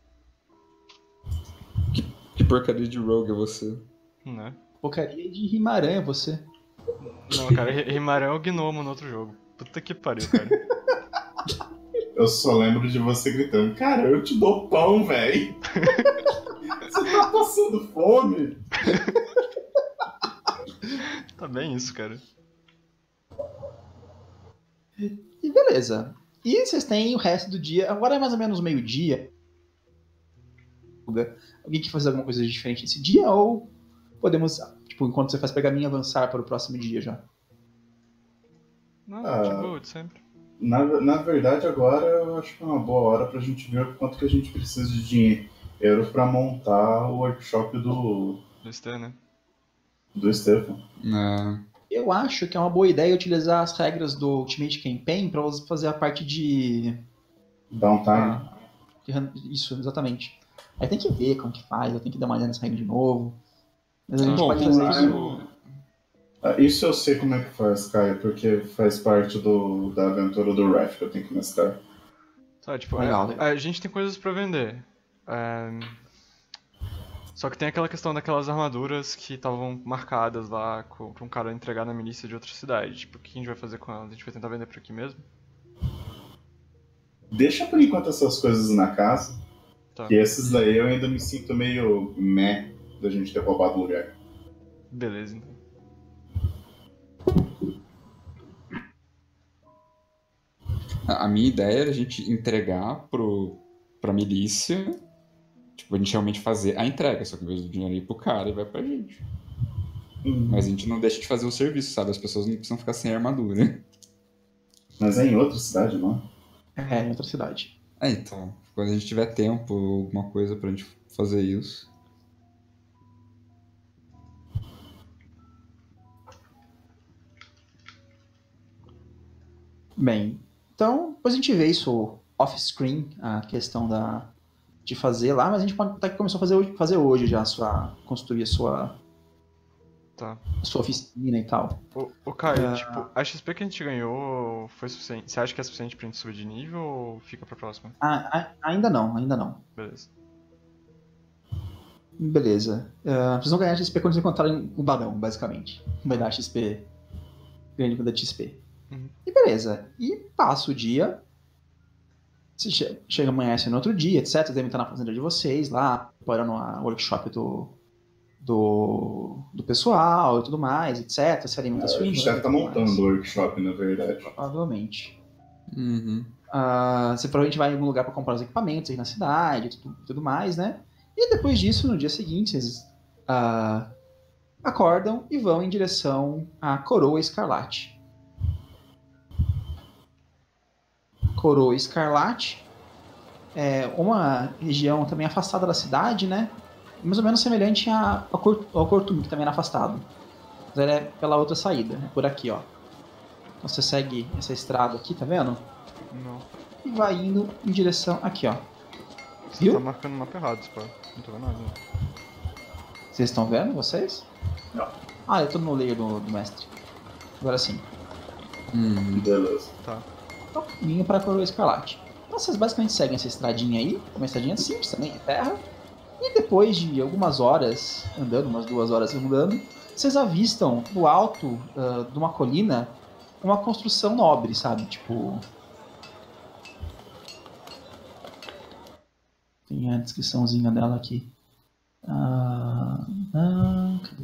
Speaker 8: Que porcaria de rogue é você?
Speaker 3: Né?
Speaker 1: Porcaria de rimaranha, você.
Speaker 3: Não, cara, Ri- Rimarão é o gnomo no outro jogo. Puta que pariu, cara.
Speaker 5: Eu só lembro de você gritando: Cara, eu te dou pão, velho. Você tá passando fome?
Speaker 3: Tá bem isso, cara.
Speaker 1: E beleza. E vocês têm o resto do dia. Agora é mais ou menos meio-dia. Alguém quer fazer alguma coisa diferente nesse dia? Ou podemos, tipo, enquanto você faz pergaminho, avançar para o próximo dia já?
Speaker 3: Não,
Speaker 5: Ah.
Speaker 3: de boa, de sempre.
Speaker 5: Na, na verdade, agora eu acho que é uma boa hora pra gente ver o quanto que a gente precisa de dinheiro pra montar o workshop do,
Speaker 3: Do Stan, né?
Speaker 5: do Stefan.
Speaker 8: Não.
Speaker 1: Eu acho que é uma boa ideia utilizar as regras do Ultimate Campaign para fazer a parte de...
Speaker 5: Downtime.
Speaker 1: de ran- Isso, exatamente. Aí tem que ver como que faz, eu tenho que dar uma olhada nessa regra de novo. Mas a gente
Speaker 8: Bom,
Speaker 1: pode
Speaker 8: tem
Speaker 1: fazer
Speaker 8: que-
Speaker 1: isso...
Speaker 5: Ah, isso eu sei como é que faz, Caio, porque faz parte do, da aventura do Wrath que eu tenho que mestrar.
Speaker 3: Tá, tipo,
Speaker 1: Legal,
Speaker 3: é-
Speaker 1: legal.
Speaker 3: a gente tem coisas pra vender. É, Só que tem aquela questão daquelas armaduras que estavam marcadas lá co- pra um cara entregar na milícia de outra cidade. Tipo, o que a gente vai fazer com elas? A gente vai tentar vender por aqui mesmo?
Speaker 5: Deixa por enquanto essas coisas na casa,
Speaker 3: Tá.
Speaker 5: que esses daí eu ainda me sinto meio meh da gente ter roubado o lugar.
Speaker 3: Beleza, então.
Speaker 8: A a minha ideia era a gente entregar pro, pra milícia, tipo, a gente realmente fazer a entrega, só que em vez do dinheiro ir pro cara, e vai pra gente. Mas a gente não deixa de fazer o serviço, sabe? As pessoas não precisam ficar sem armadura.
Speaker 5: Mas é em outra cidade, não?
Speaker 1: É, em outra cidade.
Speaker 8: É, então, quando a gente tiver tempo, alguma coisa pra gente fazer isso.
Speaker 1: Bem, então, depois a gente vê isso off-screen, a questão da, de fazer lá, mas a gente pode até que começou a fazer hoje, fazer hoje já a sua. Construir a sua.
Speaker 3: Tá.
Speaker 1: A sua oficina e tal.
Speaker 3: O, o Caio,
Speaker 1: Ah.
Speaker 3: tipo, a X P que a gente ganhou foi suficiente. Você acha que é suficiente pra gente subir de nível ou fica pra próxima?
Speaker 1: Ah, a- ainda não, ainda não.
Speaker 3: Beleza.
Speaker 1: Beleza. Uh, vocês vão ganhar X P quando vocês encontrarem o barão, basicamente. Vai dar X P. Grande quantidade de X P.
Speaker 3: Uhum.
Speaker 1: E beleza. E passa o dia. Você che chega amanhece no outro dia, etcétera. Vocês devem estar na fazenda de vocês lá, preparando a workshop do, do, do pessoal e tudo mais, etcétera. Se alimenta
Speaker 5: A
Speaker 1: sua
Speaker 5: gente
Speaker 1: irmã
Speaker 5: deve
Speaker 1: e
Speaker 5: estar
Speaker 1: tudo
Speaker 5: montando
Speaker 1: mais.
Speaker 5: o workshop, na verdade.
Speaker 1: Provavelmente.
Speaker 8: Uhum.
Speaker 1: Uh, você provavelmente vai em algum lugar para comprar os equipamentos aí na cidade e tudo, tudo mais, né? E depois disso, no dia seguinte, vocês uh, acordam e vão em direção à Coroa Escarlate. Coroa Escarlate é uma região também afastada da cidade, né? Mais ou menos semelhante a- ao Cor- ao Cortume, que também era afastado. Mas ela é pela outra saída, é por aqui, ó. Então você segue essa estrada aqui, tá vendo?
Speaker 3: Não.
Speaker 1: E vai indo em direção aqui, ó.
Speaker 3: Você
Speaker 1: Viu?
Speaker 3: tá marcando o mapa errado, Spar. Não tô vendo nada. Né?
Speaker 1: Vocês estão vendo, vocês?
Speaker 5: Não.
Speaker 1: Ah, eu tô no layer do, do mestre. Agora sim.
Speaker 8: Uhum.
Speaker 5: Beleza.
Speaker 3: Tá.
Speaker 1: Então, caminho para a Coroa Escarlate. Então vocês basicamente seguem essa estradinha aí, uma estradinha simples também, de terra. E depois de algumas horas andando, umas duas horas andando, vocês avistam no alto ah, de uma colina uma construção nobre, sabe? Tipo... Tem a descriçãozinha dela aqui. Ah, ah, cadê?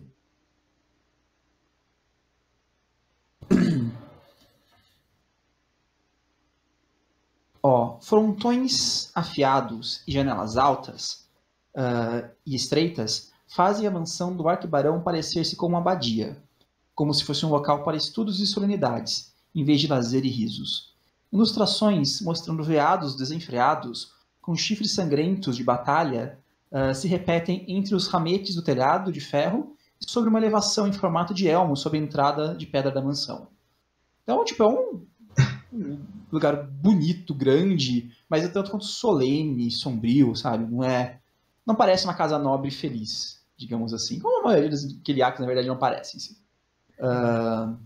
Speaker 1: Ó, frontões afiados e janelas altas ah, e estreitas fazem a mansão do Arquibarão parecer-se como uma abadia, como se fosse um local para estudos e solenidades, em vez de lazer e risos. Ilustrações mostrando veados desenfreados com chifres sangrentos de batalha ah, se repetem entre os rametes do telhado de ferro e sobre uma elevação em formato de elmo sobre a entrada de pedra da mansão. Então, tipo, é um um lugar bonito, grande, mas é tanto quanto solene, sombrio, sabe? Não é, não parece uma casa nobre e feliz, digamos assim. Como a maioria dos Kiliaks, na verdade, não parecem. Assim. Uh,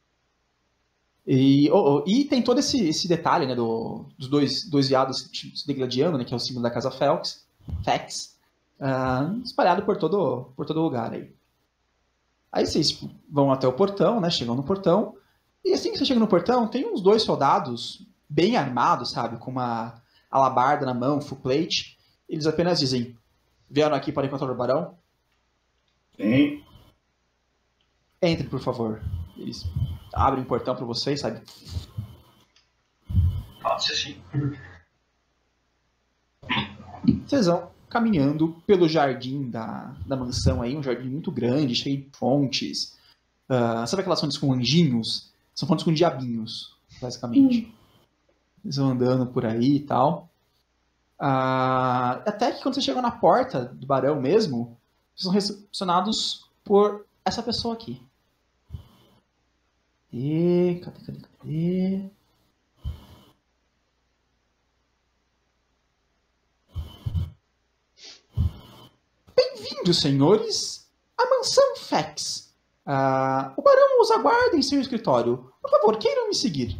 Speaker 1: e, oh, oh, e tem todo esse, esse detalhe, né, do, dos dois, dois viados se degladiando, né, que é o símbolo da casa Felx, Fex, uh, espalhado por todo, por todo lugar aí. Aí vocês tipo, vão até o portão, né? Chegam no portão. E assim que você chega no portão, tem uns dois soldados bem armados, sabe? Com uma alabarda na mão, full plate. Eles apenas dizem, vieram aqui para encontrar o barão?
Speaker 5: Tem.
Speaker 1: Entre, por favor. Eles abrem o portão para vocês, sabe?
Speaker 4: Nossa, sim.
Speaker 1: Vocês vão caminhando pelo jardim da, da mansão aí, um jardim muito grande, cheio de fontes. Uh, sabe aquelas fontes com anjinhos? São fontes com diabinhos, basicamente. Eles vão andando por aí e tal. Uh, até que quando você chega na porta do barão mesmo, vocês são recepcionados por essa pessoa aqui. E cadê, cadê, cadê? Bem-vindos, senhores, à mansão Fex. Uh, o barão os aguarda em seu escritório. Por favor, queiram me seguir.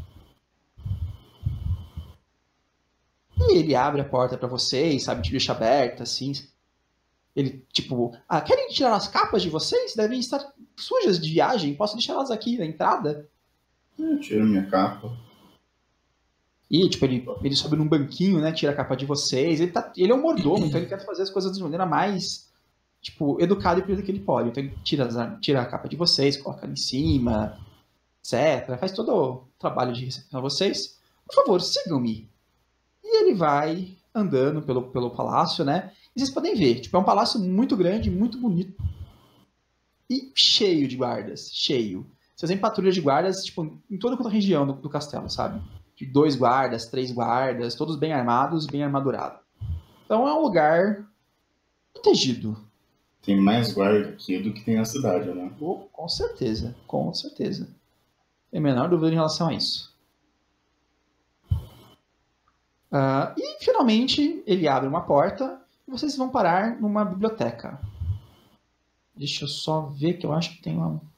Speaker 1: E ele abre a porta pra vocês, sabe, te deixa aberta, assim. Ele, tipo, ah, querem tirar as capas de vocês? Devem estar sujas de viagem. Posso deixá-las aqui na entrada?
Speaker 5: Eu tiro minha capa.
Speaker 1: E, tipo, ele, ele sobe num banquinho, né, tira a capa de vocês. Ele, tá, ele é um mordomo, então ele quer fazer as coisas de maneira mais... tipo, educado e período que ele pode. Então ele tira, as, tira a capa de vocês, coloca ali em cima, etcétera. Faz todo o trabalho de recepcionar vocês. Por favor, sigam-me. E ele vai andando pelo, pelo palácio, né? E vocês podem ver, tipo, é um palácio muito grande, muito bonito. E cheio de guardas, cheio. Vocês têm patrulhas de guardas, tipo, em toda a região do, do castelo, sabe? De dois guardas, três guardas, todos bem armados, bem armadurados. Então é um lugar protegido.
Speaker 5: Tem mais guarda aqui do que tem na cidade, né?
Speaker 1: Oh, com certeza, com certeza. Tem a menor dúvida em relação a isso. Uh, e, finalmente, ele abre uma porta e vocês vão parar numa biblioteca. Deixa eu só ver que eu acho que tem uma...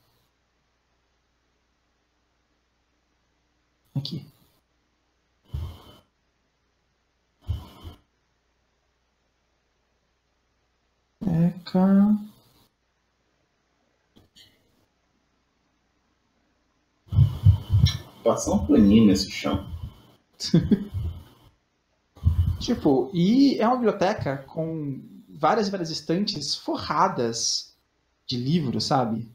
Speaker 1: Aqui. Biblioteca...
Speaker 5: Passa um paninho nesse chão.
Speaker 1: Tipo, e é uma biblioteca com várias e várias estantes forradas de livros, sabe?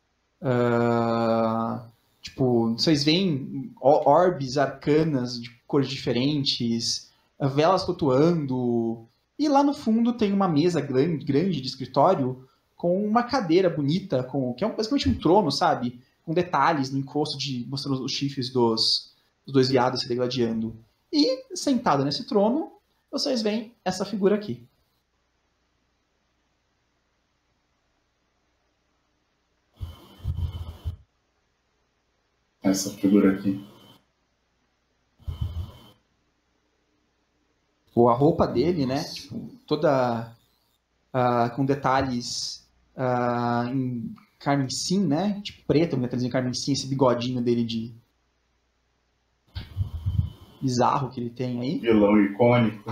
Speaker 1: Uh, tipo, vocês veem orbes arcanas de cores diferentes, velas flutuando, e lá no fundo tem uma mesa grande, grande de escritório com uma cadeira bonita, com, que é basicamente um trono, sabe? Com detalhes no encosto, de, mostrando os chifres dos, dos dois viados se degladiando. E, sentado nesse trono, vocês veem essa figura aqui.
Speaker 5: Essa figura aqui.
Speaker 1: A roupa dele, né? Tipo, toda uh, com detalhes uh, em carmesim, né? Tipo, preto, com detalhes em carmesim, esse bigodinho dele de bizarro que ele tem aí.
Speaker 5: Vilão icônico.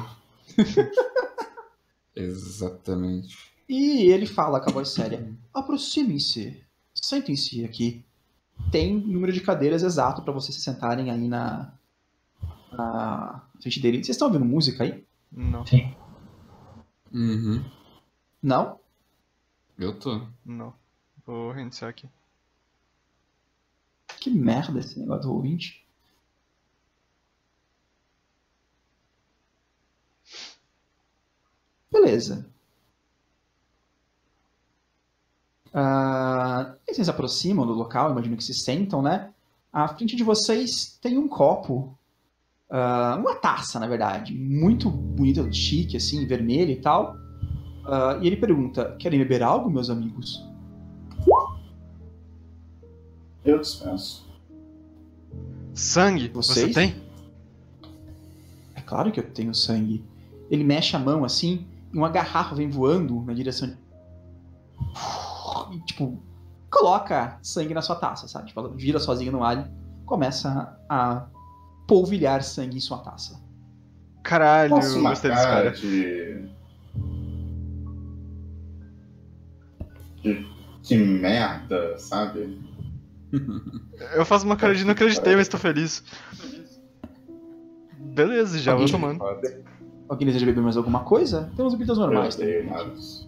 Speaker 8: Exatamente.
Speaker 1: E ele fala com a voz séria: aproximem-se, sentem-se aqui. Tem número de cadeiras exato para vocês se sentarem aí na, na frente dele. Vocês estão ouvindo música aí?
Speaker 3: Não.
Speaker 4: Sim.
Speaker 8: Uhum.
Speaker 1: Não?
Speaker 8: Eu tô.
Speaker 3: Não. Vou reiniciar aqui.
Speaker 1: Que merda esse negócio do ouvinte. Beleza. Uh, e vocês se aproximam do local, imagino que se sentam, né? À frente de vocês tem um copo, uh, uma taça, na verdade, muito bonita, chique, assim, vermelha e tal. Uh, e ele pergunta: querem beber algo, meus amigos?
Speaker 5: Eu dispenso.
Speaker 3: Sangue?
Speaker 1: Vocês?
Speaker 3: Você tem?
Speaker 1: É claro que eu tenho sangue. Ele mexe a mão assim, e uma garrafa vem voando na direção de... E, tipo, coloca sangue na sua taça, sabe? Tipo, ela vira sozinha no ar e começa a polvilhar sangue em sua taça.
Speaker 3: Caralho,
Speaker 5: Nossa,
Speaker 3: eu
Speaker 5: uma
Speaker 3: gostei desse
Speaker 5: cara
Speaker 3: cara.
Speaker 5: de... de... Que merda, sabe?
Speaker 3: Eu faço uma cara de não acreditei, mas tô feliz. Beleza, já vou
Speaker 1: Alguém-
Speaker 3: tomando.
Speaker 1: Alguém deseja beber mais alguma coisa? Temos bebidas normais
Speaker 5: Eu odeio
Speaker 1: também.
Speaker 5: magos.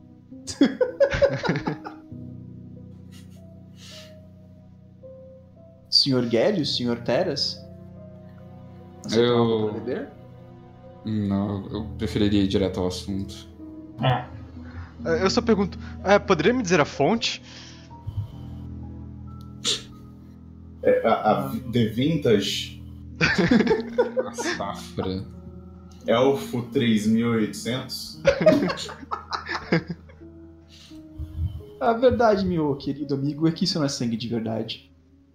Speaker 1: Senhor Gélios, Senhor Teras? Você tem
Speaker 8: Eu-
Speaker 1: algo pra beber?
Speaker 8: Não, eu preferiria ir direto ao assunto.
Speaker 4: Ah,
Speaker 3: Eu só pergunto, é, poderia me dizer a fonte?
Speaker 5: É, a, a The Vintage
Speaker 8: A safra.
Speaker 5: Elfo três mil e oitocentos.
Speaker 1: A verdade, meu querido amigo, é que isso não é sangue de verdade.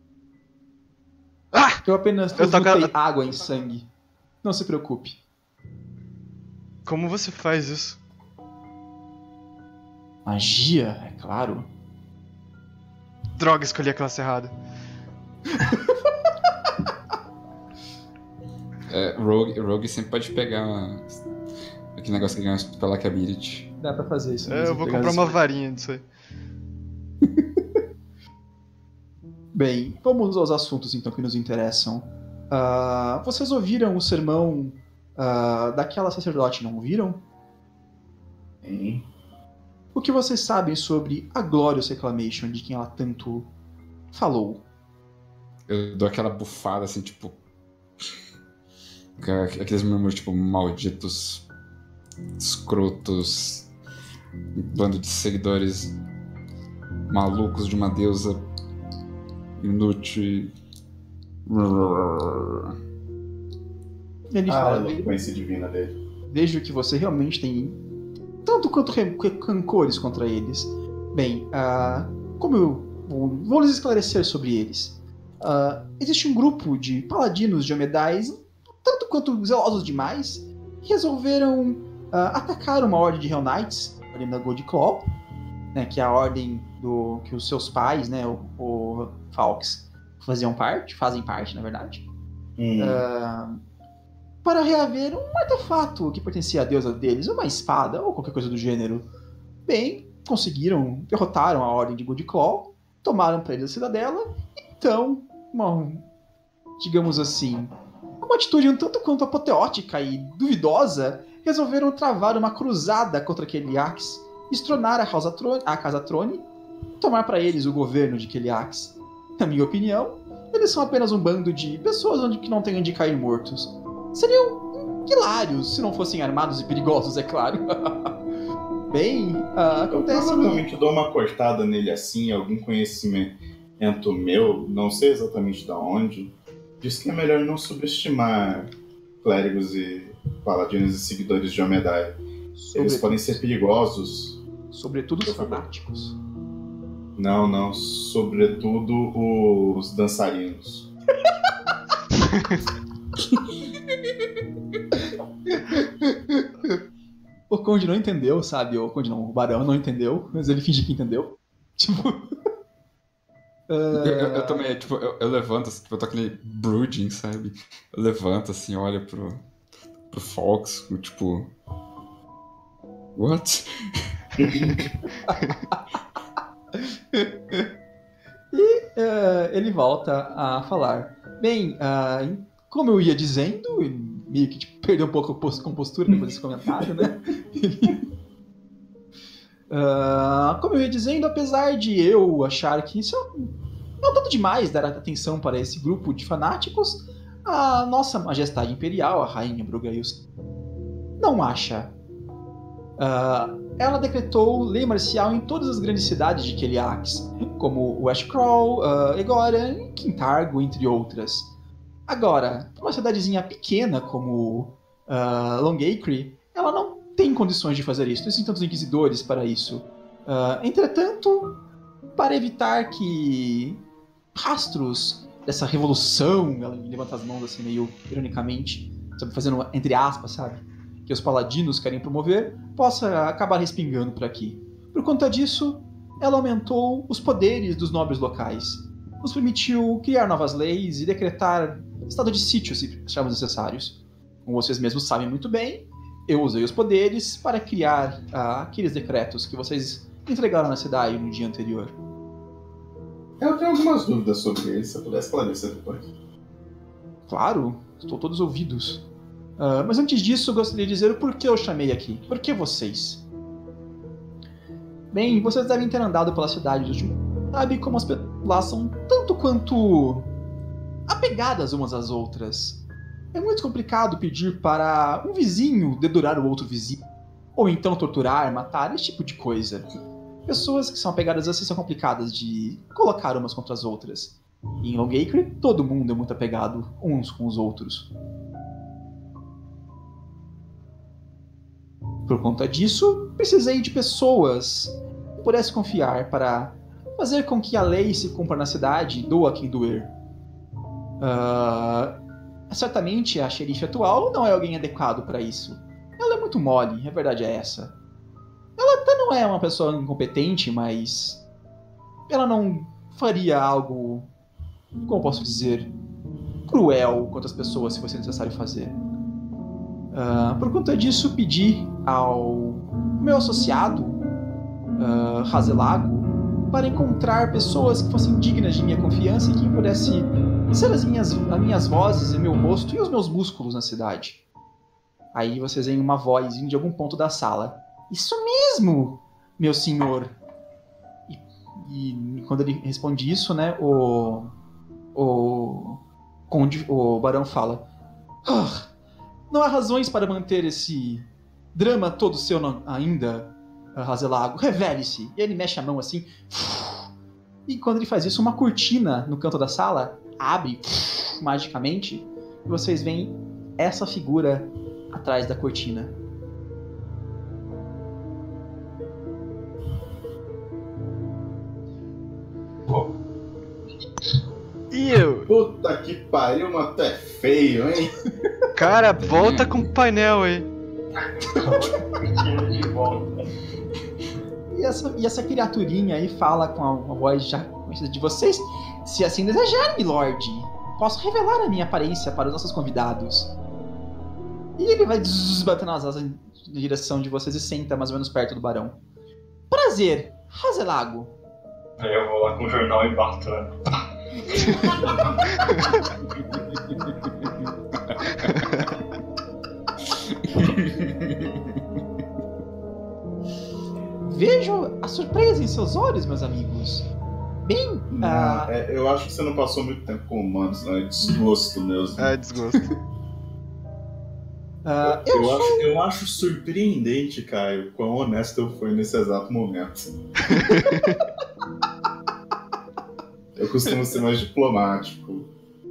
Speaker 3: Ah!
Speaker 1: Eu apenas
Speaker 3: Eu tô
Speaker 1: transmutei
Speaker 3: com
Speaker 1: água em sangue. Não se preocupe.
Speaker 3: Como você faz isso?
Speaker 1: Magia, é claro.
Speaker 3: Droga, escolhi a classe errada.
Speaker 8: É, Rogue, Rogue sempre pode pegar uma... aquele negócio que ganha pela Ability.
Speaker 1: Dá pra fazer isso.
Speaker 3: É,
Speaker 1: mesmo,
Speaker 3: eu vou
Speaker 1: pegar
Speaker 3: comprar
Speaker 1: as-
Speaker 3: uma varinha disso aí.
Speaker 1: Bem, vamos aos assuntos então que nos interessam. Ah, vocês ouviram o sermão ah, daquela sacerdote, não ouviram?
Speaker 5: Hein?
Speaker 1: O que vocês sabem sobre a Glorious Reclamation, de quem ela tanto falou?
Speaker 8: Eu dou aquela bufada assim, tipo. Aqueles murmúrios, tipo, malditos, escrotos, um bando de seguidores malucos de uma deusa inútil.
Speaker 1: Ele
Speaker 5: Ah,
Speaker 1: fala:
Speaker 5: a eloquência divina dele.
Speaker 1: vejo que você realmente tem tanto quanto ran- rancores contra eles. Bem, ah, como eu vou, vou lhes esclarecer sobre eles. Ah, existe um grupo de paladinos de Omedais um tanto quanto zelosos demais, resolveram uh, atacar uma ordem de Hell Knights, a ordem da Gold Claw, né, que é a ordem do que os seus pais, né, o, o Falks, faziam parte, fazem parte, na verdade,
Speaker 5: Hum.
Speaker 1: uh, para reaver um artefato que pertencia à deusa deles, uma espada ou qualquer coisa do gênero. Bem, conseguiram, derrotaram a ordem de Gold Claw, tomaram para eles a cidadela, então, uma, digamos assim, uma atitude um tanto quanto apoteótica e duvidosa, resolveram travar uma cruzada contra Keliax, estronar a, House Trone, a Casa Trone e tomar para eles o governo de Keliax. Na minha opinião, eles são apenas um bando de pessoas onde que não tem onde cair mortos. Seriam hilários se não fossem armados e perigosos, é claro. Bem, uh, acontece...
Speaker 5: Eu provavelmente dou uma cortada nele assim, algum conhecimento meu, não sei exatamente de onde, diz que é melhor não subestimar clérigos e paladinos e seguidores de Omedai. Eles podem ser perigosos.
Speaker 1: Sobretudo os fanáticos.
Speaker 5: Não, não. Sobretudo os dançarinos.
Speaker 1: O Conde não entendeu, sabe? O Conde não, o Barão não entendeu, mas ele finge que entendeu. Tipo...
Speaker 8: Uh... Eu, eu, eu também, tipo, eu, eu levanto, assim, tipo, eu tô aquele brooding, sabe? Eu levanto, assim, olho pro, pro Fox, tipo... What?
Speaker 1: E uh, ele volta a falar. Bem, uh, como eu ia dizendo, meio que tipo, perdeu um pouco a compostura depois desse comentário, né? uh, como eu ia dizendo, apesar de eu achar que isso não é tanto demais dar atenção para esse grupo de fanáticos, a nossa majestade imperial, a rainha Brugaius, não acha. Uh, ela decretou lei marcial em todas as grandes cidades de Keliax, como Westcrawl, uh, Egoran e Quintargo, entre outras. Agora, para uma cidadezinha pequena como uh, Longacre, ela não tem condições de fazer isso. Existem tantos inquisidores para isso. Uh, entretanto, para evitar que rastros dessa revolução, ela levanta as mãos assim meio ironicamente, sabe, fazendo entre aspas, sabe, que os paladinos querem promover, possa acabar respingando por aqui. Por conta disso, ela aumentou os poderes dos nobres locais, nos permitiu criar novas leis e decretar estado de sítio, se acharmos necessários. Como vocês mesmos sabem muito bem, eu usei os poderes para criar ah, aqueles decretos que vocês entregaram na cidade no dia anterior.
Speaker 5: Eu tenho algumas dúvidas sobre isso, se eu pudesse esclarecer depois.
Speaker 1: Claro, estou todos ouvidos. Uh, mas antes disso, eu gostaria de dizer o porquê eu chamei aqui. Por que vocês? Bem, vocês devem ter andado pela cidade dos últimos. Sabe como as pessoas lá são tanto quanto apegadas umas às outras. É muito complicado pedir para um vizinho dedurar o outro vizinho. Ou então torturar, matar, esse tipo de coisa. Pessoas que são apegadas assim são complicadas de colocar umas contra as outras. E em Longacre, todo mundo é muito apegado uns com os outros. Por conta disso, precisei de pessoas que pudesse confiar para fazer com que a lei se cumpra na cidade e doa quem doer. Uh, certamente a xerife atual não é alguém adequado para isso. Ela é muito mole, a verdade é essa. Ela até não é uma pessoa incompetente, mas ela não faria algo, como posso dizer, cruel contra as pessoas se fosse necessário fazer. Uh, por conta disso, pedi ao meu associado, uh, Razelago, para encontrar pessoas que fossem dignas de minha confiança e que pudessem ser as minhas, as minhas vozes, o meu rosto e os meus músculos na cidade. Aí vocês veem uma voz vindo de algum ponto da sala. Isso mesmo, meu senhor! E, e quando ele responde isso, né, o, o, conde, o barão fala: ah, não há razões para manter esse drama todo seu não, ainda, Razelago. Revele-se. E ele mexe a mão assim. E quando ele faz isso, uma cortina no canto da sala abre magicamente. E vocês veem essa figura atrás da cortina.
Speaker 3: E eu?
Speaker 5: Puta que pariu, mas tu é feio, hein?
Speaker 3: Cara, volta com o painel aí.
Speaker 4: De volta.
Speaker 1: E essa, e essa criaturinha aí fala com a, uma voz já conhecida de vocês. Se assim desejar, milord, posso revelar a minha aparência para os nossos convidados. E ele vai zzz, batendo as asas na direção de vocês e senta mais ou menos perto do barão. Prazer, Razelago.
Speaker 4: Aí eu vou lá com o jornal e bato. Né?
Speaker 1: Vejo a surpresa em seus olhos, meus amigos. Bem,
Speaker 5: Não,
Speaker 1: ah,
Speaker 5: é, eu acho que você não passou muito tempo com humanos, não é desgosto mesmo.
Speaker 3: É, desgosto.
Speaker 1: ah, eu
Speaker 5: Eu,
Speaker 1: sou...
Speaker 5: acho, eu acho surpreendente, Caio, quão honesto eu fui nesse exato momento. Eu costumo ser mais diplomático.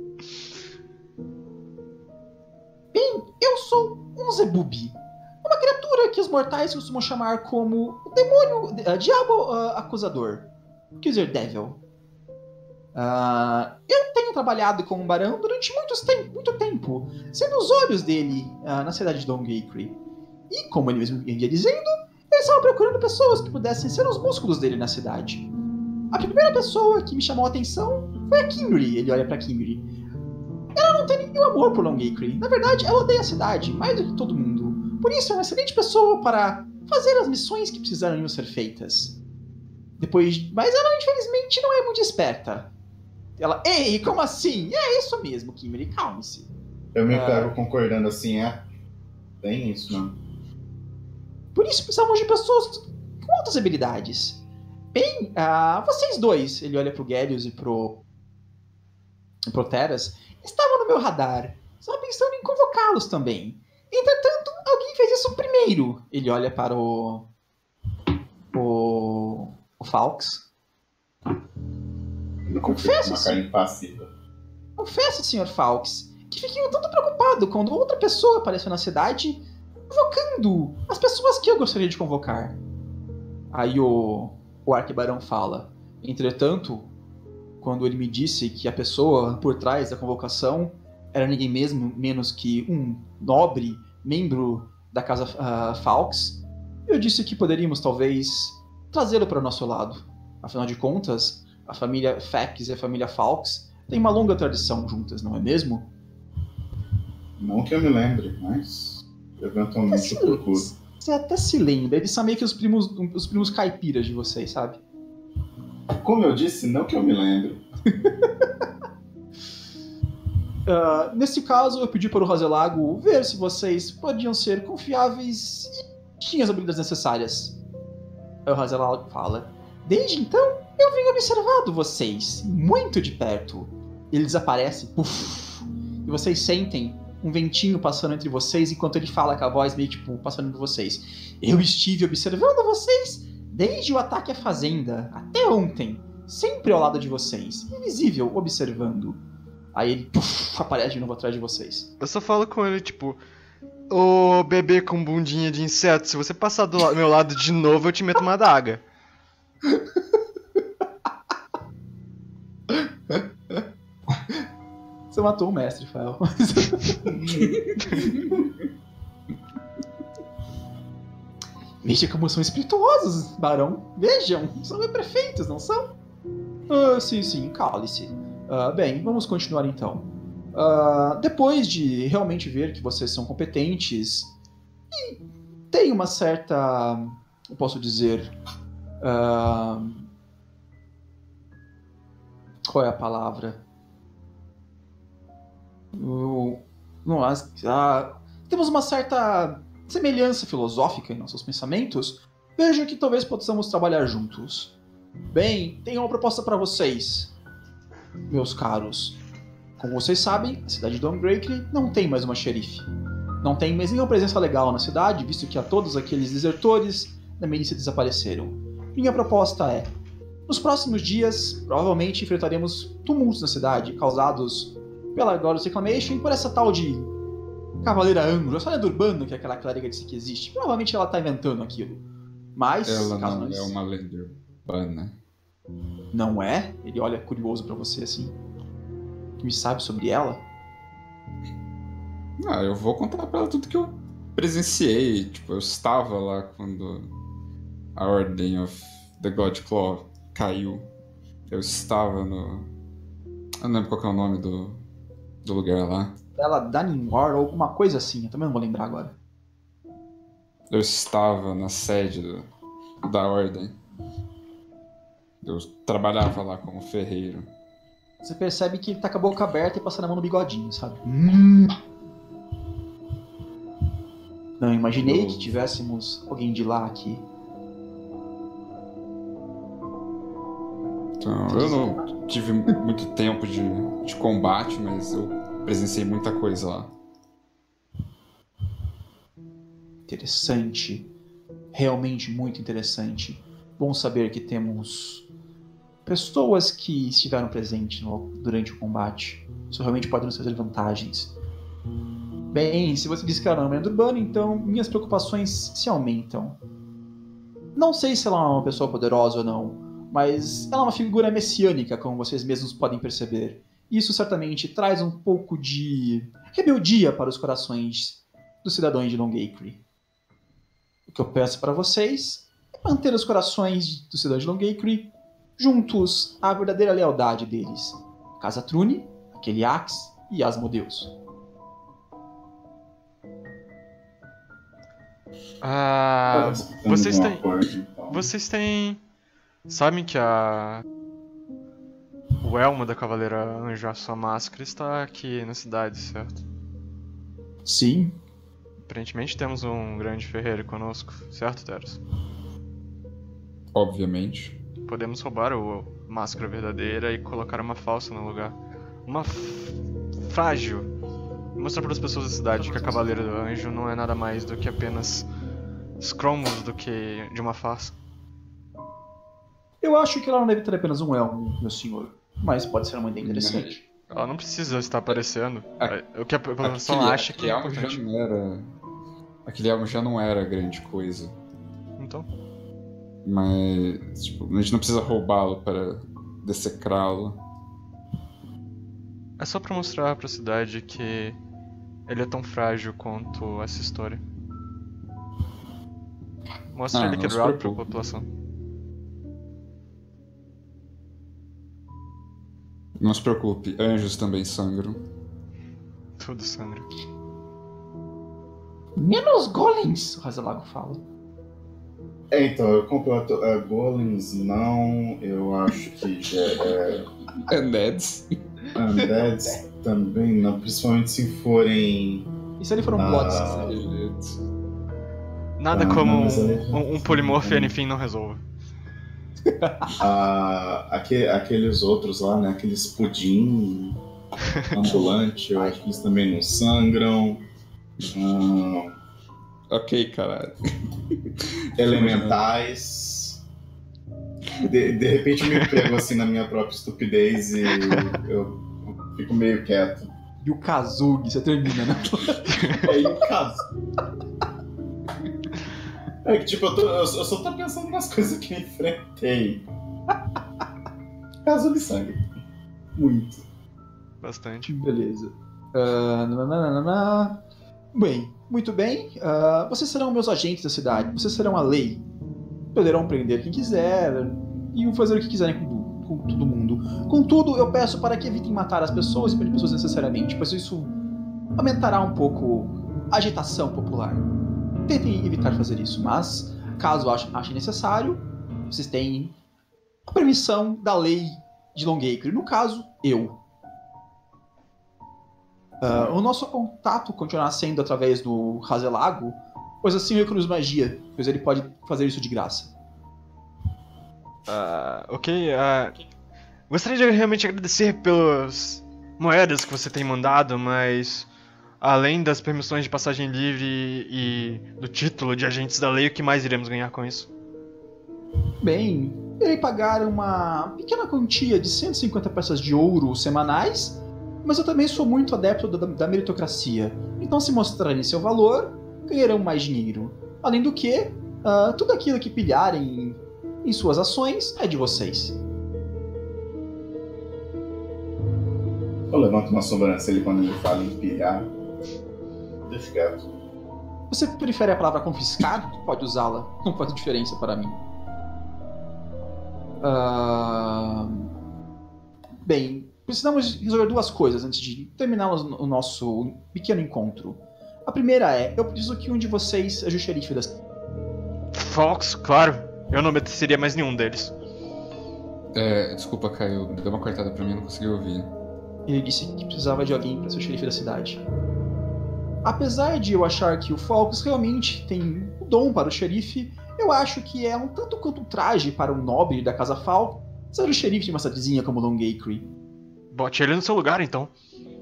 Speaker 1: Bem, eu sou um Zebubi. Uma criatura que os mortais costumam chamar como o demônio, uh, diabo uh, acusador. Accuser Devil. Uh, eu tenho trabalhado com um barão durante muitos tem- muito tempo, sendo os olhos dele uh, na cidade de Dongacre. E, como ele mesmo ia dizendo, eu estava procurando pessoas que pudessem ser os músculos dele na cidade. A primeira pessoa que me chamou a atenção foi a Kimberly. Ele olha pra Kimberly. Ela não tem nenhum amor por Dongacre. Na verdade, ela odeia a cidade, mais do que todo mundo. Por isso, é uma excelente pessoa para fazer as missões que precisariam ser feitas. Depois, mas ela, infelizmente, não é muito esperta. Ela, ei, como assim? É isso mesmo, Kimberly, calme-se.
Speaker 5: Eu me
Speaker 1: Ah.
Speaker 5: pego concordando assim, é. Tem isso, não.
Speaker 1: Por isso, precisamos de pessoas com outras habilidades. Bem, ah, vocês dois, ele olha pro Gélios e pro, e pro Teras, estavam no meu radar. Estava pensando em convocá-los também. Entretanto, alguém fez isso primeiro. Ele olha para o. O. O Falks.
Speaker 5: Eu
Speaker 1: Confesso,
Speaker 5: uma
Speaker 1: sim.
Speaker 5: cara impassível.
Speaker 1: Confesso, senhor Falks, que fiquei um tanto preocupado quando outra pessoa apareceu na cidade convocando as pessoas que eu gostaria de convocar. Aí o. O Arquibarão fala. Entretanto, quando ele me disse que a pessoa por trás da convocação era ninguém mesmo, menos que um nobre membro da casa uh, Falks, eu disse que poderíamos talvez trazê-lo para o nosso lado. Afinal de contas, a família Fax e a família Falks têm uma longa tradição juntas, não é mesmo?
Speaker 5: Não que eu me lembre, mas eventualmente eu procuro.
Speaker 1: Você até se lembra, eles são meio que os primos, os primos caipiras de vocês, sabe?
Speaker 5: Como eu disse, não que eu me lembre.
Speaker 1: Uh, nesse caso, eu pedi para o Razelago ver se vocês podiam ser confiáveis e tinham as habilidades necessárias. Aí o Razelago fala: desde então, eu venho observando vocês muito de perto. Ele desaparece, puff, e vocês sentem um ventinho passando entre vocês enquanto ele fala com a voz meio tipo passando entre vocês. Eu estive observando vocês desde o ataque à fazenda até ontem, sempre ao lado de vocês, invisível, observando. Aí ele puff, aparece de novo atrás de vocês.
Speaker 3: Eu só falo com ele, tipo... Ô bebê com bundinha de inseto, se você passar do la- meu lado de novo, eu te meto uma adaga.
Speaker 1: Você matou o mestre, Fael. Veja como são espirituosos, barão. Vejam, são meio perfeitos, não são? Ah, sim, sim, cale-se. Ah, bem, vamos continuar então. Ah, depois de realmente ver que vocês são competentes e tem uma certa, eu posso dizer, ah, qual é a palavra? O- não, as- ah, temos uma certa semelhança filosófica em nossos pensamentos. Vejo que talvez possamos trabalhar juntos. Bem, tenho uma proposta para vocês, meus caros. Como vocês sabem, a cidade de Dongacre não tem mais uma xerife. Não tem mais nenhuma presença legal na cidade, visto que a todos aqueles desertores da milícia desapareceram. Minha proposta é: nos próximos dias, provavelmente enfrentaremos tumultos na cidade, causados pela Glorious Reclamation e por essa tal de Cavaleira Angro, essa lenda urbana que aquela clériga disse que existe. Provavelmente ela tá inventando aquilo. Mas,
Speaker 8: Ela
Speaker 1: caso
Speaker 8: não
Speaker 1: não
Speaker 8: é uma lenda urbana.
Speaker 1: Não é? Ele olha curioso pra você assim. Que me sabe sobre ela?
Speaker 8: Ah, eu vou contar pra ela tudo que eu presenciei. Tipo, eu estava lá quando a Ordem of the God Claw caiu. Eu estava no... Eu não lembro qual que é o nome do, do lugar lá.
Speaker 1: Ela Danimor ou alguma coisa assim, eu também não vou lembrar agora.
Speaker 8: Eu estava na sede do, da Ordem. Eu trabalhava lá como ferreiro.
Speaker 1: Você percebe que ele tá com a boca aberta e passando a mão no bigodinho, sabe? Hum. Não imaginei
Speaker 8: Eu-
Speaker 1: que tivéssemos alguém de lá aqui.
Speaker 8: Então, eu não tive muito tempo de, de combate, mas eu presenciei muita coisa lá.
Speaker 1: Interessante. Realmente muito interessante. Bom saber que temos pessoas que estiveram presentes no- durante o combate. Isso realmente pode nos trazer vantagens. Bem, se você disse que ela não é uma lenda urbana, então minhas preocupações se aumentam. Não sei se ela é uma pessoa poderosa ou não, mas ela é uma figura messiânica, como vocês mesmos podem perceber. Isso certamente traz um pouco de rebeldia para os corações dos cidadãos de Longacre. O que eu peço para vocês é manter os corações dos cidadãos de Longacre juntos à verdadeira lealdade deles. Casa Trune, aquele Axe e Asmodeus.
Speaker 3: Ah,
Speaker 5: Parece que temos
Speaker 3: vocês
Speaker 5: um
Speaker 3: têm.
Speaker 5: acordo, então.
Speaker 3: Vocês têm. Sabem que a. O elmo da Cavaleira Anjo, a sua máscara, está aqui na cidade, certo?
Speaker 1: Sim,
Speaker 3: Aparentemente temos um grande ferreiro conosco, certo, Teros?
Speaker 8: Obviamente.
Speaker 3: Podemos roubar o máscara verdadeira e colocar uma falsa no lugar. Uma f- frágil. E mostrar para as pessoas da cidade que a Cavaleira do Anjo não é nada mais do que apenas escromos do que de uma farsa.
Speaker 1: eu acho que ela não deve ter apenas um elmo, meu senhor. Mas pode ser uma ideia interessante.
Speaker 3: Ela não precisa estar aparecendo.
Speaker 8: A-
Speaker 3: O que a população
Speaker 8: Aquele,
Speaker 3: acha que
Speaker 8: aquele
Speaker 3: é
Speaker 8: alvo já
Speaker 3: importante.
Speaker 8: não era. Aquele alvo já não era grande coisa.
Speaker 3: Então,
Speaker 8: Mas, tipo, a gente não precisa roubá-lo para dessecrá-lo.
Speaker 3: é só pra mostrar pra cidade que ele é tão frágil quanto essa história. Mostra
Speaker 8: Ah,
Speaker 3: ele
Speaker 8: não se
Speaker 3: quebrado pra
Speaker 8: preocupe.
Speaker 3: população.
Speaker 8: Não se preocupe, anjos também sangram.
Speaker 3: Tudo sangra.
Speaker 1: Menos golems, o Razalago fala.
Speaker 5: É, então, eu completo. Uh, golems não, eu acho que já é.
Speaker 8: Undeads.
Speaker 5: Undeads também não, principalmente se forem.
Speaker 1: E se ele for um
Speaker 5: Ah.
Speaker 1: Blood?
Speaker 8: Esqueletos.
Speaker 3: Nada
Speaker 5: Ah,
Speaker 3: como
Speaker 5: não, mas
Speaker 3: um,
Speaker 5: aí-
Speaker 3: um, um polimorfo enfim não resolve.
Speaker 5: Ah, aque- aqueles outros lá, né? Aqueles pudim ambulante, eu acho que eles também não sangram. Ah,
Speaker 8: Ok, caralho.
Speaker 5: elementais. De, de repente eu me pego assim na minha própria estupidez e eu fico meio quieto.
Speaker 1: E o Kazugi, você termina, né?
Speaker 5: Aí o caso. É que tipo, eu, tô, eu, eu só tô pensando nas coisas que eu enfrentei. Caso de sangue. Muito.
Speaker 3: Bastante.
Speaker 1: Beleza. Ah, nananana. Bem, muito bem. Ah, vocês serão meus agentes da cidade. Vocês serão a lei. Poderão prender quem quiser e fazer o que quiserem com, com todo mundo. Contudo, eu peço para que evitem matar as pessoas e prender pessoas necessariamente, pois isso aumentará um pouco a agitação popular. Tentem evitar fazer isso, mas caso achem ache necessário, vocês têm a permissão da lei de Longacre. No caso, eu. Ah, o nosso contato continuará sendo através do Razelago, pois assim eu economizo magia, pois ele pode fazer isso de graça.
Speaker 3: Ah, ok, ah, gostaria de realmente agradecer pelas moedas que você tem mandado, mas além das permissões de passagem livre e do título de agentes da lei, o que mais iremos ganhar com isso?
Speaker 1: Bem, irei pagar uma pequena quantia de cento e cinquenta peças de ouro semanais, mas eu também sou muito adepto da, da meritocracia. Então, se mostrarem seu valor, ganharão mais dinheiro. Além do que, ah, tudo aquilo que pilharem em suas ações é de vocês.
Speaker 5: Eu levanto uma sobrancelha quando ele fala em pilhar. deixa quieto.
Speaker 1: Você prefere a palavra confiscar? Pode usá-la. Não faz diferença para mim. Uh... Bem, precisamos resolver duas coisas antes de terminarmos o nosso pequeno encontro. A primeira é, eu preciso que um de vocês seja o xerife da...
Speaker 3: Fox, claro. Eu não obedeceria mais nenhum deles.
Speaker 8: É, desculpa, Caio. Deu uma cortada pra mim, não consegui ouvir.
Speaker 1: Ele disse que precisava de alguém para ser o xerife da cidade. Apesar de eu achar que o Fox realmente tem o dom para o xerife, eu acho que é um tanto quanto um traje para um nobre da Casa Falco ser o xerife de uma cidadezinha como Long Acre.
Speaker 3: Bote ele no seu lugar, então.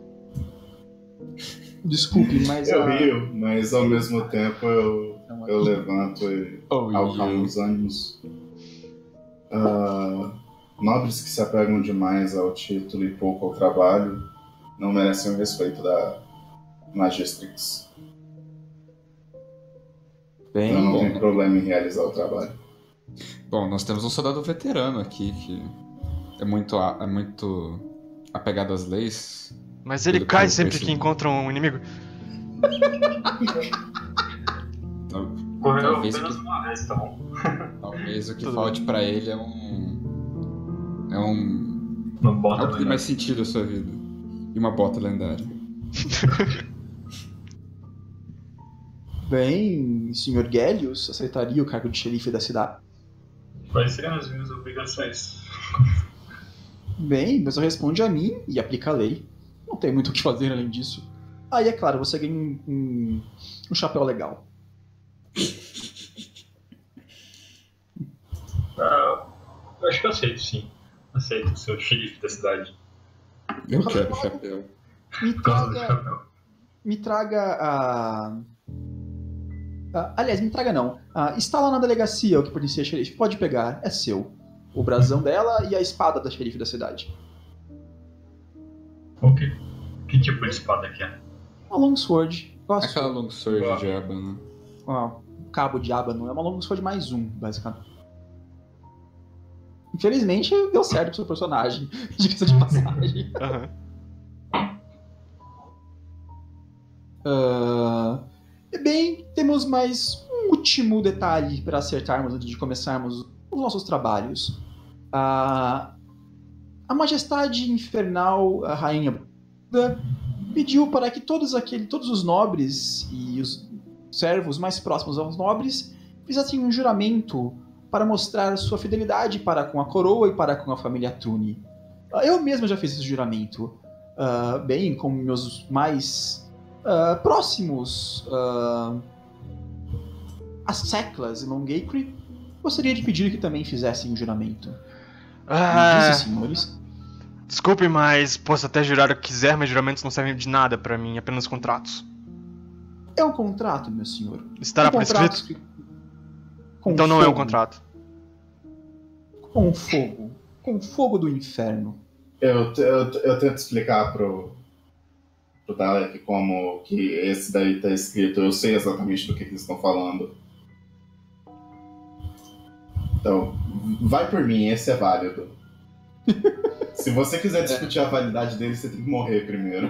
Speaker 1: Desculpe, mas...
Speaker 5: Eu
Speaker 1: a...
Speaker 5: rio, mas ao mesmo tempo eu, eu levanto e
Speaker 8: Oh,
Speaker 5: acalmo os ânimos. Uh, nobres que se apegam demais ao título e pouco ao trabalho não merecem o respeito da Magistrix.
Speaker 1: Bem,
Speaker 5: eu não
Speaker 8: bom.
Speaker 5: tenho problema em realizar o trabalho.
Speaker 8: Bom, nós temos um soldado veterano aqui que é muito, a- é muito apegado às leis.
Speaker 3: Mas ele
Speaker 8: Pelo
Speaker 3: cai
Speaker 8: que eu
Speaker 3: sempre
Speaker 8: percebi.
Speaker 3: que encontra um inimigo.
Speaker 8: Tal-
Speaker 4: Correu
Speaker 8: Talvez
Speaker 4: apenas
Speaker 8: que-
Speaker 4: uma vez, tá bom?
Speaker 8: Talvez o que
Speaker 3: Tudo
Speaker 8: falte pra ele é um. É um.
Speaker 4: Não bota
Speaker 8: Algo que dê
Speaker 4: mais.
Speaker 8: mais sentido à sua vida. E uma bota lendária.
Speaker 1: bem, senhor Gellius aceitaria o cargo de xerife da cidade?
Speaker 4: Quais seriam as minhas obrigações?
Speaker 1: Bem, você responde a mim e aplica a lei. Não tem muito o que fazer além disso. Aí, é claro, você ganha um, um, um chapéu legal.
Speaker 4: Ah, eu acho que eu aceito, sim. Aceito ser o xerife da cidade.
Speaker 8: Eu quero chapéu.
Speaker 1: Me
Speaker 4: Por causa do
Speaker 1: traga,
Speaker 4: chapéu.
Speaker 1: me traga a... a- Aliás, me traga não. Ah, está lá na delegacia o que pertencia a xerife. Pode pegar, é seu. O brasão dela e a espada da xerife da cidade.
Speaker 4: O que, que tipo de espada que é?
Speaker 1: Uma longsword. Gosto.
Speaker 8: Aquela longsword
Speaker 4: Boa.
Speaker 8: de ébano.
Speaker 1: Ó, um cabo de ábano. É uma longsword mais um, basicamente. Infelizmente, deu certo pro seu personagem. Diga-se de passagem.
Speaker 3: Aham.
Speaker 1: Ah, e bem, temos mais um último detalhe para acertarmos antes de começarmos os nossos trabalhos. Ah, a Majestade Infernal, a Rainha Buda, pediu para que todos, aquele, todos os nobres e os servos mais próximos aos nobres fizessem um juramento para mostrar sua fidelidade para com a coroa e para com a família Trune. Ah, eu mesmo já fiz esse juramento, ah, bem, com meus mais Uh, próximos uh, as Seclas e Long Acre, gostaria de pedir que também fizessem um juramento.
Speaker 3: Ah,
Speaker 1: Disse, senhores.
Speaker 3: desculpe, mas posso até jurar o que quiser, mas juramentos não servem de nada pra mim, apenas contratos.
Speaker 1: É um contrato, meu senhor.
Speaker 3: Estará
Speaker 1: um contrato
Speaker 3: prescrito?
Speaker 1: que- com
Speaker 3: Então não é um
Speaker 1: fogo,
Speaker 3: contrato.
Speaker 1: Com fogo. Com fogo do inferno.
Speaker 5: Eu, te- eu, te- eu tento explicar pro, pro Dalek como que esse daí tá escrito. Eu sei exatamente do que, que eles estão falando. Então, vai por mim, esse é válido. Se você quiser discutir a validade dele, você tem que morrer primeiro.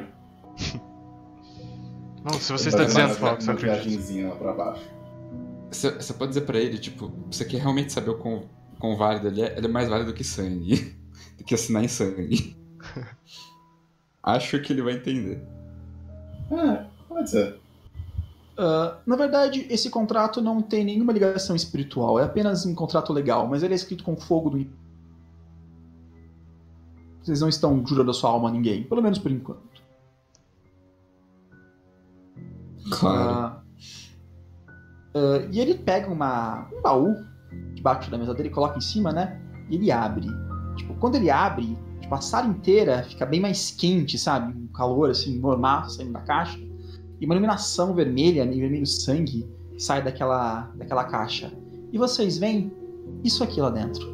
Speaker 3: Não, se você
Speaker 5: Vai
Speaker 3: está
Speaker 5: dar
Speaker 3: dizendo,
Speaker 5: uma-
Speaker 3: Fox, eu
Speaker 5: uma
Speaker 3: acredito.
Speaker 5: viagenzinha lá pra baixo.
Speaker 8: Você você pode dizer pra ele, tipo, você quer realmente saber o quão, quão válido ele é? Ele é mais válido que sangue. Do que assinar em sangue. Acho que ele vai entender.
Speaker 5: É, pode ser.
Speaker 1: Uh, na verdade, esse contrato não tem nenhuma ligação espiritual. É apenas um contrato legal, mas ele é escrito com fogo do inferno. Vocês não estão jurando a sua alma a ninguém. Pelo menos por enquanto.
Speaker 8: Claro.
Speaker 1: Ah, ah, e ele pega uma, um baú debaixo da mesa dele, coloca em cima, né? E ele abre. Tipo, quando ele abre, tipo, a sala inteira fica bem mais quente, sabe? Um calor assim, mormaço saindo da caixa. E uma iluminação vermelha, meio vermelho sangue, sai daquela, daquela caixa. E vocês veem isso aqui lá dentro.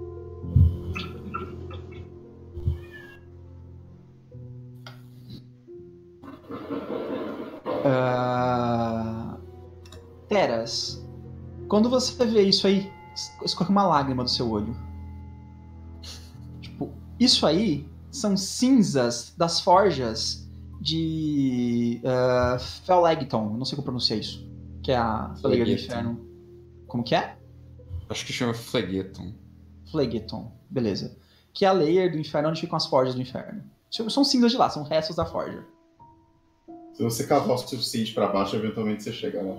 Speaker 1: Ah, Teras, quando você vê isso aí, escorre uma lágrima do seu olho. Tipo, isso aí são cinzas das forjas de uh, Felagton, não sei como pronunciar isso, que é a Layer do Inferno. Como que é?
Speaker 8: Acho que chama Phlegeton.
Speaker 1: Phlegeton, beleza. Que é a Layer do Inferno onde ficam as forjas do Inferno. São símbolos de lá, são restos da forja.
Speaker 5: Se você cavar o suficiente pra baixo, eventualmente você chega lá.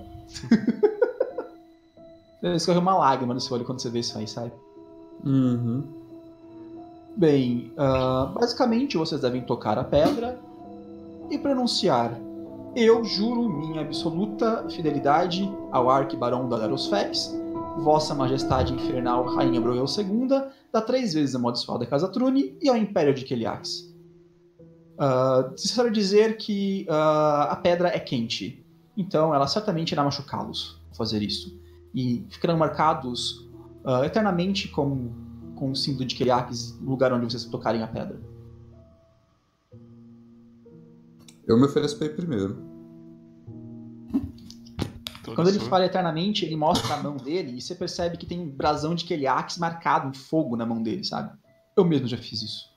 Speaker 1: Escorreu uma lágrima no seu olho quando você vê isso aí, sabe?
Speaker 8: Uhum.
Speaker 1: Bem, uh, basicamente vocês devem tocar a pedra e pronunciar: eu juro minha absoluta fidelidade ao Arquibarão da Larosfex, Vossa Majestade Infernal Rainha Broel segunda, da três vezes amaldiçoada Casa Trune e ao Império de Keliax. Uh, necessário dizer que uh, a pedra é quente, então ela certamente irá machucá-los ao fazer isso. E ficarão marcados uh, eternamente com, com o símbolo de Keliax no lugar onde vocês tocarem a pedra.
Speaker 8: Eu me ofereço pra ir primeiro.
Speaker 3: Tudo
Speaker 1: Quando ele
Speaker 3: sua.
Speaker 1: fala eternamente, ele mostra a mão dele e você percebe que tem um brasão de Keliax marcado em fogo na mão dele, sabe? Eu mesmo já fiz isso.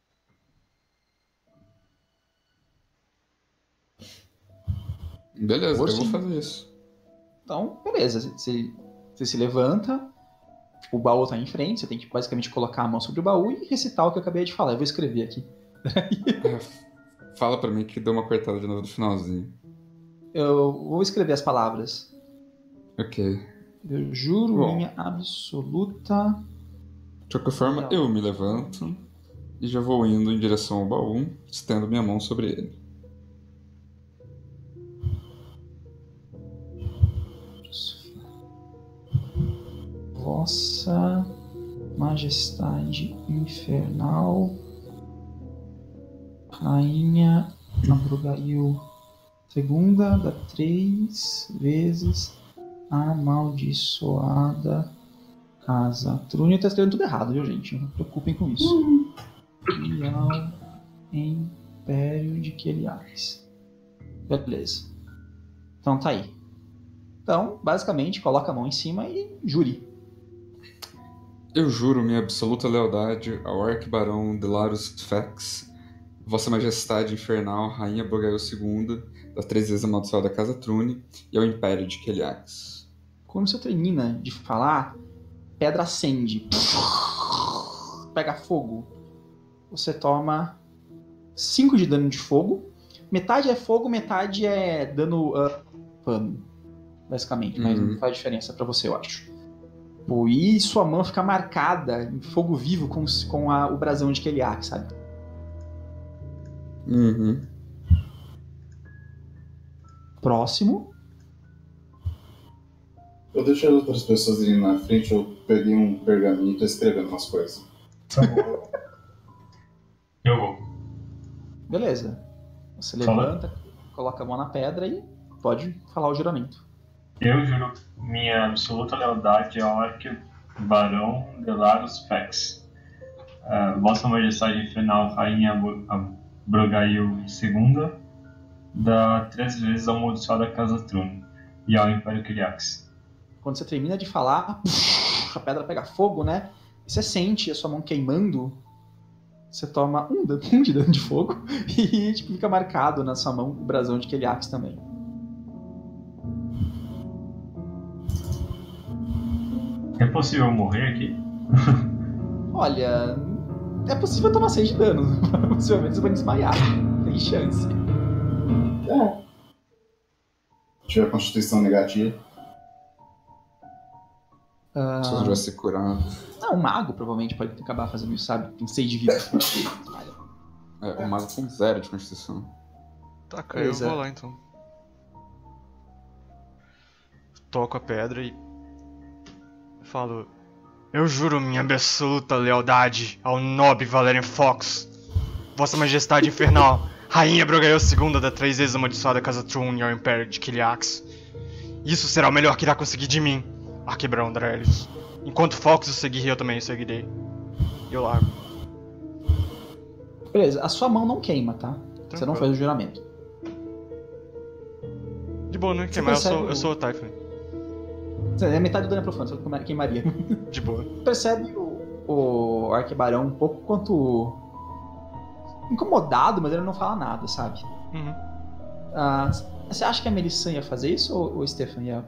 Speaker 8: Beleza,
Speaker 1: Por
Speaker 8: eu vou
Speaker 1: sim.
Speaker 8: fazer isso.
Speaker 1: Então, beleza. Você, você se levanta, o baú tá em frente, você tem que basicamente colocar a mão sobre o baú e recitar o que eu acabei de falar. Eu vou escrever aqui.
Speaker 8: É, fala pra mim que deu uma cortada de novo no finalzinho.
Speaker 1: Eu vou escrever as palavras.
Speaker 8: Ok.
Speaker 1: Eu juro
Speaker 8: Bom.
Speaker 1: minha absoluta...
Speaker 8: De qualquer forma,
Speaker 1: Não.
Speaker 8: eu me levanto e já vou indo em direção ao baú, estendo minha mão sobre ele.
Speaker 1: Vossa Majestade Infernal Rainha Abrogail segunda da três vezes amaldiçoada Casa Trune. Tá escrevendo tudo errado, viu, gente? Não se preocupem com isso. E ao Império de Keliax. Beleza. Então tá aí. Então, basicamente, coloca a mão em cima e jure.
Speaker 8: Eu juro minha absoluta lealdade ao Arquibarão de Larosfex, Vossa Majestade Infernal Rainha Brogail segunda, da três vezes amaldiçoada Casa Trune, e ao Império de Keliax.
Speaker 1: Quando você termina de falar, pedra acende. Pega fogo. Você toma cinco de dano de fogo. Metade é fogo, metade é dano uh, pano. Basicamente, mas
Speaker 8: Uhum.
Speaker 1: não faz diferença pra você, eu acho. Pô, e sua mão fica marcada em fogo vivo com, com a, o brasão de Keliax, sabe?
Speaker 8: Uhum.
Speaker 1: Próximo.
Speaker 5: Eu deixei as outras pessoas irem na frente, eu peguei um pergaminho e tô escrevendo umas coisas.
Speaker 4: Eu vou.
Speaker 1: Beleza. Você
Speaker 4: Fala.
Speaker 1: levanta, coloca a mão na pedra e pode falar o juramento.
Speaker 4: Eu juro minha absoluta lealdade ao Arquibarão de Larosfex, uh, Vossa Majestade Infernal Rainha Brogail segunda, da três vezes amaldiçoada Casa Trune, e ao Império Keliax.
Speaker 1: Quando você termina de falar, a pedra pega fogo, né? E você sente a sua mão queimando. Você toma um, dan- um de dano de fogo e tipo, fica marcado na sua mão o brasão de Keliax também.
Speaker 4: É possível morrer aqui?
Speaker 1: Olha, é possível tomar seis de dano. Possivelmente você vai desmaiar. Tem chance.
Speaker 5: Se tiver constituição negativa.
Speaker 8: Se eu tivesse curado.
Speaker 1: Ah, um mago provavelmente pode acabar fazendo isso, sabe? Tem seis de vida. Desmaia.
Speaker 8: É, o mago com zero de constituição.
Speaker 3: Tá, cara, eu
Speaker 1: Beleza.
Speaker 3: vou lá então. Toco a pedra e falo: eu juro minha absoluta lealdade ao nobre Valerian Fox, Vossa Majestade Infernal, Rainha Brogail segunda da três vezes amaldiçoada Casa Trune e ao Império de Keliax. Isso será o melhor que irá conseguir de mim, Arquibarão Drelius. Enquanto Fox o seguir, eu também o seguirei. E eu largo.
Speaker 1: Beleza, a sua mão não queima, tá? Você não
Speaker 3: Tranquilo.
Speaker 1: fez o juramento.
Speaker 3: De boa, né?
Speaker 1: Você
Speaker 3: Queimar, eu sou,
Speaker 1: percebe
Speaker 3: eu
Speaker 1: o-
Speaker 3: sou o Typhon.
Speaker 1: É metade do dano é profano, só que queimaria.
Speaker 3: De boa.
Speaker 1: Percebe o, o Arquibarão um pouco quanto incomodado, mas ele não fala nada, sabe?
Speaker 3: Uhum.
Speaker 1: Ah, você acha que a Melissa ia fazer isso ou o Stefan ia.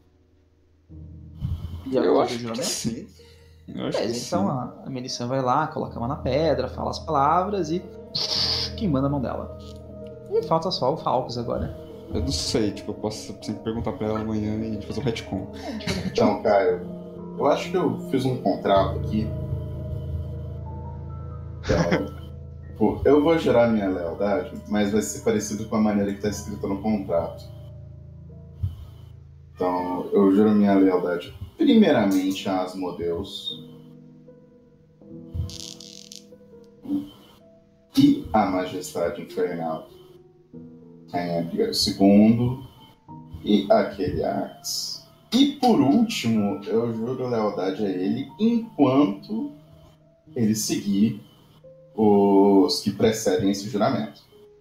Speaker 1: ia
Speaker 8: Eu
Speaker 1: fazer
Speaker 8: acho
Speaker 1: o
Speaker 8: que
Speaker 1: juramento?
Speaker 8: sim. Eu acho
Speaker 1: Beleza,
Speaker 8: que
Speaker 1: então
Speaker 8: sim.
Speaker 1: a, a Melissa vai lá, coloca a mão na pedra, fala as palavras e. queimando a mão dela. E falta só o Falcos agora.
Speaker 8: Eu não sei, tipo, eu posso sempre perguntar pra ela amanhã e a gente fazer um retcon.
Speaker 1: É, a gente vai dar
Speaker 5: Então, Caio, eu acho que eu fiz um contrato aqui. Então, pô, eu vou gerar minha lealdade, mas vai ser parecido com a maneira que está escrita no contrato. Então, eu juro minha lealdade primeiramente a Asmodeus e a Majestade Infernal, Rainha Abigail segundo e aquele Arx. E por último, eu juro lealdade a ele enquanto ele seguir os que precedem esse juramento.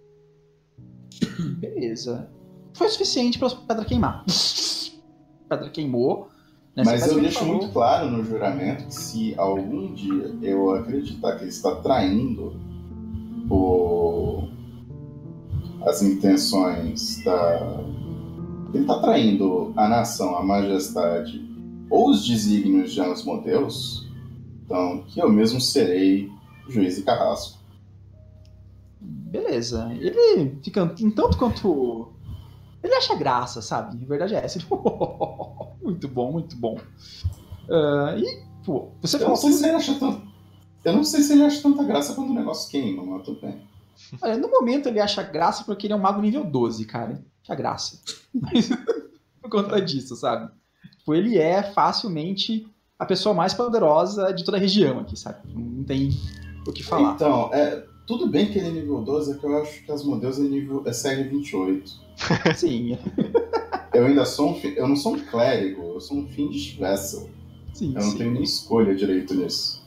Speaker 1: Beleza. Foi suficiente pra pedra queimar. A pedra queimou. Né?
Speaker 5: Mas
Speaker 1: Você
Speaker 5: eu
Speaker 1: basicamente
Speaker 5: deixo
Speaker 1: falou-
Speaker 5: muito claro no juramento que se algum dia eu acreditar que ele está traindo o... as intenções da... Ele está traindo a nação, a majestade ou os desígnios de Asmodeus, então que eu mesmo serei juiz e carrasco.
Speaker 1: Beleza. Ele fica um tanto quanto. Ele acha graça, sabe? A verdade é essa. Ele, muito bom, muito bom. Ah, e, pô, você
Speaker 5: Eu
Speaker 1: falou
Speaker 5: não, sei
Speaker 1: tudo.
Speaker 5: se ele acha tanto... eu não sei se ele acha tanta graça quando o negócio queima, mas tudo bem.
Speaker 1: Olha, no momento ele acha graça porque ele é um mago nível doze, cara. Acha graça. Mas por conta disso, sabe? Tipo, ele é facilmente a pessoa mais poderosa de toda a região aqui, sabe? Não tem o que falar.
Speaker 5: Então, é, tudo bem que ele é nível doze, é que eu acho que Asmodeus é nível é C R vinte e oito.
Speaker 1: Sim,
Speaker 5: Eu ainda sou um fi- eu não sou um clérigo, eu sou um Fiendish Vessel.
Speaker 1: sim,
Speaker 5: Eu não
Speaker 1: sim.
Speaker 5: tenho nem escolha direito nisso.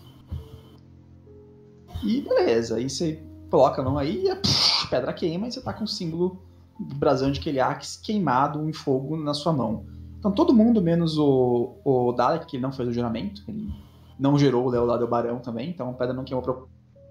Speaker 1: E beleza, aí você coloca a mão aí e a pff, pedra queima e você tá com o símbolo do brasão de Keliax queimado em fogo na sua mão. Então todo mundo, menos o, o Dalek, que ele não fez o juramento, ele não gerou o Leolado e o Barão também, então a pedra não queimou pro...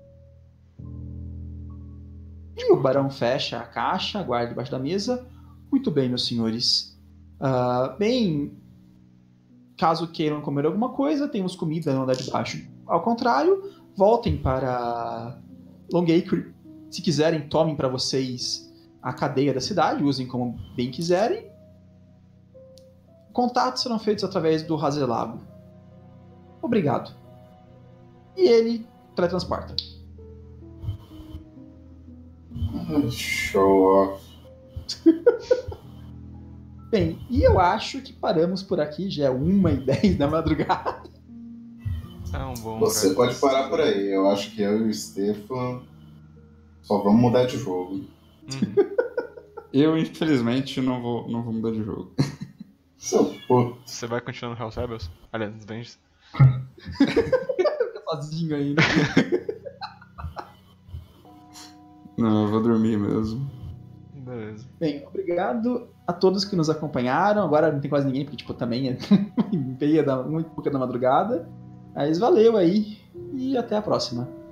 Speaker 1: E o Barão fecha a caixa, guarda debaixo da mesa. Muito bem, meus senhores. Ah, bem, caso queiram comer alguma coisa, temos comida no andar de baixo. Ao contrário, voltem para Longacre. Se quiserem, tomem para vocês a cadeia da cidade, usem como bem quiserem. Contatos serão feitos através do Razelago. Obrigado. E ele teletransporta.
Speaker 5: Show off.
Speaker 1: Bem, e eu acho que paramos por aqui, já é uma e dez da madrugada.
Speaker 3: É um bom
Speaker 5: Você
Speaker 3: horário.
Speaker 5: pode parar por aí. Eu acho que eu e o Stefan só vamos mudar de jogo.
Speaker 3: Uhum.
Speaker 8: Eu, infelizmente, não vou, não vou mudar de jogo.
Speaker 5: Seu puto.
Speaker 3: Você vai continuar no Hells Rebels? Aliás, nos Vengeance?
Speaker 1: Fica sozinho ainda.
Speaker 8: Não, eu vou dormir mesmo.
Speaker 3: Beleza.
Speaker 1: Bem, obrigado a todos que nos acompanharam. Agora não tem quase ninguém, porque tipo, também é meia da, muito pouca da madrugada. Mas valeu aí e até a próxima.